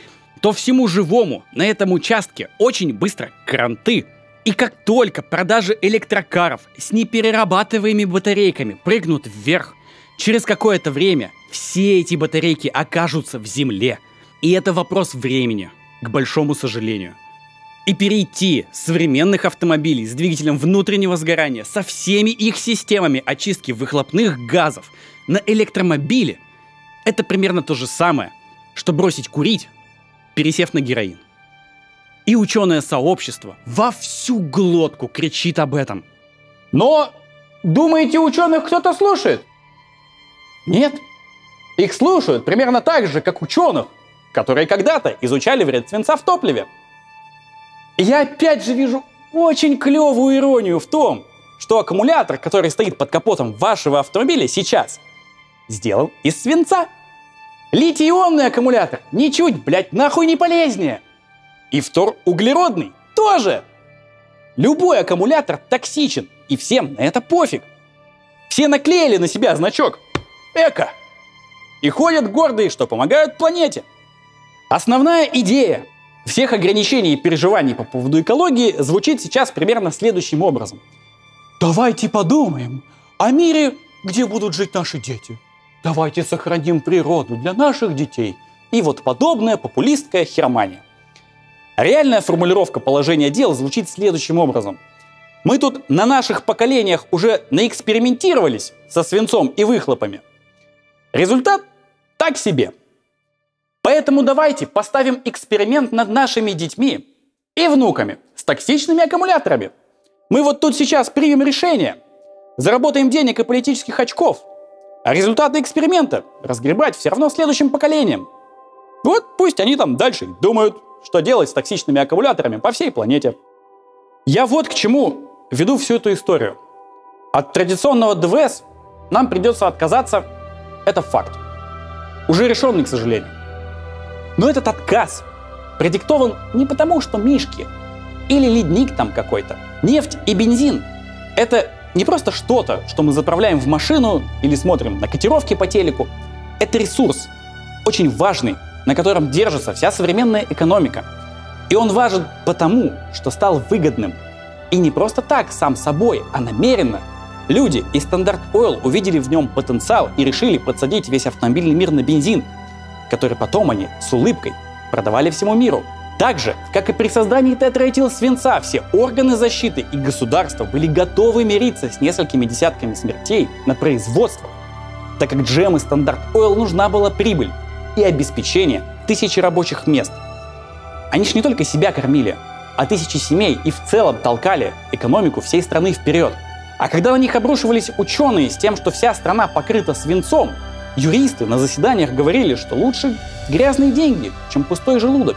S8: то всему живому на этом участке очень быстро кранты. И как только продажи электрокаров с неперерабатываемыми батарейками прыгнут вверх, через какое-то время все эти батарейки окажутся в земле. И это вопрос времени, к большому сожалению. И перейти с современных автомобилей с двигателем внутреннего сгорания со всеми их системами очистки выхлопных газов на электромобили — это примерно то же самое, что бросить курить, пересев на героин. И ученое сообщество во всю глотку кричит об этом.
S5: Но думаете, ученых кто-то слушает? Нет. Их слушают примерно так же, как ученых, которые когда-то изучали вред свинца в топливе. И я опять же вижу очень клевую иронию в том, что аккумулятор, который стоит под капотом вашего автомобиля сейчас, сделан из свинца. Литий-ионный аккумулятор ничуть, блядь, нахуй не полезнее. И вторуглеродный тоже. Любой аккумулятор токсичен, и всем на это пофиг. Все наклеили на себя значок «Эко» и ходят гордые, что помогают планете. Основная идея всех ограничений и переживаний по поводу экологии звучит сейчас примерно следующим образом. Давайте подумаем о мире, где будут жить наши дети. Давайте сохраним природу для наших детей. И вот подобная популистская херомания. Реальная формулировка положения дел звучит следующим образом. Мы тут на наших поколениях уже наэкспериментировались со свинцом и выхлопами. Результат так себе. Поэтому давайте поставим эксперимент над нашими детьми и внуками с токсичными аккумуляторами. Мы вот тут сейчас примем решение, заработаем денег и политических очков, а результаты эксперимента разгребать все равно следующим поколениям. Вот пусть они там дальше думают, что делать с токсичными аккумуляторами по всей планете. Я вот к чему веду всю эту историю. От традиционного ДВС нам придется отказаться, это факт. Уже решенный, к сожалению. Но этот отказ продиктован не потому, что мишки или ледник там какой-то. Нефть и бензин — это не просто что-то, что мы заправляем в машину или смотрим на котировки по телеку. Это ресурс, очень важный, на котором держится вся современная экономика. И он важен потому, что стал выгодным. И не просто так, сам собой, а намеренно. Люди из Standard Oil увидели в нем потенциал и решили подсадить весь автомобильный мир на бензин, который потом они с улыбкой продавали всему миру. Так же, как и при создании тетраэтил свинца, все органы защиты и государства были готовы мириться с несколькими десятками смертей на производствах, так как джи эм и Standard Oil нужна была прибыль и обеспечение тысячи рабочих мест. Они ж не только себя кормили, а тысячи семей и в целом толкали экономику всей страны вперед. А когда на них обрушивались ученые с тем, что вся страна покрыта свинцом, юристы на заседаниях говорили, что лучше грязные деньги, чем пустой желудок.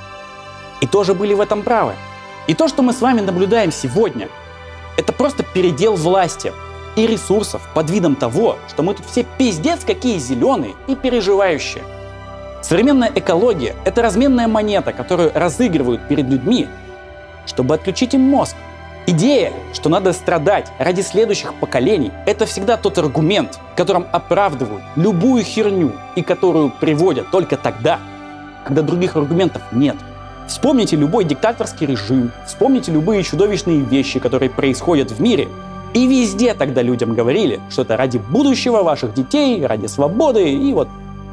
S5: И тоже были в этом правы. И то, что мы с вами наблюдаем сегодня, это просто передел власти и ресурсов под видом того, что мы тут все пиздец какие зеленые и переживающие. Современная экология — это разменная монета, которую разыгрывают перед людьми, чтобы отключить им мозг. Идея, что надо страдать ради следующих поколений, это всегда тот аргумент, которым оправдывают любую херню и которую приводят только тогда, когда других аргументов нет. Вспомните любой диктаторский режим, вспомните любые чудовищные вещи, которые происходят в мире, и везде тогда людям говорили, что это ради будущего ваших детей, ради свободы и вот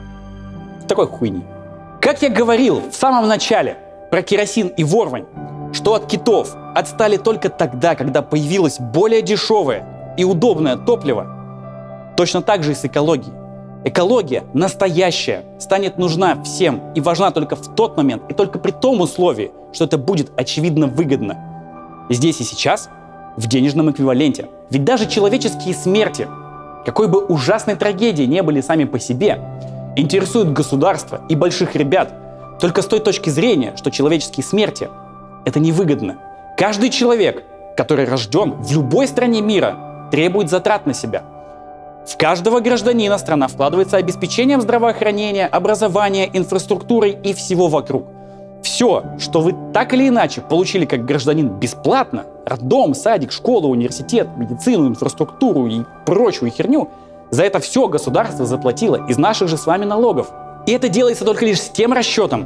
S5: такой хуйни. Как я говорил в самом начале про керосин и ворвань, что от китов отстали только тогда, когда появилось более дешевое и удобное топливо, точно так же и с экологией. Экология настоящая станет нужна всем и важна только в тот момент и только при том условии, что это будет очевидно выгодно. Здесь и сейчас, в денежном эквиваленте. Ведь даже человеческие смерти, какой бы ужасной трагедией не были сами по себе, интересуют государство и больших ребят только с той точки зрения, что человеческие смерти — это невыгодно. Каждый человек, который рожден в любой стране мира, требует затрат на себя. В каждого гражданина страна вкладывается обеспечением здравоохранения, образования, инфраструктурой и всего вокруг. Все, что вы так или иначе получили как гражданин бесплатно, роддом, садик, школу, университет, медицину, инфраструктуру и прочую херню, за это все государство заплатило из наших же с вами налогов. И это делается только лишь с тем расчетом,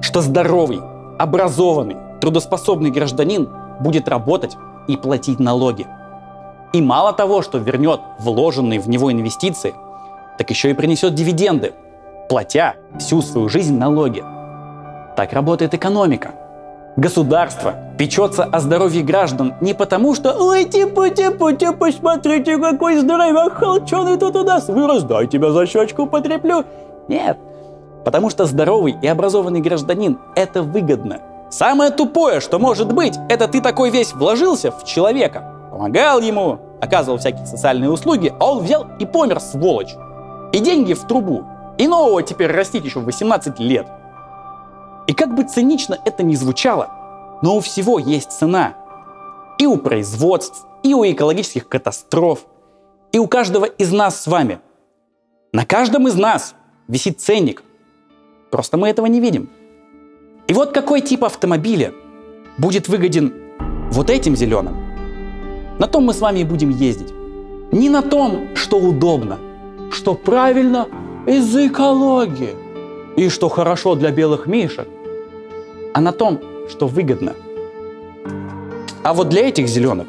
S5: что здоровый, образованный, трудоспособный гражданин будет работать и платить налоги. И мало того, что вернет вложенные в него инвестиции, так еще и принесет дивиденды, платя всю свою жизнь налоги. Так работает экономика. Государство печется о здоровье граждан не потому, что «Ой, типа-типа-типа, посмотрите, какой здоровяк холченый тут у нас вырос, дай тебя за щечку потреплю». Нет, потому что здоровый и образованный гражданин – это выгодно. Самое тупое, что может быть, это ты такой весь вложился в человека, помогал ему, оказывал всякие социальные услуги, а он взял и помер, сволочь. И деньги в трубу, и нового теперь растить еще в восемнадцать лет. И как бы цинично это ни звучало, но у всего есть цена. И у производств, и у экологических катастроф, и у каждого из нас с вами. На каждом из нас висит ценник. Просто мы этого не видим. И вот какой тип автомобиля будет выгоден вот этим зеленым. На том мы с вами и будем ездить. Не на том, что удобно, что правильно из-за экологии и что хорошо для белых мишек, а на том, что выгодно. А вот для этих зеленых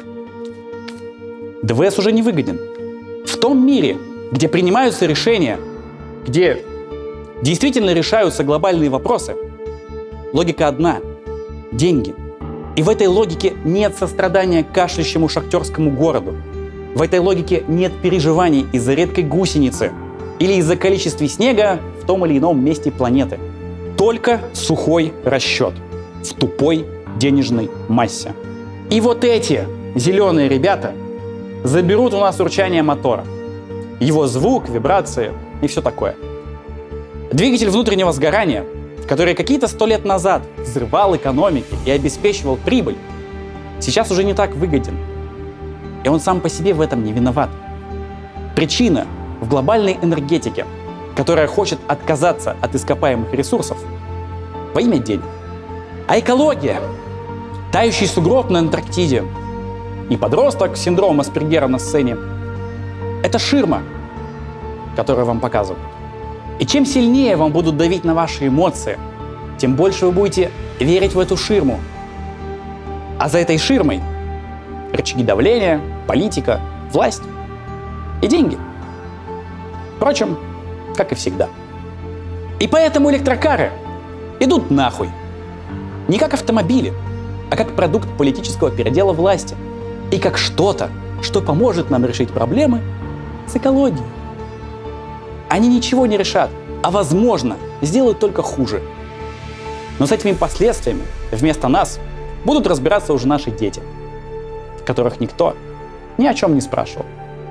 S5: ДВС уже не выгоден. В том мире, где принимаются решения, где действительно решаются глобальные вопросы, логика одна – деньги. И в этой логике нет сострадания к кашляющему шахтерскому городу. В этой логике нет переживаний из-за редкой гусеницы или из-за количества снега в том или ином месте планеты. Только сухой расчет в тупой денежной массе. И вот эти зеленые ребята заберут у нас урчание мотора, его звук, вибрации и все такое. Двигатель внутреннего сгорания, который какие-то сто лет назад взрывал экономики и обеспечивал прибыль, сейчас уже не так выгоден. И он сам по себе в этом не виноват. Причина в глобальной энергетике, которая хочет отказаться от ископаемых ресурсов во имя денег. А экология, тающий сугроб на Антарктиде и подросток с синдромом Аспергера на сцене – это ширма, которую вам показывают. И чем сильнее вам будут давить на ваши эмоции, тем больше вы будете верить в эту ширму. А за этой ширмой рычаги давления, политика, власть и деньги. Впрочем, как и всегда. И поэтому электрокары идут нахуй. Не как автомобили, а как продукт политического передела власти. И как что-то, что поможет нам решить проблемы с экологией. Они ничего не решат, а возможно, сделают только хуже. Но с этими последствиями вместо нас будут разбираться уже наши дети, которых никто ни о чем не спрашивал.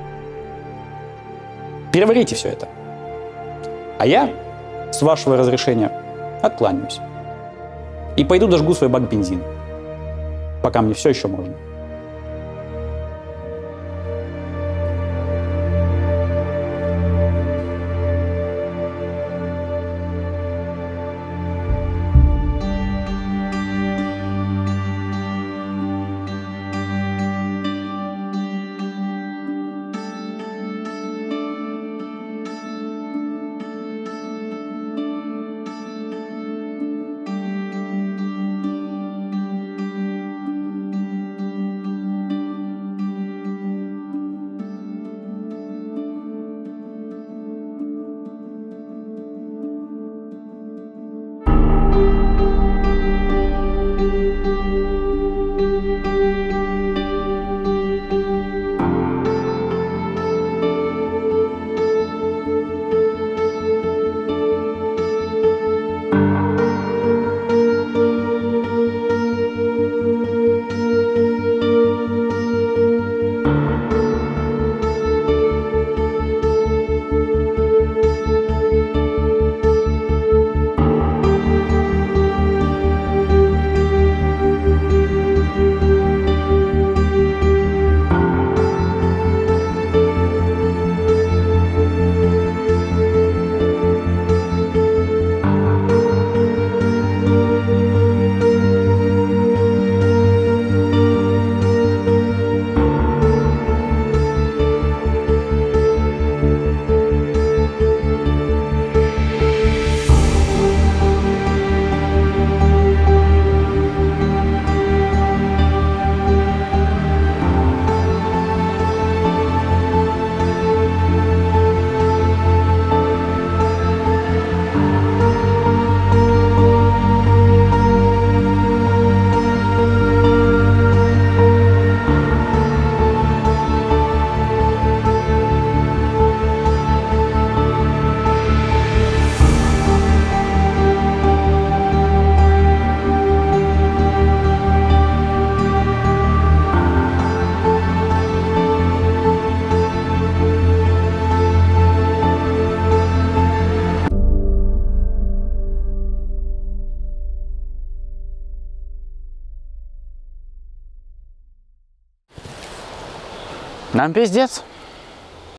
S5: Переварите все это. А я, с вашего разрешения, откланяюсь. И пойду дожгу свой бак бензина, пока мне все еще можно. Нам пиздец.